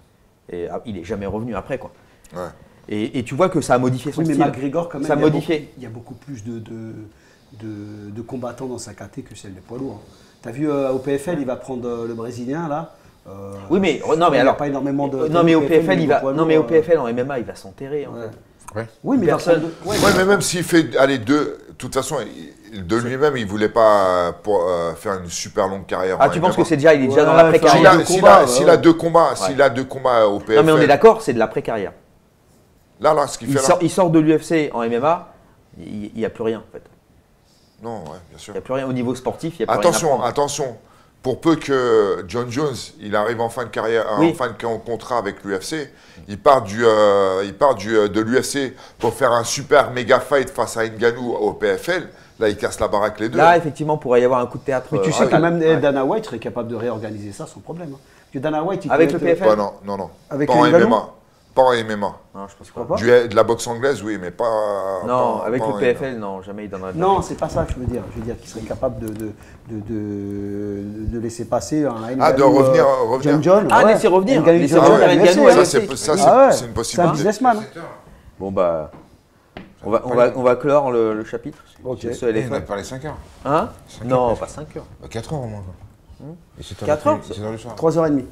Et ah, il n'est jamais revenu après, quoi. Ouais. Et, et tu vois que ça a modifié son Oui, mais style. McGregor, quand même, ça a il y a modifié. beaucoup- il y a beaucoup plus de, de, de, de combattants dans sa caté que celle des poids lourds. Tu as vu euh, au P F L, il va prendre euh, le Brésilien, là. Euh, Oui, mais non, mais il y a alors. pas énormément de. non, mais au P F L, mais il au va. poids Non, mais au lourd, P F L en M M A, il va s'enterrer. En ouais. fait. Ouais. Oui, mais il va Personne- prendre deux- ouais, Ouais, mais même s'il fait, allez, deux, de toute façon, il- de lui-même, il voulait pas pour, euh, faire une super longue carrière. Ah, en tu penses M M A. que c'est déjà, il est déjà Ouais, dans faire S'il l'après-carrière. a, deux s'il combats, a- ouais, s'il ouais. a deux combats, s'il a deux combats au P F L. Non, mais on est d'accord, c'est de l'après-carrière. Là, là, ce qu'il Il, fait là. sort- il sort de l'U F C en M M A, il n'y a plus rien, en fait. Non, ouais, bien sûr. Il n'y a plus rien au niveau sportif, il n'y a plus rien à Attention, prendre. attention. Pour peu que John Jones, il arrive en fin de carrière, Oui. en fin de contrat avec l'U F C, il part du, euh, il part du, euh, de l'U F C pour faire un super méga fight face à Ngannou au P F L. Là, il casse la baraque les deux. Là, effectivement, pourrait y avoir un coup de théâtre. Mais tu euh, sais que total. même Ouais. Dana White serait capable de réorganiser ça sans problème. hein. Parce que Dana White, il Avec peut le être- P F L? Ouais, non, non, non. Avec pas en Ngannou M M A. Pas en M M A. Non, je pense pas. Pourquoi pas Du, de la boxe anglaise, oui, mais pas. Non, pas- avec pas le en P F M M A. L, non, jamais il donnerait de Non, c'est pas ça que je veux dire. Je veux dire qu'il serait capable de, de, de, de, de laisser passer un Ah, de Ngannou, revenir- euh, revenir. John John. Ah, ouais. laisser revenir. Ngannou, Laisser John revenir John, Ngannou, bien sûr. ouais. Ça, c'est ça, c'est- Ah ouais. c'est une C'est un possibilité. businessman. Bon, bah. On va, on, va, on va clore le, le chapitre. Ok. sur ce L F On a F. parlé cinq heures. Hein cinq Non, heures, pas cinq heures. quatre heures au moins. quoi. Et sept heures Quatre le- heures, sept heures le soir. trois heures trente.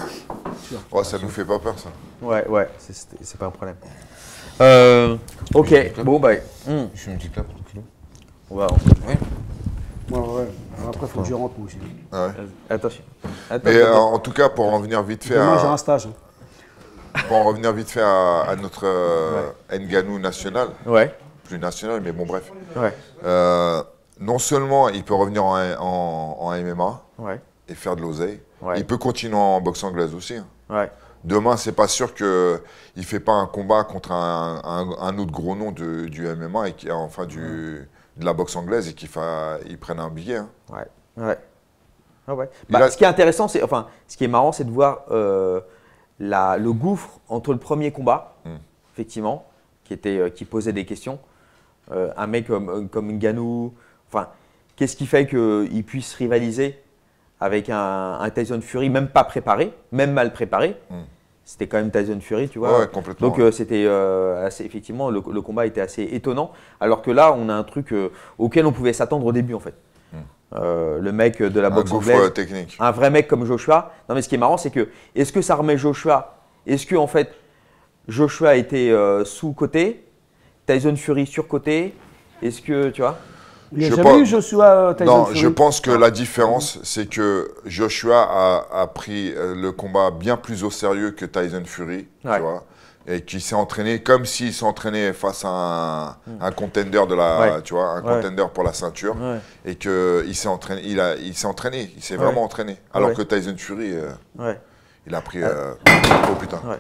Oh, ça nous fait pas peur, ça. Ouais, ouais, c'est- c'est c'est pas un problème. Euh, ok, bon, bah. hum, Je fais une petite clap pour kilo. on va. Ouais. Ouais, ouais. Alors après, il faut que je rentre moi aussi. Ouais. Attention. Attends, Mais euh, attends. en tout cas, pour en revenir vite fait Demain, j'ai à, un stage. hein. pour en revenir vite fait à, à notre euh, Ngannou national, Ouais, plus national, mais bon, bref. ouais, Euh, non seulement il peut revenir en, en, en M M A ouais, et faire de l'oseille, Ouais. il peut continuer en boxe anglaise aussi. hein. ouais. Demain, c'est pas sûr qu'il ne fait pas un combat contre un, un- un autre gros nom de- du M M A, et qui, enfin du, de la boxe anglaise, et qu'il fa- il prenne un billet. hein. Ouais, ouais. Ah ouais. Il Bah, a- Ce qui est intéressant, c'est, enfin, ce qui est marrant, c'est de voir euh, la, le gouffre entre le premier combat, Mm. effectivement, qui, était, euh, qui posait des questions. Euh, un mec comme, comme Ngannou, enfin, qu'est-ce qui fait qu'il puisse rivaliser avec un, un Tyson Fury, même pas préparé, même mal préparé. Mm. C'était quand même Tyson Fury, tu vois. Ouais, complètement. Donc ouais. euh, c'était euh, assez, effectivement, le, le combat était assez étonnant. Alors que là, on a un truc euh, auquel on pouvait s'attendre au début, en fait. Mm. Euh, le mec de la un boxe gouffre anglaise, euh, technique. un vrai mec comme Joshua. Non, mais ce qui est marrant, c'est que est-ce que ça remet Joshua? Est-ce que en fait Joshua a été euh, sous-coté, Tyson Fury sur-coté? Est-ce que tu vois? Il n'y a Je jamais pense- eu Joshua euh, Tyson Non, Fury. je pense que la différence, c'est que Joshua a, a pris euh, le combat bien plus au sérieux que Tyson Fury, Ouais. tu vois, et qui s'est entraîné comme s'il s'entraînait face à un, un contender de la, Ouais. tu vois, un Ouais. contender pour la ceinture, Ouais. et que il s'est entraîné, il a, il s'est entraîné, il s'est Ouais. vraiment entraîné. Alors Ouais. que Tyson Fury, euh, Ouais. il a pris, euh, oh putain. Ouais.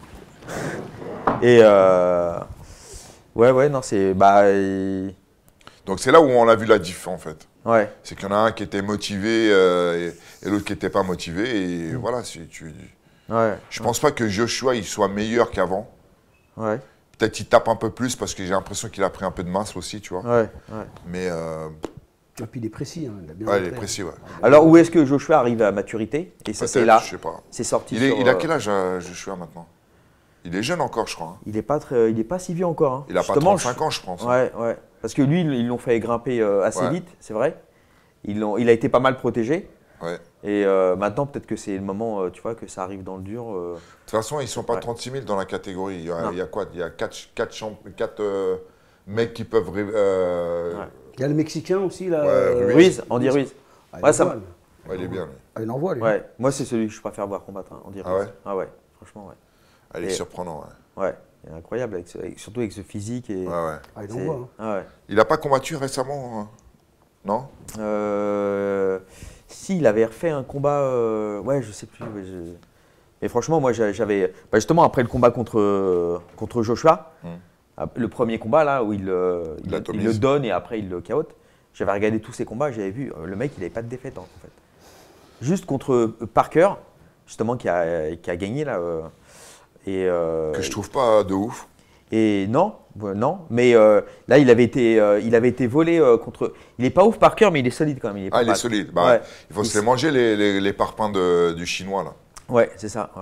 Et euh, ouais, ouais, non, c'est bah, il- Donc c'est là où on a vu la diff en fait. ouais, C'est qu'il y en a un qui était motivé euh, et, et l'autre qui n'était pas motivé, et Mm. voilà, si tu. ouais, Je pense pas que Joshua il soit meilleur qu'avant. ouais, Peut-être qu'il tape un peu plus parce que j'ai l'impression qu'il a pris un peu de masse aussi, tu vois. ouais, ouais. Mais euh, Et puis il est précis. Hein. Il a bien ouais, il est montré. précis, ouais. Alors où est-ce que Joshua arrive à maturité? Et ça, c'est Peut-être, là, je sais pas. c'est sorti. Il, est, sur, il a euh, quel âge euh, Joshua maintenant? Il est jeune encore, je crois. hein. Il est pas très, il est pas si vieux encore. hein. Il a pas Justement, trente-cinq ans, je pense. je- Ouais, ouais. Parce que lui, ils ils l'ont fait grimper euh, assez Ouais. vite, c'est vrai. Ils l'ont, il a été pas mal protégé. Ouais. Et euh, maintenant, peut-être que c'est le moment, euh, tu vois, que ça arrive dans le dur. euh. De toute façon, ils sont pas Ouais. trente-six mille dans la catégorie. Il y a, Non. il y a quoi? Il y a quatre, quatre, champ- quatre euh, mecs qui peuvent. ré- euh, Ouais. Il y a le Mexicain aussi, là. Ouais, euh, Ruiz. Ruiz, Andy Ruiz. Ah, il Ouais, ça envoie, me- lui. ouais, il est bien, lui. Ah, il envoie, lui. Ouais, moi, c'est celui que je préfère voir combattre, hein, Andy Ah Ruiz. ouais Ah ouais, franchement, ouais. Ah, il est Et- surprenant, ouais. Ouais, il est incroyable, avec ce- avec- surtout avec ce physique. Et, Ouais, ouais. Ah, il c'est- envoie. hein. Ah ouais. Il a pas combattu récemment, hein non? Euh, si, il avait refait un combat. euh, ouais, je sais plus. mais je- Mais franchement, moi, j'a- j'avais. Bah, justement, après le combat contre, contre Joshua, Hmm. ah, le premier combat là où il, euh, il, Il il atomise. le donne et après il le K O. J'avais regardé tous ses combats, j'avais vu, euh, le mec, il n'avait pas de défaite en fait. Juste contre euh, Parker, justement, qui a, qui a gagné là. euh, et, euh, Que je trouve pas de ouf. et non, euh, non, mais euh, là il avait été, euh, il avait été volé euh, contre. Il est pas ouf Parker, mais il est solide quand même. Il est pas Ah, il est mal. solide. Bah, Ouais. il faut Il se les manger, les, les, les parpaings de- du chinois, là. Ouais, c'est ça. Ouais.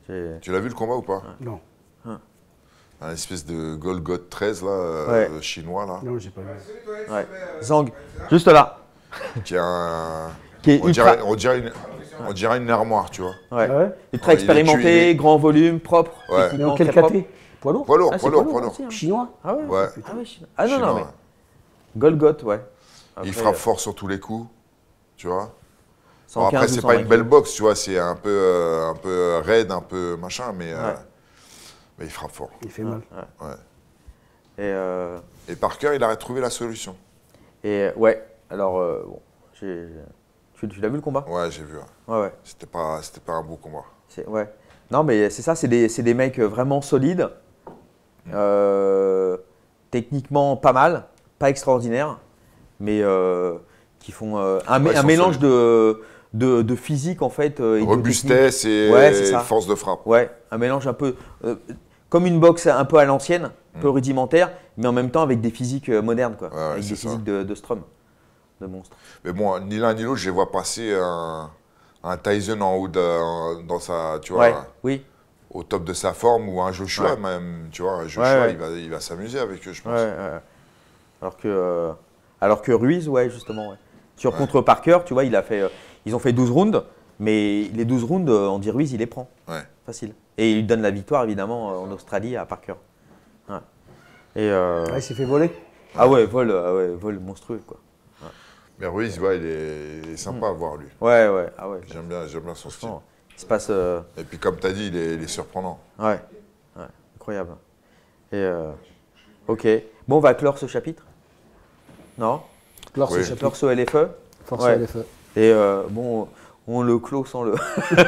Tu l'as vu le combat ou pas? Non. Un espèce de Golgoth treize, là, euh, Ouais. chinois, là. Non, j'ai pas vu. Ouais. Zhang, juste là. Qui a un... Qui est on, ultra, dirait, on, dirait une, on dirait une armoire, tu vois. ouais. Ah ouais ultra Ouais, il est expérimenté, tué, il est- grand volume, propre. Ouais. Mais techniquement en quel très propre. caté? Poids lourd? Poids lourd, Ah, c'est poids lourd, poids poids lourd lourd. aussi, hein. Chinois? Ah ouais. Ouais. Ah ouais, Chinois. Ah non, non, Chinois, mais. ouais. Golgoth, ouais. Après, Il frappe euh, fort sur tous les coups, tu vois. cent Bon, quinze après, ou c'est cent pas vingt une belle kilos. boxe, tu vois, c'est un peu, euh, un peu raide, un peu machin, mais, euh, Ouais. mais il frappe fort. Il fait mal. Ouais. Et, euh, Et Parker, il a trouvé la solution. et ouais, alors, euh, bon, j'ai- tu, tu l'as vu le combat? Ouais, j'ai vu. Ouais. Ouais, ouais. C'était pas, c'était pas un beau combat. C'est- ouais. Non, mais c'est ça, c'est des, c'est des mecs vraiment solides. Euh, techniquement pas mal, pas extraordinaire, mais euh, qui font euh, un, mé- Ouais, ils un sont mélange solides. de, de, de physique en fait. euh, et de Robustesse et Ouais, c'est ça. force de frappe. technique. Ouais, un mélange un peu euh, comme une boxe un peu à l'ancienne, un peu Mm. rudimentaire, mais en même temps avec des physiques euh, modernes, quoi, Ouais, ouais, avec c'est des ça. physiques de, de Strom, de monstre. Mais bon, ni l'un ni l'autre, je les vois passer un, un Tyson en haut de, dans sa, tu vois, Ouais, oui, au top de sa forme, ou un Joshua Ouais. même, tu vois. Un Joshua, Ouais, ouais. il va, il va s'amuser avec eux, je pense. ouais, ouais. Alors que, euh, alors que Ruiz, ouais, justement, ouais. Sur Ouais. contre Parker, tu vois, il a fait, euh, ils ont fait douze rounds, mais les douze rounds, euh, on dit Ruiz, il les prend. Ouais. Facile. Et il lui donne la victoire, évidemment, euh, en Australie à Parker. Ouais. Et euh, Ah, il s'est fait voler. ah ouais, vol, ah ouais, vol monstrueux, quoi. Mais Ruiz, ouais, il est, il est sympa à voir, lui. Ouais, ouais, ah ouais. J'aime bien, j'aime bien son style. Franchement, il se passe. euh, Et puis, comme tu as dit, il est, il est surprenant. ouais, ouais, incroyable. Et euh, ok. Bon, on va clore ce chapitre. Non? Clore Oui. ce chapitre. Clore ce L F E. Force Ouais. à L F E. Et euh, bon, on le clôt sans le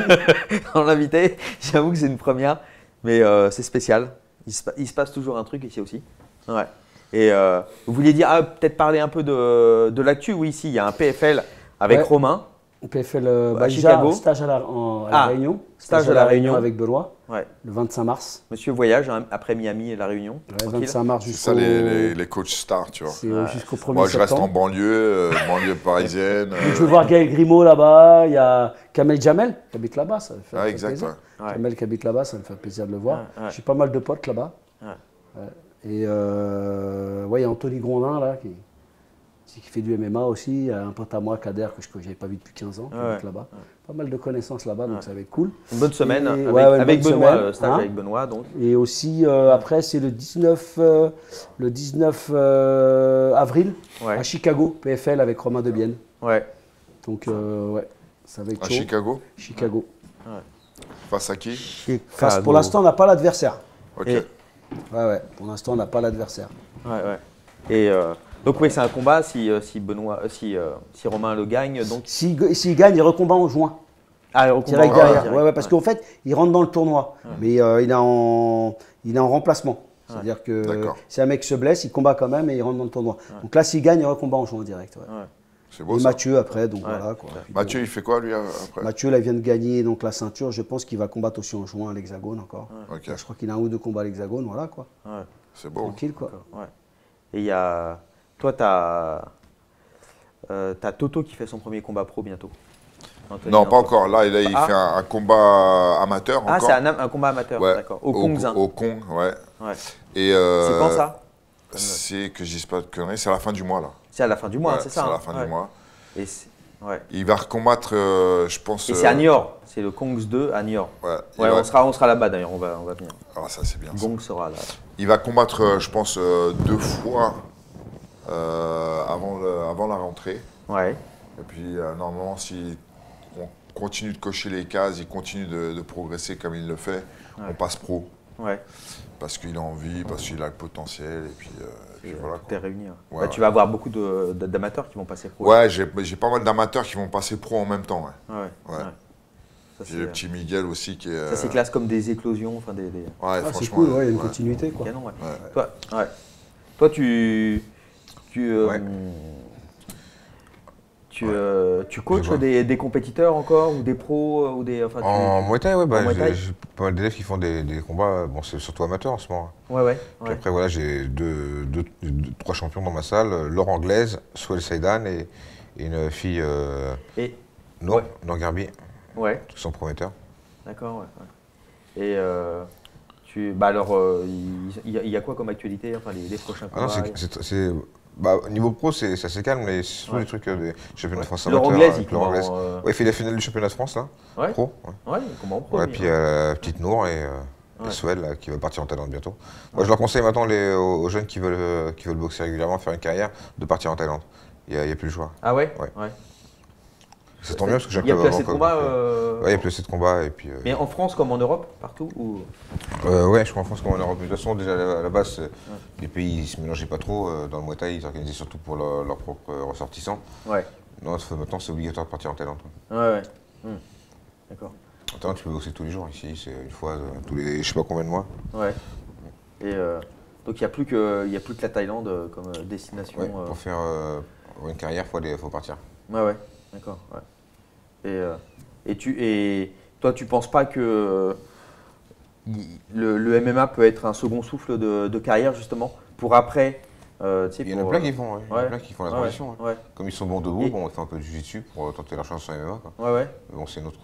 sans l'inviter. J'avoue que c'est une première, mais euh, c'est spécial. Il se, pa- il se passe toujours un truc ici aussi. Ouais. Et euh, vous vouliez dire, ah, peut-être parler un peu de, de l'actu? Oui, ici, il y a un P F L avec Ouais. Romain. On peut faire le À bah, Chicago. déjà, stage à la, en- à la Ah, Réunion. stage à la Réunion. avec Benoît, Ouais. le vingt-cinq mars. Monsieur voyage hein, après Miami et la Réunion. Ouais, Tranquille. vingt-cinq mars C'est jusqu'au ça, les, les, les coachs stars, tu vois. c'est, euh, jusqu'au premier Moi, je reste en septembre. banlieue, euh, banlieue parisienne. Donc, je euh, veux voir Gaël Grimaud là-bas, il y a Kamel Jamel qui habite là-bas, ça me fait, Ah, ça fait exact, plaisir. ouais. Ouais. Kamel qui habite là-bas, ça me fait plaisir de le voir. Ouais, ouais. J'ai pas mal de potes là-bas. Ouais. Ouais. Et euh, ouais, il y a Anthony Grondin là qui, qui fait du M M A aussi. Il y a un pote à moi, Kader, que je n'avais pas vu depuis quinze ans, qui Ouais, habite là-bas. Pas mal de connaissances là-bas, donc Ouais. ça va être cool. Une bonne semaine Et- avec, ouais, ouais, une avec bonne Benoît, semaine, le stage hein. avec Benoît donc. Et aussi, euh, après, c'est le dix-neuf, euh, le dix-neuf euh, avril Ouais. à Chicago, P F L avec Romain Debienne. Ouais. Donc, euh, ouais, ça va être À chaud. Chicago, Chicago. face à qui? Face- pour l'instant, on n'a pas l'adversaire. Ok. Et- Ouais, ouais, pour l'instant, on n'a pas l'adversaire. Ouais, ouais. Et euh, donc oui, c'est un combat si, euh, si Benoît, euh, si, euh, si Romain le gagne. Donc S'il s'il gagne, il recombat en juin. ah, au combat, Direct ouais, derrière. direct, Ouais, ouais, parce ouais. qu'en fait, il rentre dans le tournoi, mais euh, il, est en, il est en remplacement. C'est-à-dire que D'accord. si un mec se blesse, il combat quand même et il rentre dans le tournoi. Donc là, s'il gagne, il recombat en juin direct. Ouais. Ouais. C'est beau Et ça. Mathieu après, donc Ouais. voilà. Quoi. Puis Mathieu, bon, il fait quoi lui après? Mathieu, là, il vient de gagner donc, la ceinture. Je pense qu'il va combattre aussi en juin à l'Hexagone encore. Ok, Là, je crois qu'il a un ou deux combats à l'Hexagone, voilà quoi. Ouais. c'est beau. Tranquille quoi. Ouais. Et il y a. Toi, tu as. Toto qui fait son premier combat pro bientôt. Anthony, Non, pas encore. Là, il, a- il Ah. fait un, un combat amateur Ah, encore. c'est un, un combat amateur, Ouais. d'accord. Au Kongzin. Au Kong, ouais. Ouais. Et euh, C'est quand ça? C'est que je dise pas de conneries, c'est à la fin du mois là. C'est à la fin du mois, Ouais, c'est ça à la hein. fin Ouais. du mois. Et c'est ouais. Il va recombattre, euh, je pense. Et c'est à euh, Niort, c'est le Kongs deux à Niort. Ouais, il Ouais, va- on sera, on sera là-bas d'ailleurs, on va, on va venir. Ah, ça c'est bien. ça. Gong sera là. Il va combattre, euh, je pense, euh, deux fois euh, avant, le- avant la rentrée. Ouais. Et puis, euh, normalement, si on continue de cocher les cases, il continue de, de progresser comme il le fait, on passe pro. Ouais. Parce qu'il a envie, parce qu'il a le potentiel. Et puis, euh, et puis voilà. Tout est réuni. hein. Ouais, Bah, ouais. Tu vas avoir beaucoup de- de- d'amateurs qui vont passer pro. Ouais, j'ai j'ai pas mal d'amateurs qui vont passer pro en même temps. Ouais. Ouais. Ouais. ouais. Ça, J'ai c'est, le petit Miguel aussi qui est. ça, c'est euh, classe comme des éclosions. Enfin, des, des... Ouais, Ah, c'est franchement. cool, ouais, il y a une ouais. continuité quoi. Canon, ouais. Ouais. Toi, ouais. Toi, tu. Tu, euh, Ouais. tu, euh, tu coaches Je vois. des, des compétiteurs encore ou des pros euh, ou des. Enfin, tu- En Muay Thai, ouais, bah, En Muay Thai. j'ai j'ai pas mal d'élèves qui font des, des combats. Bon, c'est surtout amateur en ce moment. Ouais, ouais. Puis ouais. après, voilà, j'ai deux, deux- deux- trois champions dans ma salle, euh, Laure Anglaise, Swell Saidan et, et une fille, euh, Et. Nour, Ouais. Nour Garbi, Ouais, qui sont prometteurs. d'accord, ouais. ouais. Et euh, tu, bah alors, euh, il y, y a quoi comme actualité, enfin les, les prochains combats? Ah non, c'est, c'est, bah, niveau pro, c'est, c'est assez calme, mais c'est surtout ouais. des trucs euh, des championnats de France. L'Euranglaise, il combat. euh... Ouais, il fait la finale du championnat de France là, ouais. pro. Ouais, ouais comment pro. Ouais, puis il y a la petite Nour et, euh, ouais. et Swell là, qui va partir en Thaïlande bientôt. Moi, ouais. je leur conseille maintenant les, aux, aux jeunes qui veulent, euh, qui veulent boxer régulièrement, faire une carrière, de partir en Thaïlande. Il n'y a, a plus le choix. Ah ouais, ouais. ouais. Ça tombe bien parce que j'ai un club avant. Il y a plus assez de combats euh... Ouais, il y a plus assez de combats. Et puis, euh... Mais en France comme en Europe, partout ou... euh, Ouais, je crois en France comme en Europe. De toute façon, déjà à la base, ouais. les pays ne se mélangeaient pas trop. Dans le Muay Thai, ils organisaient surtout pour leurs leur propres ressortissants. Ouais. Non, maintenant, c'est obligatoire de partir en Thaïlande. Ouais, ouais. Hum. D'accord. En Thaïlande, tu peux boxer tous les jours. Ici, c'est une fois euh, tous les je sais pas combien de mois. Ouais. Et euh, donc, il n'y a, a plus que la Thaïlande euh, comme euh, destination. Ouais, euh... pour faire euh, une carrière, il faut, faut partir. Ouais, ouais. D'accord. Ouais. Et, euh, et, tu, et toi, tu ne penses pas que euh, le, le M M A peut être un second souffle de, de carrière, justement, pour après euh, Il y en a plein qui font, ouais. ouais. Il y en a plein qui font la transition. Ouais. Ouais. Comme ils sont bons debout, et... bon, on fait un peu de jiu-jitsu pour tenter leur chance en M M A. Quoi. Ouais, ouais. Mais bon, c'est notre.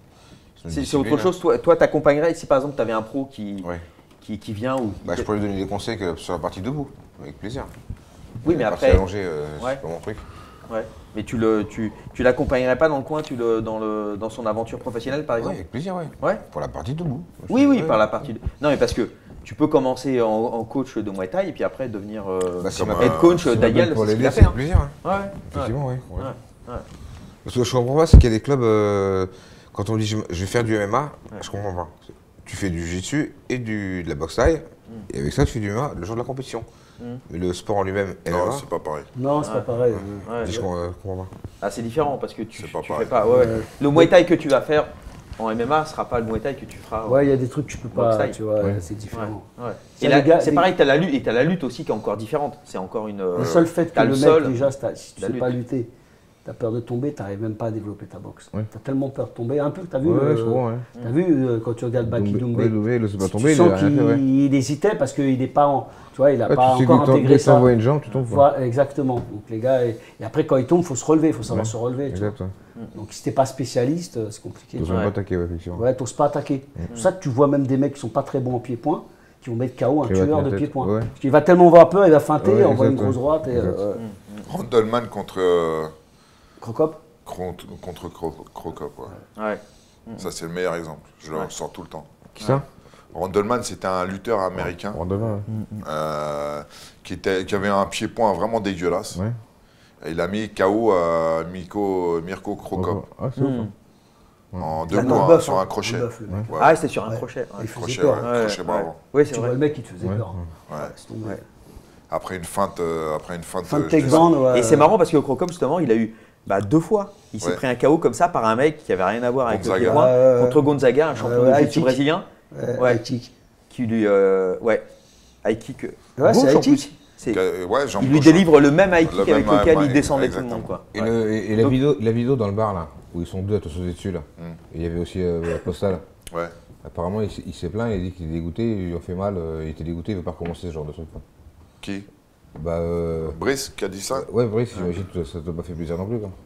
C'est autre chose. Toi, toi tu accompagnerais si par exemple tu avais un pro qui, ouais. qui, qui vient ou. Bah, je pourrais lui donner des conseils que sur la partie debout, avec plaisir. Oui, mais la après. Allongée, euh, ouais. c'est pas mon truc. Ouais. Mais tu le, tu, tu l'accompagnerais pas dans le coin, tu le, dans, le, dans son aventure professionnelle par exemple? Ouais, avec plaisir, ouais. Ouais. Pour la partie debout. Oui, oui, ouais. par la partie. De... Non, mais parce que tu peux commencer en, en coach de Muay Thai et puis après devenir euh, bah, si head coach si d'Ayal. Pour les laisser, c'est avec plaisir. Hein. Ouais. Effectivement, ouais. oui. Ouais. Ouais. Ouais. Parce que je comprends pas, c'est qu'il y a des clubs, euh, quand on dit je vais faire du M M A, ouais. je comprends pas. Tu fais du jiu-jitsu et du, de la boxe thaï, mm. et avec ça tu fais du M M A le jour de la compétition. Mm. Mais le sport en lui-même, non, c'est pas pareil. Non, c'est ouais. pas pareil. Ouais. Ouais. Je comprends, comprends pas. Ah, c'est différent parce que tu, pas tu pareil. fais pas. Ouais, ouais. Le Muay Thai que tu vas faire en M M A ne sera pas le Muay Thai que tu feras. Ouais, il y a des trucs que tu peux pas, tu vois, ouais. c'est différent. Ouais. Ouais. Et là, c'est pareil, tu as la lutte et tu as la lutte aussi qui est encore différente. C'est encore une. Le seul fait que le, le mec sol, déjà, si tu ne sais pas lutter, tu as peur de tomber, tu n'arrives même pas à développer ta boxe. Ouais. Tu as tellement peur de tomber. Un peu, tu as vu, ouais, euh, ouais, ouais. as vu euh, quand tu regardes Baki Doumbé, ouais, si tu sens qu'il ouais. il hésitait parce qu'il n'est pas en. Tu vois, il n'a ouais, pas tu encore intégré ça. Tu une jambe, tu tombes. Voilà, exactement. Donc les gars, et, et après quand il tombe, il faut se relever, il faut savoir ouais. se relever. Exact, ouais. Donc si tu n'es pas spécialiste, c'est compliqué. Tu n'oses ouais. pas attaquer, ouais, effectivement. Ouais, tu n'oses pas attaquer. C'est pour ça que tu vois même des mecs qui ne sont pas très bons en pied-point, qui vont mettre K O un tueur de pied-point. Ouais. Parce qu'il va tellement avoir peur, il va feinter, ouais, envoyer une grosse droite. Et, euh, Randleman contre. Euh, Crocop Contre, contre Crocop, ouais. ouais. Ça, c'est le meilleur exemple. Je le ouais. ressors tout le temps. Qui ça? Randleman, c'était un lutteur américain Randleman, ouais. euh, qui, était, qui avait un pied-point vraiment dégueulasse. Ouais. Et il a mis K O à Mirko, Mirko Crocop. Ah, c'est mmh. Ouais. En deux points, buff, sur hein. un crochet. Buff, ouais. Ah, c'était sur un ouais. crochet. Ouais. Il crochet, peur. ouais. crochet bravo. Oui, c'est tu vrai. vois le mec, il te faisait ouais. peur. Ouais. Ouais. Après une feinte, euh, après une feinte. Feinte takedown, ouais. Et c'est marrant parce que Crocop, justement, il a eu bah, deux fois. Il s'est ouais. pris un K O comme ça par un mec qui avait rien à voir avec Gonzaga. le pied-point euh, contre Gonzaga, un champion euh, de jiu-jitsu brésilien. Euh, ouais. Qui lui, euh, ouais, high kick. Ouais, c'est high kick. Ouais, il lui délivre le même high kick le avec même lequel il descendait tout le monde. Quoi. Et, ouais. le, et, et la, Donc, vidéo, la vidéo dans le bar, là, où ils sont deux à te sauter dessus, là, mm. et il y avait aussi euh, la postale. Ouais. Apparemment, il, il s'est plaint, il a dit qu'il était dégoûté, il lui a fait mal, euh, il était dégoûté, il ne veut pas recommencer ce genre de truc. Quoi. Qui Bah. Euh, Brice qui a dit ça? Ouais, Brice, j'imagine que ça ne t'a pas fait plaisir non plus. Quoi.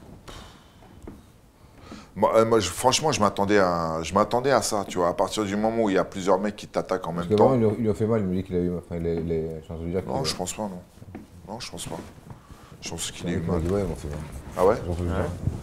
Moi, euh, moi je, franchement, je m'attendais à, je m'attendais à ça, tu vois. À partir du moment où il y a plusieurs mecs qui t'attaquent en Parce même temps. Il lui, il a fait mal, il me dit qu'il a eu. Enfin, les, les chances de dire non, je pense pas, non. Non, je pense pas. Je pense qu'il a eu mal. mal. Ouais, fait mal. Ah ouais, ouais.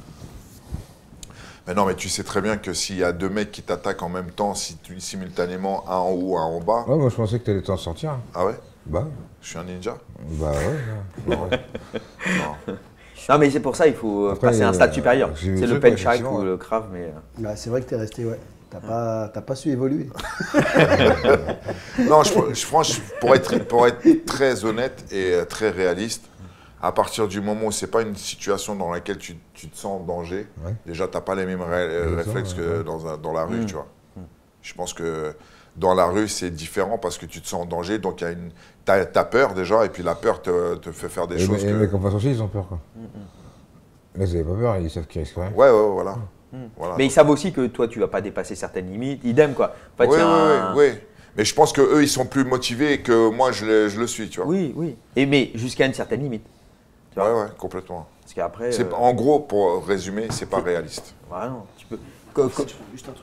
Mais non, mais tu sais très bien que s'il y a deux mecs qui t'attaquent en même temps, si tu, simultanément, un en haut, un en bas. Ouais, moi je pensais que tu allais t'en sortir. Ah ouais? Bah. Je suis un ninja? Bah ouais. ouais. non. non. Non, mais c'est pour ça il faut Après, passer à un stade euh, supérieur. C'est le penchak ou le krav, mais. Bah, c'est vrai que tu es resté, ouais. T'as pas, t'as pas su évoluer. non, je, je, franchement, pour être, pour être très honnête et très réaliste, à partir du moment où c'est pas une situation dans laquelle tu, tu te sens en danger, ouais. déjà t'as pas les mêmes ré, réflexes ça, que ouais. dans, un, dans la rue, mmh. tu vois. Mmh. Je pense que dans la rue c'est différent parce que tu te sens en danger, donc il y a une, t'as, t'as peur déjà, et puis la peur te, te fait faire des et choses. Mais, que... Les mecs en face aussi, ils ont peur, quoi. Mmh. Là, ils n'avaient pas peur, ils savent qu'ils risquent rien. Ouais, ouais, voilà. Mmh. voilà. Mais ils savent aussi que toi, tu vas pas dépasser certaines limites, idem, quoi. En fait, oui, oui, un... oui, oui. Mais je pense qu'eux, ils sont plus motivés que moi, je le, je le suis, tu vois. Oui, oui. Et mais jusqu'à une certaine limite. Tu vois ouais, ouais, complètement. Parce qu'après. Euh... En gros, pour résumer, c'est pas réaliste. Ouais, non, tu peux. Co co juste un truc là.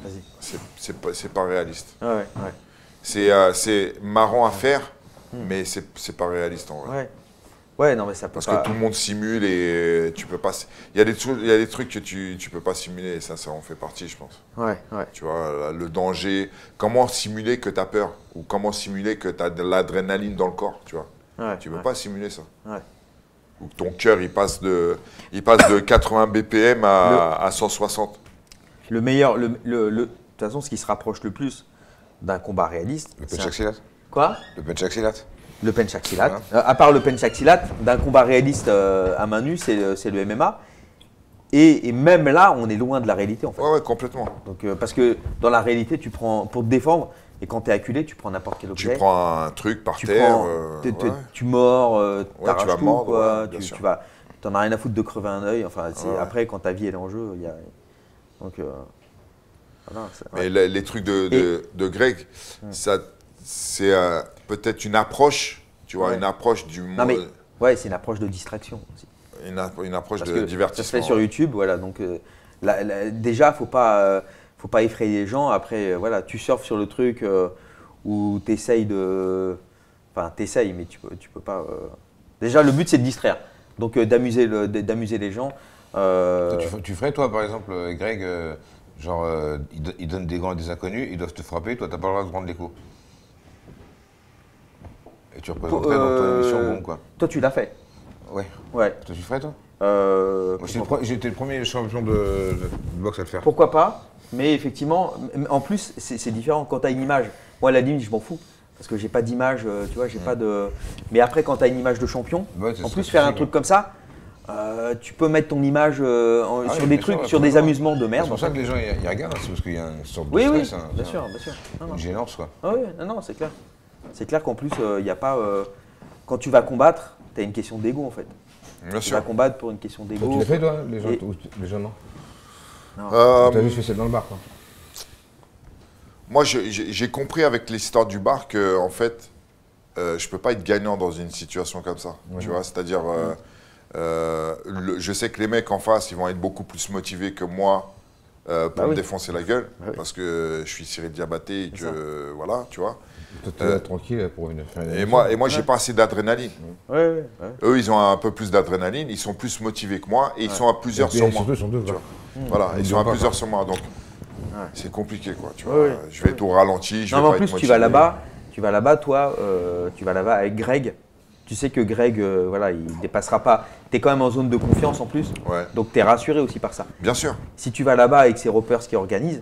c'est c'est pas, c'est pas réaliste. Ouais, ouais. C'est euh, c'est marrant à faire, hmm. mais c'est c'est pas réaliste en vrai. Ouais. Ouais, non, mais ça peut Parce pas... que tout le monde simule et tu peux pas. Il y a des trucs, il y a des trucs que tu tu peux pas simuler et ça, ça en fait partie, je pense. Ouais, ouais. Tu vois, le danger. Comment simuler que tu as peur ou comment simuler que tu as de l'adrénaline dans le corps, tu vois. Ouais, tu peux ouais. pas simuler ça. Ouais. Ou ton cœur, il passe de, il passe de quatre-vingts B P M à, le, à cent soixante. Le meilleur, le, le, le, de toute façon, ce qui se rapproche le plus d'un combat réaliste. Le punch axilate. Quoi? Le punch axilate. Le punch axilate. Ouais. Euh, à part le punch axilate, d'un combat réaliste euh, à main nue, c'est le M M A. Et, et même là, on est loin de la réalité en fait. Ouais, ouais, complètement. Donc, euh, parce que dans la réalité, tu prends, pour te défendre, et quand tu es acculé, tu prends n'importe quel objet. Tu prends un truc par tu terre. Prends, euh, te, te, ouais. Tu mords, euh, ouais, tu vas tout, mordre, quoi. Ouais, tu, tu vas, t'en as rien à foutre de crever un œil. Enfin, ouais. Après, quand ta vie elle est en jeu, il y a. Donc, euh, voilà, Mais ouais. les, les trucs de, de, de Greg, hum. ça, c'est euh, peut-être une approche, tu vois, ouais. une approche du monde. Mais, ouais, c'est une approche de distraction aussi. Une, une approche Parce de que divertissement. Ça se fait sur YouTube, voilà. Donc, euh, la, la, déjà, faut pas, euh, faut pas effrayer les gens. Après, euh, voilà, tu surfes sur le truc euh, où tu essayes de. Enfin, tu essayes, mais tu peux, tu peux pas. Euh... Déjà, le but, c'est de distraire. Donc, euh, d'amuser le, d'amuser les gens. Euh... Tu, tu ferais, toi, par exemple, Greg, euh, genre, euh, il, il donne des gants à des inconnus, ils doivent te frapper, toi, t'as pas le droit de prendre les coups. Et tu représenterais euh, dans ton émission, bon, quoi. Toi, tu l'as fait. Ouais. Ouais. Toi, tu ferais, toi euh, Moi, j'étais le, le premier champion de, de, de boxe à le faire. Pourquoi pas? Mais effectivement, en plus, c'est différent. Quand tu as une image, moi, à la limite, je m'en fous. Parce que j'ai pas d'image, tu vois, j'ai mmh. pas de. Mais après, quand tu as une image de champion, ouais, en plus, faire un truc comme ça, euh, tu peux mettre ton image euh, en, ah, sur oui, des trucs, sûr, sur des amusements de merde. C'est pour ça que les gens ils regardent, c'est parce qu'il y a une sorte de oui, stress. Oui, hein, bien sûr, bien sûr. Non, une gênance, quoi. Ah oui, non, non, c'est clair. C'est clair qu'en plus, il euh, n'y a pas. Euh, quand tu vas combattre, tu as une question d'ego, en fait. Bien tu sûr. vas combattre pour une question d'ego. Tu l'as fait, toi, les gens, et... les gens non Non. Euh, tu as juste fait ça dans le bar, quoi. Moi, j'ai compris avec l'histoire du bar que, en fait, euh, je peux pas être gagnant dans une situation comme ça. Ouais. Tu vois, c'est-à-dire, euh, euh, le, je sais que les mecs en face, ils vont être beaucoup plus motivés que moi euh, pour bah me oui. défoncer la gueule, bah parce oui. que je suis Cyril Diabaté et que, euh, voilà, tu vois. Toi, tu euh, tranquille pour une fin Et moi, et moi, ouais. j'ai pas assez d'adrénaline. Ouais, ouais, ouais. Eux, ils ont un peu plus d'adrénaline, ils sont plus motivés que moi et ils ouais. sont à plusieurs sur moi. Surtout, ils sont deux, tu vois. Mmh. Voilà, ils, ils sont à plusieurs sur moi, donc ouais. c'est compliqué, quoi. Tu vois, ouais, ouais. je vais être au ralenti, je non, vais mais pas en plus, être motivé. tu vas là-bas, tu vas là-bas, toi, euh, tu vas là-bas avec Greg. Tu sais que Greg, euh, voilà, il dépassera pas. Tu es quand même en zone de confiance en plus, ouais. donc tu es rassuré aussi par ça. Bien sûr. Si tu vas là-bas avec ces ropers qui organisent.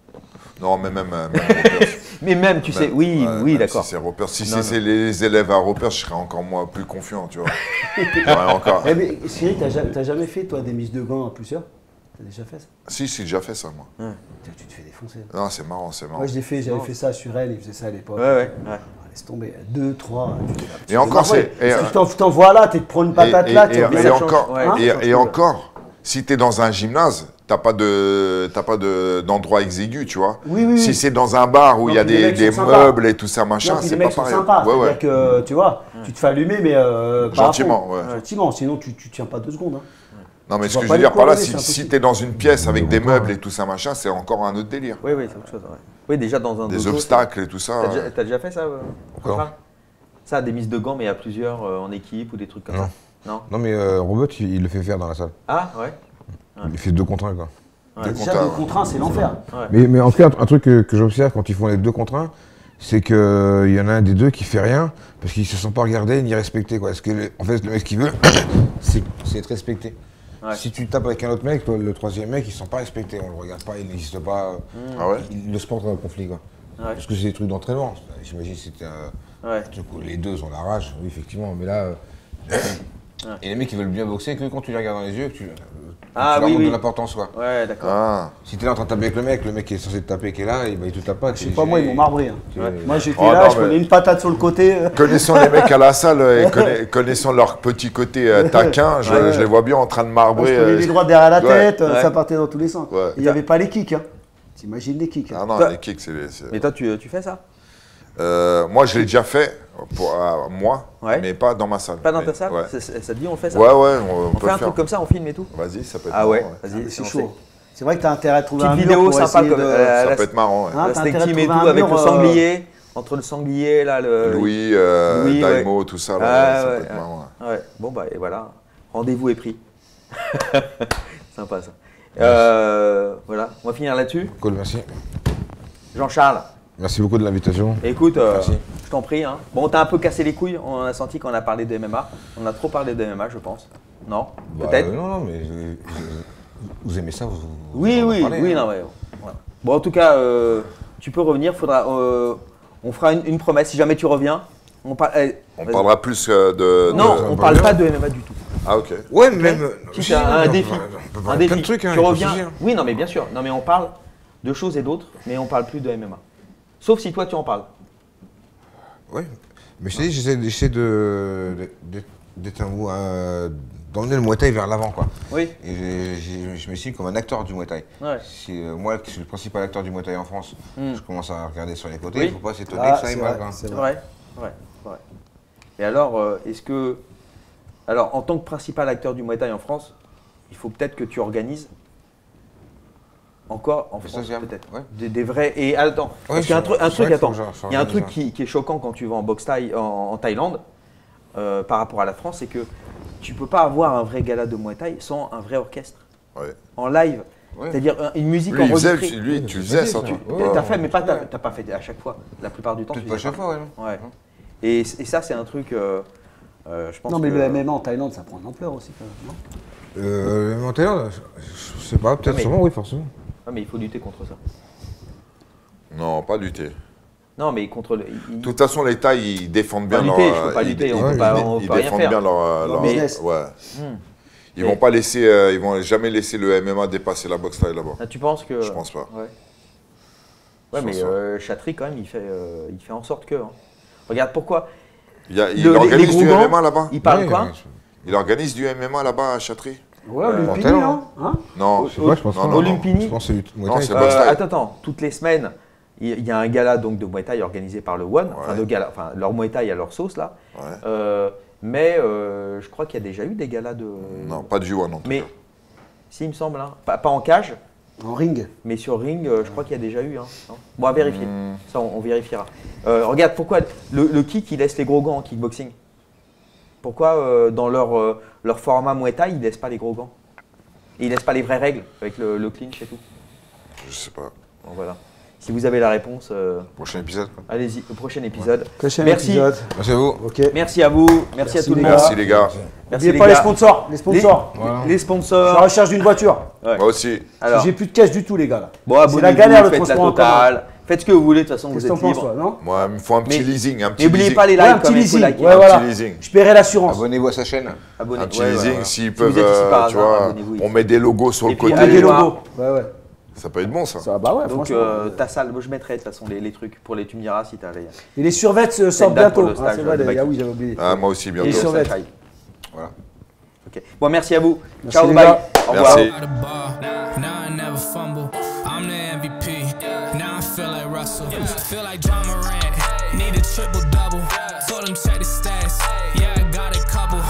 Non, mais même. même Ropers, mais même, tu même, sais, oui, ouais, oui, d'accord. Si c'est Ropers, si c'est les élèves à Ropers, je serais encore moins plus confiant, tu vois. encore. Eh mais Cyril, t'as jamais, jamais fait, toi, des mises de gants à plusieurs? T'as déjà fait ça? Si, si, j'ai déjà fait ça, moi. Ouais. Tu te fais défoncer. Non, c'est marrant, c'est marrant. Moi, j'avais fait, fait ça sur elle, il faisait ça à l'époque. Ouais, ouais, ouais. Laisse tomber, deux, trois. Tu et encore, c'est. Tu t'envoies là, tu te prends une patate et, là, et, et, et encore, ouais. hein, et, et encore, si tu es dans un gymnase, t'as pas de, t'as pas de, d'endroit exigu, tu vois. Oui, oui, si oui. c'est dans un bar où il y a des, des meubles et tout ça, machin, c'est pas pareil. Sympas, ouais, ouais. que, tu vois, ouais. tu te fais allumer, mais euh, gentiment, ouais. Gentiment, sinon tu, tu tiens pas deux secondes. Hein. Non, mais tu ce que je veux dire par là, si, si tu es dans une pièce avec des meubles et tout ça, machin, c'est encore un autre délire. Oui, oui, c'est autre chose. Ouais. Oui, déjà dans un. Des dojo, obstacles et tout ça. T'as déjà, déjà fait ça, euh, ça, des mises de gants, mais à plusieurs euh, en équipe ou des trucs comme non. ça. Non. Non, mais euh, Robert, il, il le fait faire dans la salle. Ah, ouais. Il ouais. fait deux contre un, quoi. Ouais, déjà, deux contre un, c'est l'enfer. Ouais. Mais, mais en tout cas, un truc que, que j'observe quand ils font les deux contre un, c'est qu'il euh, y en a un des deux qui fait rien parce qu'il ne se sent pas regardé ni respecté, quoi. Parce que, le, en fait, le mec qui veut, c'est être respecté. Ouais. Si tu tapes avec un autre mec, toi, le troisième mec, il ne se sent pas respecté. On ne le regarde pas, il n'existe pas. Mmh. Ah ouais il, le sport dans le conflit, quoi. Ouais. Parce que c'est des trucs d'entraînement. J'imagine que c'était un ouais. truc où les deux ont la rage, oui, effectivement. Mais là, euh, ouais. et les mecs, ils veulent bien boxer que quand tu les regardes dans les yeux, que tu, ah, tu leur oui, montres oui. de l'importance, quoi. Ouais, d'accord. Ah. Si tu es là en train de taper avec le mec, le mec qui est censé te taper, qui est là, il ne te tape pas. Je sais pas, moi, ils m'ont marbré. Hein. Ouais. Moi, j'étais oh, là, non, je prenais une patate sur le côté. Connaissant les mecs à la salle et conna connaissant leur petit côté euh, taquin, je, ouais. je les vois bien en train de marbrer. Je prenais euh, les droits derrière la ouais. tête, ouais. ça partait dans tous les sens. Ouais. Il n'y avait pas les kicks. Hein. T'imagines les kicks. Hein. Ah non, toi, les kicks, c'est... Mais toi, tu, tu fais ça euh, Moi, je l'ai déjà fait, pour euh, moi, ouais. mais pas dans ma salle. Pas dans mais, ta salle ouais. Ça te dit, on fait ça? Ouais, ouais, on, on, on peut fait un le faire. truc comme ça, on filme et tout? Vas-y, ça peut être Ah ouais, ouais. vas-y, c'est chaud. C'est vrai que tu as intérêt à trouver Petite un mur vidéo pour sympa essayer comme de... euh, Ça la, peut être marrant. Ouais. Hein, la t'as steak intérêt à team et tout trouver un avec mur, le euh, sanglier, entre le sanglier là, le. Louis, euh, Louis, Daimo, ouais. tout ça, là, Ah, ça ouais, peut être ouais. marrant. Ouais. Ouais. Bon bah et voilà, rendez-vous est pris. Sympa ça. Euh, voilà, on va finir là-dessus. Cool, merci. Jean-Charles, Merci beaucoup de l'invitation. écoute, euh, Merci. je t'en prie. Hein. Bon, on t'a un peu cassé les couilles, on a senti qu'on a parlé de M M A. On a trop parlé de M M A, je pense. Non Bah, Peut-être euh, Non, non, mais euh, vous, vous aimez ça, vous, vous Oui, en oui, parlez, oui, hein. non, ouais. Voilà. Bon, en tout cas, euh, tu peux revenir, faudra, euh, on fera une, une promesse, si jamais tu reviens. On, par- eh, On vas-y. parlera plus euh, de. Non, de- on de- parle pas de M M A du tout. Ah, ok. Ouais, mais même. Si si, c'est un, un on peut- défi, on peut un parler défi. plein de trucs, hein, tu y a pas de reviens. souci, hein. Oui, non, mais bien sûr. Non, mais on parle de choses et d'autres, mais on parle plus de M M A. Sauf si toi tu en parles. Ouais, mais je te dis, j'essaie j'essaie de, de- d'être un goût, euh, d'emmener le Muay Thai vers l'avant, quoi. Oui. Et j'ai- j'ai- je me suis comme un acteur du Muay Thai. Ouais. Si euh, moi, qui suis le principal acteur du Muay Thai en France, Hmm. je commence à regarder sur les côtés, Oui. il ne faut pas s'étonner Ah, que ça aille c'est mal, vrai, quoi. c'est C'est vrai. vrai, c'est vrai, c'est vrai. Et alors, euh, est-ce que, alors, en tant que principal acteur du Muay Thai en France, il faut peut-être que tu organises encore en Mais ça, France, j'aime. peut-être, Ouais. des, des vrais. Et attends, parce Ouais, qu'il y a un, je- truc, un c'est truc, vrai qu'il faut attends, que j'en- j'en il y a un organise truc un. qui, qui est choquant quand tu vas en boxe thaï en, en Thaïlande euh, par rapport à la France, c'est que tu peux pas avoir un vrai gala de Muay Thai sans un vrai orchestre Ouais. en live, Ouais. c'est-à-dire un- une musique Lui, il faisait, enregistrée. lui, tu Ouais, faisais c'est ça, ça. tu. Ouais. T'as Ouais. fait, mais pas, t'as t'as pas fait à chaque fois. La plupart du temps, Peut-être tu pas à faisais chaque fois, ouais. non. Ouais. Et, et ça, c'est un truc, euh, euh, je pense Non, mais que- le M M A en Thaïlande, ça prend de l'ampleur aussi, quand même, non? Euh, en Thaïlande, je, je sais pas, peut-être mais- sûrement, oui, forcément. Ah, mais il faut lutter contre ça. Non, pas lutter. Non, mais contre le. il- De toute façon, les Thaïs, ils défendent bien Pas leur. lutter, je peux pas ils- lutter, on ils- peut ils- pas- on ils peut rien défendent faire. bien leur. euh, Leur leur- business. Ouais. Hmm. Ils Mais- vont pas laisser, euh, ils vont jamais laisser le M M A dépasser la boxe thaï là-bas. Ah, tu penses que. Je pense pas. Ouais. Ouais, Je mais pense pas. euh, Chatry, quand même, il fait, euh, il fait en sorte que. hein. Regarde pourquoi. Il, y a- il Le- les- organise les du Grougans, M M A là-bas. Il parle Ouais, quoi ouais, Il organise du M M A là-bas à Châteaury. Ouais, en Lumpini, Thaïlande, non hein? Non. Je sais pas, je pense Non, pas. non, non. Olympini. Je pense que c'est Muay Non, Thai. c'est quoi. boxe Euh, thaï. attends, attends, toutes les semaines, il il y a un gala donc de Muay Thai organisé par le One, enfin, Ouais. de gala, enfin leur Muay Thai à leur sauce là. Ouais. Euh, mais euh, je crois qu'il y a déjà eu des galas de. Non, pas du One en tout Mais cas. si, il me semble, hein. pas, pas en cage, En ring. mais sur ring, euh, je crois qu'il y a déjà eu. Hein. Non bon, à vérifier. Hmm. Ça, on, on vérifiera. Euh, regarde, pourquoi le, le kick, il laisse les gros gants en kickboxing. Pourquoi euh, dans leur, euh, leur format Muay Thai, ils laissent pas les gros gants? Et ils laissent pas les vraies règles avec le, le clinch et tout. Je sais pas. Bon, voilà. Si vous avez la réponse, euh, Prochain épisode. quoi. allez-y, au prochain épisode. Prochain Merci. épisode. Merci à vous. Ok. Merci à vous, merci, à Merci tout le les monde. gars. Merci les gars. Merci N'oubliez les pas les gars. sponsors. Les sponsors. Les, Voilà. les Je suis sponsors. à la recherche d'une voiture. Ouais. Moi aussi. Alors, J'ai plus de cash du tout, les gars. Là. bon, c'est abonnez-vous, la galère, le faites la transport en totale. Faites ce que vous voulez, de toute façon, Qu'est-ce vous que t'en êtes penses, libre. toi, non Moi, il me faut un petit Mais- leasing. Un petit N'oubliez leasing. pas les Ouais, un likes petit quand même, faut leasing. liker. Ouais, Un voilà. petit leasing. Je paierai l'assurance. Abonnez-vous à sa chaîne. Abonnez- Un petit ouais, leasing, voilà. s'ils Si peuvent, vous êtes ici euh, par tu hasard, vois, abonnez-vous. on met des logos sur Et le puis, côté. allez Des voir. logos. Ouais, ouais. Ça peut être bon ça. Ça, bah ouais, Donc, franchement. euh, ta salle, moi, je mettrai de toute façon les, les trucs pour les. Tu me diras si t'as les. Et les survêtes euh, sortent date pour bientôt. le Ah, stage, c'est vrai, de les gars, Maki. oui, j'avais oublié. Ah, moi aussi Et bientôt. sur- survêt. Sakai. Voilà. Ok. Bon, merci à vous. Merci, Ciao, les bye. gars. Au revoir. Merci. At the bar, now I never fumble. I'm the M V P, now I feel like Russell. Feel like John Morant, need a triple double. Told him check the stats, yeah, I got a couple.